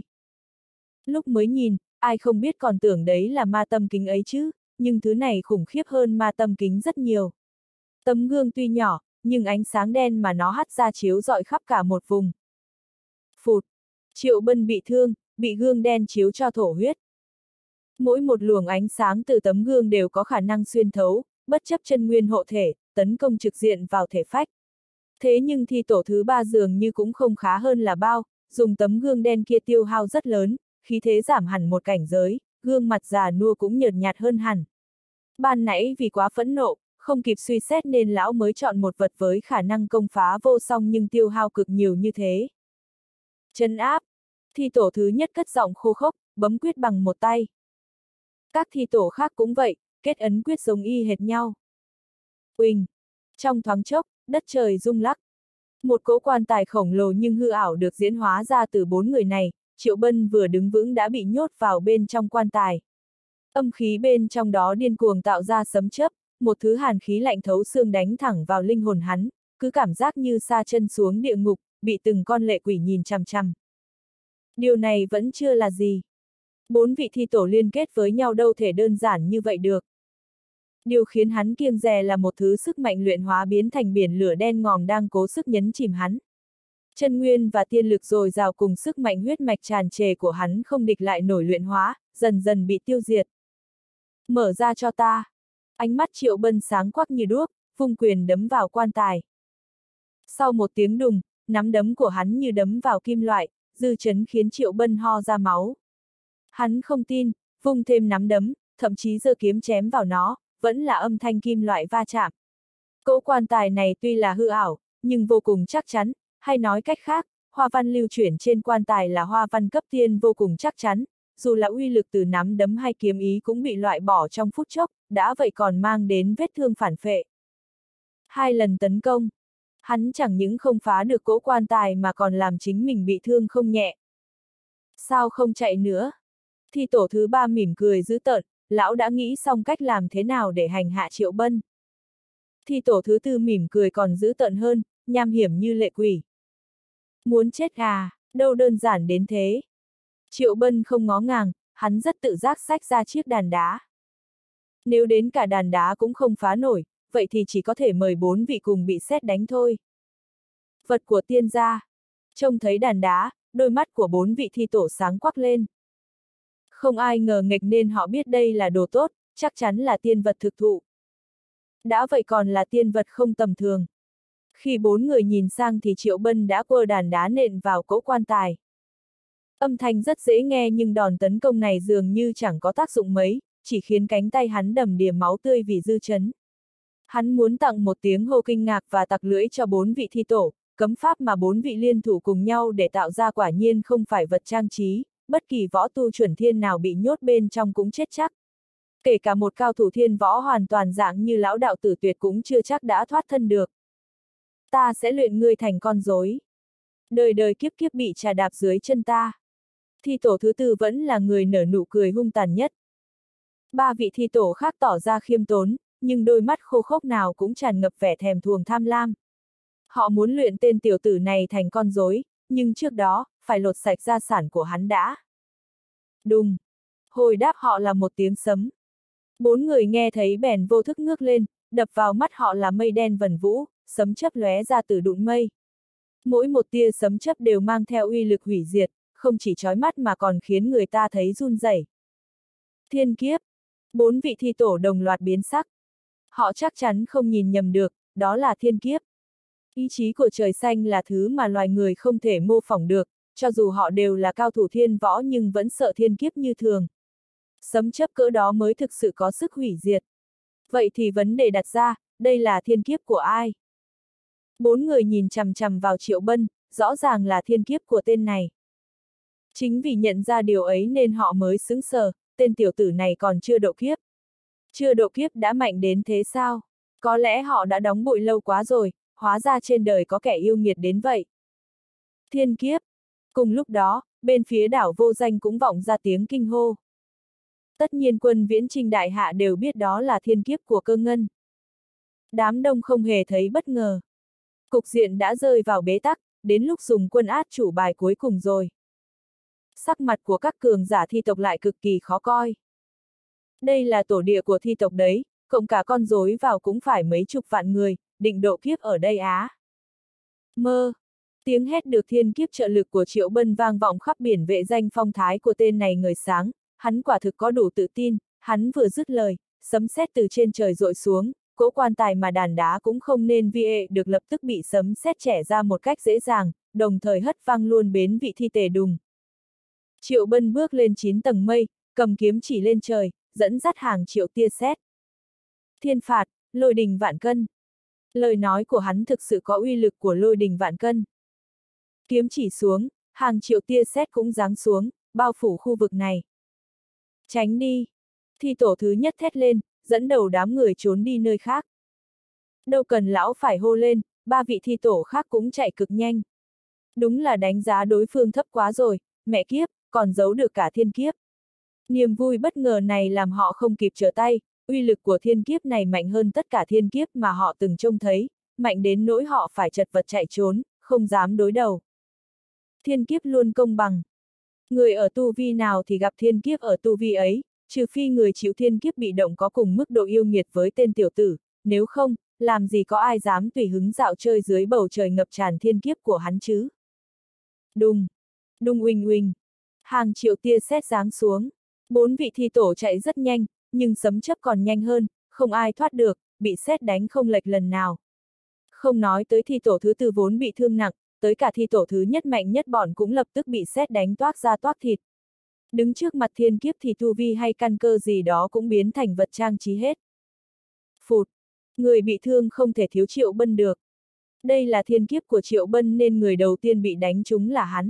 Lúc mới nhìn, ai không biết còn tưởng đấy là ma tâm kính ấy chứ, nhưng thứ này khủng khiếp hơn ma tâm kính rất nhiều. Tấm gương tuy nhỏ, nhưng ánh sáng đen mà nó hắt ra chiếu rọi khắp cả một vùng. Phụt! Triệu Bân bị thương, bị gương đen chiếu cho thổ huyết. Mỗi một luồng ánh sáng từ tấm gương đều có khả năng xuyên thấu, bất chấp chân nguyên hộ thể, tấn công trực diện vào thể phách. Thế nhưng thi tổ thứ ba dường như cũng không khá hơn là bao, dùng tấm gương đen kia tiêu hao rất lớn, khí thế giảm hẳn một cảnh giới, gương mặt già nua cũng nhợt nhạt hơn hẳn. Ban nãy vì quá phẫn nộ, không kịp suy xét nên lão mới chọn một vật với khả năng công phá vô song nhưng tiêu hao cực nhiều như thế. Trấn áp! Thi tổ thứ nhất cất giọng khô khốc, bấm quyết bằng một tay. Các thi tổ khác cũng vậy, kết ấn quyết giống y hệt nhau. Uỳnh! Trong thoáng chốc, đất trời rung lắc. Một cỗ quan tài khổng lồ nhưng hư ảo được diễn hóa ra từ 4 người này, Triệu Bân vừa đứng vững đã bị nhốt vào bên trong quan tài. Âm khí bên trong đó điên cuồng tạo ra sấm chớp, một thứ hàn khí lạnh thấu xương đánh thẳng vào linh hồn hắn, cứ cảm giác như sa chân xuống địa ngục, bị từng con lệ quỷ nhìn chằm chằm. Điều này vẫn chưa là gì. 4 vị thi tổ liên kết với nhau đâu thể đơn giản như vậy được. Điều khiến hắn kiêng dè là một thứ sức mạnh luyện hóa biến thành biển lửa đen ngòm đang cố sức nhấn chìm hắn. Chân nguyên và tiên lực dồi dào cùng sức mạnh huyết mạch tràn trề của hắn không địch lại nổi luyện hóa, dần dần bị tiêu diệt. Mở ra cho ta. Ánh mắt Triệu Bân sáng quắc như đuốc, vung quyền đấm vào quan tài. Sau một tiếng đùng, nắm đấm của hắn như đấm vào kim loại, dư chấn khiến Triệu Bân ho ra máu. Hắn không tin, vung thêm nắm đấm, thậm chí giơ kiếm chém vào nó, vẫn là âm thanh kim loại va chạm. Cỗ quan tài này tuy là hư ảo, nhưng vô cùng chắc chắn, hay nói cách khác, hoa văn lưu chuyển trên quan tài là hoa văn cấp tiên vô cùng chắc chắn, dù là uy lực từ nắm đấm hay kiếm ý cũng bị loại bỏ trong phút chốc, đã vậy còn mang đến vết thương phản phệ. 2 lần tấn công, hắn chẳng những không phá được cỗ quan tài mà còn làm chính mình bị thương không nhẹ. Sao không chạy nữa? Thi tổ thứ 3 mỉm cười dữ tợn, lão đã nghĩ xong cách làm thế nào để hành hạ Triệu Bân. Thi tổ thứ 4 mỉm cười còn dữ tợn hơn, nham hiểm như lệ quỷ. Muốn chết à, đâu đơn giản đến thế. Triệu Bân không ngó ngàng, hắn rất tự giác xách ra chiếc đàn đá. Nếu đến cả đàn đá cũng không phá nổi, vậy thì chỉ có thể mời 4 vị cùng bị sét đánh thôi. Vật của tiên gia. Trông thấy đàn đá, đôi mắt của 4 vị thi tổ sáng quắc lên. Không ai ngờ nghịch nên họ biết đây là đồ tốt, chắc chắn là tiên vật thực thụ. Đã vậy còn là tiên vật không tầm thường. Khi 4 người nhìn sang thì Triệu Bân đã quơ đàn đá nện vào cỗ quan tài. Âm thanh rất dễ nghe nhưng đòn tấn công này dường như chẳng có tác dụng mấy, chỉ khiến cánh tay hắn đầm đìa máu tươi vì dư chấn. Hắn muốn tặng một tiếng hô kinh ngạc và tặc lưỡi cho 4 vị thi tổ, cấm pháp mà 4 vị liên thủ cùng nhau để tạo ra quả nhiên không phải vật trang trí, bất kỳ võ tu chuẩn thiên nào bị nhốt bên trong cũng chết chắc. Kể cả một cao thủ thiên võ hoàn toàn dạng như lão đạo tử Tuyệt cũng chưa chắc đã thoát thân được. Ta sẽ luyện ngươi thành con rối. Đời đời kiếp kiếp bị trà đạp dưới chân ta. Thi tổ thứ 4 vẫn là người nở nụ cười hung tàn nhất. 3 vị thi tổ khác tỏ ra khiêm tốn, nhưng đôi mắt khô khốc nào cũng tràn ngập vẻ thèm thuồng tham lam. Họ muốn luyện tên tiểu tử này thành con rối, nhưng trước đó, phải lột sạch gia sản của hắn đã. Đùng! Hồi đáp họ là một tiếng sấm. 4 người nghe thấy bèn vô thức ngước lên, đập vào mắt họ là mây đen vần vũ, sấm chớp lóe ra từ đụn mây. Mỗi một tia sấm chớp đều mang theo uy lực hủy diệt, không chỉ chói mắt mà còn khiến người ta thấy run rẩy. Thiên kiếp! 4 vị thi tổ đồng loạt biến sắc. Họ chắc chắn không nhìn nhầm được, đó là thiên kiếp. Ý chí của trời xanh là thứ mà loài người không thể mô phỏng được, cho dù họ đều là cao thủ thiên võ nhưng vẫn sợ thiên kiếp như thường. Sấm chớp cỡ đó mới thực sự có sức hủy diệt. Vậy thì vấn đề đặt ra, đây là thiên kiếp của ai? 4 người nhìn chằm chằm vào Triệu Bân, rõ ràng là thiên kiếp của tên này. Chính vì nhận ra điều ấy nên họ mới sững sờ, tên tiểu tử này còn chưa độ kiếp. Chưa độ kiếp đã mạnh đến thế sao? Có lẽ họ đã đóng bụi lâu quá rồi, hóa ra trên đời có kẻ yêu nghiệt đến vậy. Thiên kiếp! Cùng lúc đó, bên phía đảo Vô Danh cũng vọng ra tiếng kinh hô. Tất nhiên quân Viễn Trinh đại hạ đều biết đó là thiên kiếp của Cơ Ngân. Đám đông không hề thấy bất ngờ. Cục diện đã rơi vào bế tắc, đến lúc dùng quân át chủ bài cuối cùng rồi. Sắc mặt của các cường giả thi tộc lại cực kỳ khó coi. Đây là tổ địa của thi tộc đấy, cộng cả con rối vào cũng phải mấy chục vạn người, định độ kiếp ở đây á. Mơ! Tiếng hét được thiên kiếp trợ lực của Triệu Bân vang vọng khắp biển Vệ Danh. Phong thái của tên này ngời sáng, hắn quả thực có đủ tự tin, hắn vừa dứt lời, sấm sét từ trên trời dội xuống, cỗ quan tài mà đàn đá cũng không nên vi ệ được lập tức bị sấm sét chẻ ra một cách dễ dàng, đồng thời hất văng luôn bến vị thi tề đùng. Triệu Bân bước lên 9 tầng mây, cầm kiếm chỉ lên trời, dẫn dắt hàng triệu tia sét. Thiên phạt, lôi đình vạn cân. Lời nói của hắn thực sự có uy lực của lôi đình vạn cân. Kiếm chỉ xuống, hàng triệu tia sét cũng giáng xuống, bao phủ khu vực này. Tránh đi! Thi tổ thứ nhất thét lên, dẫn đầu đám người trốn đi nơi khác. Đâu cần lão phải hô lên, 3 vị thi tổ khác cũng chạy cực nhanh. Đúng là đánh giá đối phương thấp quá rồi, mẹ kiếp, còn giấu được cả thiên kiếp. Niềm vui bất ngờ này làm họ không kịp trở tay, uy lực của thiên kiếp này mạnh hơn tất cả thiên kiếp mà họ từng trông thấy, mạnh đến nỗi họ phải chật vật chạy trốn, không dám đối đầu. Thiên kiếp luôn công bằng. Người ở tu vi nào thì gặp thiên kiếp ở tu vi ấy, trừ phi người chịu thiên kiếp bị động có cùng mức độ yêu nghiệt với tên tiểu tử, nếu không, làm gì có ai dám tùy hứng dạo chơi dưới bầu trời ngập tràn thiên kiếp của hắn chứ. Đùng, đùng uỳnh uỳnh. Hàng triệu tia sét giáng xuống. 4 vị thi tổ chạy rất nhanh, nhưng sấm chớp còn nhanh hơn, không ai thoát được, bị sét đánh không lệch lần nào. Không nói tới thi tổ thứ tư vốn bị thương nặng, tới cả thi tổ thứ nhất mạnh nhất bọn cũng lập tức bị sét đánh toác da toác thịt. Đứng trước mặt thiên kiếp thì tu vi hay căn cơ gì đó cũng biến thành vật trang trí hết. Phụt! Người bị thương không thể thiếu Triệu Bân được. Đây là thiên kiếp của Triệu Bân nên người đầu tiên bị đánh trúng là hắn.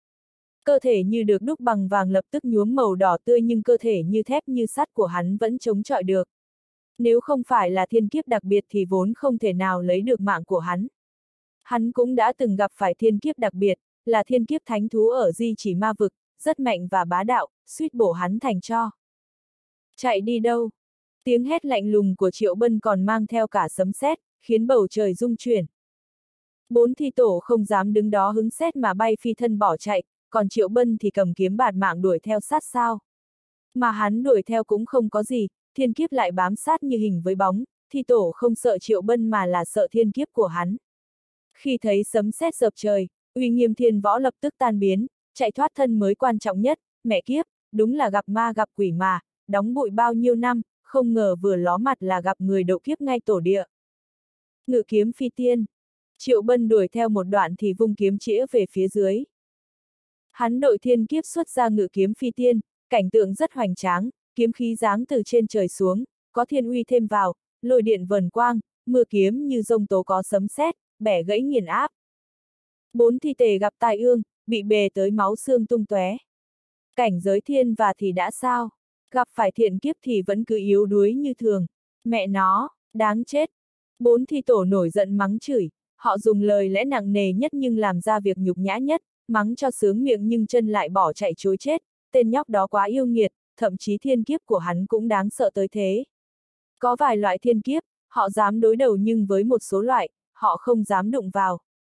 Cơ thể như được đúc bằng vàng lập tức nhuốm màu đỏ tươi nhưng cơ thể như thép như sắt của hắn vẫn chống chọi được. Nếu không phải là thiên kiếp đặc biệt thì vốn không thể nào lấy được mạng của hắn. Hắn cũng đã từng gặp phải thiên kiếp đặc biệt, là thiên kiếp thánh thú ở Di Chỉ Ma Vực, rất mạnh và bá đạo, suýt bổ hắn thành tro. Chạy đi đâu? Tiếng hét lạnh lùng của Triệu Bân còn mang theo cả sấm sét, khiến bầu trời rung chuyển. 4 thi tổ không dám đứng đó hứng sét mà bay phi thân bỏ chạy, còn Triệu Bân thì cầm kiếm bạt mạng đuổi theo sát sao. Mà hắn đuổi theo cũng không có gì, thiên kiếp lại bám sát như hình với bóng, thi tổ không sợ Triệu Bân mà là sợ thiên kiếp của hắn. Khi thấy sấm sét dập trời, uy nghiêm thiên võ lập tức tan biến, chạy thoát thân mới quan trọng nhất, mẹ kiếp, đúng là gặp ma gặp quỷ mà, đóng bụi bao nhiêu năm, không ngờ vừa ló mặt là gặp người độ kiếp ngay tổ địa. Ngự kiếm phi tiên. Triệu Bân đuổi theo một đoạn thì vung kiếm chĩa về phía dưới. Hắn đội thiên kiếp xuất ra ngự kiếm phi tiên, cảnh tượng rất hoành tráng, kiếm khí giáng từ trên trời xuống, có thiên uy thêm vào, lôi điện vần quang, mưa kiếm như giông tố có sấm sét, bẻ gãy nghiền áp. 4 thi tề gặp tai ương, bị bề tới máu xương tung tóe. Cảnh giới thiên và thì đã sao? Gặp phải thiện kiếp thì vẫn cứ yếu đuối như thường. Mẹ nó, đáng chết. 4 thi tổ nổi giận mắng chửi, họ dùng lời lẽ nặng nề nhất nhưng làm ra việc nhục nhã nhất, mắng cho sướng miệng nhưng chân lại bỏ chạy chối chết, tên nhóc đó quá yêu nghiệt, thậm chí thiên kiếp của hắn cũng đáng sợ tới thế. Có vài loại thiên kiếp, họ dám đối đầu nhưng với một số loại, họ không dám đụng vào.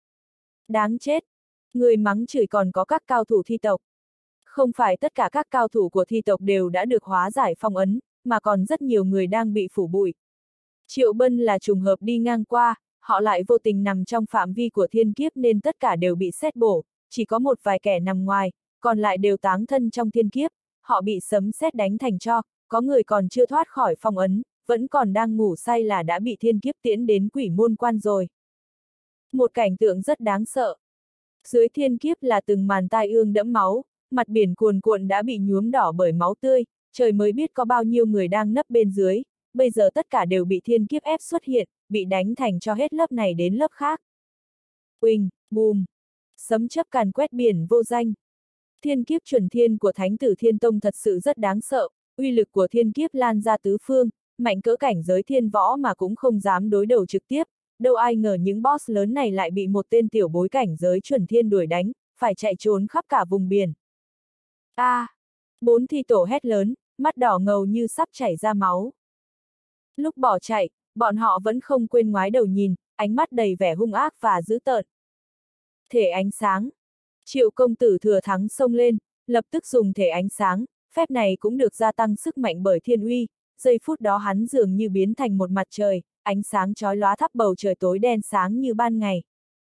Đáng chết. Người mắng chửi còn có các cao thủ thi tộc. Không phải tất cả các cao thủ của thi tộc đều đã được hóa giải phong ấn, mà còn rất nhiều người đang bị phủ bụi. Triệu Bân là trùng hợp đi ngang qua, họ lại vô tình nằm trong phạm vi của thiên kiếp nên tất cả đều bị sét bổ, chỉ có một vài kẻ nằm ngoài, còn lại đều táng thân trong thiên kiếp, họ bị sấm sét đánh thành tro, có người còn chưa thoát khỏi phong ấn, vẫn còn đang ngủ say là đã bị thiên kiếp tiễn đến quỷ môn quan rồi. Một cảnh tượng rất đáng sợ. Dưới thiên kiếp là từng màn tai ương đẫm máu, mặt biển cuồn cuộn đã bị nhuốm đỏ bởi máu tươi, trời mới biết có bao nhiêu người đang nấp bên dưới, bây giờ tất cả đều bị thiên kiếp ép xuất hiện, bị đánh thành cho hết lớp này đến lớp khác. Uỳnh, bùm, sấm chớp càn quét biển vô danh. Thiên kiếp chuẩn thiên của Thánh tử Thiên Tông thật sự rất đáng sợ, uy lực của thiên kiếp lan ra tứ phương, mạnh cỡ cảnh giới thiên võ mà cũng không dám đối đầu trực tiếp, đâu ai ngờ những boss lớn này lại bị một tên tiểu bối cảnh giới chuẩn thiên đuổi đánh, phải chạy trốn khắp cả vùng biển. A! 4 thi tổ hét lớn, mắt đỏ ngầu như sắp chảy ra máu. Lúc bỏ chạy, bọn họ vẫn không quên ngoái đầu nhìn, ánh mắt đầy vẻ hung ác và dữ tợn. Thể ánh sáng. Triệu công tử thừa thắng xông lên, lập tức dùng thể ánh sáng, phép này cũng được gia tăng sức mạnh bởi thiên uy, giây phút đó hắn dường như biến thành một mặt trời, ánh sáng chói lóa thắp bầu trời tối đen sáng như ban ngày.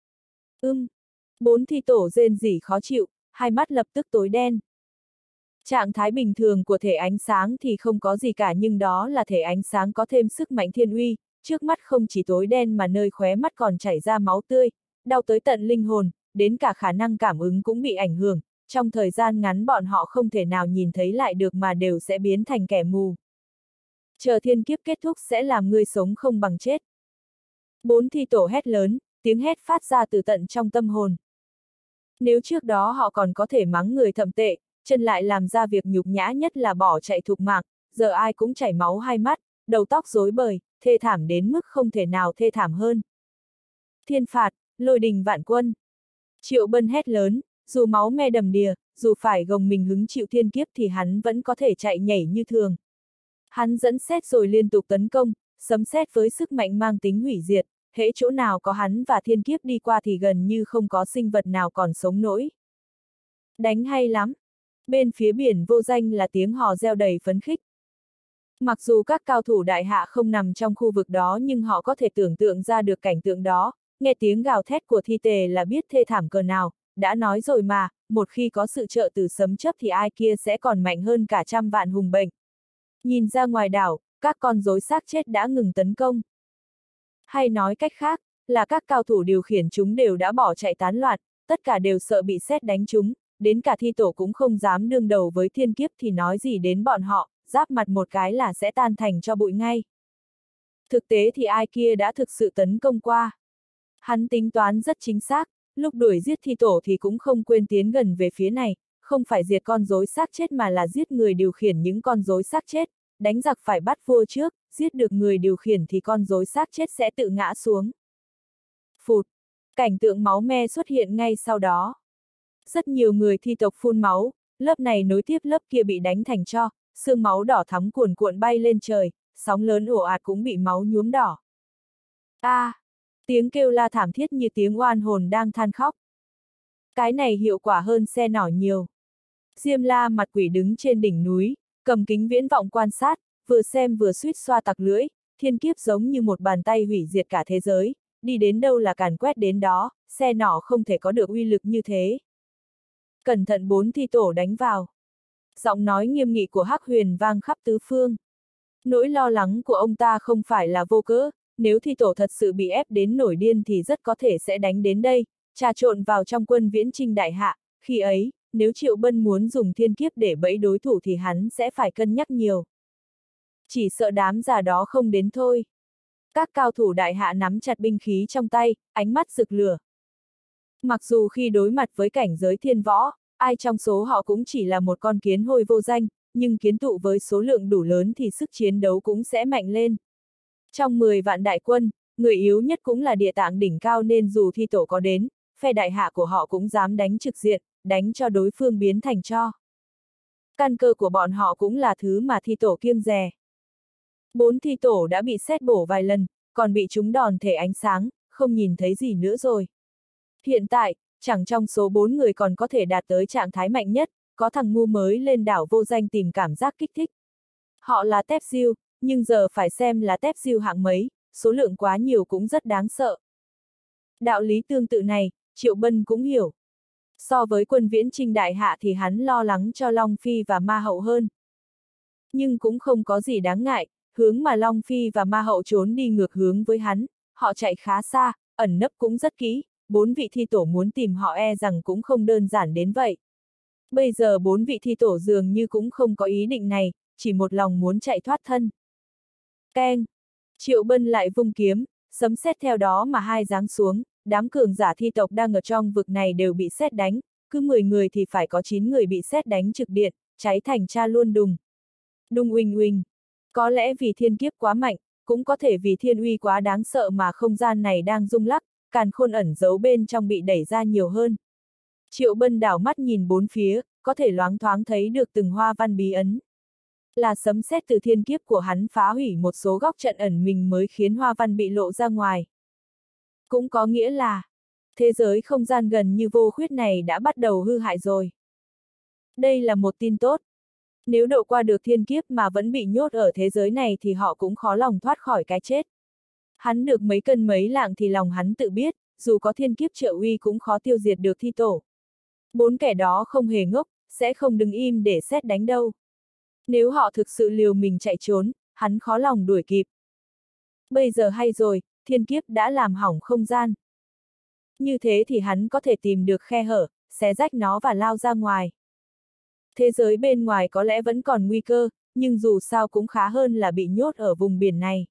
4 thi tổ rên rỉ khó chịu, hai mắt lập tức tối đen. Trạng thái bình thường của thể ánh sáng thì không có gì cả nhưng đó là thể ánh sáng có thêm sức mạnh thiên uy, trước mắt không chỉ tối đen mà nơi khóe mắt còn chảy ra máu tươi, đau tới tận linh hồn, đến cả khả năng cảm ứng cũng bị ảnh hưởng, trong thời gian ngắn bọn họ không thể nào nhìn thấy lại được mà đều sẽ biến thành kẻ mù. Chờ thiên kiếp kết thúc sẽ làm ngươi sống không bằng chết. 4 thi tổ hét lớn, tiếng hét phát ra từ tận trong tâm hồn. Nếu trước đó họ còn có thể mắng người thậm tệ, chân lại làm ra việc nhục nhã nhất là bỏ chạy thục mạng, giờ ai cũng chảy máu hai mắt, đầu tóc rối bời, thê thảm đến mức không thể nào thê thảm hơn. Thiên phạt, lôi đình vạn quân. Triệu Bân hét lớn, dù máu me đầm đìa, dù phải gồng mình hứng chịu thiên kiếp thì hắn vẫn có thể chạy nhảy như thường. Hắn dẫn sét rồi liên tục tấn công, sấm sét với sức mạnh mang tính hủy diệt, hễ chỗ nào có hắn và thiên kiếp đi qua thì gần như không có sinh vật nào còn sống nổi. Đánh hay lắm. Bên phía biển vô danh là tiếng hò reo đầy phấn khích. Mặc dù các cao thủ đại hạ không nằm trong khu vực đó nhưng họ có thể tưởng tượng ra được cảnh tượng đó, nghe tiếng gào thét của thi tề là biết thê thảm cỡ nào, đã nói rồi mà, một khi có sự trợ từ sấm chớp thì ai kia sẽ còn mạnh hơn cả trăm vạn hùng bệnh. Nhìn ra ngoài đảo, các con rối xác chết đã ngừng tấn công. Hay nói cách khác, là các cao thủ điều khiển chúng đều đã bỏ chạy tán loạn, tất cả đều sợ bị sét đánh chúng, đến cả thi tổ cũng không dám đương đầu với thiên kiếp thì nói gì đến bọn họ, giáp mặt một cái là sẽ tan thành cho bụi ngay. Thực tế thì ai kia đã thực sự tấn công qua. Hắn tính toán rất chính xác, lúc đuổi giết thi tổ thì cũng không quên tiến gần về phía này, không phải diệt con rối xác chết mà là giết người điều khiển những con rối xác chết, đánh giặc phải bắt vua trước, giết được người điều khiển thì con rối xác chết sẽ tự ngã xuống. Phụt! Cảnh tượng máu me xuất hiện ngay sau đó. Rất nhiều người thi tộc phun máu, lớp này nối tiếp lớp kia bị đánh thành tro, xương máu đỏ thắm cuồn cuộn bay lên trời, sóng lớn ồ ạt cũng bị máu nhuốm đỏ. Tiếng kêu la thảm thiết như tiếng oan hồn đang than khóc. Cái này hiệu quả hơn xe nỏ nhiều. Diêm La mặt quỷ đứng trên đỉnh núi, cầm kính viễn vọng quan sát, vừa xem vừa suýt xoa tặc lưỡi, thiên kiếp giống như một bàn tay hủy diệt cả thế giới, đi đến đâu là càn quét đến đó, xe nỏ không thể có được uy lực như thế. Cẩn thận 4 thi tổ đánh vào. Giọng nói nghiêm nghị của Hắc Huyền vang khắp tứ phương. Nỗi lo lắng của ông ta không phải là vô cớ, nếu thi tổ thật sự bị ép đến nổi điên thì rất có thể sẽ đánh đến đây, trà trộn vào trong quân viễn chinh đại hạ, khi ấy, nếu Triệu Bân muốn dùng thiên kiếp để bẫy đối thủ thì hắn sẽ phải cân nhắc nhiều. Chỉ sợ đám già đó không đến thôi. Các cao thủ đại hạ nắm chặt binh khí trong tay, ánh mắt rực lửa. Mặc dù khi đối mặt với cảnh giới thiên võ, ai trong số họ cũng chỉ là một con kiến hôi vô danh, nhưng kiến tụ với số lượng đủ lớn thì sức chiến đấu cũng sẽ mạnh lên. Trong 10 vạn đại quân, người yếu nhất cũng là địa tạng đỉnh cao nên dù thi tổ có đến, phe đại hạ của họ cũng dám đánh trực diện, đánh cho đối phương biến thành tro. Căn cơ của bọn họ cũng là thứ mà thi tổ kiêng dè. 4 thi tổ đã bị sét bổ vài lần, còn bị chúng đòn thể ánh sáng, không nhìn thấy gì nữa rồi. Hiện tại, chẳng trong số 4 người còn có thể đạt tới trạng thái mạnh nhất, có thằng ngu mới lên đảo vô danh tìm cảm giác kích thích. Họ là tép diêu, nhưng giờ phải xem là tép diêu hạng mấy, số lượng quá nhiều cũng rất đáng sợ. Đạo lý tương tự này, Triệu Bân cũng hiểu. So với quân viễn chinh đại hạ thì hắn lo lắng cho Long Phi và Ma Hậu hơn. Nhưng cũng không có gì đáng ngại, hướng mà Long Phi và Ma Hậu trốn đi ngược hướng với hắn, họ chạy khá xa, ẩn nấp cũng rất kỹ, 4 vị thi tổ muốn tìm họ e rằng cũng không đơn giản đến vậy. Bây giờ 4 vị thi tổ dường như cũng không có ý định này, chỉ một lòng muốn chạy thoát thân. Keng! Triệu Bân lại vung kiếm, sấm sét theo đó mà hai giáng xuống, đám cường giả thi tộc đang ở trong vực này đều bị sét đánh, cứ 10 người thì phải có 9 người bị sét đánh trực điện, cháy thành tro luôn đùng. Đùng uỳnh uỳnh. Có lẽ vì thiên kiếp quá mạnh, cũng có thể vì thiên uy quá đáng sợ mà không gian này đang rung lắc, càn khôn ẩn giấu bên trong bị đẩy ra nhiều hơn. Triệu Bân đảo mắt nhìn bốn phía, có thể loáng thoáng thấy được từng hoa văn bí ấn. Là sấm sét từ thiên kiếp của hắn phá hủy một số góc trận ẩn mình mới khiến hoa văn bị lộ ra ngoài. Cũng có nghĩa là, thế giới không gian gần như vô khuyết này đã bắt đầu hư hại rồi. Đây là một tin tốt. Nếu độ qua được thiên kiếp mà vẫn bị nhốt ở thế giới này thì họ cũng khó lòng thoát khỏi cái chết. Hắn được mấy cân mấy lạng thì lòng hắn tự biết, dù có thiên kiếp trợ uy cũng khó tiêu diệt được thi tổ. 4 kẻ đó không hề ngốc, sẽ không đứng im để sét đánh đâu. Nếu họ thực sự liều mình chạy trốn, hắn khó lòng đuổi kịp. Bây giờ hay rồi, thiên kiếp đã làm hỏng không gian. Như thế thì hắn có thể tìm được khe hở, xé rách nó và lao ra ngoài. Thế giới bên ngoài có lẽ vẫn còn nguy cơ, nhưng dù sao cũng khá hơn là bị nhốt ở vùng biển này.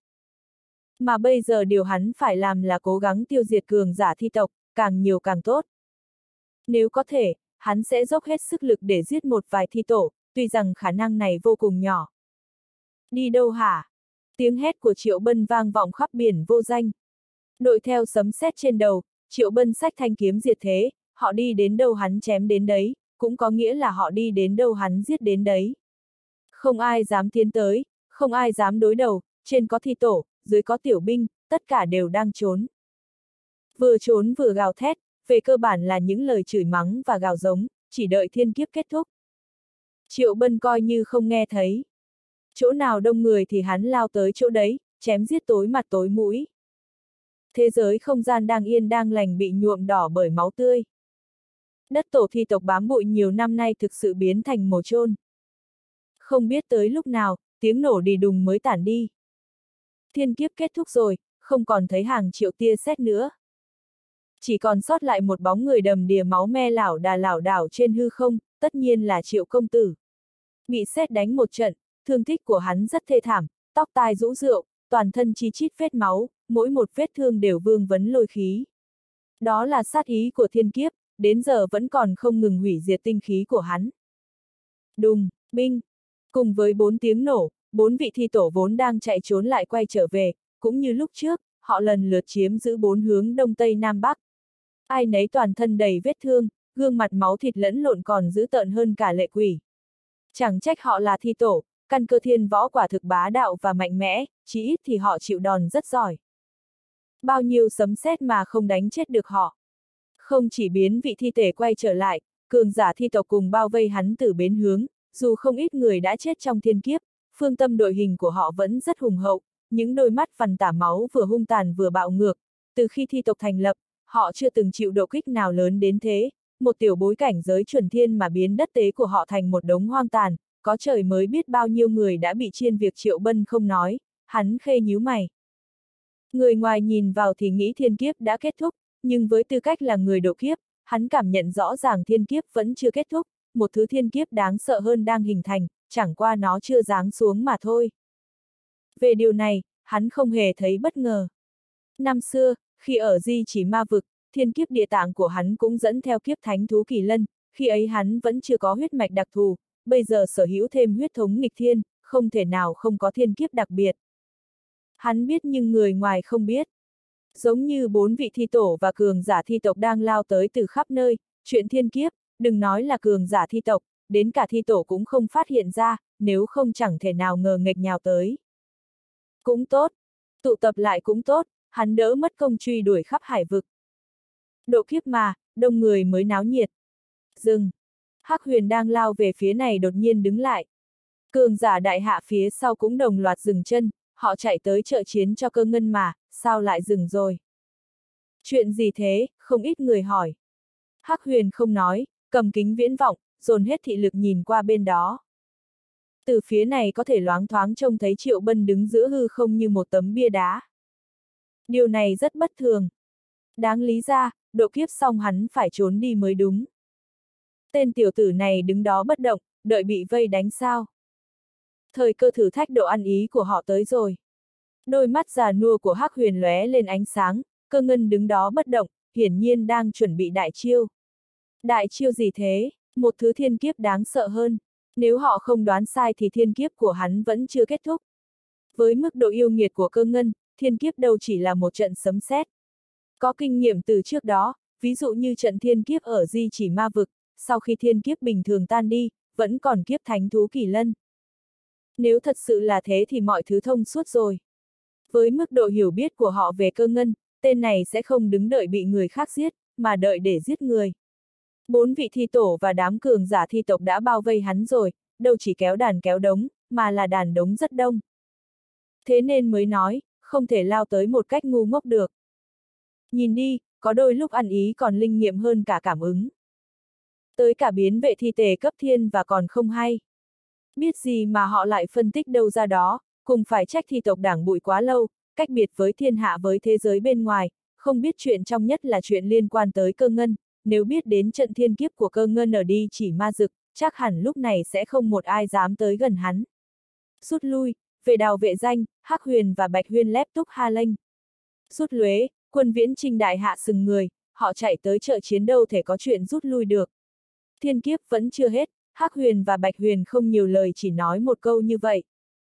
Mà bây giờ điều hắn phải làm là cố gắng tiêu diệt cường giả thi tộc, càng nhiều càng tốt. Nếu có thể, hắn sẽ dốc hết sức lực để giết một vài thi tổ, tuy rằng khả năng này vô cùng nhỏ. Đi đâu hả? Tiếng hét của Triệu Bân vang vọng khắp biển vô danh. Đội theo sấm sét trên đầu, Triệu Bân xách thanh kiếm diệt thế, họ đi đến đâu hắn chém đến đấy, cũng có nghĩa là họ đi đến đâu hắn giết đến đấy. Không ai dám tiến tới, không ai dám đối đầu, trên có thi tổ, dưới có tiểu binh, tất cả đều đang trốn. Vừa trốn vừa gào thét, về cơ bản là những lời chửi mắng và gào giống, chỉ đợi thiên kiếp kết thúc. Triệu Bân coi như không nghe thấy. Chỗ nào đông người thì hắn lao tới chỗ đấy, chém giết tối mặt tối mũi. Thế giới không gian đang yên đang lành bị nhuộm đỏ bởi máu tươi. Đất tổ thi tộc bám bụi nhiều năm nay thực sự biến thành mồ chôn. Không biết tới lúc nào, tiếng nổ đì đùng mới tản đi. Thiên kiếp kết thúc rồi, không còn thấy hàng triệu tia sét nữa. Chỉ còn sót lại một bóng người đầm đìa máu me lảo đảo trên hư không, tất nhiên là Triệu công tử. Bị sét đánh một trận, thương tích của hắn rất thê thảm, tóc tai rũ rượi, toàn thân chi chít vết máu, mỗi một vết thương đều vương vấn lôi khí. Đó là sát ý của thiên kiếp, đến giờ vẫn còn không ngừng hủy diệt tinh khí của hắn. Đùng, binh, cùng với 4 tiếng nổ, 4 vị thi tổ vốn đang chạy trốn lại quay trở về, cũng như lúc trước, họ lần lượt chiếm giữ 4 hướng đông tây nam bắc. Ai nấy toàn thân đầy vết thương, gương mặt máu thịt lẫn lộn còn dữ tợn hơn cả lệ quỷ. Chẳng trách họ là thi tổ, căn cơ thiên võ quả thực bá đạo và mạnh mẽ, chỉ ít thì họ chịu đòn rất giỏi. Bao nhiêu sấm sét mà không đánh chết được họ. Không chỉ biến vị thi thể quay trở lại, cường giả thi tộc cùng bao vây hắn từ bến hướng, dù không ít người đã chết trong thiên kiếp, phương tâm đội hình của họ vẫn rất hùng hậu, những đôi mắt vằn tả máu vừa hung tàn vừa bạo ngược. Từ khi thi tộc thành lập, họ chưa từng chịu độ kích nào lớn đến thế, một tiểu bối cảnh giới chuẩn thiên mà biến đất tế của họ thành một đống hoang tàn, có trời mới biết bao nhiêu người đã bị chiên việc Triệu Bân không nói, hắn khê nhíu mày. Người ngoài nhìn vào thì nghĩ thiên kiếp đã kết thúc, nhưng với tư cách là người độ kiếp, hắn cảm nhận rõ ràng thiên kiếp vẫn chưa kết thúc, một thứ thiên kiếp đáng sợ hơn đang hình thành, chẳng qua nó chưa giáng xuống mà thôi. Về điều này, hắn không hề thấy bất ngờ. Năm xưa, khi ở Di Chỉ Ma Vực, thiên kiếp địa tạng của hắn cũng dẫn theo kiếp thánh thú kỳ lân, khi ấy hắn vẫn chưa có huyết mạch đặc thù, bây giờ sở hữu thêm huyết thống nghịch thiên, không thể nào không có thiên kiếp đặc biệt. Hắn biết nhưng người ngoài không biết. Giống như 4 vị thi tổ và cường giả thi tộc đang lao tới từ khắp nơi, chuyện thiên kiếp, đừng nói là cường giả thi tộc, đến cả thi tổ cũng không phát hiện ra, nếu không chẳng thể nào ngờ nghệch nhào tới. Cũng tốt, tụ tập lại cũng tốt, hắn đỡ mất công truy đuổi khắp hải vực. Độ kiếp mà, đông người mới náo nhiệt. Dừng. Hắc Huyền đang lao về phía này đột nhiên đứng lại. Cường giả đại hạ phía sau cũng đồng loạt dừng chân, họ chạy tới trợ chiến cho Cơ Ngân mà, sao lại dừng rồi? Chuyện gì thế, không ít người hỏi. Hắc Huyền không nói, cầm kính viễn vọng, dồn hết thị lực nhìn qua bên đó. Từ phía này có thể loáng thoáng trông thấy Triệu Bân đứng giữa hư không như một tấm bia đá. Điều này rất bất thường. Đáng lý ra, độ kiếp xong hắn phải trốn đi mới đúng. Tên tiểu tử này đứng đó bất động, đợi bị vây đánh sao? Thời cơ thử thách độ ăn ý của họ tới rồi. Đôi mắt già nua của Hắc Huyền lóe lên ánh sáng, Cơ Ngân đứng đó bất động, hiển nhiên đang chuẩn bị đại chiêu. Đại chiêu gì thế? Một thứ thiên kiếp đáng sợ hơn. Nếu họ không đoán sai thì thiên kiếp của hắn vẫn chưa kết thúc. Với mức độ yêu nghiệt của Cơ Ngân, thiên kiếp đâu chỉ là một trận sấm sét. Có kinh nghiệm từ trước đó, ví dụ như trận thiên kiếp ở Di Chỉ Ma Vực, sau khi thiên kiếp bình thường tan đi, vẫn còn kiếp thánh thú kỳ lân. Nếu thật sự là thế thì mọi thứ thông suốt rồi. Với mức độ hiểu biết của họ về Cơ Ngân, tên này sẽ không đứng đợi bị người khác giết, mà đợi để giết người. 4 vị thi tổ và đám cường giả thi tộc đã bao vây hắn rồi, đâu chỉ kéo đàn kéo đống, mà là đàn đống rất đông. Thế nên mới nói, không thể lao tới một cách ngu ngốc được. Nhìn đi, có đôi lúc ăn ý còn linh nghiệm hơn cả cảm ứng. Tới cả biến vệ thi tề cấp thiên và còn không hay. Biết gì mà họ lại phân tích đâu ra đó, cùng phải trách thi tộc đảng bụi quá lâu, cách biệt với thiên hạ với thế giới bên ngoài, không biết chuyện trong nhất là chuyện liên quan tới Cơ Ngân, nếu biết đến trận thiên kiếp của Cơ Ngân ở Đi Chỉ Ma Dực, chắc hẳn lúc này sẽ không một ai dám tới gần hắn. Rút lui, về đào vệ danh, Hắc Huyền và Bạch Huyên lép túc ha lênh. Rút luế, quân viễn trinh đại hạ sừng người, họ chạy tới trợ chiến đâu thể có chuyện rút lui được. Thiên kiếp vẫn chưa hết, Hắc Huyền và Bạch Huyền không nhiều lời chỉ nói một câu như vậy.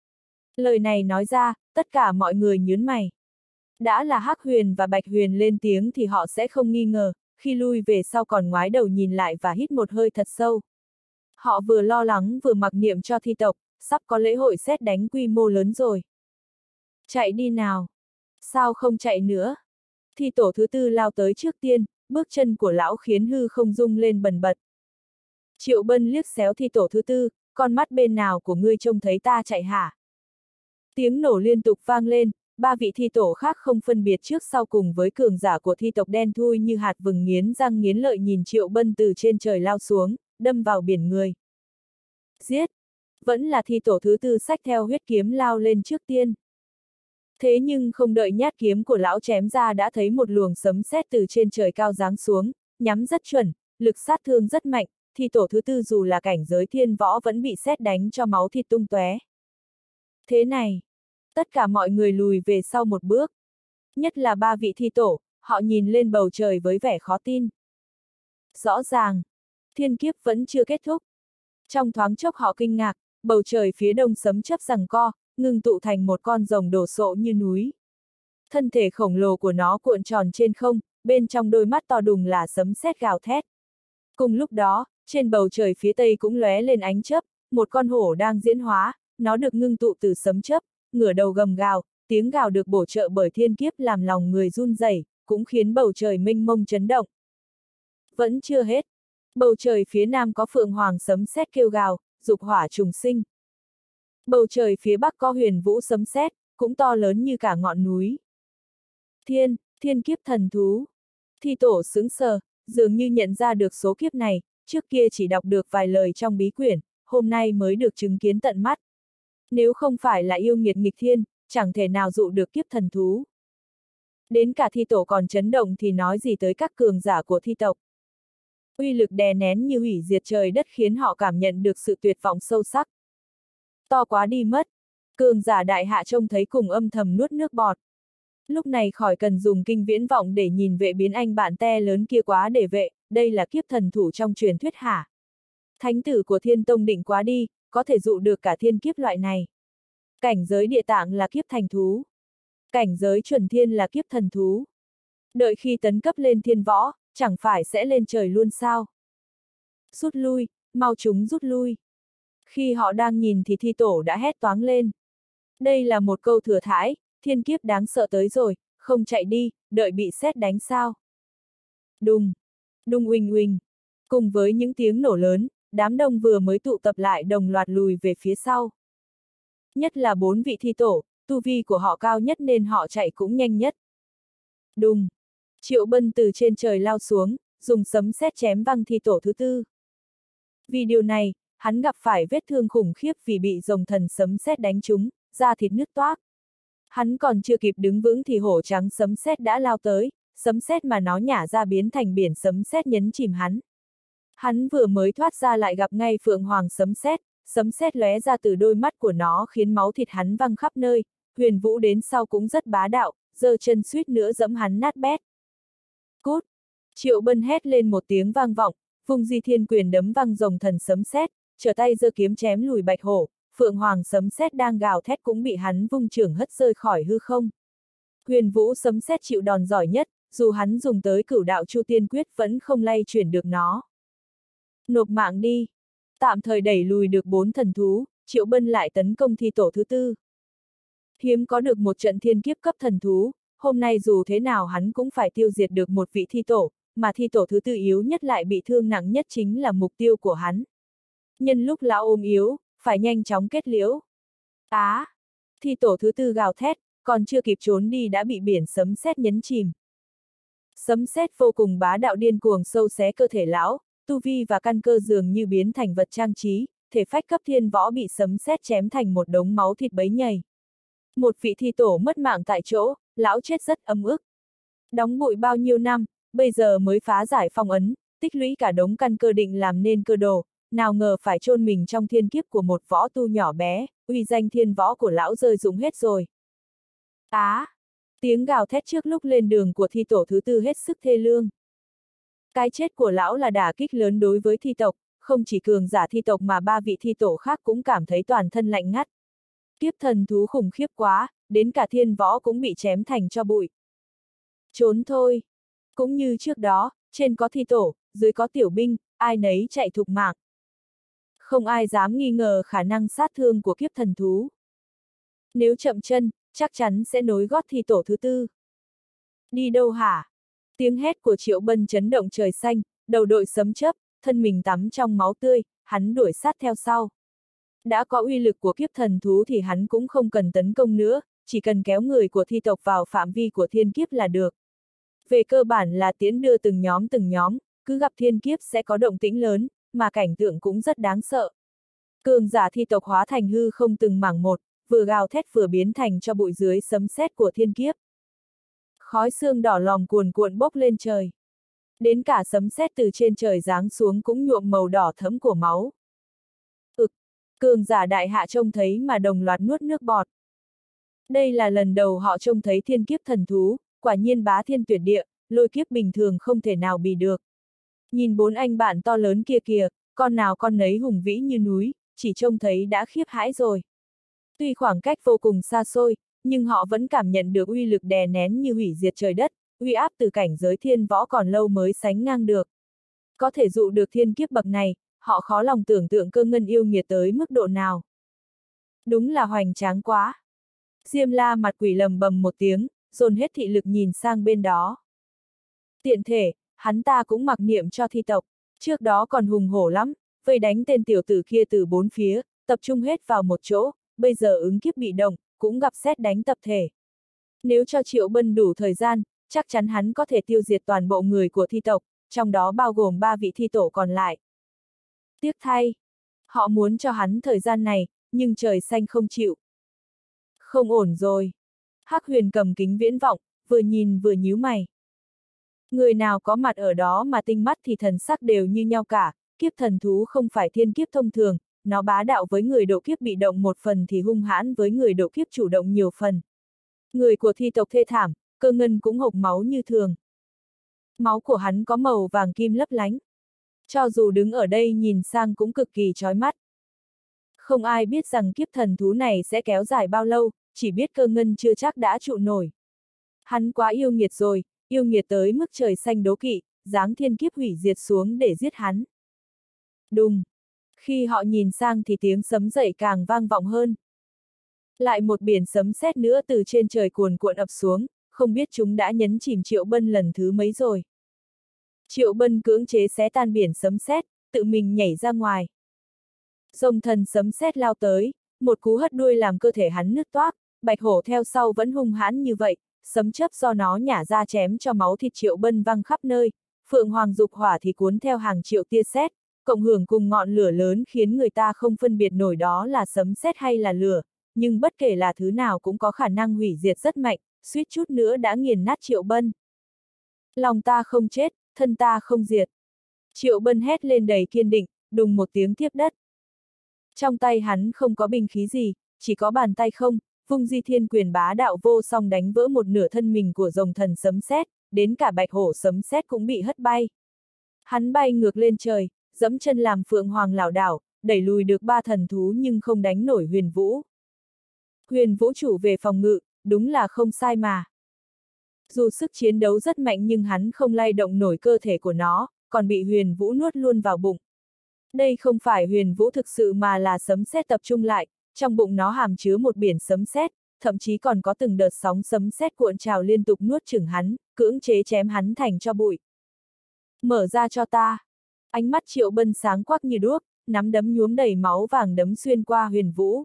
Lời này nói ra, tất cả mọi người nhướng mày. Đã là Hắc Huyền và Bạch Huyền lên tiếng thì họ sẽ không nghi ngờ, khi lui về sau còn ngoái đầu nhìn lại và hít một hơi thật sâu. Họ vừa lo lắng vừa mặc niệm cho thi tộc, sắp có lễ hội sét đánh quy mô lớn rồi. Chạy đi nào! Sao không chạy nữa? Thi tổ thứ tư lao tới trước tiên, bước chân của lão khiến hư không rung lên bần bật. Triệu Bân liếc xéo thi tổ thứ tư, con mắt bên nào của ngươi trông thấy ta chạy hả? Tiếng nổ liên tục vang lên, ba vị thi tổ khác không phân biệt trước sau cùng với cường giả của thi tộc đen thui như hạt vừng nghiến răng nghiến lợi nhìn Triệu Bân từ trên trời lao xuống, đâm vào biển người. Giết! Vẫn là thi tổ thứ tư xách theo huyết kiếm lao lên trước tiên. Thế nhưng không đợi nhát kiếm của lão chém ra đã thấy một luồng sấm sét từ trên trời cao giáng xuống, nhắm rất chuẩn, lực sát thương rất mạnh, thi tổ thứ tư dù là cảnh giới thiên võ vẫn bị sét đánh cho máu thịt tung tóe. Thế này, tất cả mọi người lùi về sau một bước. Nhất là ba vị thi tổ, họ nhìn lên bầu trời với vẻ khó tin. Rõ ràng, thiên kiếp vẫn chưa kết thúc. Trong thoáng chốc họ kinh ngạc, bầu trời phía đông sấm chớp giằng co, ngưng tụ thành một con rồng đổ sộ như núi. Thân thể khổng lồ của nó cuộn tròn trên không, bên trong đôi mắt to đùng là sấm sét gào thét. Cùng lúc đó, trên bầu trời phía tây cũng lóe lên ánh chớp, một con hổ đang diễn hóa, nó được ngưng tụ từ sấm chớp, ngửa đầu gầm gào, tiếng gào được bổ trợ bởi thiên kiếp làm lòng người run rẩy, cũng khiến bầu trời mênh mông chấn động. Vẫn chưa hết. Bầu trời phía nam có phượng hoàng sấm sét kêu gào, dục hỏa trùng sinh. Bầu trời phía bắc có huyền vũ sấm sét, cũng to lớn như cả ngọn núi. Thiên kiếp thần thú. Thi tổ sững sờ, dường như nhận ra được số kiếp này, trước kia chỉ đọc được vài lời trong bí quyển, hôm nay mới được chứng kiến tận mắt. Nếu không phải là yêu nghiệt nghịch thiên, chẳng thể nào dụ được kiếp thần thú. Đến cả thi tổ còn chấn động thì nói gì tới các cường giả của thi tộc. Uy lực đè nén như hủy diệt trời đất khiến họ cảm nhận được sự tuyệt vọng sâu sắc. To quá đi mất. Cường giả đại hạ trông thấy cùng âm thầm nuốt nước bọt. Lúc này khỏi cần dùng kinh viễn vọng để nhìn vệ biến anh bạn te lớn kia quá để vệ, đây là kiếp thần thủ trong truyền thuyết hả? Thánh tử của thiên tông định quá đi, có thể dụ được cả thiên kiếp loại này. Cảnh giới địa tạng là kiếp thành thú. Cảnh giới chuẩn thiên là kiếp thần thú. Đợi khi tấn cấp lên thiên võ, chẳng phải sẽ lên trời luôn sao? Rút lui, mau chúng rút lui. Khi họ đang nhìn thì thi tổ đã hét toáng lên. Đây là một câu thừa thãi, thiên kiếp đáng sợ tới rồi, không chạy đi, đợi bị sét đánh sao? Đùng, đùng uỳnh uỳnh. Cùng với những tiếng nổ lớn, đám đông vừa mới tụ tập lại đồng loạt lùi về phía sau. Nhất là 4 vị thi tổ, tu vi của họ cao nhất nên họ chạy cũng nhanh nhất. Đùng, Triệu Bân từ trên trời lao xuống, dùng sấm sét chém văng thi tổ thứ tư. Vì điều này, hắn gặp phải vết thương khủng khiếp vì bị rồng thần sấm sét đánh trúng, da thịt nứt toác. Hắn còn chưa kịp đứng vững thì hổ trắng sấm sét đã lao tới, sấm sét mà nó nhả ra biến thành biển sấm sét nhấn chìm hắn. Hắn vừa mới thoát ra lại gặp ngay phượng hoàng sấm sét lóe ra từ đôi mắt của nó khiến máu thịt hắn văng khắp nơi, Huyền Vũ đến sau cũng rất bá đạo, giơ chân suýt nữa giẫm hắn nát bét. Cút! Triệu Bân hét lên một tiếng vang vọng, vùng di thiên quyền đấm văng rồng thần sấm sét, trở tay giơ kiếm chém lùi bạch hổ, phượng hoàng sấm sét đang gào thét cũng bị hắn vung chưởng hất rơi khỏi hư không. Huyền Vũ sấm sét chịu đòn giỏi nhất, dù hắn dùng tới cửu đạo chu tiên quyết vẫn không lay chuyển được nó. Nộp mạng đi! Tạm thời đẩy lùi được 4 thần thú, Triệu Bân lại tấn công thi tổ thứ tư. Hiếm có được một trận thiên kiếp cấp thần thú, hôm nay dù thế nào hắn cũng phải tiêu diệt được một vị thi tổ, mà thi tổ thứ tư yếu nhất lại bị thương nặng nhất chính là mục tiêu của hắn. Nhân lúc lão ôm yếu, phải nhanh chóng kết liễu. Thi tổ thứ tư gào thét, còn chưa kịp trốn đi đã bị biển sấm sét nhấn chìm. Sấm sét vô cùng bá đạo điên cuồng sâu xé cơ thể lão, tu vi và căn cơ dường như biến thành vật trang trí, thể phách cấp thiên võ bị sấm sét chém thành một đống máu thịt bấy nhầy. Một vị thi tổ mất mạng tại chỗ, lão chết rất ấm ức. Đóng bụi bao nhiêu năm, bây giờ mới phá giải phong ấn, tích lũy cả đống căn cơ định làm nên cơ đồ, nào ngờ phải chôn mình trong thiên kiếp của một võ tu nhỏ bé, uy danh thiên võ của lão rơi rụng hết rồi. Tiếng gào thét trước lúc lên đường của thi tổ thứ tư hết sức thê lương. Cái chết của lão là đả kích lớn đối với thi tộc, không chỉ cường giả thi tộc mà 3 vị thi tổ khác cũng cảm thấy toàn thân lạnh ngắt. Kiếp thần thú khủng khiếp quá, đến cả thiên võ cũng bị chém thành tro bụi. Trốn thôi. Cũng như trước đó, trên có thi tổ, dưới có tiểu binh, ai nấy chạy thục mạng. Không ai dám nghi ngờ khả năng sát thương của kiếp thần thú. Nếu chậm chân, chắc chắn sẽ nối gót thi tổ thứ tư. Đi đâu hả? Tiếng hét của Triệu Bân chấn động trời xanh, đầu đội sấm chớp, thân mình tắm trong máu tươi, hắn đuổi sát theo sau. Đã có uy lực của kiếp thần thú thì hắn cũng không cần tấn công nữa, chỉ cần kéo người của thi tộc vào phạm vi của thiên kiếp là được. Về cơ bản là tiễn đưa từng nhóm, cứ gặp thiên kiếp sẽ có động tĩnh lớn, mà cảnh tượng cũng rất đáng sợ. Cường giả thi tộc hóa thành hư không từng mảng một, vừa gào thét vừa biến thành cho bụi dưới sấm sét của thiên kiếp. Khói xương đỏ lòm cuồn cuộn bốc lên trời. Đến cả sấm sét từ trên trời giáng xuống cũng nhuộm màu đỏ thẫm của máu. Cường giả đại hạ trông thấy mà đồng loạt nuốt nước bọt. Đây là lần đầu họ trông thấy thiên kiếp thần thú, quả nhiên bá thiên tuyệt địa, lôi kiếp bình thường không thể nào bì được. Nhìn 4 anh bạn to lớn kia kìa, con nào con nấy hùng vĩ như núi, chỉ trông thấy đã khiếp hãi rồi. Tuy khoảng cách vô cùng xa xôi, nhưng họ vẫn cảm nhận được uy lực đè nén như hủy diệt trời đất, uy áp từ cảnh giới thiên võ còn lâu mới sánh ngang được. Có thể dụ được thiên kiếp bậc này, họ khó lòng tưởng tượng Cơ Ngân yêu nghiệt tới mức độ nào. Đúng là hoành tráng quá. Diêm La mặt quỷ lầm bầm một tiếng, dồn hết thị lực nhìn sang bên đó. Tiện thể, hắn ta cũng mặc niệm cho thi tộc, trước đó còn hùng hổ lắm, vây đánh tên tiểu tử kia từ 4 phía, tập trung hết vào một chỗ, bây giờ ứng kiếp bị động, cũng gặp sét đánh tập thể. Nếu cho Triệu Bân đủ thời gian, chắc chắn hắn có thể tiêu diệt toàn bộ người của thi tộc, trong đó bao gồm 3 vị thi tổ còn lại. Tiếc thay, họ muốn cho hắn thời gian này, nhưng trời xanh không chịu. Không ổn rồi. Hắc Huyền cầm kính viễn vọng, vừa nhìn vừa nhíu mày. Người nào có mặt ở đó mà tinh mắt thì thần sắc đều như nhau cả, kiếp thần thú không phải thiên kiếp thông thường, nó bá đạo với người độ kiếp bị động một phần thì hung hãn với người độ kiếp chủ động nhiều phần. Người của thi tộc thê thảm, Cơ Ngân cũng hộc máu như thường. Máu của hắn có màu vàng kim lấp lánh. Cho dù đứng ở đây nhìn sang cũng cực kỳ chói mắt. Không ai biết rằng kiếp thần thú này sẽ kéo dài bao lâu, chỉ biết Cơ Ngân chưa chắc đã trụ nổi. Hắn quá yêu nghiệt rồi, yêu nghiệt tới mức trời xanh đố kỵ, giáng thiên kiếp hủy diệt xuống để giết hắn. Đùng! Khi họ nhìn sang thì tiếng sấm dậy càng vang vọng hơn. Lại một biển sấm sét nữa từ trên trời cuồn cuộn ập xuống, không biết chúng đã nhấn chìm Triệu Bân lần thứ mấy rồi. Triệu Bân cưỡng chế xé tan biển sấm sét, tự mình nhảy ra ngoài. Rồng thần sấm sét lao tới, một cú hất đuôi làm cơ thể hắn nứt toác, bạch hổ theo sau vẫn hung hãn như vậy, sấm chớp do nó nhả ra chém cho máu thịt Triệu Bân văng khắp nơi, phượng hoàng dục hỏa thì cuốn theo hàng triệu tia sét, cộng hưởng cùng ngọn lửa lớn khiến người ta không phân biệt nổi đó là sấm sét hay là lửa, nhưng bất kể là thứ nào cũng có khả năng hủy diệt rất mạnh, suýt chút nữa đã nghiền nát Triệu Bân. Lòng ta không chết, thân ta không diệt. Triệu Bân hét lên đầy kiên định, đùng một tiếng tiếp đất. Trong tay hắn không có binh khí gì, chỉ có bàn tay không, vung di thiên quyền bá đạo vô song đánh vỡ một nửa thân mình của rồng thần sấm sét, đến cả bạch hổ sấm sét cũng bị hất bay. Hắn bay ngược lên trời, dẫm chân làm phượng hoàng lảo đảo, đẩy lùi được 3 thần thú nhưng không đánh nổi Huyền Vũ. Huyền Vũ chủ về phòng ngự, đúng là không sai mà. Dù sức chiến đấu rất mạnh nhưng hắn không lay động nổi cơ thể của nó, còn bị Huyền Vũ nuốt luôn vào bụng. Đây không phải Huyền Vũ thực sự mà là sấm sét tập trung lại, trong bụng nó hàm chứa một biển sấm sét, thậm chí còn có từng đợt sóng sấm sét cuộn trào liên tục nuốt chửng hắn, cưỡng chế chém hắn thành tro bụi. Mở ra cho ta. Ánh mắt Triệu Bân sáng quắc như đuốc, nắm đấm nhuốm đầy máu vàng đấm xuyên qua Huyền Vũ.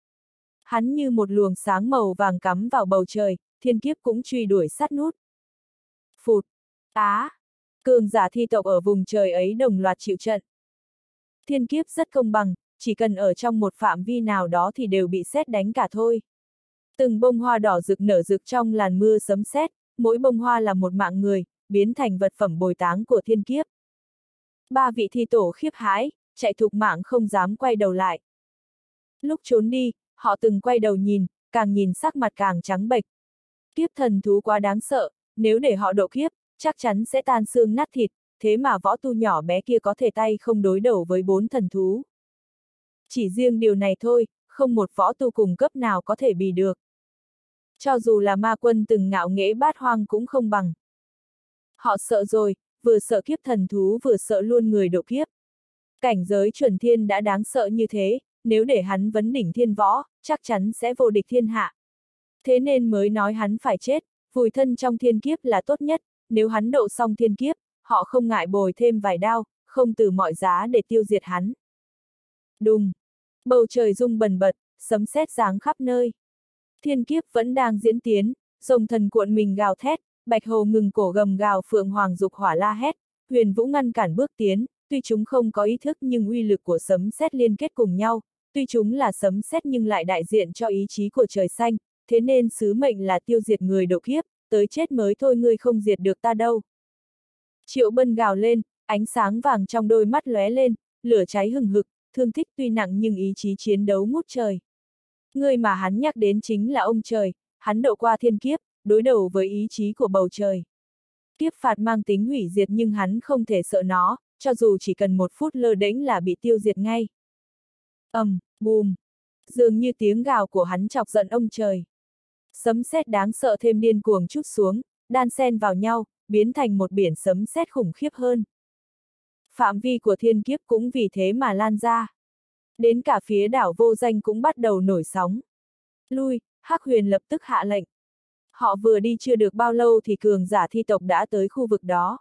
Hắn như một luồng sáng màu vàng cắm vào bầu trời, thiên kiếp cũng truy đuổi sát nút. Phụt! Á! Cường giả thi tộc ở vùng trời ấy đồng loạt chịu trận. Thiên kiếp rất công bằng, chỉ cần ở trong một phạm vi nào đó thì đều bị sét đánh cả thôi. Từng bông hoa đỏ rực nở rực trong làn mưa sấm sét, mỗi bông hoa là một mạng người, biến thành vật phẩm bồi táng của thiên kiếp. 3 vị thi tổ khiếp hãi, chạy thục mạng không dám quay đầu lại. Lúc trốn đi, họ từng quay đầu nhìn, càng nhìn sắc mặt càng trắng bệch. Kiếp thần thú quá đáng sợ, nếu để họ độ kiếp, chắc chắn sẽ tan xương nát thịt, thế mà võ tu nhỏ bé kia có thể tay không đối đầu với 4 thần thú. Chỉ riêng điều này thôi, không một võ tu cùng cấp nào có thể bì được. Cho dù là ma quân từng ngạo nghễ bát hoang cũng không bằng. Họ sợ rồi, vừa sợ kiếp thần thú vừa sợ luôn người độ kiếp. Cảnh giới chuẩn thiên đã đáng sợ như thế, nếu để hắn vấn đỉnh thiên võ, chắc chắn sẽ vô địch thiên hạ. Thế nên mới nói hắn phải chết, vùi thân trong thiên kiếp là tốt nhất, nếu hắn độ xong thiên kiếp, họ không ngại bồi thêm vài đao, không từ mọi giá để tiêu diệt hắn. Đùng! Bầu trời rung bần bật, sấm sét giáng khắp nơi. Thiên kiếp vẫn đang diễn tiến, rồng thần cuộn mình gào thét, bạch hồ ngừng cổ gầm gào, phượng hoàng dục hỏa la hét, huyền vũ ngăn cản bước tiến, tuy chúng không có ý thức nhưng uy lực của sấm sét liên kết cùng nhau, tuy chúng là sấm sét nhưng lại đại diện cho ý chí của trời xanh, thế nên sứ mệnh là tiêu diệt người độ kiếp, tới chết mới thôi, ngươi không diệt được ta đâu. Triệu Bân gào lên, ánh sáng vàng trong đôi mắt lóe lên, lửa cháy hừng hực, thương tích tuy nặng nhưng ý chí chiến đấu ngút trời. Người mà hắn nhắc đến chính là ông trời, hắn độ qua thiên kiếp, đối đầu với ý chí của bầu trời. Kiếp phạt mang tính hủy diệt nhưng hắn không thể sợ nó, cho dù chỉ cần một phút lơ đễnh là bị tiêu diệt ngay. Bùm. Dường như tiếng gào của hắn chọc giận ông trời. Sấm sét đáng sợ thêm điên cuồng trút xuống, đan xen vào nhau, biến thành một biển sấm sét khủng khiếp hơn. Phạm vi của thiên kiếp cũng vì thế mà lan ra. Đến cả phía đảo Vô Danh cũng bắt đầu nổi sóng. Lui, Hắc Huyền lập tức hạ lệnh. Họ vừa đi chưa được bao lâu thì cường giả thi tộc đã tới khu vực đó.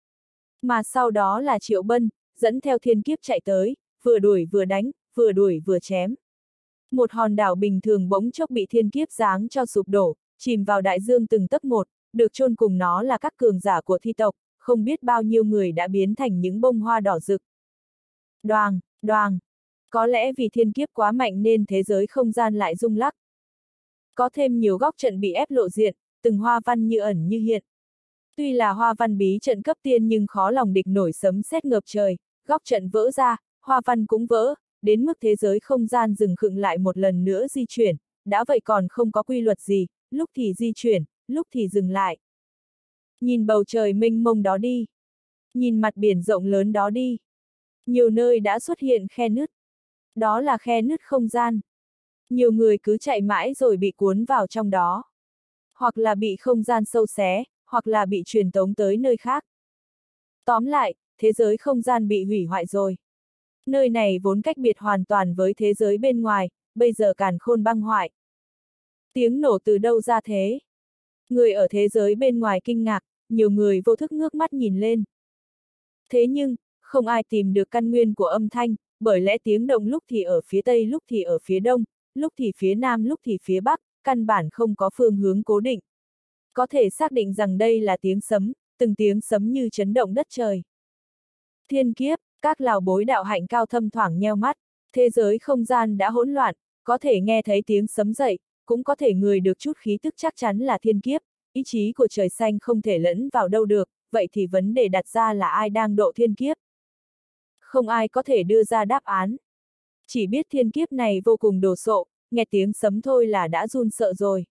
Mà sau đó là Triệu Bân, dẫn theo thiên kiếp chạy tới, vừa đuổi vừa đánh, vừa đuổi vừa chém. Một hòn đảo bình thường bỗng chốc bị thiên kiếp giáng cho sụp đổ, chìm vào đại dương từng tấc một, được chôn cùng nó là các cường giả của thi tộc, không biết bao nhiêu người đã biến thành những bông hoa đỏ rực. Đoàng, đoàng. Có lẽ vì thiên kiếp quá mạnh nên thế giới không gian lại rung lắc. Có thêm nhiều góc trận bị ép lộ diện, từng hoa văn như ẩn như hiện. Tuy là hoa văn bí trận cấp tiên nhưng khó lòng địch nổi sấm sét ngập trời, góc trận vỡ ra, hoa văn cũng vỡ, đến mức thế giới không gian dừng khựng lại một lần nữa di chuyển, đã vậy còn không có quy luật gì, lúc thì di chuyển, lúc thì dừng lại. Nhìn bầu trời mênh mông đó đi. Nhìn mặt biển rộng lớn đó đi. Nhiều nơi đã xuất hiện khe nứt. Đó là khe nứt không gian. Nhiều người cứ chạy mãi rồi bị cuốn vào trong đó. Hoặc là bị không gian sâu xé, hoặc là bị truyền tống tới nơi khác. Tóm lại, thế giới không gian bị hủy hoại rồi. Nơi này vốn cách biệt hoàn toàn với thế giới bên ngoài, bây giờ càn khôn băng hoại. Tiếng nổ từ đâu ra thế? Người ở thế giới bên ngoài kinh ngạc, nhiều người vô thức ngước mắt nhìn lên. Thế nhưng, không ai tìm được căn nguyên của âm thanh, bởi lẽ tiếng động lúc thì ở phía tây, lúc thì ở phía đông, lúc thì phía nam, lúc thì phía bắc, căn bản không có phương hướng cố định. Có thể xác định rằng đây là tiếng sấm, từng tiếng sấm như chấn động đất trời. Thiên kiếp, các lào bối đạo hạnh cao thâm thoảng nheo mắt, thế giới không gian đã hỗn loạn, có thể nghe thấy tiếng sấm dậy, cũng có thể ngửi được chút khí tức chắc chắn là thiên kiếp, ý chí của trời xanh không thể lẫn vào đâu được, vậy thì vấn đề đặt ra là ai đang độ thiên kiếp? Không ai có thể đưa ra đáp án. Chỉ biết thiên kiếp này vô cùng đồ sộ, nghe tiếng sấm thôi là đã run sợ rồi.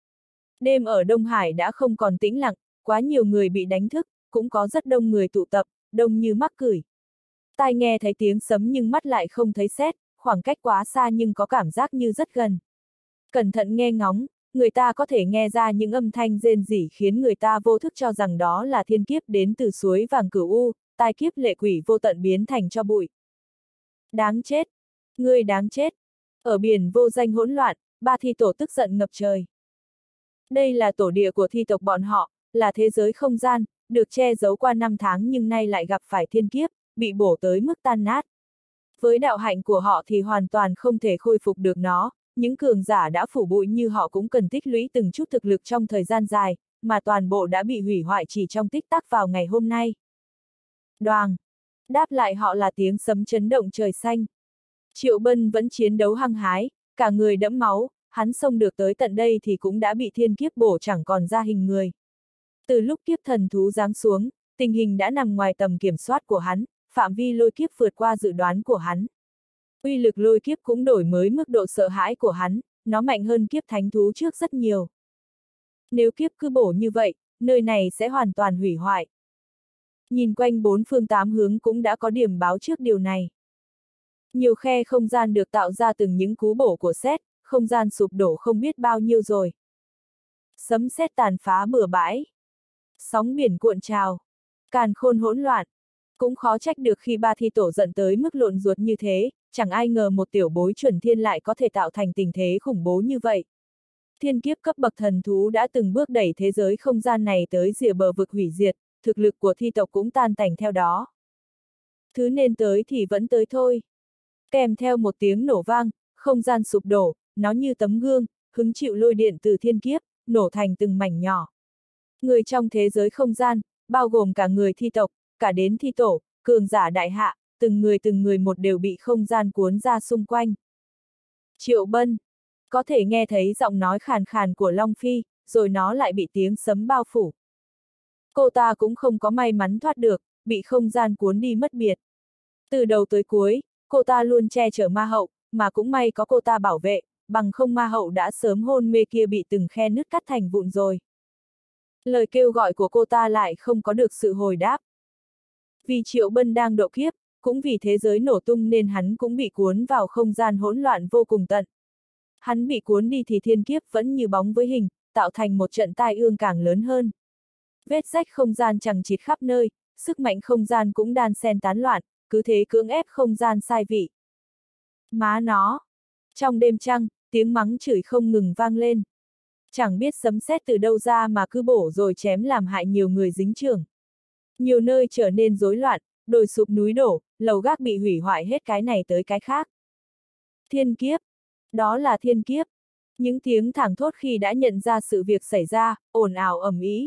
Đêm ở Đông Hải đã không còn tĩnh lặng, quá nhiều người bị đánh thức, cũng có rất đông người tụ tập, đông như mắc cửi. Tai nghe thấy tiếng sấm nhưng mắt lại không thấy sét, khoảng cách quá xa nhưng có cảm giác như rất gần. Cẩn thận nghe ngóng, người ta có thể nghe ra những âm thanh rên rỉ khiến người ta vô thức cho rằng đó là thiên kiếp đến từ suối vàng Cửu U, tai kiếp lệ quỷ vô tận biến thành cho bụi. Đáng chết! Ngươi đáng chết! Ở biển vô danh hỗn loạn, ba thi tổ tức giận ngập trời. Đây là tổ địa của thi tộc bọn họ, là thế giới không gian, được che giấu qua 5 tháng nhưng nay lại gặp phải thiên kiếp, bị bổ tới mức tan nát. Với đạo hạnh của họ thì hoàn toàn không thể khôi phục được nó, những cường giả đã phủ bụi như họ cũng cần tích lũy từng chút thực lực trong thời gian dài, mà toàn bộ đã bị hủy hoại chỉ trong tích tắc vào ngày hôm nay. Đoàng! Đáp lại họ là tiếng sấm chấn động trời xanh. Triệu Bân vẫn chiến đấu hăng hái, cả người đẫm máu, hắn xông được tới tận đây thì cũng đã bị thiên kiếp bổ chẳng còn ra hình người. Từ lúc kiếp thần thú giáng xuống, tình hình đã nằm ngoài tầm kiểm soát của hắn, phạm vi lôi kiếp vượt qua dự đoán của hắn. Uy lực lôi kiếp cũng đổi mới mức độ sợ hãi của hắn, nó mạnh hơn kiếp thánh thú trước rất nhiều. Nếu kiếp cứ bổ như vậy, nơi này sẽ hoàn toàn hủy hoại. Nhìn quanh 4 phương 8 hướng cũng đã có điểm báo trước điều này. Nhiều khe không gian được tạo ra từng những cú bổ của sét, không gian sụp đổ không biết bao nhiêu rồi. Sấm sét tàn phá bừa bãi. Sóng biển cuộn trào. Càn khôn hỗn loạn. Cũng khó trách được khi ba thi tổ giận tới mức lộn ruột như thế, chẳng ai ngờ một tiểu bối chuẩn thiên lại có thể tạo thành tình thế khủng bố như vậy. Thiên kiếp cấp bậc thần thú đã từng bước đẩy thế giới không gian này tới rìa bờ vực hủy diệt, thực lực của thi tộc cũng tan tành theo đó. Thứ nên tới thì vẫn tới thôi. Kèm theo một tiếng nổ vang, không gian sụp đổ, nó như tấm gương, hứng chịu lôi điện từ thiên kiếp, nổ thành từng mảnh nhỏ. Người trong thế giới không gian, bao gồm cả người thi tộc, cả đến thi tổ, cường giả đại hạ, từng người một đều bị không gian cuốn ra xung quanh. Triệu Bân, có thể nghe thấy giọng nói khàn khàn của Long Phi, rồi nó lại bị tiếng sấm bao phủ. Cô ta cũng không có may mắn thoát được, bị không gian cuốn đi mất biệt. Từ đầu tới cuối, cô ta luôn che chở ma hậu, mà cũng may có cô ta bảo vệ, bằng không ma hậu đã sớm hôn mê kia bị từng khe nứt cắt thành vụn rồi. Lời kêu gọi của cô ta lại không có được sự hồi đáp. Vì Triệu Bân đang độ kiếp, cũng vì thế giới nổ tung nên hắn cũng bị cuốn vào không gian hỗn loạn vô cùng tận. Hắn bị cuốn đi thì thiên kiếp vẫn như bóng với hình, tạo thành một trận tai ương càng lớn hơn. Vết rách không gian chằng chịt khắp nơi, sức mạnh không gian cũng đan xen tán loạn, cứ thế cưỡng ép không gian sai vị. Má nó! Trong đêm trăng, tiếng mắng chửi không ngừng vang lên. Chẳng biết sấm sét từ đâu ra mà cứ bổ rồi chém làm hại nhiều người dính chưởng. Nhiều nơi trở nên rối loạn, đồi sụp núi đổ, lầu gác bị hủy hoại hết cái này tới cái khác. Thiên kiếp! Đó là thiên kiếp! Những tiếng thảng thốt khi đã nhận ra sự việc xảy ra, ồn ào ầm ĩ.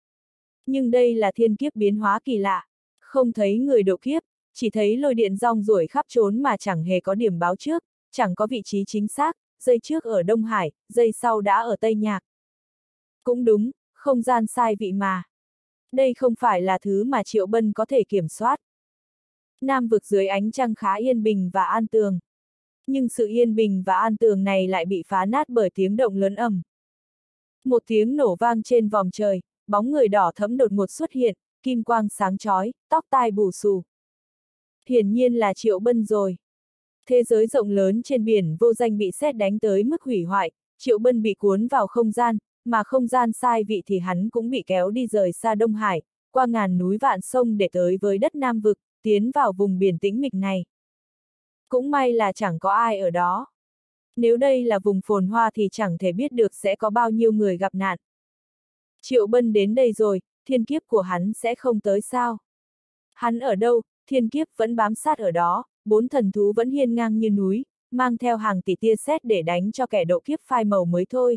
Nhưng đây là thiên kiếp biến hóa kỳ lạ. Không thấy người độ kiếp, chỉ thấy lôi điện rong ruổi khắp trốn mà chẳng hề có điểm báo trước, chẳng có vị trí chính xác, giây trước ở Đông Hải, giây sau đã ở Tây Nhạc. Cũng đúng, không gian sai vị mà. Đây không phải là thứ mà Triệu Bân có thể kiểm soát. Nam vực dưới ánh trăng khá yên bình và an tường. Nhưng sự yên bình và an tường này lại bị phá nát bởi tiếng động lớn ầm. Một tiếng nổ vang trên vòm trời, bóng người đỏ thẫm đột ngột xuất hiện, kim quang sáng chói, tóc tai bù xù. Hiển nhiên là Triệu Bân rồi. Thế giới rộng lớn trên biển vô danh bị sét đánh tới mức hủy hoại, Triệu Bân bị cuốn vào không gian, mà không gian sai vị thì hắn cũng bị kéo đi rời xa Đông Hải, qua ngàn núi vạn sông để tới với đất Nam vực, tiến vào vùng biển tĩnh mịch này. Cũng may là chẳng có ai ở đó. Nếu đây là vùng phồn hoa thì chẳng thể biết được sẽ có bao nhiêu người gặp nạn. Triệu Bân đến đây rồi, thiên kiếp của hắn sẽ không tới sao? Hắn ở đâu, thiên kiếp vẫn bám sát ở đó, 4 thần thú vẫn hiên ngang như núi, mang theo hàng tỷ tia sét để đánh cho kẻ độ kiếp phai màu mới thôi.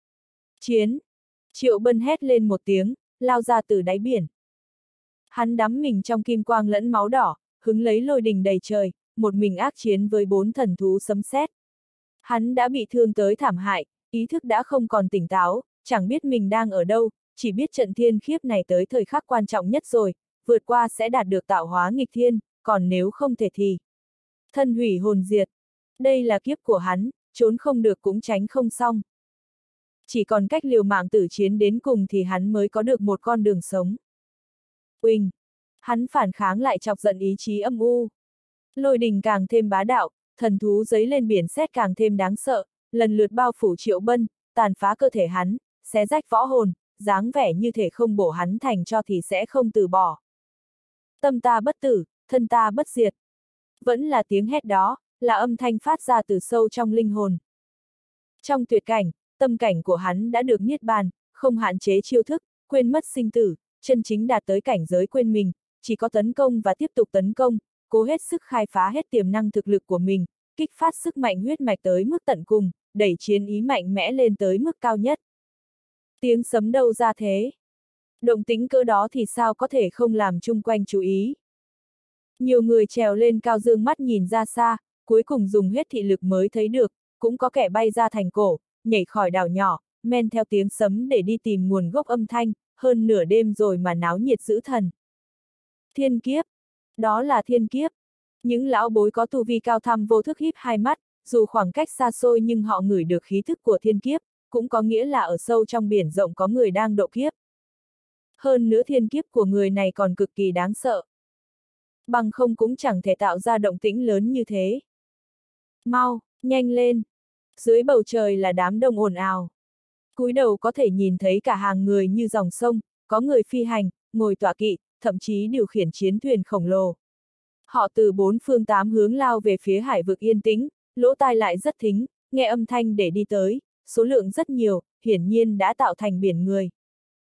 Chiến! Triệu Bân hét lên một tiếng, lao ra từ đáy biển. Hắn đắm mình trong kim quang lẫn máu đỏ, hứng lấy lôi đình đầy trời, một mình ác chiến với 4 thần thú sấm sét. Hắn đã bị thương tới thảm hại, ý thức đã không còn tỉnh táo, chẳng biết mình đang ở đâu, chỉ biết trận thiên khiếp này tới thời khắc quan trọng nhất rồi, vượt qua sẽ đạt được tạo hóa nghịch thiên, còn nếu không thể thì thân hủy hồn diệt. Đây là kiếp của hắn, trốn không được cũng tránh không xong. Chỉ còn cách liều mạng tử chiến đến cùng thì hắn mới có được một con đường sống. Uỳnh! Hắn phản kháng lại chọc giận ý chí âm u. Lôi đình càng thêm bá đạo, thần thú giấy lên biển sét càng thêm đáng sợ, lần lượt bao phủ Triệu Bân, tàn phá cơ thể hắn, xé rách võ hồn, dáng vẻ như thể không bổ hắn thành cho thì sẽ không từ bỏ. Tâm ta bất tử, thân ta bất diệt. Vẫn là tiếng hét đó, là âm thanh phát ra từ sâu trong linh hồn. Trong tuyệt cảnh, tâm cảnh của hắn đã được niết bàn, không hạn chế chiêu thức, quên mất sinh tử, chân chính đạt tới cảnh giới quên mình, chỉ có tấn công và tiếp tục tấn công, cố hết sức khai phá hết tiềm năng thực lực của mình, kích phát sức mạnh huyết mạch tới mức tận cùng, đẩy chiến ý mạnh mẽ lên tới mức cao nhất. Tiếng sấm đâu ra thế? Động tĩnh cỡ đó thì sao có thể không làm chung quanh chú ý? Nhiều người trèo lên cao dương mắt nhìn ra xa, cuối cùng dùng hết thị lực mới thấy được, cũng có kẻ bay ra thành cổ, nhảy khỏi đảo nhỏ, men theo tiếng sấm để đi tìm nguồn gốc âm thanh, hơn nửa đêm rồi mà náo nhiệt dữ thần. Thiên kiếp! Đó là thiên kiếp! Những lão bối có tu vi cao thâm vô thức híp hai mắt, dù khoảng cách xa xôi nhưng họ ngửi được khí thức của thiên kiếp, cũng có nghĩa là ở sâu trong biển rộng có người đang độ kiếp. Hơn nữa thiên kiếp của người này còn cực kỳ đáng sợ. Bằng không cũng chẳng thể tạo ra động tĩnh lớn như thế. Mau, nhanh lên! Dưới bầu trời là đám đông ồn ào. Cúi đầu có thể nhìn thấy cả hàng người như dòng sông, có người phi hành, ngồi tọa kỵ, thậm chí điều khiển chiến thuyền khổng lồ. Họ từ 4 phương 8 hướng lao về phía hải vực yên tĩnh, lỗ tai lại rất thính, nghe âm thanh để đi tới, số lượng rất nhiều, hiển nhiên đã tạo thành biển người.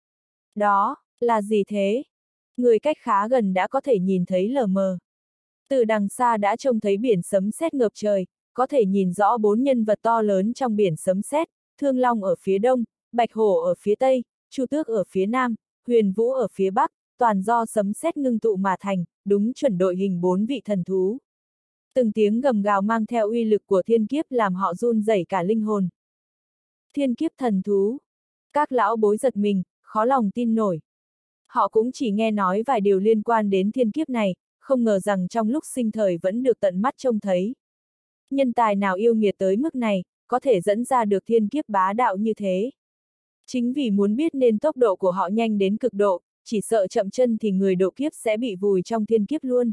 Đó, là gì thế? Người cách khá gần đã có thể nhìn thấy lờ mờ. Từ đằng xa đã trông thấy biển sấm sét ngập trời, có thể nhìn rõ 4 nhân vật to lớn trong biển sấm sét, Thương Long ở phía đông, Bạch Hổ ở phía tây, Chu Tước ở phía nam, Huyền Vũ ở phía bắc, toàn do sấm sét ngưng tụ mà thành, đúng chuẩn đội hình 4 vị thần thú. Từng tiếng gầm gào mang theo uy lực của thiên kiếp làm họ run rẩy cả linh hồn. Thiên kiếp thần thú. Các lão bối giật mình, khó lòng tin nổi. Họ cũng chỉ nghe nói vài điều liên quan đến thiên kiếp này, không ngờ rằng trong lúc sinh thời vẫn được tận mắt trông thấy. Nhân tài nào yêu nghiệt tới mức này, có thể dẫn ra được thiên kiếp bá đạo như thế. Chính vì muốn biết nên tốc độ của họ nhanh đến cực độ, chỉ sợ chậm chân thì người độ kiếp sẽ bị vùi trong thiên kiếp luôn.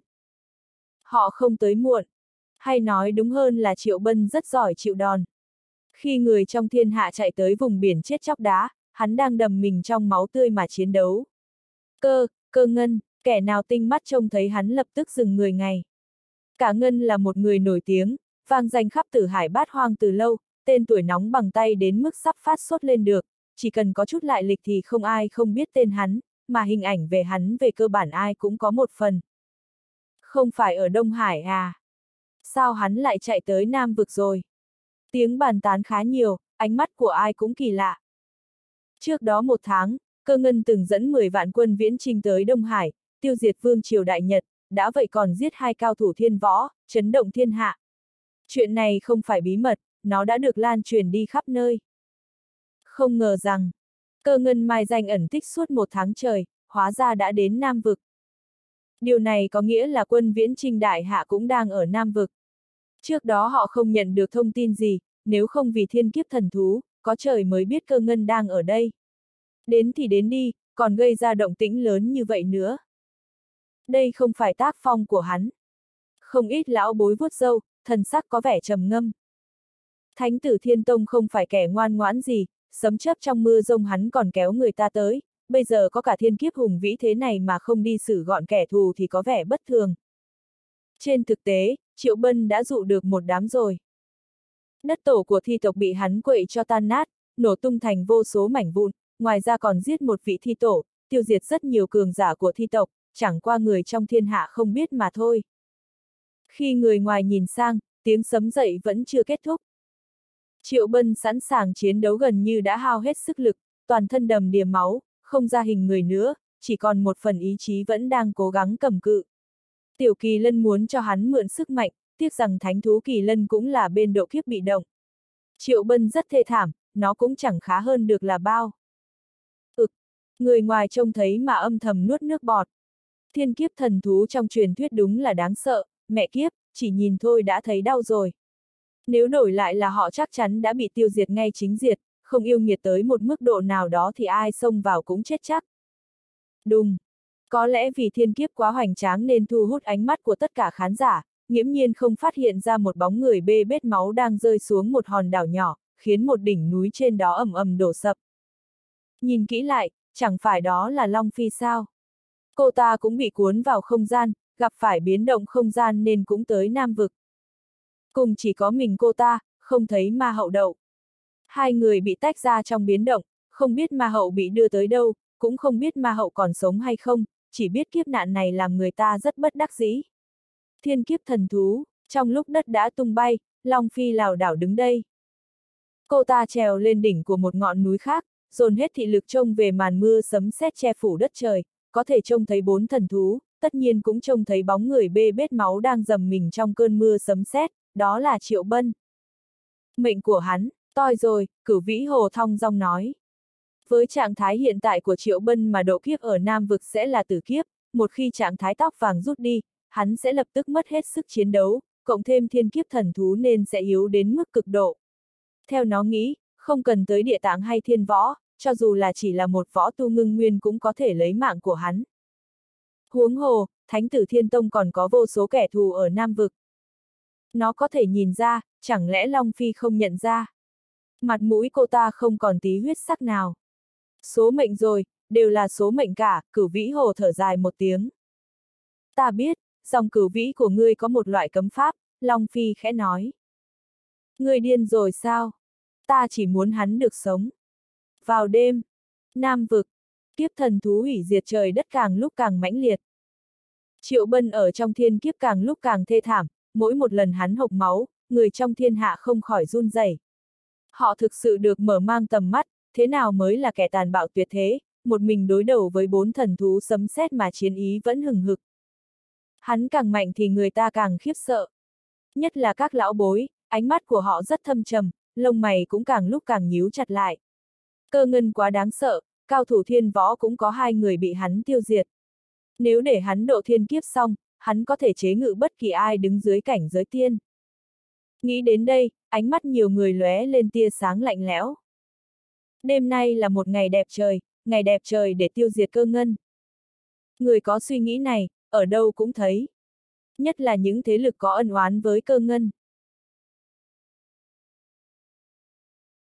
Họ không tới muộn, hay nói đúng hơn là Triệu Bân rất giỏi chịu đòn. Khi người trong thiên hạ chạy tới vùng biển chết chóc đá, hắn đang đầm mình trong máu tươi mà chiến đấu. Cơ Ngân, kẻ nào tinh mắt trông thấy hắn lập tức dừng người ngay. Cả Ngân là một người nổi tiếng, vang danh khắp Tử Hải Bát Hoang từ lâu, tên tuổi nóng bằng tay đến mức sắp phát sốt lên được, chỉ cần có chút lại lịch thì không ai không biết tên hắn, mà hình ảnh về hắn về cơ bản ai cũng có một phần. Không phải ở Đông Hải à? Sao hắn lại chạy tới Nam Vực rồi? Tiếng bàn tán khá nhiều, ánh mắt của ai cũng kỳ lạ. Trước đó 1 tháng, Cơ Ngân từng dẫn 10 vạn quân viễn chinh tới Đông Hải, tiêu diệt vương triều Đại Nhật, đã vậy còn giết 2 cao thủ thiên võ, chấn động thiên hạ. Chuyện này không phải bí mật, nó đã được lan truyền đi khắp nơi. Không ngờ rằng, Cơ Ngân mai danh ẩn tích suốt 1 tháng trời, hóa ra đã đến Nam Vực. Điều này có nghĩa là quân viễn chinh đại hạ cũng đang ở Nam Vực. Trước đó họ không nhận được thông tin gì, nếu không vì thiên kiếp thần thú, có trời mới biết Cơ Ngân đang ở đây. Đến thì đến đi, còn gây ra động tĩnh lớn như vậy nữa. Đây không phải tác phong của hắn. Không ít lão bối vuốt râu, thần sắc có vẻ trầm ngâm. Thánh tử Thiên Tông không phải kẻ ngoan ngoãn gì, sấm chớp trong mưa rông hắn còn kéo người ta tới, bây giờ có cả thiên kiếp hùng vĩ thế này mà không đi xử gọn kẻ thù thì có vẻ bất thường. Trên thực tế, Triệu Bân đã dụ được một đám rồi. Đất tổ của thi tộc bị hắn quậy cho tan nát, nổ tung thành vô số mảnh vụn, ngoài ra còn giết một vị thi tổ, tiêu diệt rất nhiều cường giả của thi tộc, chẳng qua người trong thiên hạ không biết mà thôi. Khi người ngoài nhìn sang, tiếng sấm dậy vẫn chưa kết thúc. Triệu Bân sẵn sàng chiến đấu gần như đã hao hết sức lực, toàn thân đầm đìa máu, không ra hình người nữa, chỉ còn một phần ý chí vẫn đang cố gắng cầm cự. Tiểu Kỳ Lân muốn cho hắn mượn sức mạnh, tiếc rằng thánh thú Kỳ Lân cũng là bên độ kiếp bị động. Triệu Bân rất thê thảm, nó cũng chẳng khá hơn được là bao. Người ngoài trông thấy mà âm thầm nuốt nước bọt. Thiên kiếp thần thú trong truyền thuyết đúng là đáng sợ, mẹ kiếp, chỉ nhìn thôi đã thấy đau rồi. Nếu đổi lại là họ chắc chắn đã bị tiêu diệt ngay chính diệt, không yêu nghiệt tới một mức độ nào đó thì ai xông vào cũng chết chắc. Đùng! Có lẽ vì thiên kiếp quá hoành tráng nên thu hút ánh mắt của tất cả khán giả, nghiễm nhiên không phát hiện ra một bóng người bê bết máu đang rơi xuống một hòn đảo nhỏ, khiến một đỉnh núi trên đó ầm ầm đổ sập. Nhìn kỹ lại, chẳng phải đó là Long Phi sao? Cô ta cũng bị cuốn vào không gian, gặp phải biến động không gian nên cũng tới Nam Vực. Cùng chỉ có mình cô ta, không thấy Ma Hậu đậu. Hai người bị tách ra trong biến động, không biết Ma Hậu bị đưa tới đâu, cũng không biết Ma Hậu còn sống hay không, chỉ biết kiếp nạn này làm người ta rất bất đắc dĩ. Thiên kiếp thần thú, trong lúc đất đã tung bay, Long Phi lảo đảo đứng đây. Cô ta trèo lên đỉnh của một ngọn núi khác, dồn hết thị lực trông về màn mưa sấm sét che phủ đất trời, có thể trông thấy 4 thần thú, tất nhiên cũng trông thấy bóng người bê bết máu đang dầm mình trong cơn mưa sấm sét, đó là Triệu Bân. Mệnh của hắn, toi rồi, Cửu Vĩ Hồ thong dong nói. Với trạng thái hiện tại của Triệu Bân mà độ kiếp ở Nam Vực sẽ là tử kiếp, một khi trạng thái tóc vàng rút đi, hắn sẽ lập tức mất hết sức chiến đấu, cộng thêm thiên kiếp thần thú nên sẽ yếu đến mức cực độ. Theo nó nghĩ, không cần tới địa tạng hay thiên võ, cho dù là chỉ là một võ tu ngưng nguyên cũng có thể lấy mạng của hắn. Huống hồ, Thánh tử Thiên Tông còn có vô số kẻ thù ở Nam Vực. Nó có thể nhìn ra, chẳng lẽ Long Phi không nhận ra? Mặt mũi cô ta không còn tí huyết sắc nào. Số mệnh rồi, đều là số mệnh cả, Cửu Vĩ Hồ thở dài một tiếng. Ta biết, dòng cửu vĩ của ngươi có một loại cấm pháp, Long Phi khẽ nói. Ngươi điên rồi sao? Ta chỉ muốn hắn được sống. Vào đêm, Nam Vực, kiếp thần thú hủy diệt trời đất càng lúc càng mãnh liệt. Triệu Bân ở trong thiên kiếp càng lúc càng thê thảm, mỗi một lần hắn hộc máu, người trong thiên hạ không khỏi run rẩy. Họ thực sự được mở mang tầm mắt, thế nào mới là kẻ tàn bạo tuyệt thế, một mình đối đầu với 4 thần thú sấm sét mà chiến ý vẫn hừng hực. Hắn càng mạnh thì người ta càng khiếp sợ. Nhất là các lão bối, ánh mắt của họ rất thâm trầm, lông mày cũng càng lúc càng nhíu chặt lại. Cơ ngân quá đáng sợ, cao thủ thiên võ cũng có 2 người bị hắn tiêu diệt. Nếu để hắn độ thiên kiếp xong, hắn có thể chế ngự bất kỳ ai đứng dưới cảnh giới tiên. Nghĩ đến đây, ánh mắt nhiều người lóe lên tia sáng lạnh lẽo. Đêm nay là một ngày đẹp trời để tiêu diệt cơ ngân. Người có suy nghĩ này, ở đâu cũng thấy. Nhất là những thế lực có ân oán với cơ ngân.